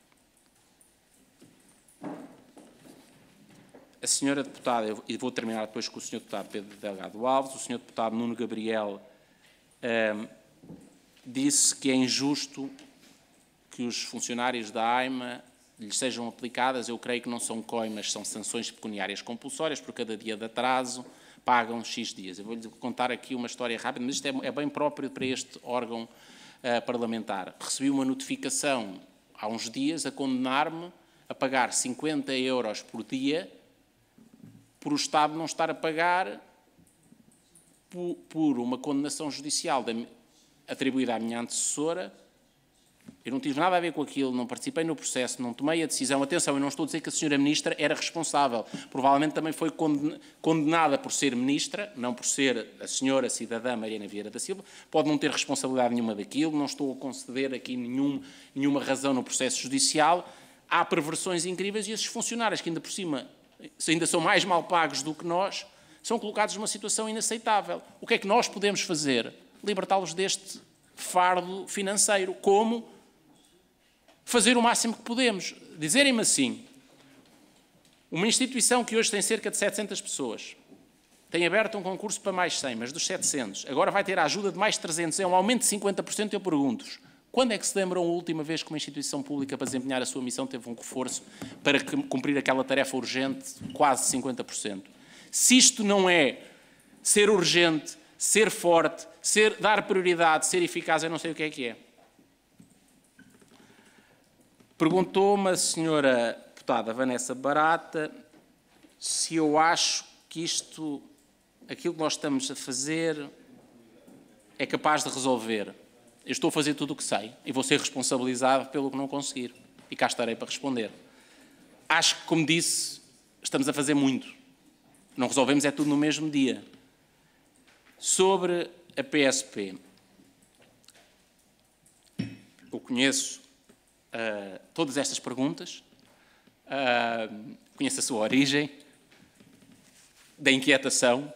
A senhora deputada, e vou terminar depois com o senhor deputado Pedro Delgado Alves, o senhor deputado Nuno Gabriel um, disse que é injusto que os funcionários da AIMA lhes sejam aplicadas, eu creio que não são coimas, são sanções pecuniárias compulsórias, por cada dia de atraso pagam X dias. Eu vou-lhe contar aqui uma história rápida, mas isto é, é bem próprio para este órgão uh, parlamentar. Recebi uma notificação há uns dias a condenar-me a pagar cinquenta euros por dia por o Estado não estar a pagar por, por uma condenação judicial da, atribuída à minha antecessora. Eu não tive nada a ver com aquilo, não participei no processo, não tomei a decisão. Atenção, eu não estou a dizer que a senhora Ministra era responsável. Provavelmente também foi condenada por ser Ministra, não por ser a senhora cidadã Mariana Vieira da Silva. Pode não ter responsabilidade nenhuma daquilo, não estou a conceder aqui nenhum, nenhuma razão no processo judicial. Há perversões incríveis e esses funcionários, que ainda por cima ainda são mais mal pagos do que nós, são colocados numa situação inaceitável. O que é que nós podemos fazer? Libertá-los deste fardo financeiro. Como? Fazer o máximo que podemos. Dizerem-me assim, uma instituição que hoje tem cerca de setecentas pessoas, tem aberto um concurso para mais cem, mas dos setecentos, agora vai ter a ajuda de mais trezentos, é um aumento de cinquenta por cento, eu pergunto-vos, quando é que se lembram a última vez que uma instituição pública para desempenhar a sua missão teve um reforço para cumprir aquela tarefa urgente, quase cinquenta por cento? Se isto não é ser urgente, ser forte, ser, dar prioridade, ser eficaz, eu não sei o que é que é. Perguntou-me a senhora deputada Vanessa Barata se eu acho que isto, aquilo que nós estamos a fazer, é capaz de resolver. Eu estou a fazer tudo o que sei e vou ser responsabilizado pelo que não conseguir. E cá estarei para responder. acho que, como disse, estamos a fazer muito. Não resolvemos é tudo no mesmo dia. Sobre a P S P, eu conheço uh, todas estas perguntas, uh, conheço a sua origem, da inquietação,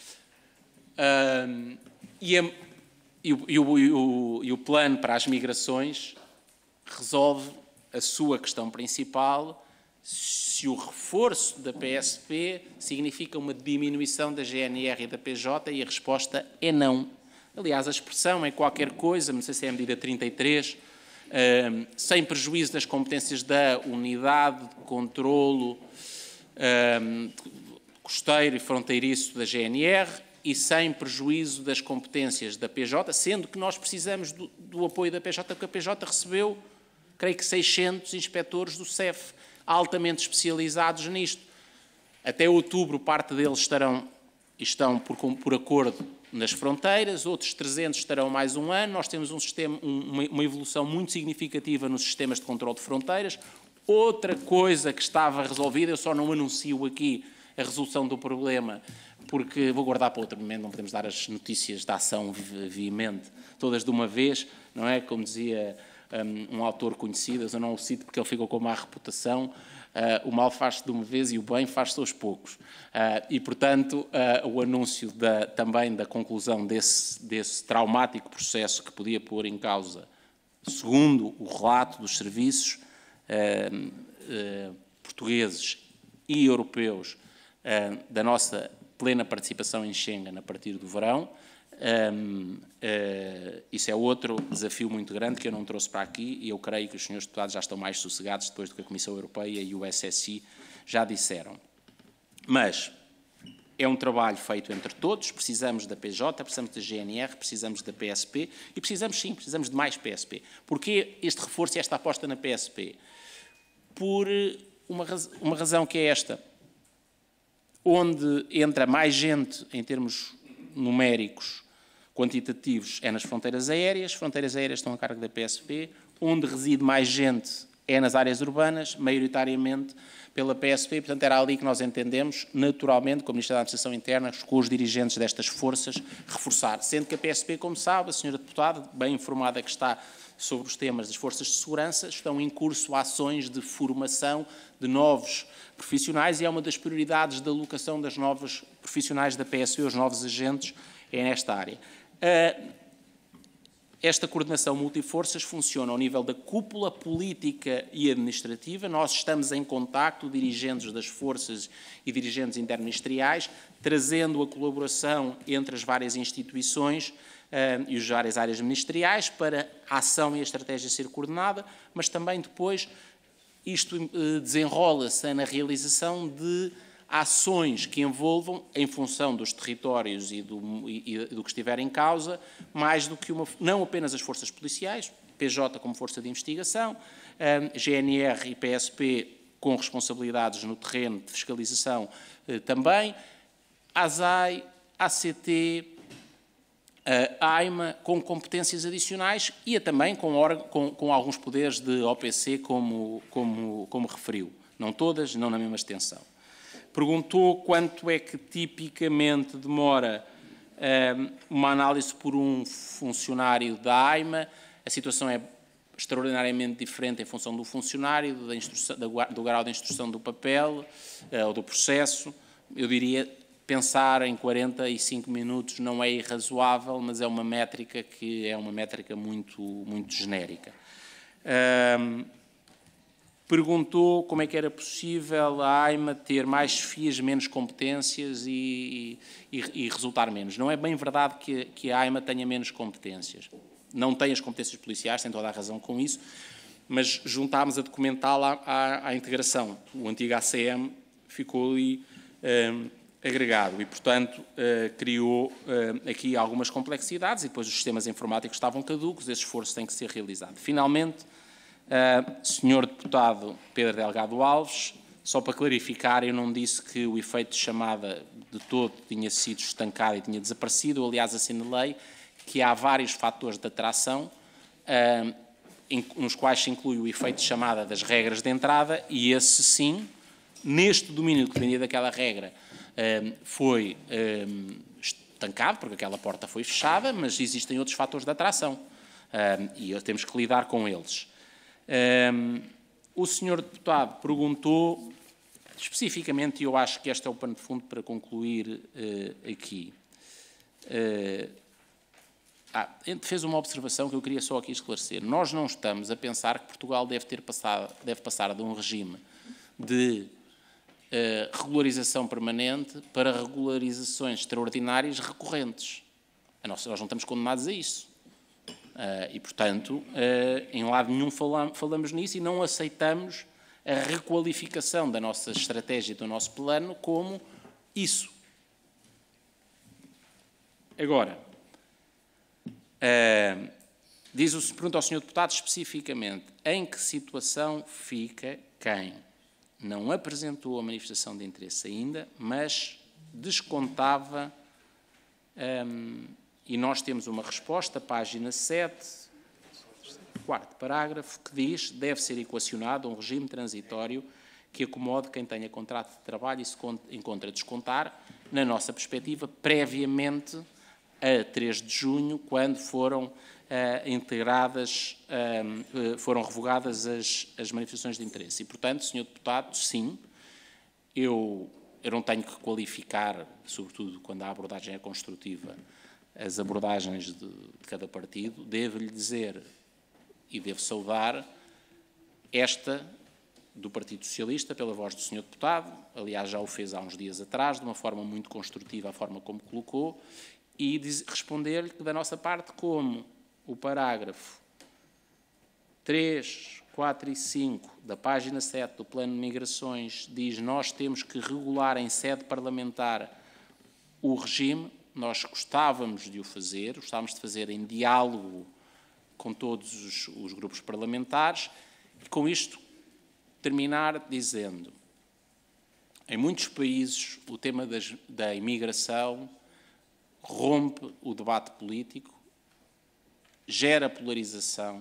uh, e, a, e, o, e, o, e, o, e o plano para as migrações resolve a sua questão principal, se o reforço da P S P significa uma diminuição da G N R e da P J, e a resposta é não. Aliás, a expressão é qualquer coisa, não sei se é a medida trinta e três, uh, sem prejuízo das competências da unidade de controlo uh, costeiro e fronteiriço da G N R e sem prejuízo das competências da P J, sendo que nós precisamos do, do apoio da P J, porque a P J recebeu, creio que, seiscentos inspectores do C E F, altamente especializados nisto. Até outubro, parte deles estarão, estão por, por acordo nas fronteiras, outros trezentos estarão mais um ano. Nós temos um sistema, uma, uma evolução muito significativa nos sistemas de controle de fronteiras. Outra coisa que estava resolvida, eu só não anuncio aqui a resolução do problema, porque vou guardar para outro momento, não podemos dar as notícias da ação veemente todas de uma vez, não é? Como dizia um, um autor conhecido, eu não o cito porque ele ficou com má reputação, uh, o mal faz-se de uma vez e o bem faz-se aos poucos. Uh, e, portanto, uh, o anúncio da, também da conclusão desse, desse traumático processo que podia pôr em causa, segundo o relato dos serviços uh, uh, portugueses e europeus, uh, da nossa plena participação em Schengen a partir do verão. Um, uh, isso é outro desafio muito grande que eu não trouxe para aqui, e eu creio que os senhores deputados já estão mais sossegados depois do que a Comissão Europeia e o S S I já disseram. Mas é um trabalho feito entre todos, precisamos da P J, precisamos da G N R, precisamos da P S P e precisamos, sim, precisamos de mais P S P. Porquê este reforço e esta aposta na P S P? Por uma, raz uma razão que é esta. Onde entra mais gente em termos numéricos, quantitativos, é nas fronteiras aéreas. As fronteiras aéreas estão a cargo da P S P. Onde reside mais gente é nas áreas urbanas, maioritariamente pela P S P. Portanto, era ali que nós entendemos, naturalmente, como Ministro da Administração Interna, com os dirigentes destas forças, reforçar. Sendo que a P S P, como sabe, a senhora deputada, bem informada que está sobre os temas das forças de segurança, estão em curso ações de formação de novos profissionais, e é uma das prioridades da alocação das novas profissionais da P S P, os novos agentes, é nesta área. Esta coordenação multiforças funciona ao nível da cúpula política e administrativa. Nós estamos em contacto, dirigentes das forças e dirigentes interministeriais, trazendo a colaboração entre as várias instituições uh, e as várias áreas ministeriais para a ação e a estratégia ser coordenada, mas também depois isto uh, desenrola-se na realização de ações que envolvam, em função dos territórios e do, e, e do que estiver em causa, mais do que uma, não apenas as forças policiais, P J como força de investigação, um, G N R e P S P com responsabilidades no terreno de fiscalização uh, também, A S A I, A C T, a AIMA com competências adicionais e a também com, com, com alguns poderes de O P C, como, como, como referiu. Não todas, não na mesma extensão. Perguntou quanto é que tipicamente demora um, uma análise por um funcionário da AIMA. A situação é extraordinariamente diferente em função do funcionário, da instrução, do grau de instrução do papel uh, ou do processo. Eu diria, pensar em quarenta e cinco minutos não é irrazoável, mas é uma métrica que é uma métrica muito, muito genérica. Um, perguntou como é que era possível a AIMA ter mais chefias, menos competências e, e, e resultar menos. Não é bem verdade que, que a AIMA tenha menos competências. Não tem as competências policiais, tem toda a razão com isso, mas juntámos a documentá-la à, à integração. O antigo A C M ficou ali um, agregado e, portanto, uh, criou uh, aqui algumas complexidades e depois os sistemas informáticos estavam caducos, esse esforço tem que ser realizado. Finalmente, uh, senhor deputado Pedro Delgado Alves, só para clarificar, eu não disse que o efeito de chamada de todo tinha sido estancado e tinha desaparecido, eu, aliás, assinalei que há vários fatores de atração, uh, nos quais se inclui o efeito de chamada das regras de entrada, e esse sim, neste domínio que dependia daquela regra, foi estancado, porque aquela porta foi fechada, mas existem outros fatores de atração, e temos que lidar com eles. O senhor deputado perguntou especificamente, e eu acho que este é o pano de fundo para concluir aqui, Ah, fez uma observação que eu queria só aqui esclarecer. Nós não estamos a pensar que Portugal deve, ter passado, deve passar de um regime de uh, regularização permanente para regularizações extraordinárias recorrentes. Nós, nós não estamos condenados a isso. Uh, e, portanto, uh, em lado nenhum falamos, falamos nisso e não aceitamos a requalificação da nossa estratégia e do nosso plano como isso. Agora, Uh, diz o, pergunta ao senhor deputado especificamente em que situação fica quem não apresentou a manifestação de interesse ainda, mas descontava, um, e nós temos uma resposta, página sete, quarto parágrafo, que diz que deve ser equacionado um regime transitório que acomode quem tenha contrato de trabalho e se encontra a descontar, na nossa perspectiva, previamente a três de junho, quando foram uh, integradas, uh, foram revogadas as, as manifestações de interesse. E, portanto, senhor deputado, sim, eu, eu não tenho que qualificar, sobretudo quando a abordagem é construtiva, as abordagens de, de cada partido, devo-lhe dizer e devo saudar esta do Partido Socialista, pela voz do senhor deputado, aliás, já o fez há uns dias atrás, de uma forma muito construtiva, a forma como colocou, e responder-lhe que, da nossa parte, como o parágrafo três, quatro e cinco da página sete do Plano de Migrações diz nós temos que regular em sede parlamentar o regime, nós gostávamos de o fazer, gostávamos de fazer em diálogo com todos os, os grupos parlamentares, e com isto terminar dizendo, em muitos países o tema das, da imigração rompe o debate político, gera polarização,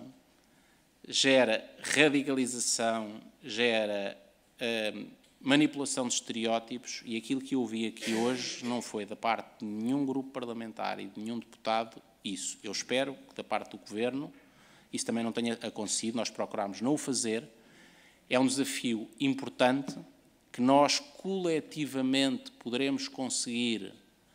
gera radicalização, gera uh, manipulação de estereótipos, e aquilo que eu ouvi aqui hoje não foi da parte de nenhum grupo parlamentar e de nenhum deputado isso. Eu espero que da parte do Governo isso também não tenha acontecido, nós procuramos não o fazer. É um desafio importante que nós coletivamente poderemos conseguir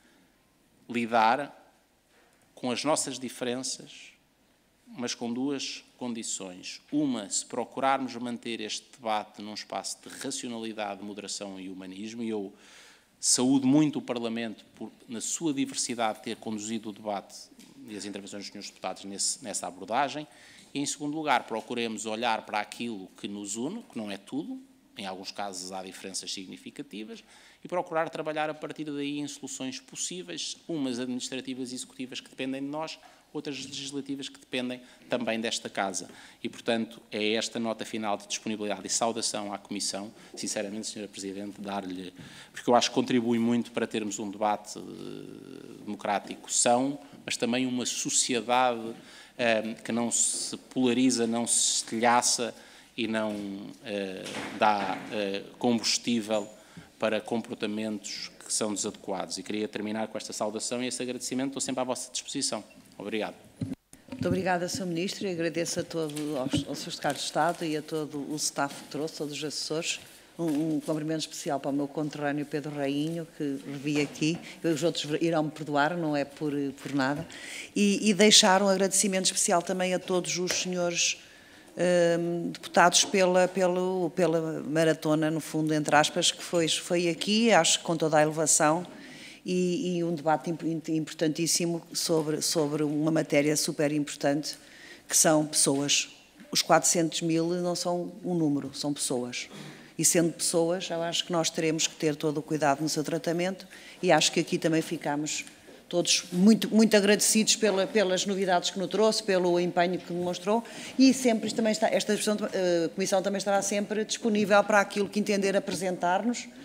lidar com as nossas diferenças, mas com duas condições. Uma, se procurarmos manter este debate num espaço de racionalidade, moderação e humanismo, e eu saúdo muito o Parlamento por, na sua diversidade, ter conduzido o debate e as intervenções dos senhores deputados nesse, nessa abordagem. E, em segundo lugar, procuremos olhar para aquilo que nos une, que não é tudo, em alguns casos há diferenças significativas, e procurar trabalhar a partir daí em soluções possíveis, umas administrativas e executivas que dependem de nós, outras legislativas que dependem também desta Casa. E, portanto, é esta nota final de disponibilidade e saudação à Comissão, sinceramente, senhora Presidente, dar-lhe, porque eu acho que contribui muito para termos um debate uh, democrático são, mas também uma sociedade uh, que não se polariza, não se estilhaça e não uh, dá uh, combustível para comportamentos que são desadequados. E queria terminar com esta saudação e esse agradecimento. Estou sempre à vossa disposição. Obrigado. Muito obrigada, senhor Ministro, e agradeço a todo, aos, ao senhor Secretário de Estado e a todo o staff que trouxe, todos os assessores. Um, um cumprimento especial para o meu conterrâneo Pedro Rainho, que revi aqui. Os outros irão me perdoar, não é por, por nada. E, e deixar um agradecimento especial também a todos os senhores Um, deputados pela, pela, pela maratona, no fundo, entre aspas, que foi, foi aqui, acho que com toda a elevação, e, e um debate importantíssimo sobre, sobre uma matéria super importante, que são pessoas. Os quatrocentos mil não são um número, são pessoas. E sendo pessoas, eu acho que nós teremos que ter todo o cuidado no seu tratamento, e acho que aqui também ficamos todos muito, muito agradecidos pela, pelas novidades que nos trouxe, pelo empenho que demonstrou, e sempre também está, esta uh, comissão também estará sempre disponível para aquilo que entender apresentar-nos,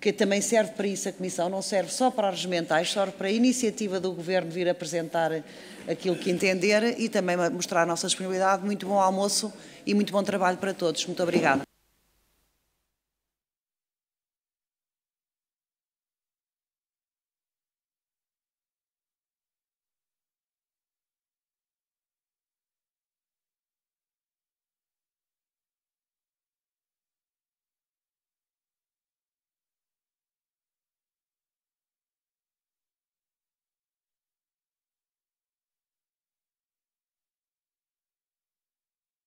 que também serve para isso a Comissão, não serve só para as regimentais, serve para a iniciativa do Governo vir apresentar aquilo que entender e também mostrar a nossa disponibilidade. Muito bom almoço e muito bom trabalho para todos. Muito obrigada.